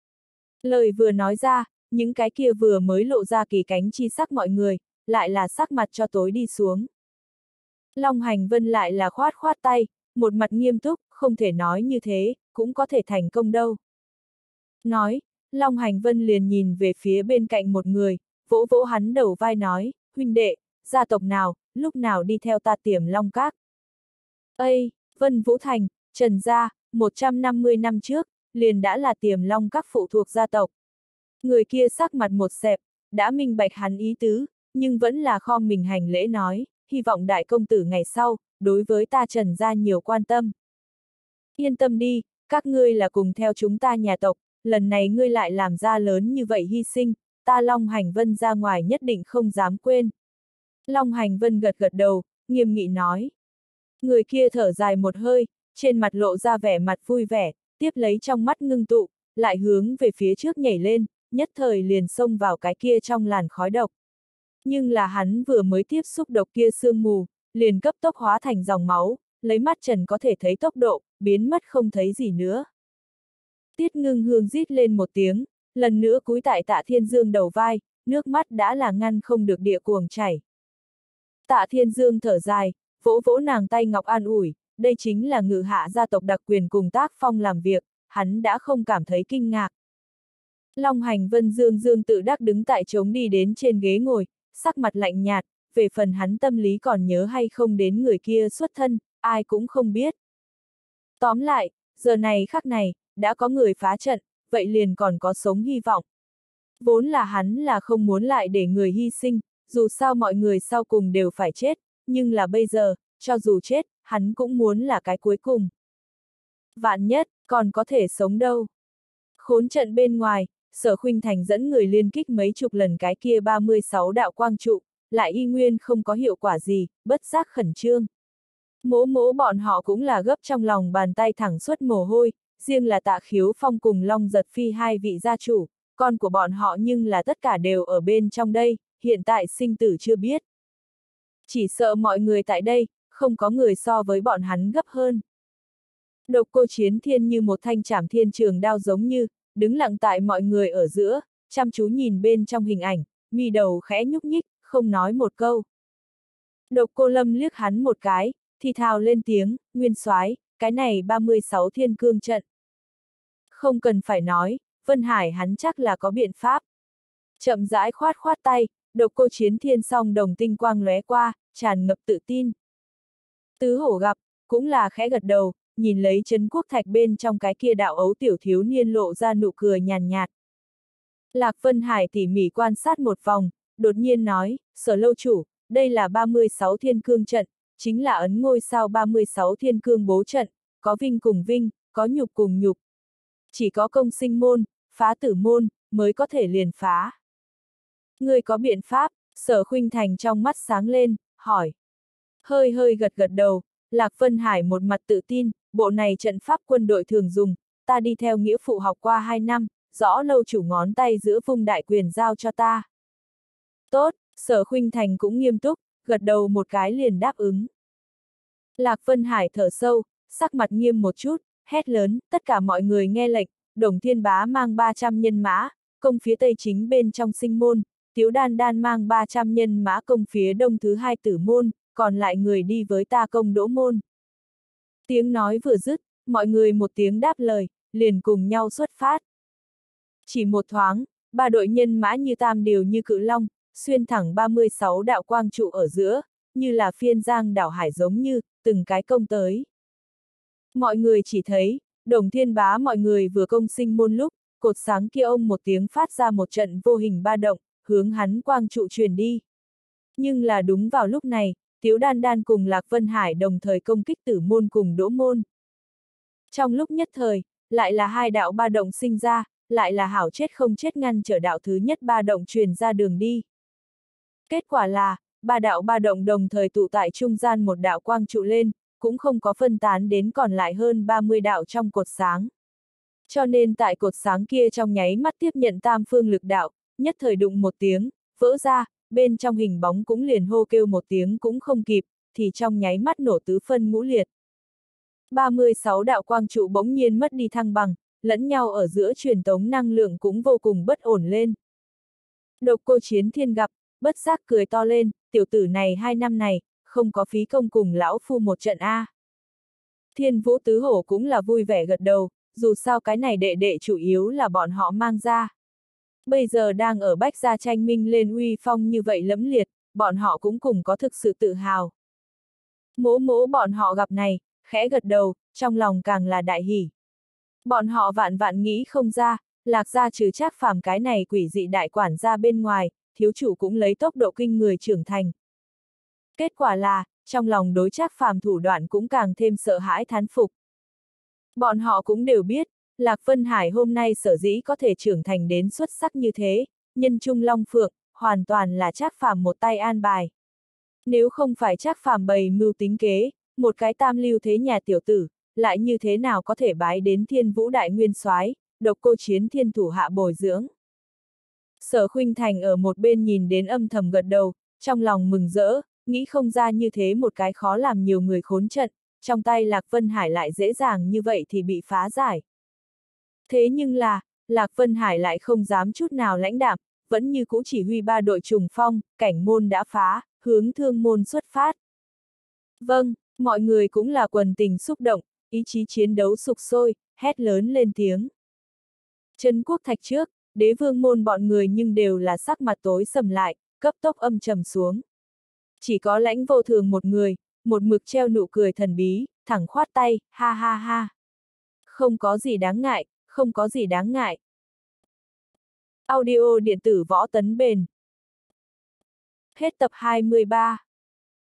Lời vừa nói ra, những cái kia vừa mới lộ ra kỳ cánh chi sắc mọi người, lại là sắc mặt cho tối đi xuống. Long Hành Vân lại là khoát khoát tay, một mặt nghiêm túc, không thể nói như thế, cũng có thể thành công đâu. Nói, Long Hành Vân liền nhìn về phía bên cạnh một người, vỗ vỗ hắn đầu vai nói, huynh đệ, gia tộc nào, lúc nào đi theo ta Tiềm Long Các. Ây, Vân Vũ Thành, Trần gia, một trăm năm mươi năm trước, liền đã là Tiềm Long Các phụ thuộc gia tộc. Người kia sắc mặt một xẹp, đã minh bạch hắn ý tứ, nhưng vẫn là khom mình hành lễ nói, hy vọng đại công tử ngày sau, đối với ta Trần gia nhiều quan tâm. Yên tâm đi, các ngươi là cùng theo chúng ta nhà tộc, lần này ngươi lại làm ra lớn như vậy hy sinh, ta Long Hành Vân ra ngoài nhất định không dám quên. Long Hành Vân gật gật đầu, nghiêm nghị nói. Người kia thở dài một hơi, trên mặt lộ ra vẻ mặt vui vẻ, tiếp lấy trong mắt ngưng tụ, lại hướng về phía trước nhảy lên, nhất thời liền xông vào cái kia trong làn khói độc. Nhưng là hắn vừa mới tiếp xúc độc kia sương mù, liền cấp tốc hóa thành dòng máu, lấy mắt trần có thể thấy tốc độ, biến mất không thấy gì nữa. Tiết Ngưng Hương rít lên một tiếng, lần nữa cúi tại Tạ Thiên Dương đầu vai, nước mắt đã là ngăn không được địa cuồng chảy. Tạ Thiên Dương thở dài, vỗ vỗ nàng tay ngọc an ủi, đây chính là Ngự Hạ gia tộc đặc quyền cùng tác phong làm việc, hắn đã không cảm thấy kinh ngạc. Long Hành Vân Dương Dương tự đắc đứng tại trống đi đến trên ghế ngồi, sắc mặt lạnh nhạt, về phần hắn tâm lý còn nhớ hay không đến người kia xuất thân, ai cũng không biết. Tóm lại, giờ này khắc này, đã có người phá trận, vậy liền còn có sống hy vọng. Vốn là hắn là không muốn lại để người hy sinh, dù sao mọi người sau cùng đều phải chết, nhưng là bây giờ, cho dù chết, hắn cũng muốn là cái cuối cùng. Vạn nhất, còn có thể sống đâu. Khốn trận bên ngoài, Sở Khuynh Thành dẫn người liên kích mấy chục lần cái kia ba mươi sáu đạo quang trụ, lại y nguyên không có hiệu quả gì, bất giác khẩn trương. Mỗ mỗ bọn họ cũng là gấp trong lòng bàn tay thẳng suốt mồ hôi, riêng là Tạ Khiếu Phong cùng Long Giật Phi hai vị gia chủ, con của bọn họ nhưng là tất cả đều ở bên trong đây, hiện tại sinh tử chưa biết. Chỉ sợ mọi người tại đây, không có người so với bọn hắn gấp hơn. Độc Cô Chiến Thiên như một thanh trảm thiên trường đao giống như, đứng lặng tại mọi người ở giữa, chăm chú nhìn bên trong hình ảnh, mi đầu khẽ nhúc nhích, không nói một câu. Độc Cô Lâm liếc hắn một cái, thì thào lên tiếng, Nguyên soái, cái này ba mươi sáu thiên cương trận. Không cần phải nói, Vân Hải hắn chắc là có biện pháp. Chậm rãi khoát khoát tay, Độc Cô Chiến Thiên song đồng tinh quang lóe qua, tràn ngập tự tin. Tứ hổ gặp, cũng là khẽ gật đầu, nhìn lấy Trấn Quốc Thạch bên trong cái kia đạo ấu tiểu thiếu niên lộ ra nụ cười nhàn nhạt. Lạc Vân Hải tỉ mỉ quan sát một vòng, đột nhiên nói, Sở lâu chủ, đây là ba mươi sáu thiên cương trận, chính là ấn ngôi sao ba mươi sáu thiên cương bố trận, có vinh cùng vinh, có nhục cùng nhục. Chỉ có công sinh môn, phá tử môn, mới có thể liền phá. Ngươi có biện pháp, Sở Khuynh Thành trong mắt sáng lên, hỏi. Hơi hơi gật gật đầu, Lạc Vân Hải một mặt tự tin, bộ này trận pháp quân đội thường dùng, ta đi theo nghĩa phụ học qua hai năm, rõ lâu chủ ngón tay giữa vung đại quyền giao cho ta. Tốt, Sở Khuynh Thành cũng nghiêm túc, gật đầu một cái liền đáp ứng. Lạc Vân Hải thở sâu, sắc mặt nghiêm một chút, hét lớn, tất cả mọi người nghe lệnh, Đồng Thiên Bá mang ba trăm nhân mã, công phía tây chính bên trong sinh môn, Tiếu Đan Đan mang ba trăm nhân mã công phía đông thứ hai tử môn, còn lại người đi với ta công đỗ môn. Tiếng nói vừa dứt, mọi người một tiếng đáp lời, liền cùng nhau xuất phát. Chỉ một thoáng, ba đội nhân mã như tam điều như cự long, xuyên thẳng ba mươi sáu đạo quang trụ ở giữa, như là phiên giang đảo hải giống như, từng cái công tới. Mọi người chỉ thấy, Đồng Thiên Bá mọi người vừa công sinh môn lúc, cột sáng kia ông một tiếng phát ra một trận vô hình ba động, hướng hắn quang trụ truyền đi. Nhưng là đúng vào lúc này, Tiếu Đan Đan cùng Lạc Vân Hải đồng thời công kích tử môn cùng đỗ môn. Trong lúc nhất thời, lại là hai đạo ba động sinh ra, lại là hảo chết không chết ngăn trở đạo thứ nhất ba động truyền ra đường đi. Kết quả là, ba đạo ba động đồng thời tụ tại trung gian một đạo quang trụ lên, cũng không có phân tán đến còn lại hơn ba mươi đạo trong cột sáng. Cho nên tại cột sáng kia trong nháy mắt tiếp nhận tam phương lực đạo, nhất thời đụng một tiếng, vỡ ra, bên trong hình bóng cũng liền hô kêu một tiếng cũng không kịp, thì trong nháy mắt nổ tứ phân ngũ liệt. ba mươi sáu đạo quang trụ bỗng nhiên mất đi thăng bằng, lẫn nhau ở giữa truyền tống năng lượng cũng vô cùng bất ổn lên. Độc Cô Chiến Thiên gặp, bất giác cười to lên, tiểu tử này hai năm này, không có phí công cùng lão phu một trận A. Thiên Vũ Tứ Hổ cũng là vui vẻ gật đầu, dù sao cái này đệ đệ chủ yếu là bọn họ mang ra. Bây giờ đang ở Bách Gia tranh minh lên uy phong như vậy lẫm liệt, bọn họ cũng cùng có thực sự tự hào. Mỗ mỗ bọn họ gặp này, khẽ gật đầu, trong lòng càng là đại hỉ. Bọn họ vạn vạn nghĩ không ra, Lạc Gia trừ Trác Phàm cái này quỷ dị đại quản gia bên ngoài, thiếu chủ cũng lấy tốc độ kinh người trưởng thành. Kết quả là, trong lòng đối Trác Phàm thủ đoạn cũng càng thêm sợ hãi thán phục. Bọn họ cũng đều biết, Lạc Vân Hải hôm nay sở dĩ có thể trưởng thành đến xuất sắc như thế, nhân trung long phượng, hoàn toàn là Trác Phàm một tay an bài. Nếu không phải Trác Phàm bày mưu tính kế, một cái tam lưu thế nhà tiểu tử, lại như thế nào có thể bái đến Thiên Vũ Đại Nguyên Soái, Độc Cô Chiến Thiên thủ hạ bồi dưỡng. Sở Khuynh Thành ở một bên nhìn đến âm thầm gật đầu, trong lòng mừng rỡ, nghĩ không ra như thế một cái khó làm nhiều người khốn trận, trong tay Lạc Vân Hải lại dễ dàng như vậy thì bị phá giải. Thế nhưng là, Lạc Vân Hải lại không dám chút nào lãnh đạm, vẫn như cũ chỉ huy ba đội trùng phong, cảnh môn đã phá, hướng thương môn xuất phát. Vâng, mọi người cũng là quần tình xúc động, ý chí chiến đấu sục sôi, hét lớn lên tiếng. Trấn Quốc Thạch trước, đế vương môn bọn người nhưng đều là sắc mặt tối sầm lại, cấp tốc âm trầm xuống. Chỉ có Lãnh Vô Thường một người, một mực treo nụ cười thần bí, thẳng khoát tay, ha ha ha. Không có gì đáng ngại, không có gì đáng ngại. Audio điện tử Võ Tấn Bền. Hết tập hai mươi ba.